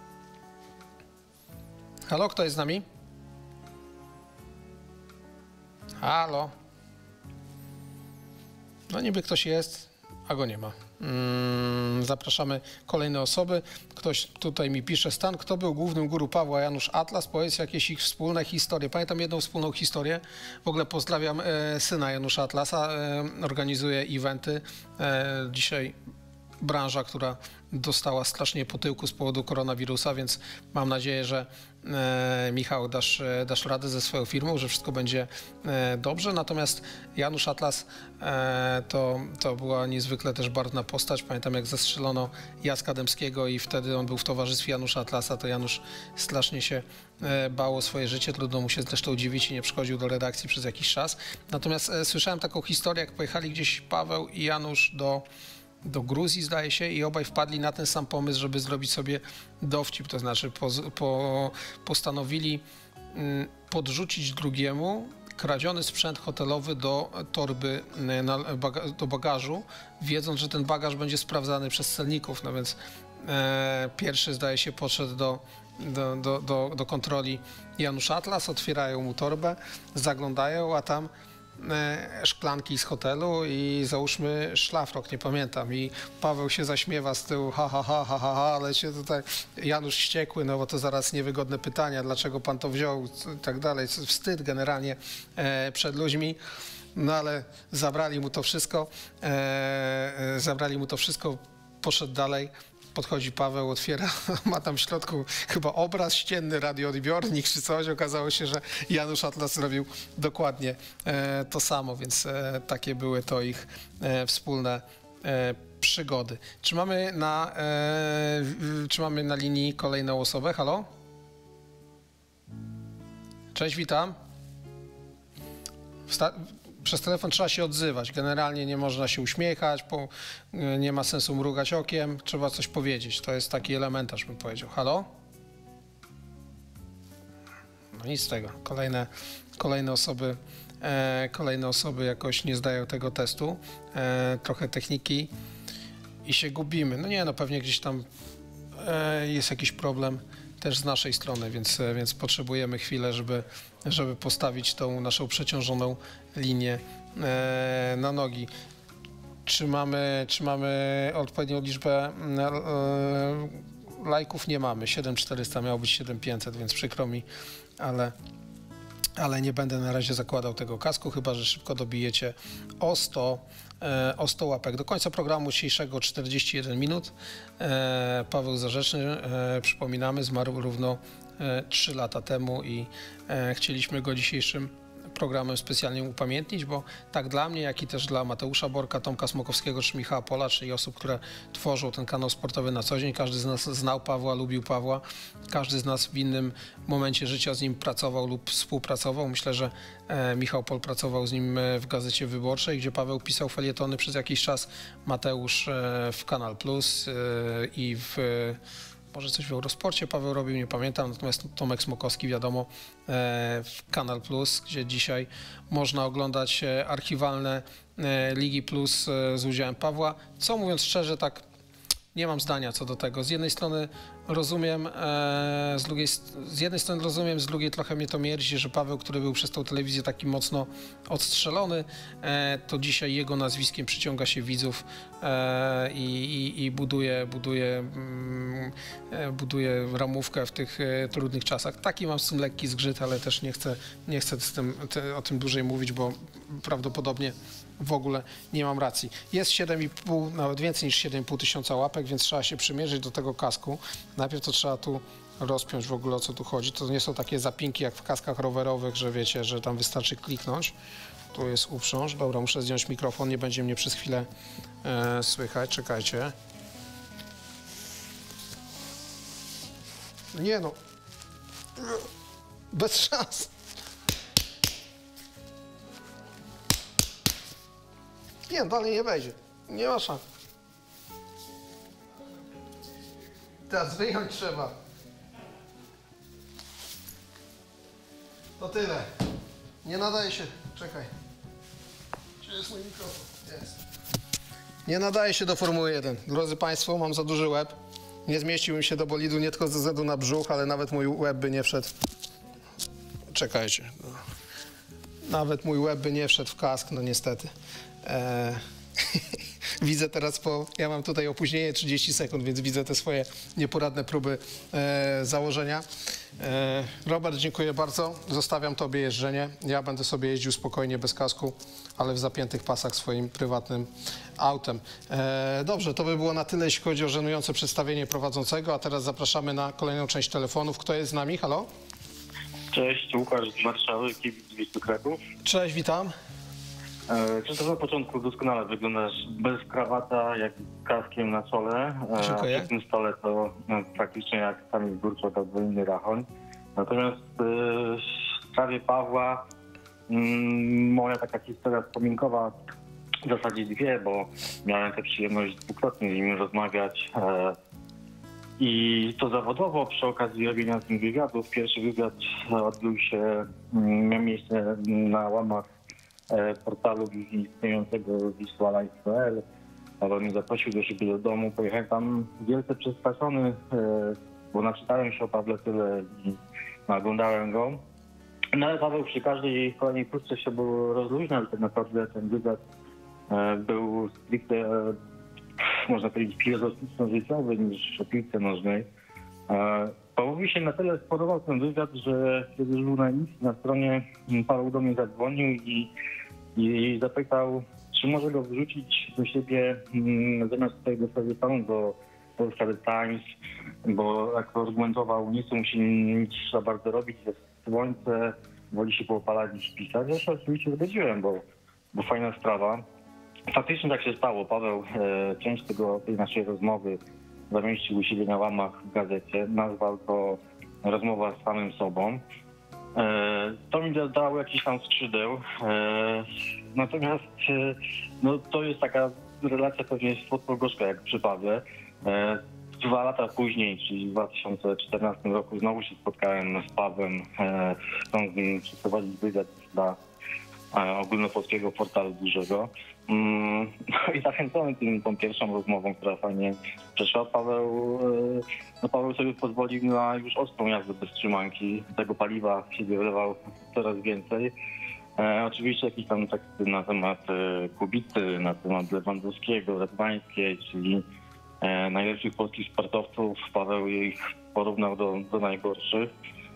Halo, kto jest z nami? Halo? No niby ktoś jest, a go nie ma. Zapraszamy kolejne osoby. Ktoś tutaj mi pisze, Stan, kto był głównym guru Pawła, Janusz Atlas? Powiedz jakieś ich wspólne historie. Pamiętam jedną wspólną historię. W ogóle pozdrawiam syna Janusza Atlasa. Organizuje eventy. Dzisiaj branża, która dostała strasznie po tyłku z powodu koronawirusa, więc mam nadzieję, że Michał dasz radę ze swoją firmą, że wszystko będzie dobrze. Natomiast Janusz Atlas to była niezwykle też barwna postać. Pamiętam, jak zastrzelono Jacka Dębskiego i wtedy on był w towarzystwie Janusza Atlasa, to Janusz strasznie się bał o swoje życie. Trudno mu się zresztą dziwić i nie przychodził do redakcji przez jakiś czas. Natomiast słyszałem taką historię, jak pojechali gdzieś Paweł i Janusz do Gruzji, zdaje się, i obaj wpadli na ten sam pomysł, żeby zrobić sobie dowcip, to znaczy postanowili podrzucić drugiemu kradziony sprzęt hotelowy do torby, do bagażu, wiedząc, że ten bagaż będzie sprawdzany przez celników. No więc pierwszy, zdaje się, podszedł do kontroli Janusz Atlas, otwierają mu torbę, zaglądają, a tam szklanki z hotelu i załóżmy szlafrok, nie pamiętam, i Paweł się zaśmiewa z tyłu, ale się tutaj Janusz wściekły, no bo to zaraz niewygodne pytania, dlaczego pan to wziął i tak dalej, wstyd generalnie przed ludźmi, no ale zabrali mu to wszystko, poszedł dalej. Podchodzi Paweł, otwiera, ma tam w środku chyba obraz ścienny, radioodbiornik czy coś. Okazało się, że Janusz Atlas zrobił dokładnie to samo, więc takie były to ich wspólne przygody. Czy mamy na linii kolejną osobę? Halo? Cześć, witam. Przez telefon trzeba się odzywać. Generalnie nie można się uśmiechać, nie ma sensu mrugać okiem, trzeba coś powiedzieć. To jest taki elementarz, bym powiedział. Halo? No nic z tego. Kolejne osoby jakoś nie zdają tego testu. Trochę techniki i się gubimy. No nie, no pewnie gdzieś tam jest jakiś problem też z naszej strony, więc potrzebujemy chwilę, żeby postawić tą naszą przeciążoną linię na nogi. Czy mamy odpowiednią liczbę lajków? Nie mamy. 7400, miało być 7500, więc przykro mi, ale nie będę na razie zakładał tego kasku, chyba że szybko dobijecie o 100 łapek. Do końca programu dzisiejszego 41 minut. Paweł Zarzeczny, przypominamy, zmarł równo 3 lata temu i chcieliśmy go dzisiejszym programem specjalnie upamiętnić, bo tak dla mnie, jak i też dla Mateusza Borka, Tomka Smokowskiego czy Michała Pola, czyli osób, które tworzą ten kanał sportowy na co dzień. Każdy z nas znał Pawła, lubił Pawła. Każdy z nas w innym momencie życia z nim pracował lub współpracował. Myślę, że Michał Pol pracował z nim w Gazecie Wyborczej, gdzie Paweł pisał felietony przez jakiś czas. Mateusz w Kanal Plus i może coś w Eurosporcie Paweł robił, nie pamiętam, natomiast Tomek Smokowski, wiadomo, w Kanal Plus, gdzie dzisiaj można oglądać archiwalne Ligi Plus z udziałem Pawła, co mówiąc szczerze, tak Nie mam zdania co do tego. Z jednej strony rozumiem, z drugiej trochę mnie to mierzi, że Paweł, który był przez tą telewizję taki mocno odstrzelony, to dzisiaj jego nazwiskiem przyciąga się widzów i buduje ramówkę w tych trudnych czasach. Taki mam z tym lekki zgrzyt, ale też nie chcę o tym dłużej mówić, bo prawdopodobnie w ogóle nie mam racji. Jest 7,5, nawet więcej niż 7,5 tysiąca łapek, więc trzeba się przymierzyć do tego kasku. Najpierw to trzeba tu rozpiąć w ogóle, o co tu chodzi. To nie są takie zapinki jak w kaskach rowerowych, że wiecie, że tam wystarczy kliknąć. Tu jest uprząż. Dobra, muszę zdjąć mikrofon, nie będzie mnie przez chwilę słychać. Czekajcie. Nie no. Bez szans. Nie, dalej nie wejdzie. Nie ma szans. Teraz wyjąć trzeba. To tyle. Nie nadaje się. Czekaj. Gdzie jest mój mikrofon? Jest. Nie nadaje się do Formuły 1. Drodzy Państwo, mam za duży łeb. Nie zmieściłbym się do bolidu nie tylko ze względu na brzuch, ale nawet mój łeb by nie wszedł. Czekajcie. Nawet mój łeb by nie wszedł w kask, no niestety. Widzę teraz ja mam tutaj opóźnienie 30 sekund, więc widzę te swoje nieporadne próby założenia. Robert, dziękuję bardzo. Zostawiam Tobie jeżdżenie. Ja będę sobie jeździł spokojnie, bez kasku, ale w zapiętych pasach swoim prywatnym autem. Dobrze, to by było na tyle, jeśli chodzi o żenujące przedstawienie prowadzącego, a teraz zapraszamy na kolejną część telefonów. Kto jest z nami? Halo? Cześć, Łukasz z Warszawy, kibic Wisły Kraków. Cześć, witam. Czy to na początku doskonale wyglądasz bez krawata, jak z kaskiem na czole. Dziękuję. Przy tym stole to praktycznie jak Kamil Górczak albo inny Rachoń. Natomiast w sprawie Pawła moja taka historia wspominkowa, w zasadzie dwie, bo miałem tę przyjemność dwukrotnie z nim rozmawiać. I to zawodowo przy okazji robienia z nim wywiadów. Pierwszy wywiad miał miejsce na łamach portalu istniejącego Wisła.live.pl. Paweł mnie zaprosił do siebie do domu. Pojechałem tam wielce przestraszony, bo naczytałem się o Pawle tyle i oglądałem go. No ale Paweł przy każdej kolejnej krótce się rozluźniał i tak naprawdę ten wywiad był stricte, można powiedzieć, filozoficzno-życiowy niż o piłce nożnej. Pawłowi się na tyle spodobał ten wywiad, że kiedy był na emisji na stronie, Paweł do mnie zadzwonił i zapytał, czy może go wrzucić do siebie zamiast tutaj do Stanu, do Polska The Times, bo jak to argumentował, nie chce mu się nic za bardzo robić, jest słońce, woli się poopalać niż pisać. Ja się oczywiście zgodziłem, bo fajna sprawa. Faktycznie tak się stało. Paweł część tej naszej rozmowy zamieścił u siebie na łamach w gazecie. Nazwał to rozmowa z samym sobą. To mi dało jakiś tam skrzydeł. Natomiast no, to jest taka relacja pewnie słodko-gorzka jak przy Pawle. 2 lata później, czyli w 2014 roku, znowu się spotkałem z Pawłem, chcąc z nim przeprowadzić wywiad dla ogólnopolskiego portalu dużego. No i zachęcony tą pierwszą rozmową, która fajnie przeszła. Paweł sobie pozwolił na już ostrą jazdę bez trzymanki. Tego paliwa w siebie wlewał coraz więcej. Oczywiście jakieś tam teksty na temat Kubicy, na temat Lewandowskiego, Radwańskiej, czyli najlepszych polskich sportowców. Paweł ich porównał do najgorszych.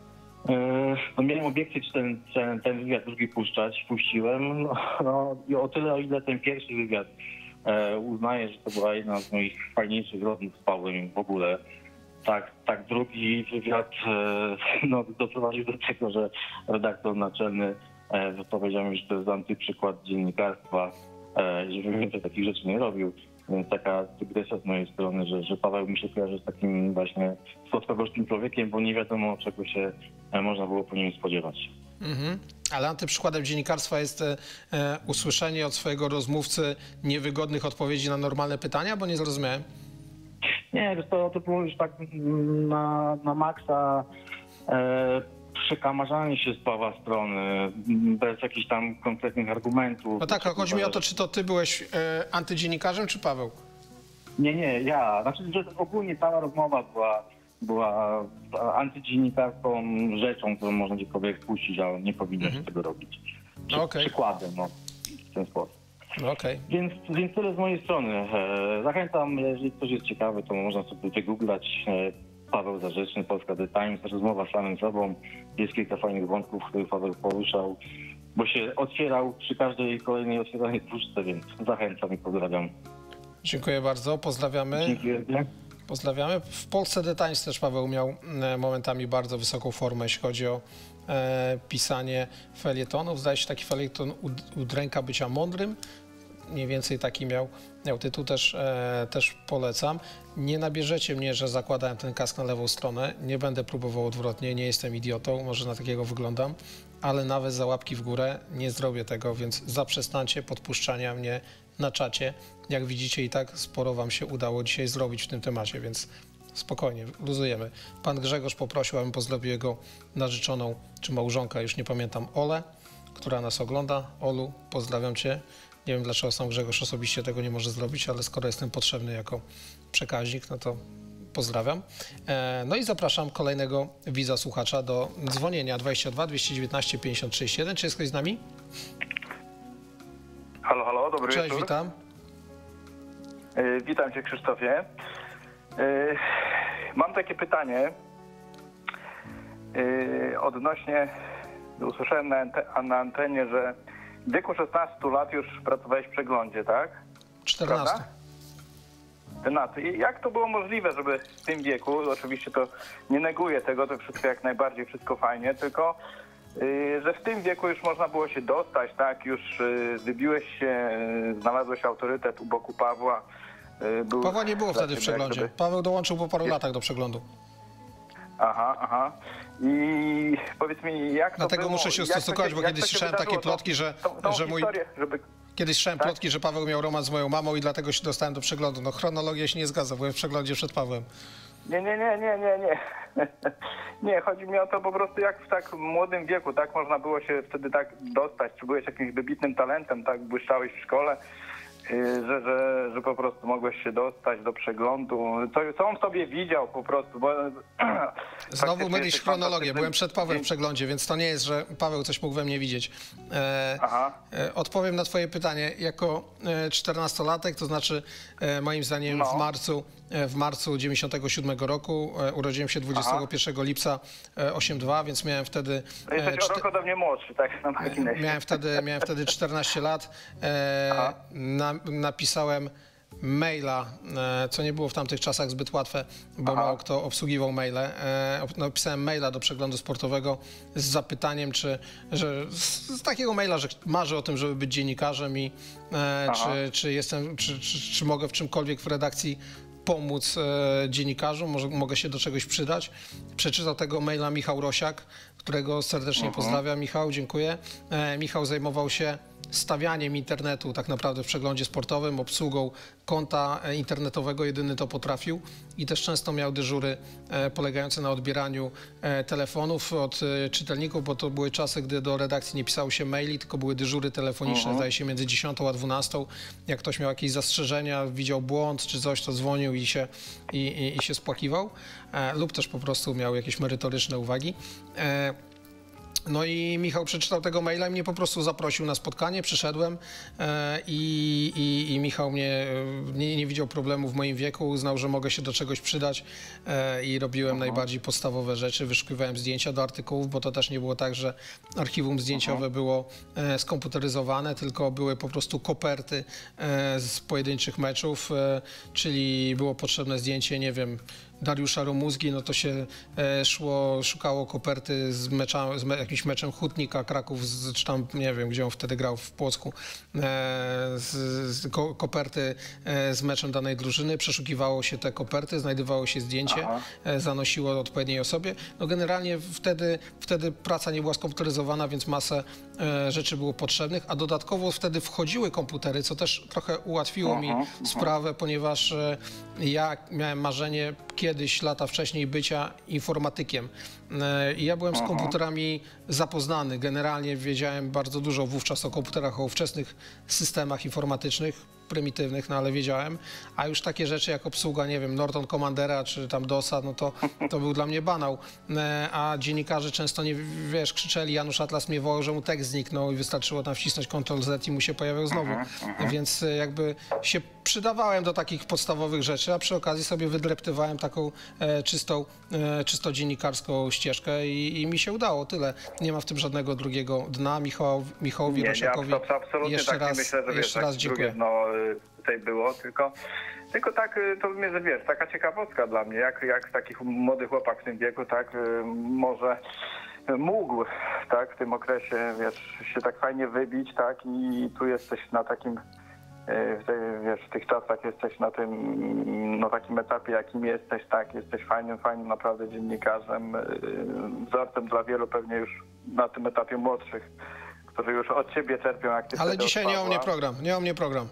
No miałem obiekcję, czy ten wywiad drugi puściłem. No i o tyle, o ile ten pierwszy wywiad uznaję, że to była jedna z moich fajniejszych rozmów z Pawłem w ogóle. Tak drugi wywiad no, doprowadził do tego, że redaktor naczelny powiedział mi, że to jest antyprzykład dziennikarstwa, żebym więcej takich rzeczy nie robił. Więc taka dygresja z mojej strony, że Paweł mi się kojarzy z takim właśnie słodko-gorzkim człowiekiem, bo nie wiadomo, czego się można było po nim spodziewać. Ale antyprzykładem dziennikarstwa jest usłyszenie od swojego rozmówcy niewygodnych odpowiedzi na normalne pytania, bo nie zrozumiałem. Nie, to było już tak na maksa przekamarzanie się z Pawła strony, bez jakichś tam konkretnych argumentów. No tak, a chodzi mi o to, czy to ty byłeś antydziennikarzem, czy Paweł? Nie, ja. Znaczy, że ogólnie cała rozmowa była antydziennikarską rzeczą, którą można gdziekolwiek puścić, ale nie powinno się tego robić. Przykładem, w ten sposób. Więc tyle z mojej strony. Zachęcam, jeżeli ktoś jest ciekawy, to można sobie wygooglać Paweł Zarzeczny, Polska The Times, rozmowa z samym sobą. Jest kilka fajnych wątków, które Paweł poruszał, bo się otwierał przy każdej kolejnej otwieranej puszce, więc zachęcam i pozdrawiam. Dziękuję bardzo, pozdrawiamy. Dziękuję. Pozdrawiamy. W Polsce The Times też Paweł miał momentami bardzo wysoką formę, jeśli chodzi o pisanie felietonów. Zdaje się taki felieton Udręka bycia mądrym. Mniej więcej taki miał tytuł, też polecam. Nie nabierzecie mnie, że zakładałem ten kask na lewą stronę. Nie będę próbował odwrotnie, nie jestem idiotą, może na takiego wyglądam, ale nawet za łapki w górę nie zrobię tego, więc zaprzestańcie podpuszczania mnie na czacie. Jak widzicie, i tak sporo wam się udało dzisiaj zrobić w tym temacie, więc spokojnie, luzujemy. Pan Grzegorz poprosił, abym pozdrowił jego narzeczoną, czy małżonka, już nie pamiętam, Olę, która nas ogląda. Olu, pozdrawiam cię. Nie wiem, dlaczego sam Grzegorz osobiście tego nie może zrobić, ale skoro jestem potrzebny jako przekaźnik, no to pozdrawiam. No i zapraszam kolejnego widza, słuchacza do dzwonienia 22 219 50 31. Czy jest ktoś z nami? Halo, dobry wieczór. Cześć, witam. Witam cię, Krzysztofie. Mam takie pytanie odnośnie, usłyszałem na antenie, że w wieku 16 lat już pracowałeś w przeglądzie, tak? 14. Prawda? 14. I jak to było możliwe, żeby w tym wieku, oczywiście to nie neguję tego, to wszystko jak najbardziej, wszystko fajnie, tylko że w tym wieku już można było się dostać, tak? Już wybiłeś się, znalazłeś autorytet u boku Pawła. Pawła nie było wtedy w przeglądzie. Paweł dołączył po paru latach do przeglądu. Aha. I powiedz mi, jak Dlatego to było? muszę się ustosunkować, bo kiedyś słyszałem takie plotki, że mój... Kiedyś słyszałem plotki, że Paweł miał romans z moją mamą i dlatego się dostałem do przeglądu. No chronologia się nie zgadza, byłem w przeglądzie przed Pawłem. Nie. Nie, chodzi mi o to po prostu, jak w tak młodym wieku, tak można było się wtedy tak dostać, czy byłeś jakimś wybitnym talentem, tak błyszczałeś w szkole, że po prostu mogłeś się dostać do przeglądu. Co on w tobie widział po prostu? Bo znowu mylisz chronologię. Byłem przed Pawłem w przeglądzie, więc to nie jest, że Paweł coś mógł we mnie widzieć. Odpowiem na twoje pytanie. Jako 14-latek, to znaczy moim zdaniem w marcu 97 roku, urodziłem się 21 lipca 82, więc miałem wtedy... Jesteś o rok ode mnie młodszy, tak? Na marginesie. Miałem wtedy 14 lat. Napisałem maila, co nie było w tamtych czasach zbyt łatwe, bo mało kto obsługiwał maile. Napisałem maila do przeglądu sportowego z zapytaniem, z takiego maila, że marzę o tym, żeby być dziennikarzem i czy mogę w czymkolwiek w redakcji pomóc dziennikarzom, mogę się do czegoś przydać. Przeczytał tego maila Michał Rosiak, którego serdecznie pozdrawiam. Michał, dziękuję. Michał zajmował się stawianiem internetu tak naprawdę w przeglądzie sportowym, obsługą konta internetowego, jedyny to potrafił i też często miał dyżury polegające na odbieraniu telefonów od czytelników, bo to były czasy, gdy do redakcji nie pisało się maili, tylko były dyżury telefoniczne, zdaje się między 10 a 12. Jak ktoś miał jakieś zastrzeżenia, widział błąd czy coś, to dzwonił i się spłakiwał, lub też po prostu miał jakieś merytoryczne uwagi. No i Michał przeczytał tego maila i mnie po prostu zaprosił na spotkanie, przyszedłem i Michał mnie nie widział problemu w moim wieku, uznał, że mogę się do czegoś przydać i robiłem najbardziej podstawowe rzeczy, wyszukiwałem zdjęcia do artykułów, bo to też nie było tak, że archiwum zdjęciowe było skomputeryzowane, tylko były po prostu koperty z pojedynczych meczów, czyli było potrzebne zdjęcie, nie wiem, Dariusza Romuzgi, no to się szukało koperty z jakimś meczem Hutnika Kraków, czy tam, nie wiem, gdzie on wtedy grał, w Płocku, koperty z meczem danej drużyny, przeszukiwało się te koperty, znajdowało się zdjęcie, zanosiło odpowiedniej osobie. No generalnie wtedy praca nie była skomputeryzowana, więc masę rzeczy było potrzebnych, a dodatkowo wtedy wchodziły komputery, co też trochę ułatwiło mi sprawę, ponieważ ja miałem marzenie kiedyś, lata wcześniej, bycia informatykiem. I ja byłem z komputerami zapoznany. Generalnie wiedziałem bardzo dużo wówczas o komputerach, o ówczesnych systemach informatycznych. prymitywnych, no ale wiedziałem, a już takie rzeczy jak obsługa, nie wiem, Norton Commandera czy tam DOS-a, no to był dla mnie banał. A dziennikarze często, nie wiesz, krzyczeli, Janusz Atlas mnie wołał, że mu tekst zniknął i wystarczyło tam wcisnąć Ctrl-Z i mu się pojawiał znowu. Więc jakby się przydawałem do takich podstawowych rzeczy, a przy okazji sobie wydreptywałem taką czysto dziennikarską ścieżkę i mi się udało, tyle. Nie ma w tym żadnego drugiego dna. Michałowi Rosiakowi absolutnie jeszcze tak raz, nie myślę, że jeszcze raz dziękuję. Drugie dno tutaj było, tylko tak, to mnie, wiesz, taka ciekawostka dla mnie, jak taki młody chłopak w tym wieku, tak, może mógł, tak, w tym okresie, wiesz, się tak fajnie wybić, tak, i tu jesteś na takim, w tych czasach jesteś na tym, no takim etapie, jakim jesteś, tak, jesteś fajnym naprawdę dziennikarzem, wzorcem dla wielu pewnie już na tym etapie młodszych, którzy już od ciebie czerpią. Jak ty ale dzisiaj nie o mnie program.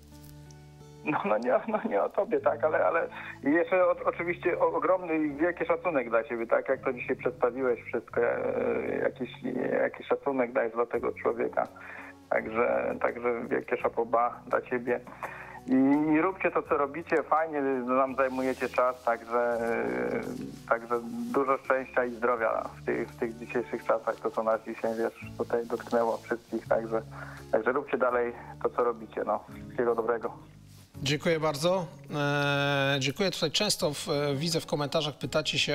No nie o tobie, tak, ale jeszcze oczywiście ogromny i wielki szacunek dla ciebie, tak, jak to dzisiaj przedstawiłeś wszystko, jakiś szacunek dajesz dla tego człowieka. Także wielkie chapeau bas dla ciebie. I róbcie to, co robicie, fajnie nam zajmujecie czas, także dużo szczęścia i zdrowia w tych dzisiejszych czasach, to co nas dzisiaj, wiesz, tutaj dotknęło wszystkich, także róbcie dalej to, co robicie, no. Wszystkiego dobrego. Dziękuję bardzo. Dziękuję. Tutaj często widzę w komentarzach, pytacie się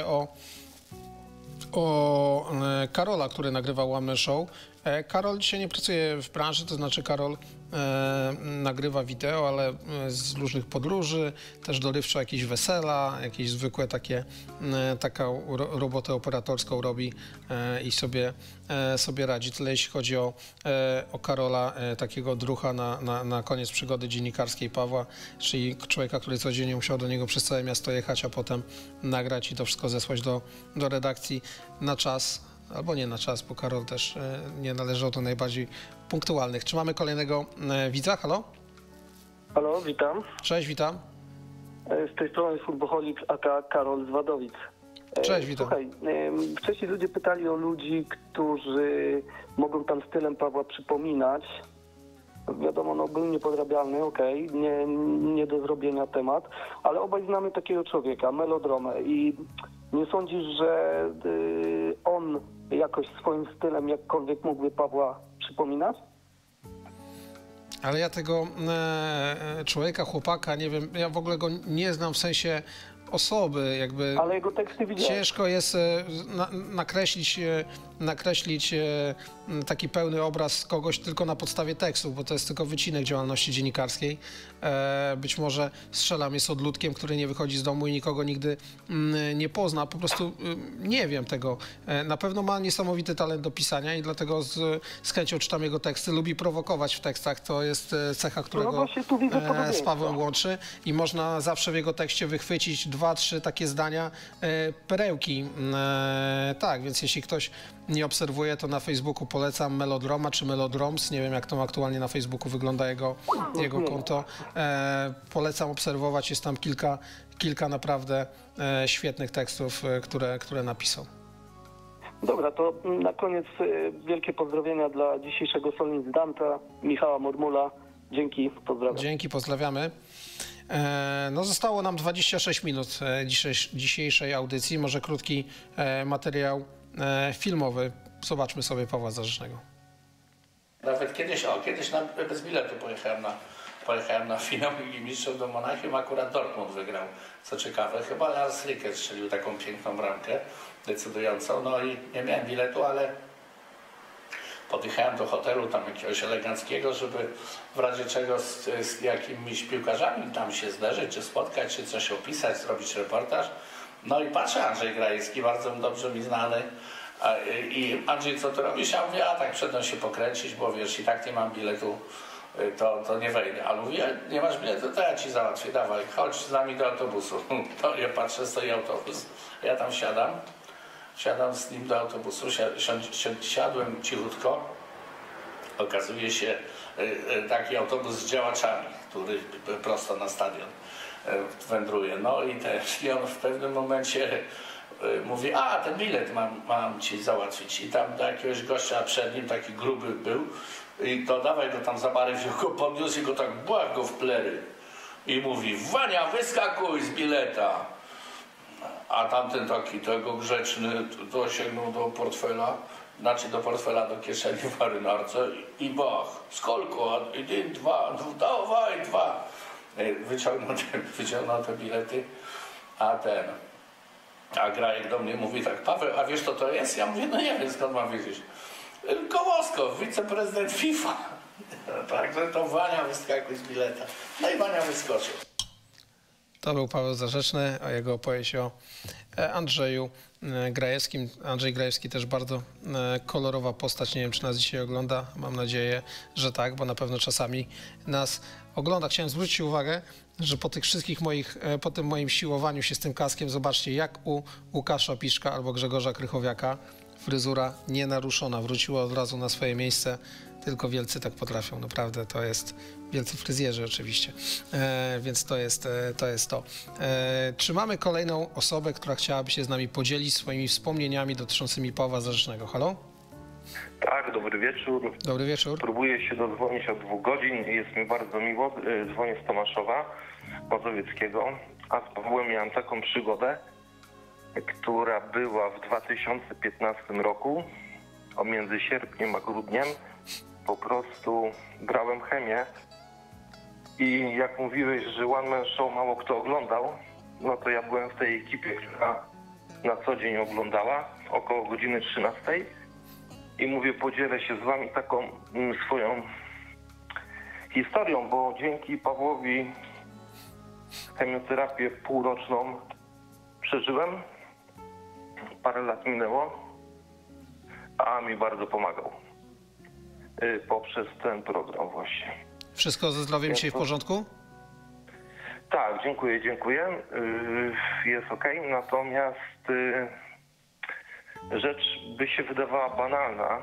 o Karola, który nagrywał One Man Show. Karol dzisiaj nie pracuje w branży, to znaczy Karol nagrywa wideo, ale z różnych podróży, też dorywczo jakieś wesela, jakieś zwykłe taką robotę operatorską robi i sobie radzi. Tyle jeśli chodzi o Karola, takiego drucha na koniec przygody dziennikarskiej Pawła, czyli człowieka, który codziennie musiał do niego przez całe miasto jechać, a potem nagrać i to wszystko zesłać do redakcji na czas. Albo nie na czas, bo Karol też nie należał do najbardziej punktualnych. Czy mamy kolejnego widza? Halo? Halo, witam. Cześć, witam. Z tej strony Footballolik, aka Karol z Wadowic. Cześć, witam. Słuchaj, wcześniej ludzie pytali o ludzi, którzy mogą tam stylem Pawła przypominać. Wiadomo, no był niepodrabialny, okej, nie do zrobienia temat, ale obaj znamy takiego człowieka, Melodromę, i nie sądzisz, że on jakoś swoim stylem jakkolwiek mógłby Pawła przypominać? Ale ja tego człowieka, chłopaka, nie wiem, ja w ogóle go nie znam w sensie osoby, jakby. Ale jego teksty widziałem. Ciężko jest nakreślić taki pełny obraz kogoś tylko na podstawie tekstów, bo to jest tylko wycinek działalności dziennikarskiej. Być może strzelam, jest odludkiem, który nie wychodzi z domu i nikogo nigdy nie pozna. Po prostu nie wiem tego. Na pewno ma niesamowity talent do pisania i dlatego z chęcią czytam jego teksty. Lubi prowokować w tekstach. To jest cecha, którego z Pawłem łączy i można zawsze w jego tekście wychwycić 2-3 takie zdania, perełki. Tak, więc jeśli ktoś nie obserwuje, to na Facebooku polecam Melodroma czy Melodroms. Nie wiem, jak to aktualnie na Facebooku wygląda jego konto. Polecam obserwować. Jest tam kilka naprawdę świetnych tekstów, które napisał. Dobra, to na koniec wielkie pozdrowienia dla dzisiejszego solnicydanta, Michała Mormula. Dzięki, pozdrawiam. Dzięki, pozdrawiamy. No zostało nam 26 minut dzisiejszej audycji. Może krótki materiał filmowy. Zobaczmy sobie Pawła Zarzecznego. Nawet kiedyś bez biletu pojechałem na finał Ligi Mistrzów do Monachium, akurat Dortmund wygrał. Co ciekawe, chyba Lars Rieke strzelił taką piękną bramkę decydującą. No i nie miałem biletu, ale podjechałem do hotelu tam jakiegoś eleganckiego, żeby w razie czego z jakimiś piłkarzami tam się zderzyć, czy spotkać, czy coś opisać, zrobić reportaż. No i patrzę, Andrzej Grajski, bardzo dobrze mi znany. I Andrzej, co ty robisz? Ja mówię, a tak przedtem się pokręcić, bo wiesz, i tak nie mam biletu, to nie wejdę. Ale mówię, nie masz biletu, to ja ci załatwię, dawaj, chodź z nami do autobusu. To ja patrzę, stoi autobus, ja tam siadam z nim do autobusu, siadłem cichutko. Okazuje się taki autobus z działaczami, który prosto na stadion wędruje. No i on w pewnym momencie mówi, a ten bilet mam ci załatwić. I tam do jakiegoś gościa przed nim, taki gruby był, i to dawaj go tam za barę, wziął go, podniósł i go tak błach go w plery. I mówi, Wania, wyskakuj z bileta. A tamten taki, tego grzeczny, to sięgnął do portfela, znaczy do portfela, do kieszeni w marynarce i bach, skolko, 1, 2, dawaj, 2. Wyciągnął te bilety, a Grajek do mnie mówi tak, Paweł, a wiesz co to jest? Ja mówię, no nie wiem, skąd mam wiedzieć. Kołoskow, wiceprezydent FIFA. Także to Wania wyskakuj z bileta. No i Wania wyskoczył. To był Paweł Zarzeczny, a jego opowieść o Andrzeju Grajewskim. Andrzej Grajewski też bardzo kolorowa postać. Nie wiem, czy nas dzisiaj ogląda. Mam nadzieję, że tak, bo na pewno czasami nas ogląda. Chciałem zwrócić uwagę, że po tych wszystkich po tym moim siłowaniu się z tym kaskiem, zobaczcie, jak u Łukasza Piszka albo Grzegorza Krychowiaka fryzura nienaruszona. Wróciła od razu na swoje miejsce. Tylko wielcy tak potrafią, naprawdę, to jest, wielcy fryzjerzy oczywiście, więc to jest to. Czy mamy kolejną osobę, która chciałaby się z nami podzielić swoimi wspomnieniami dotyczącymi Pawła Zarzecznego? Halo? Tak, dobry wieczór. Dobry wieczór. Próbuję się dodzwonić od 2 godzin, jest mi bardzo miło, dzwonię z Tomaszowa Mazowieckiego, a z Pawłem miałem taką przygodę, która była w 2015 roku, między sierpniem a grudniem. Po prostu grałem chemię i jak mówiłeś, że One Man Show mało kto oglądał, no to ja byłem w tej ekipie, która na co dzień oglądała, około godziny 13 i mówię, podzielę się z wami taką swoją historią, bo dzięki Pawłowi chemioterapię półroczną przeżyłem, parę lat minęło, a mi bardzo pomagał. Poprzez ten program właśnie. Wszystko ze zdrowiem dzisiaj w porządku? Tak, dziękuję. Jest ok. Natomiast rzecz by się wydawała banalna,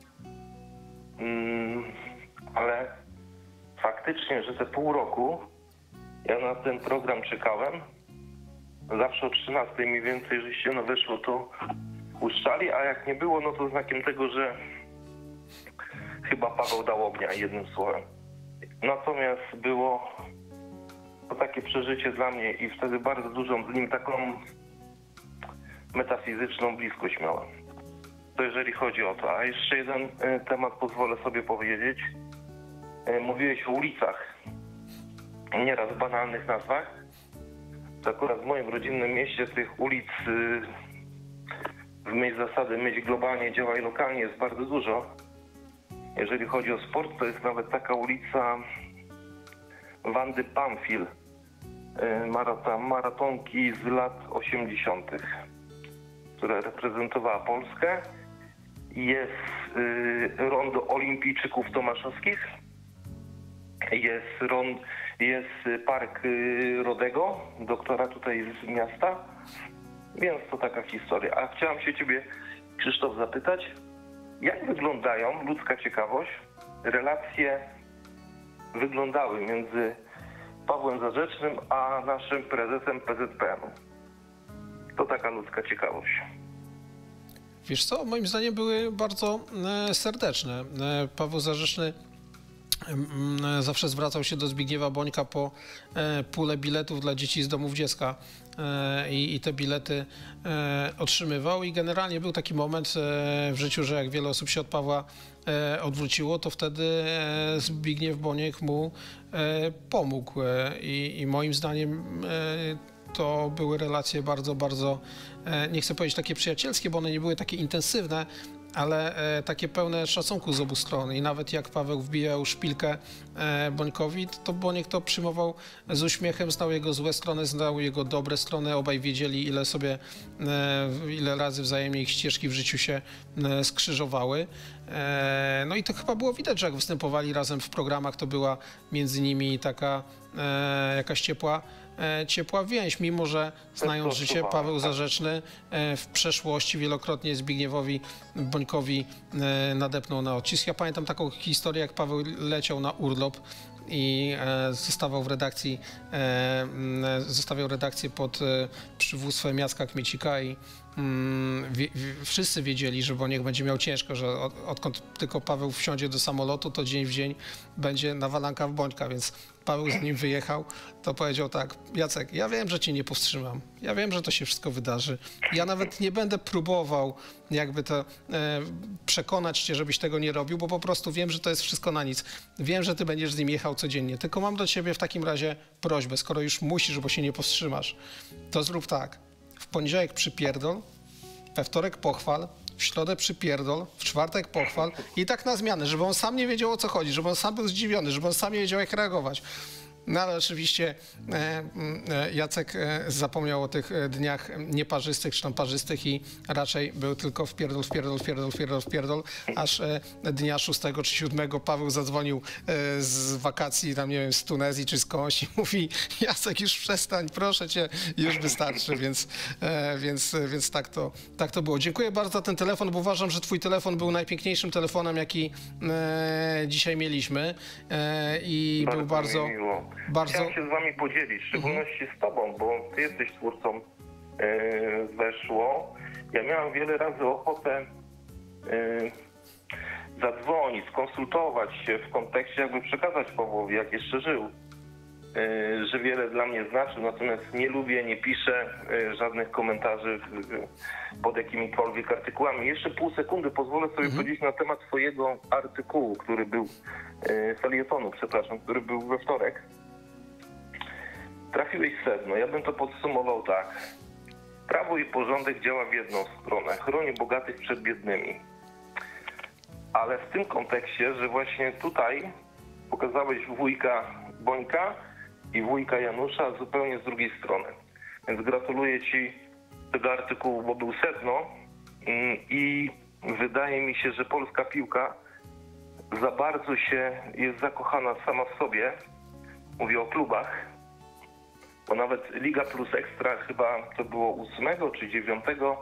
ale faktycznie, że te pół roku ja na ten program czekałem. Zawsze o 13 mniej więcej, żeście no weszło, to puszczali, a jak nie było, no to znakiem tego, że chyba Paweł dał ognia, jednym słowem. Natomiast było to takie przeżycie dla mnie i wtedy bardzo dużą z nim taką metafizyczną bliskość miałem. To jeżeli chodzi o to. A jeszcze jeden temat pozwolę sobie powiedzieć. Mówiłeś o ulicach, nieraz w banalnych nazwach. To akurat w moim rodzinnym mieście tych ulic w myśl zasady myśl globalnie, działaj lokalnie jest bardzo dużo. Jeżeli chodzi o sport, to jest nawet taka ulica Wandy Pamfil, maratonki z lat 80., która reprezentowała Polskę. Jest rondo olimpijczyków tomaszowskich, jest park Rodego, doktora tutaj z miasta, więc to taka historia. A chciałam się ciebie, Krzysztof, zapytać, jak wyglądają, ludzka ciekawość, relacje wyglądały między Pawłem Zarzecznym a naszym prezesem PZPN-u? To taka ludzka ciekawość. Wiesz co, moim zdaniem były bardzo serdeczne. Paweł Zarzeczny zawsze zwracał się do Zbigniewa Bońka po pulę biletów dla dzieci z domów dziecka i te bilety otrzymywał i generalnie był taki moment w życiu, że jak wiele osób się od Pawła odwróciło, to wtedy Zbigniew Boniek mu pomógł i moim zdaniem to były relacje bardzo, bardzo, nie chcę powiedzieć takie przyjacielskie, bo one nie były takie intensywne, ale takie pełne szacunku z obu stron. I nawet jak Paweł wbijał szpilkę Bońkowi, to Boniek to przyjmował z uśmiechem, znał jego złe strony, znał jego dobre strony. Obaj wiedzieli, ile razy wzajemnie ich ścieżki w życiu się skrzyżowały. No i to chyba było widać, że jak występowali razem w programach, to była między nimi taka jakaś ciepła więź, mimo że znając życie, Paweł Zarzeczny w przeszłości wielokrotnie Zbigniewowi Bońkowi nadepnął na odcisk. Ja pamiętam taką historię, jak Paweł leciał na urlop i zostawiał redakcję pod przywództwem Jacka Kmiecika i wszyscy wiedzieli, że Boniek będzie miał ciężko, że odkąd tylko Paweł wsiądzie do samolotu, to dzień w dzień będzie nawalanka w Bońka, więc Paweł z nim wyjechał, to powiedział tak: Jacek, ja wiem, że cię nie powstrzymam, ja wiem, że to się wszystko wydarzy, ja nawet nie będę próbował jakby to przekonać cię, żebyś tego nie robił, bo po prostu wiem, że to jest wszystko na nic. Wiem, że ty będziesz z nim jechał codziennie, tylko mam do ciebie w takim razie prośbę, skoro już musisz, bo się nie powstrzymasz, to zrób tak: w poniedziałek przypierdol, we wtorek pochwal, w środę przypierdol, w czwartek pochwal i tak na zmianę, żeby on sam nie wiedział, o co chodzi, żeby on sam był zdziwiony, żeby on sam nie wiedział, jak reagować. No ale oczywiście Jacek zapomniał o tych dniach nieparzystych czy tam parzystych i raczej był tylko wpierdol, aż dnia 6 czy 7 Paweł zadzwonił z wakacji, tam nie wiem, z Tunezji czy skądś i mówi: Jacek, już przestań, proszę cię, już wystarczy, więc tak to było. Dziękuję bardzo za ten telefon, bo uważam, że twój telefon był najpiękniejszym telefonem, jaki dzisiaj mieliśmy i był bardzo... Chciałem się z wami podzielić, w szczególności z tobą, bo ty jesteś twórcą Weszło. Ja miałem wiele razy ochotę zadzwonić, skonsultować się w kontekście, jakby przekazać Pawłowi, jak jeszcze żył, że wiele dla mnie znaczy, natomiast nie lubię, nie piszę żadnych komentarzy pod jakimikolwiek artykułami. Jeszcze pół sekundy pozwolę sobie powiedzieć na temat twojego artykułu, który był, felietonu, przepraszam, który był we wtorek. Trafiłeś w sedno. Ja bym to podsumował tak. Prawo i porządek działa w jedną stronę. Chroni bogatych przed biednymi. Ale w tym kontekście, że właśnie tutaj pokazałeś wujka Bońka i wujka Janusza zupełnie z drugiej strony. Więc gratuluję ci tego artykułu, bo był sedno i wydaje mi się, że polska piłka za bardzo jest zakochana sama w sobie. Mówię o klubach. Bo nawet Liga Plus Ekstra chyba to było 8 czy 9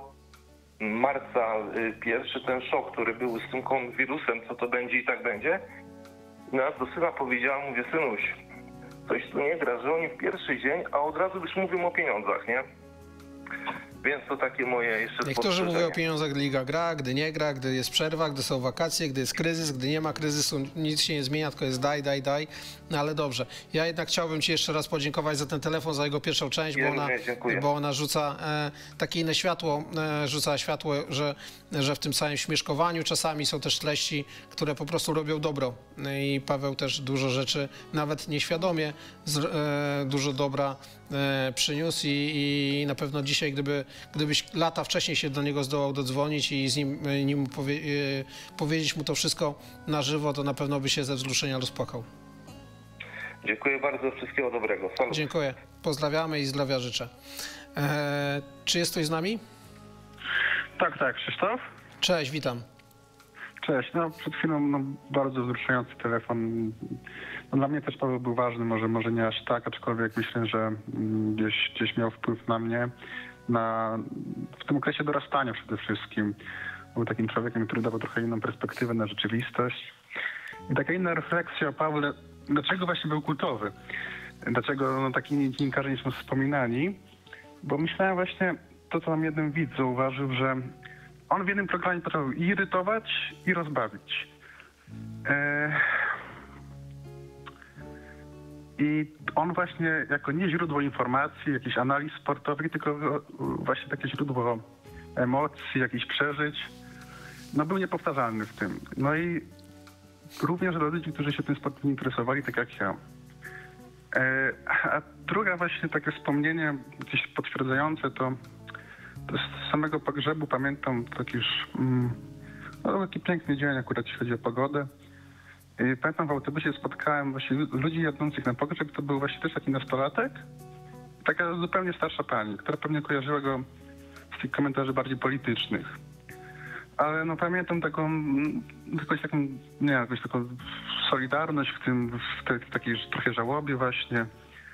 marca pierwszy ten szok, który był z tym wirusem, co to będzie i tak będzie. Nas do syna powiedziałam, mówię: synuś, coś tu nie gra, że oni w pierwszy dzień, a od razu już mówią o pieniądzach, nie? Więc to takie moje jeszcze spostrzeżenie. Niektórzy mówią o pieniądzach, gdy liga gra, gdy nie gra, gdy jest przerwa, gdy są wakacje, gdy jest kryzys, gdy nie ma kryzysu, nic się nie zmienia, tylko jest daj. No ale dobrze. Ja jednak chciałbym ci jeszcze raz podziękować za ten telefon, za jego pierwszą część, bo ona rzuca takie inne światło, że w tym całym śmieszkowaniu czasami są też treści, które po prostu robią dobro. I Paweł też dużo rzeczy, nawet nieświadomie, dużo dobra przyniósł i na pewno dzisiaj, gdybyś lata wcześniej się do niego zdołał dodzwonić i z nim powiedzieć mu to wszystko na żywo, to na pewno by się ze wzruszenia rozpłakał. Dziękuję bardzo, wszystkiego dobrego. Salut. Dziękuję. Pozdrawiamy i zdrowia życzę. Czy jesteś z nami? Tak, Krzysztof. Cześć, witam. Cześć, przed chwilą bardzo wzruszający telefon. Dla mnie też Paweł był ważny, może nie aż tak, aczkolwiek myślę, że gdzieś miał wpływ na mnie, w tym okresie dorastania przede wszystkim. Był takim człowiekiem, który dawał trochę inną perspektywę na rzeczywistość. I taka inna refleksja o Pawle, dlaczego właśnie był kultowy? Dlaczego taki dziennikarze nie są wspominani? Bo myślałem właśnie, to co nam jeden widz zauważył, że on w jednym programie potrafił i irytować, i rozbawić. I on właśnie jako nie źródło informacji, jakichś analiz sportowych, tylko właśnie takie źródło emocji, jakichś przeżyć, był niepowtarzalny w tym. No i również dla ludzi, którzy się tym sportem interesowali, tak jak ja. A druga właśnie takie wspomnienie, gdzieś potwierdzające to z samego pogrzebu pamiętam taki już, taki piękny dzień akurat, jeśli chodzi o pogodę. I pamiętam, w autobusie spotkałem właśnie ludzi jadących na pogrzeb, to był właśnie też taki nastolatek, taka zupełnie starsza pani, która pewnie kojarzyła go z tych komentarzy bardziej politycznych. Ale pamiętam jakąś taką solidarność w takiej trochę żałobie właśnie,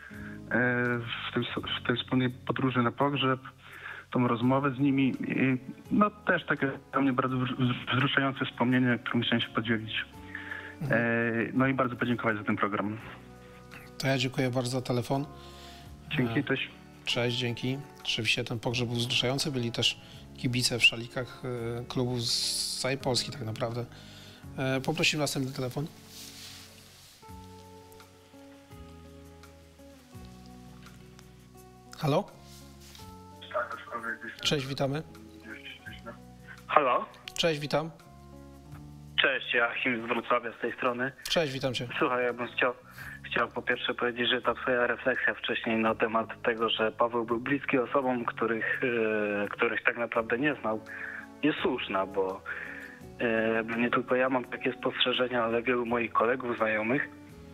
w tej wspólnej podróży na pogrzeb, tą rozmowę z nimi i też takie dla mnie bardzo wzruszające wspomnienie, którym chciałem się podzielić. No i bardzo podziękować za ten program. To ja dziękuję bardzo za telefon. Dzięki, cześć. Cześć, dzięki. Rzeczywiście ten pogrzeb był wzruszający. Byli też kibice w szalikach klubu z całej Polski tak naprawdę. Poprosimy następny telefon. Halo? Cześć, witamy. Halo? Cześć, witam. Cześć, Joachim z Wrocławia z tej strony. Cześć, witam cię. Słuchaj, ja bym chciał po pierwsze powiedzieć, że ta twoja refleksja wcześniej na temat tego, że Paweł był bliski osobom, których tak naprawdę nie znał, jest słuszna, bo nie tylko ja mam takie spostrzeżenia, ale wielu moich kolegów, znajomych.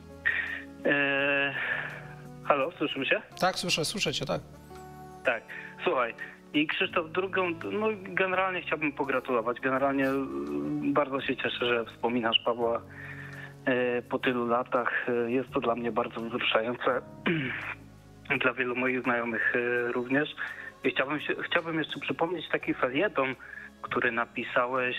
Halo, słyszymy się? Tak, słyszę cię, tak. Tak, słuchaj. I Krzysztof drugą, no generalnie chciałbym pogratulować. Generalnie bardzo się cieszę, że wspominasz Pawła po tylu latach. Jest to dla mnie bardzo wzruszające. Dla wielu moich znajomych również. I chciałbym jeszcze przypomnieć taki felieton, który napisałeś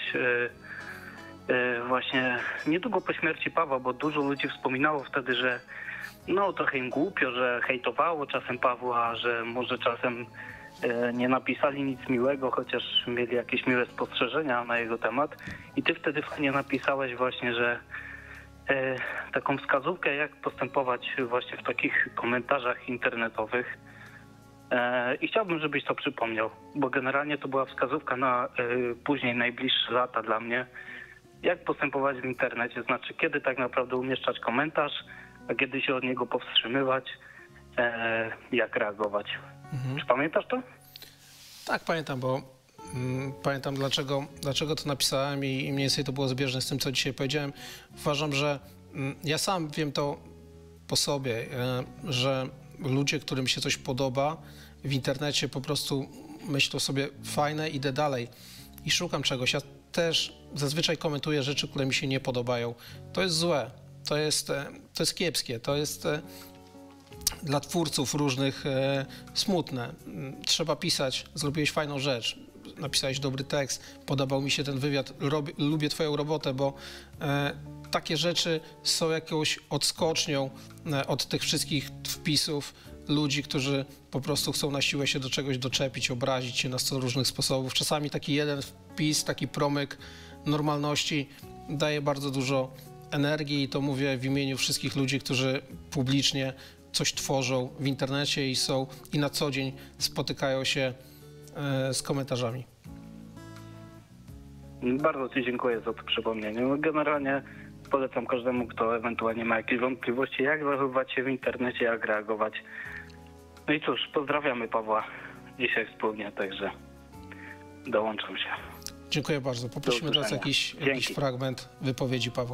właśnie niedługo po śmierci Pawła, bo dużo ludzi wspominało wtedy, że no trochę im głupio, że hejtowało czasem Pawła, że może czasem nie napisali nic miłego, chociaż mieli jakieś miłe spostrzeżenia na jego temat. I ty wtedy fajnie napisałeś właśnie, że taką wskazówkę, jak postępować właśnie w takich komentarzach internetowych. I chciałbym, żebyś to przypomniał, bo generalnie to była wskazówka na później najbliższe lata dla mnie, jak postępować w internecie, znaczy kiedy tak naprawdę umieszczać komentarz, a kiedy się od niego powstrzymywać, jak reagować. Czy pamiętasz to? Tak, pamiętam, bo pamiętam dlaczego to napisałem i mniej więcej to było zbieżne z tym, co dzisiaj powiedziałem. Uważam, że ja sam wiem to po sobie, że ludzie, którym się coś podoba w internecie, po prostu myślą sobie fajne, idę dalej i szukam czegoś. Ja też zazwyczaj komentuję rzeczy, które mi się nie podobają. To jest złe, to jest kiepskie, to jest dla twórców różnych smutne. Trzeba pisać, zrobiłeś fajną rzecz, napisałeś dobry tekst, podobał mi się ten wywiad, lubię twoją robotę, bo takie rzeczy są jakąś odskocznią od tych wszystkich wpisów ludzi, którzy po prostu chcą na siłę się do czegoś doczepić, obrazić się na 100 różnych sposobów. Czasami taki jeden wpis, taki promyk normalności daje bardzo dużo energii i to mówię w imieniu wszystkich ludzi, którzy publicznie coś tworzą w internecie i na co dzień spotykają się z komentarzami. Bardzo ci dziękuję za to przypomnienie. Generalnie polecam każdemu, kto ewentualnie ma jakieś wątpliwości, jak zachowywać się w internecie, jak reagować. No i cóż, pozdrawiamy Pawła dzisiaj wspólnie, także dołączam się. Dziękuję bardzo. Poprosimy teraz jakiś fragment wypowiedzi Pawła.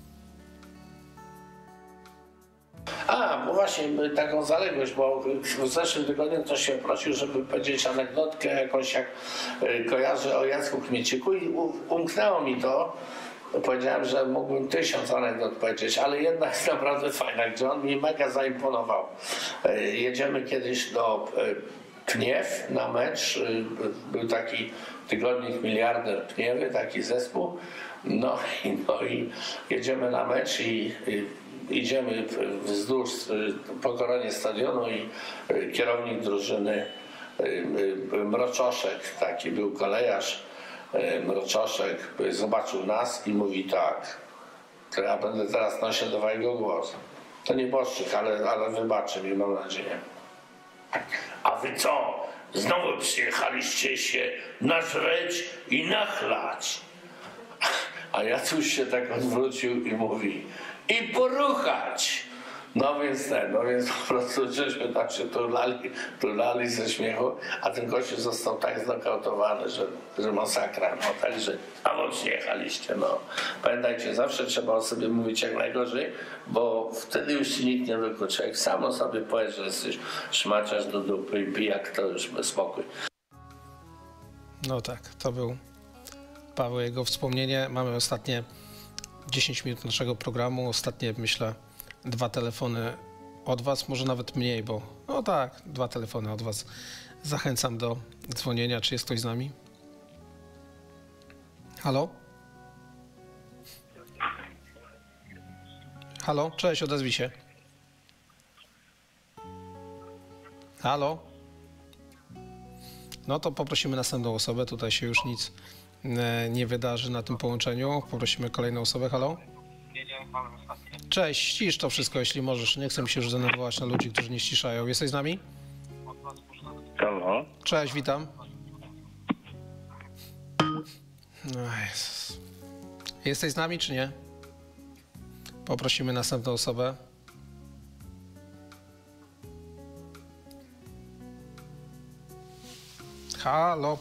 Bo właśnie taką zaległość, bo w zeszłym tygodniu ktoś się prosił, żeby powiedzieć anegdotkę jakąś, jak kojarzę o Jacku Kmieciku i umknęło mi to. Powiedziałem, że mógłbym 1000 anegdot powiedzieć, ale jedna jest naprawdę fajna, gdzie on mi mega zaimponował. Jedziemy kiedyś do Pniew na mecz, był taki tygodnik Miliarder Pniewy, taki zespół. No i jedziemy na mecz i idziemy wzdłuż po koronie stadionu i kierownik drużyny Mroczoszek, taki był kolejarz, Mroczoszek, zobaczył nas i mówi tak, to ja będę teraz naśladował jego głos. To nie Boszczyk, ale wybaczy mi, mam nadzieję. A wy co? Znowu przyjechaliście się nażreć i nachlać. A Jacuś się tak odwrócił i mówi i poruchać. No więc po prostu żeśmy tak się turlali ze śmiechu, a ten gościu został tak znokautowany, że masakra. No także owocznie jechaliście. No. Pamiętajcie, zawsze trzeba o sobie mówić jak najgorzej, bo wtedy już ci nikt nie wykluczy. Jak sam o sobie powiesz, że jesteś szmaciarz do dupy i pijak, to już bez spokój. No tak, to był Paweł, jego wspomnienie. Mamy ostatnie 10 minut naszego programu, ostatnie myślę 2 telefony od was, może nawet mniej, bo no tak, 2 telefony od was. Zachęcam do dzwonienia. Czy jest ktoś z nami? Halo? Halo, cześć, odezwij się. Halo? No to poprosimy następną osobę, tutaj się już nic nie wydarzy na tym połączeniu. Poprosimy kolejną osobę, halo? Cześć, ścisz to wszystko, jeśli możesz. Nie chcę mi się już denerwować na ludzi, którzy nie ściszają. Jesteś z nami? Halo? Cześć, witam. No Jezus. Jesteś z nami, czy nie? Poprosimy następną osobę. Halo.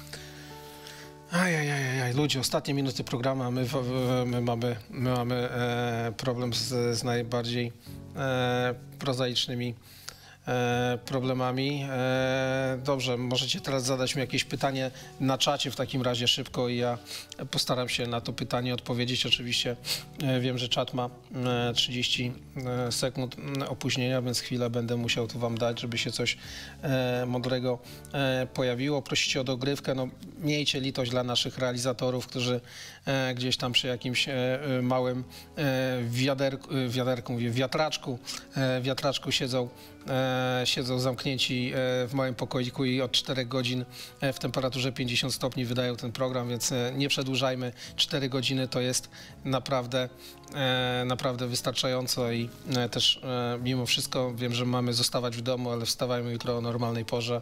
Ajajajaj, ludzie, ostatnie minuty programu, a my mamy problem z najbardziej prozaicznymi problemami. Dobrze, możecie teraz zadać mi jakieś pytanie na czacie w takim razie szybko i ja postaram się na to pytanie odpowiedzieć. Oczywiście wiem, że czat ma 30 sekund opóźnienia, więc chwilę będę musiał tu wam dać, żeby się coś mądrego pojawiło. Prosicie o dogrywkę, no miejcie litość dla naszych realizatorów, którzy gdzieś tam przy jakimś małym wiatraczku siedzą zamknięci w małym pokoiku i od 4 godzin w temperaturze 50 stopni wydają ten program, więc nie przedłużajmy. 4 godziny to jest naprawdę wystarczająco i też mimo wszystko wiem, że mamy zostawać w domu, ale wstawajmy jutro o normalnej porze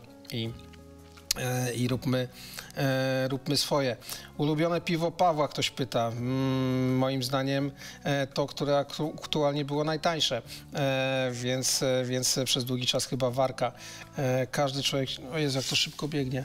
i róbmy swoje. Ulubione piwo Pawła, ktoś pyta. Moim zdaniem to, które aktualnie było najtańsze, więc przez długi czas chyba Warka. Każdy człowiek, o Jezu, jak to szybko biegnie.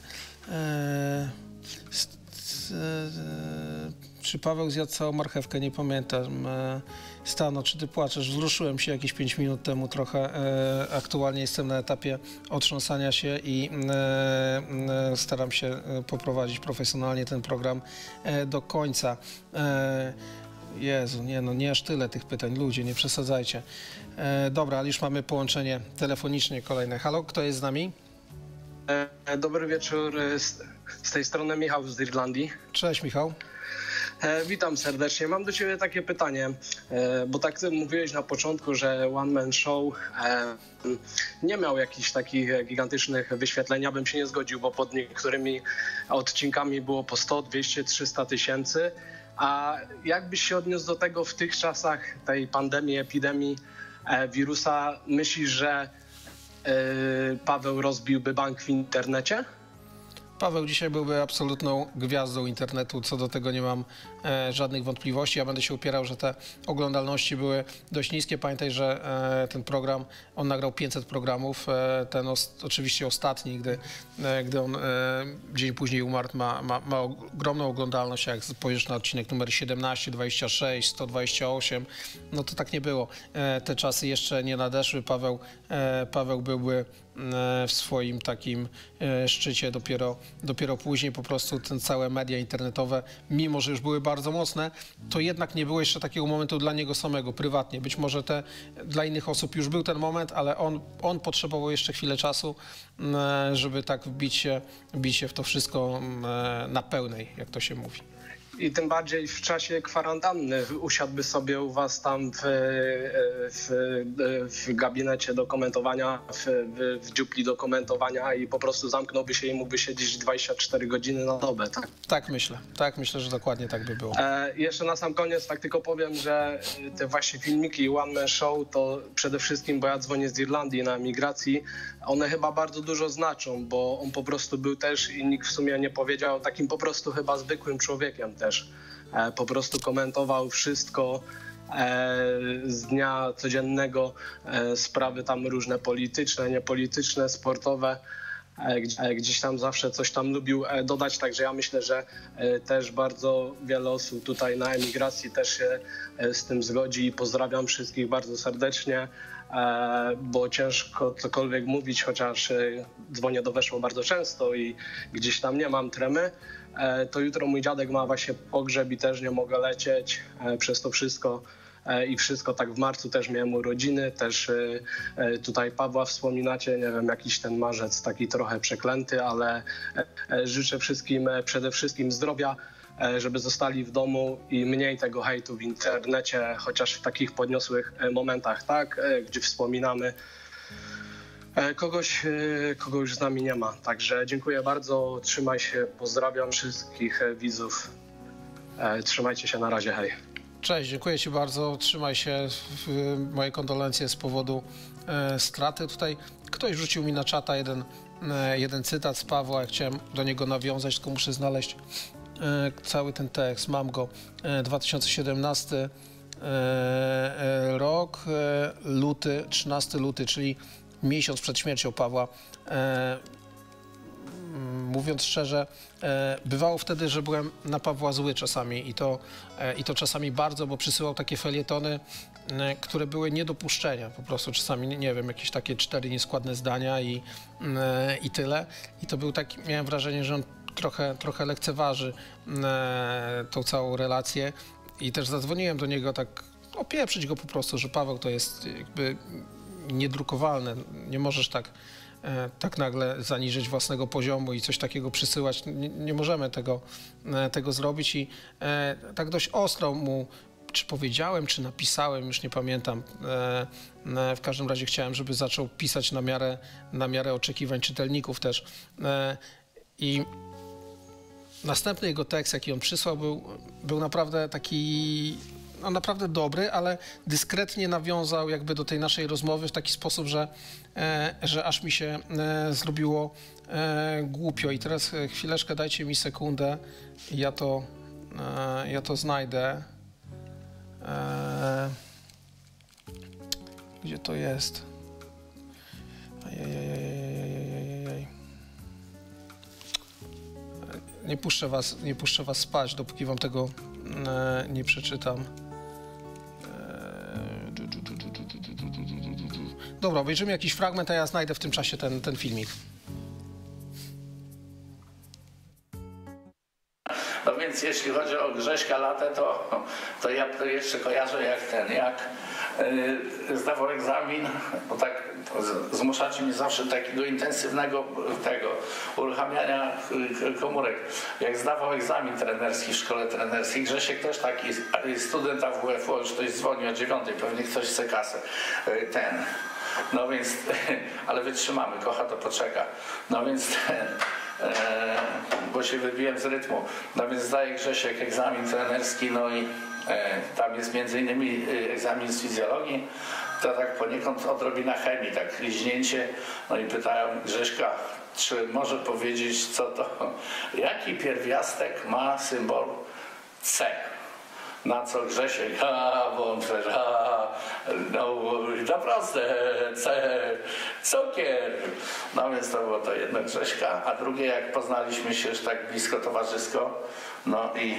Czy Paweł zjadł całą marchewkę? Nie pamiętam. Stano, czy ty płaczesz? Wzruszyłem się jakieś 5 minut temu trochę. Aktualnie jestem na etapie otrząsania się i staram się poprowadzić profesjonalnie ten program do końca. Jezu, nie aż tyle tych pytań. Ludzie, nie przesadzajcie. Dobra, ale już mamy połączenie telefonicznie kolejne. Halo, kto jest z nami? Dobry wieczór, z tej strony Michał z Irlandii. Cześć Michał. Witam serdecznie. Mam do Ciebie takie pytanie, bo tak Ty mówiłeś na początku, że One Man Show nie miał jakichś takich gigantycznych wyświetleń. Ja bym się nie zgodził, bo pod niektórymi odcinkami było po 100, 200, 300 tysięcy. A jak byś się odniósł do tego w tych czasach tej pandemii, epidemii wirusa? Myślisz, że Paweł rozbiłby bank w internecie? Paweł dzisiaj byłby absolutną gwiazdą internetu, co do tego nie mam żadnych wątpliwości. Ja będę się upierał, że te oglądalności były dość niskie. Pamiętaj, że ten program, on nagrał 500 programów, ten oczywiście ostatni, gdy on dzień później umarł, ma ogromną oglądalność. Jak spojrzysz na odcinek numer 17, 26, 128, no to tak nie było. Te czasy jeszcze nie nadeszły. Paweł byłby w swoim takim szczycie dopiero później. Po prostu ten całe media internetowe, mimo że już były bardzo mocne, to jednak nie było jeszcze takiego momentu dla niego samego, prywatnie. Być może dla innych osób już był ten moment, ale on potrzebował jeszcze chwilę czasu, żeby tak wbić się w to wszystko na pełnej, jak to się mówi. I tym bardziej w czasie kwarantanny usiadłby sobie u was tam w gabinecie do komentowania, w dziupli do komentowania i po prostu zamknąłby się i mógłby siedzieć 24 godziny na dobę, tak? Tak myślę, że dokładnie tak by było. Jeszcze na sam koniec tak tylko powiem, że te właśnie filmiki One Man Show to przede wszystkim, bo ja dzwonię z Irlandii na emigracji, one chyba bardzo dużo znaczą, bo on po prostu był też i nikt w sumie nie powiedział, takim po prostu chyba zwykłym człowiekiem też. Po prostu komentował wszystko z dnia codziennego, sprawy tam różne polityczne, niepolityczne, sportowe. Gdzieś tam zawsze coś tam lubił dodać, także ja myślę, że też bardzo wiele osób tutaj na emigracji też się z tym zgodzi i pozdrawiam wszystkich bardzo serdecznie, bo ciężko cokolwiek mówić, chociaż dzwonię do Weszło bardzo często i gdzieś tam nie mam tremy. To jutro mój dziadek ma właśnie pogrzeb i też nie mogę lecieć przez to wszystko. I wszystko tak w marcu też miałem urodziny, też tutaj Pawła wspominacie, nie wiem, jakiś ten marzec taki trochę przeklęty, ale życzę wszystkim przede wszystkim zdrowia, żeby zostali w domu i mniej tego hejtu w internecie, chociaż w takich podniosłych momentach, tak, gdzie wspominamy kogoś, kogo już z nami nie ma. Także dziękuję bardzo, trzymaj się, pozdrawiam wszystkich widzów. Trzymajcie się, na razie, hej. Cześć, dziękuję Ci bardzo, trzymaj się, moje kondolencje z powodu straty. Tutaj ktoś rzucił mi na czata jeden cytat z Pawła, ja chciałem do niego nawiązać, tylko muszę znaleźć cały ten tekst, mam go. 2017 rok, luty, 13 luty, czyli miesiąc przed śmiercią Pawła. Mówiąc szczerze, bywało wtedy, że byłem na Pawła zły czasami i to czasami bardzo, bo przysyłał takie felietony, które były nie do puszczenia, po prostu czasami, nie wiem, jakieś takie 4 nieskładne zdania i tyle. I to był taki, miałem wrażenie, że on trochę lekceważy tą całą relację i też zadzwoniłem do niego tak opieprzyć go po prostu, że Paweł to jest jakby niedrukowalne, nie możesz tak nagle zaniżyć własnego poziomu i coś takiego przysyłać. Nie możemy tego zrobić i tak dość ostro mu, czy powiedziałem, czy napisałem, już nie pamiętam. W każdym razie chciałem, żeby zaczął pisać na miarę oczekiwań czytelników też. I następny jego tekst, jaki on przysłał, był naprawdę taki, no naprawdę dobry, ale dyskretnie nawiązał jakby do tej naszej rozmowy w taki sposób, że aż mi się zrobiło głupio. I teraz chwileczkę, dajcie mi sekundę, ja to znajdę. Gdzie to jest? Ajajajajajajajajaj. Nie puszczę was spać, dopóki wam tego nie przeczytam. Dobra, obejrzymy jakiś fragment, a ja znajdę w tym czasie ten filmik. No więc jeśli chodzi o Grześka Latę, to ja to jeszcze kojarzę jak zdawał egzamin, bo tak zmuszacie mnie zawsze takiego intensywnego uruchamiania komórek. Jak zdawał egzamin trenerski w szkole trenerskiej, Grzesiek też taki student AWF-u, już ktoś dzwoni o 9:00, pewnie ktoś chce kasę. No więc, ale wytrzymamy, kocha to poczeka. No więc bo się wybiłem z rytmu. No więc zdaje Grzesiek egzamin trenerski, no i tam jest między innymi egzamin z fizjologii, to tak poniekąd odrobina chemii, tak liźnięcie. No i pytają Grześka, czy może powiedzieć, co to, jaki pierwiastek ma symbol C? Na co Grzesiek, bo on przecież, no to proste, cukier. No więc to było to jedno Grześka, a drugie, jak poznaliśmy się już tak blisko towarzysko, no i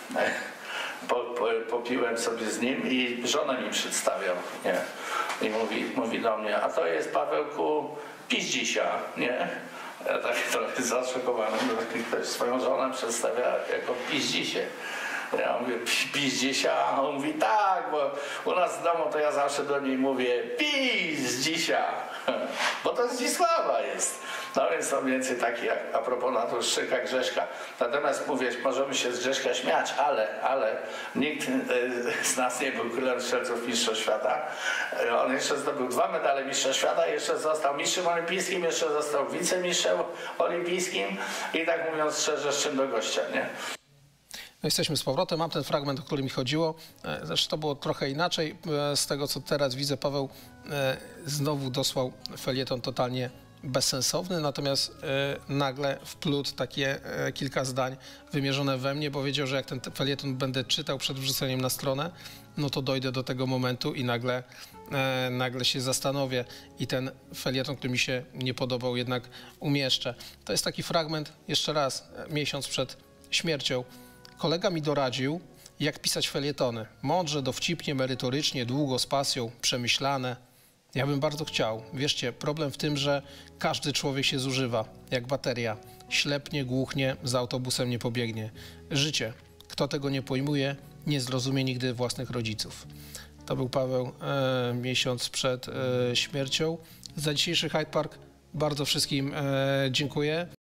popiłem sobie z nim i żonę mi przedstawiał, nie? I mówi do mnie, a to jest, Pawełku, piździsia, nie? Ja tak trochę zaszokowany, że ktoś swoją żonę przedstawia jako piździsie. Ja mówię, piździsia, a on mówi, tak, bo u nas w domu to ja zawsze do niej mówię, piździsia, bo to Zdzisława jest. No więc to mniej więcej taki a propos naturszczyka Grześka. Natomiast mówię, możemy się z Grześka śmiać, ale nikt z nas nie był królem strzelców mistrzostw świata. On jeszcze zdobył 2 medale mistrza świata, jeszcze został mistrzem olimpijskim, jeszcze został wicemistrzem olimpijskim i tak mówiąc szczerze, z czym do gościa, nie? No jesteśmy z powrotem, mam ten fragment, o który mi chodziło. Zresztą to było trochę inaczej. Z tego, co teraz widzę, Paweł znowu dosłał felieton totalnie bezsensowny, natomiast nagle wplótł takie kilka zdań wymierzone we mnie, bo wiedział, że jak ten felieton będę czytał przed wrzuceniem na stronę, no to dojdę do tego momentu i nagle się zastanowię i ten felieton, który mi się nie podobał, jednak umieszczę. To jest taki fragment, jeszcze raz, miesiąc przed śmiercią. Kolega mi doradził, jak pisać felietony. Mądrze, dowcipnie, merytorycznie, długo, z pasją, przemyślane. Ja bym bardzo chciał. Wierzcie, problem w tym, że każdy człowiek się zużywa, jak bateria. Ślepnie, głuchnie, za autobusem nie pobiegnie. Życie. Kto tego nie pojmuje, nie zrozumie nigdy własnych rodziców. To był Paweł miesiąc przed śmiercią. Za dzisiejszy Hyde Park bardzo wszystkim dziękuję.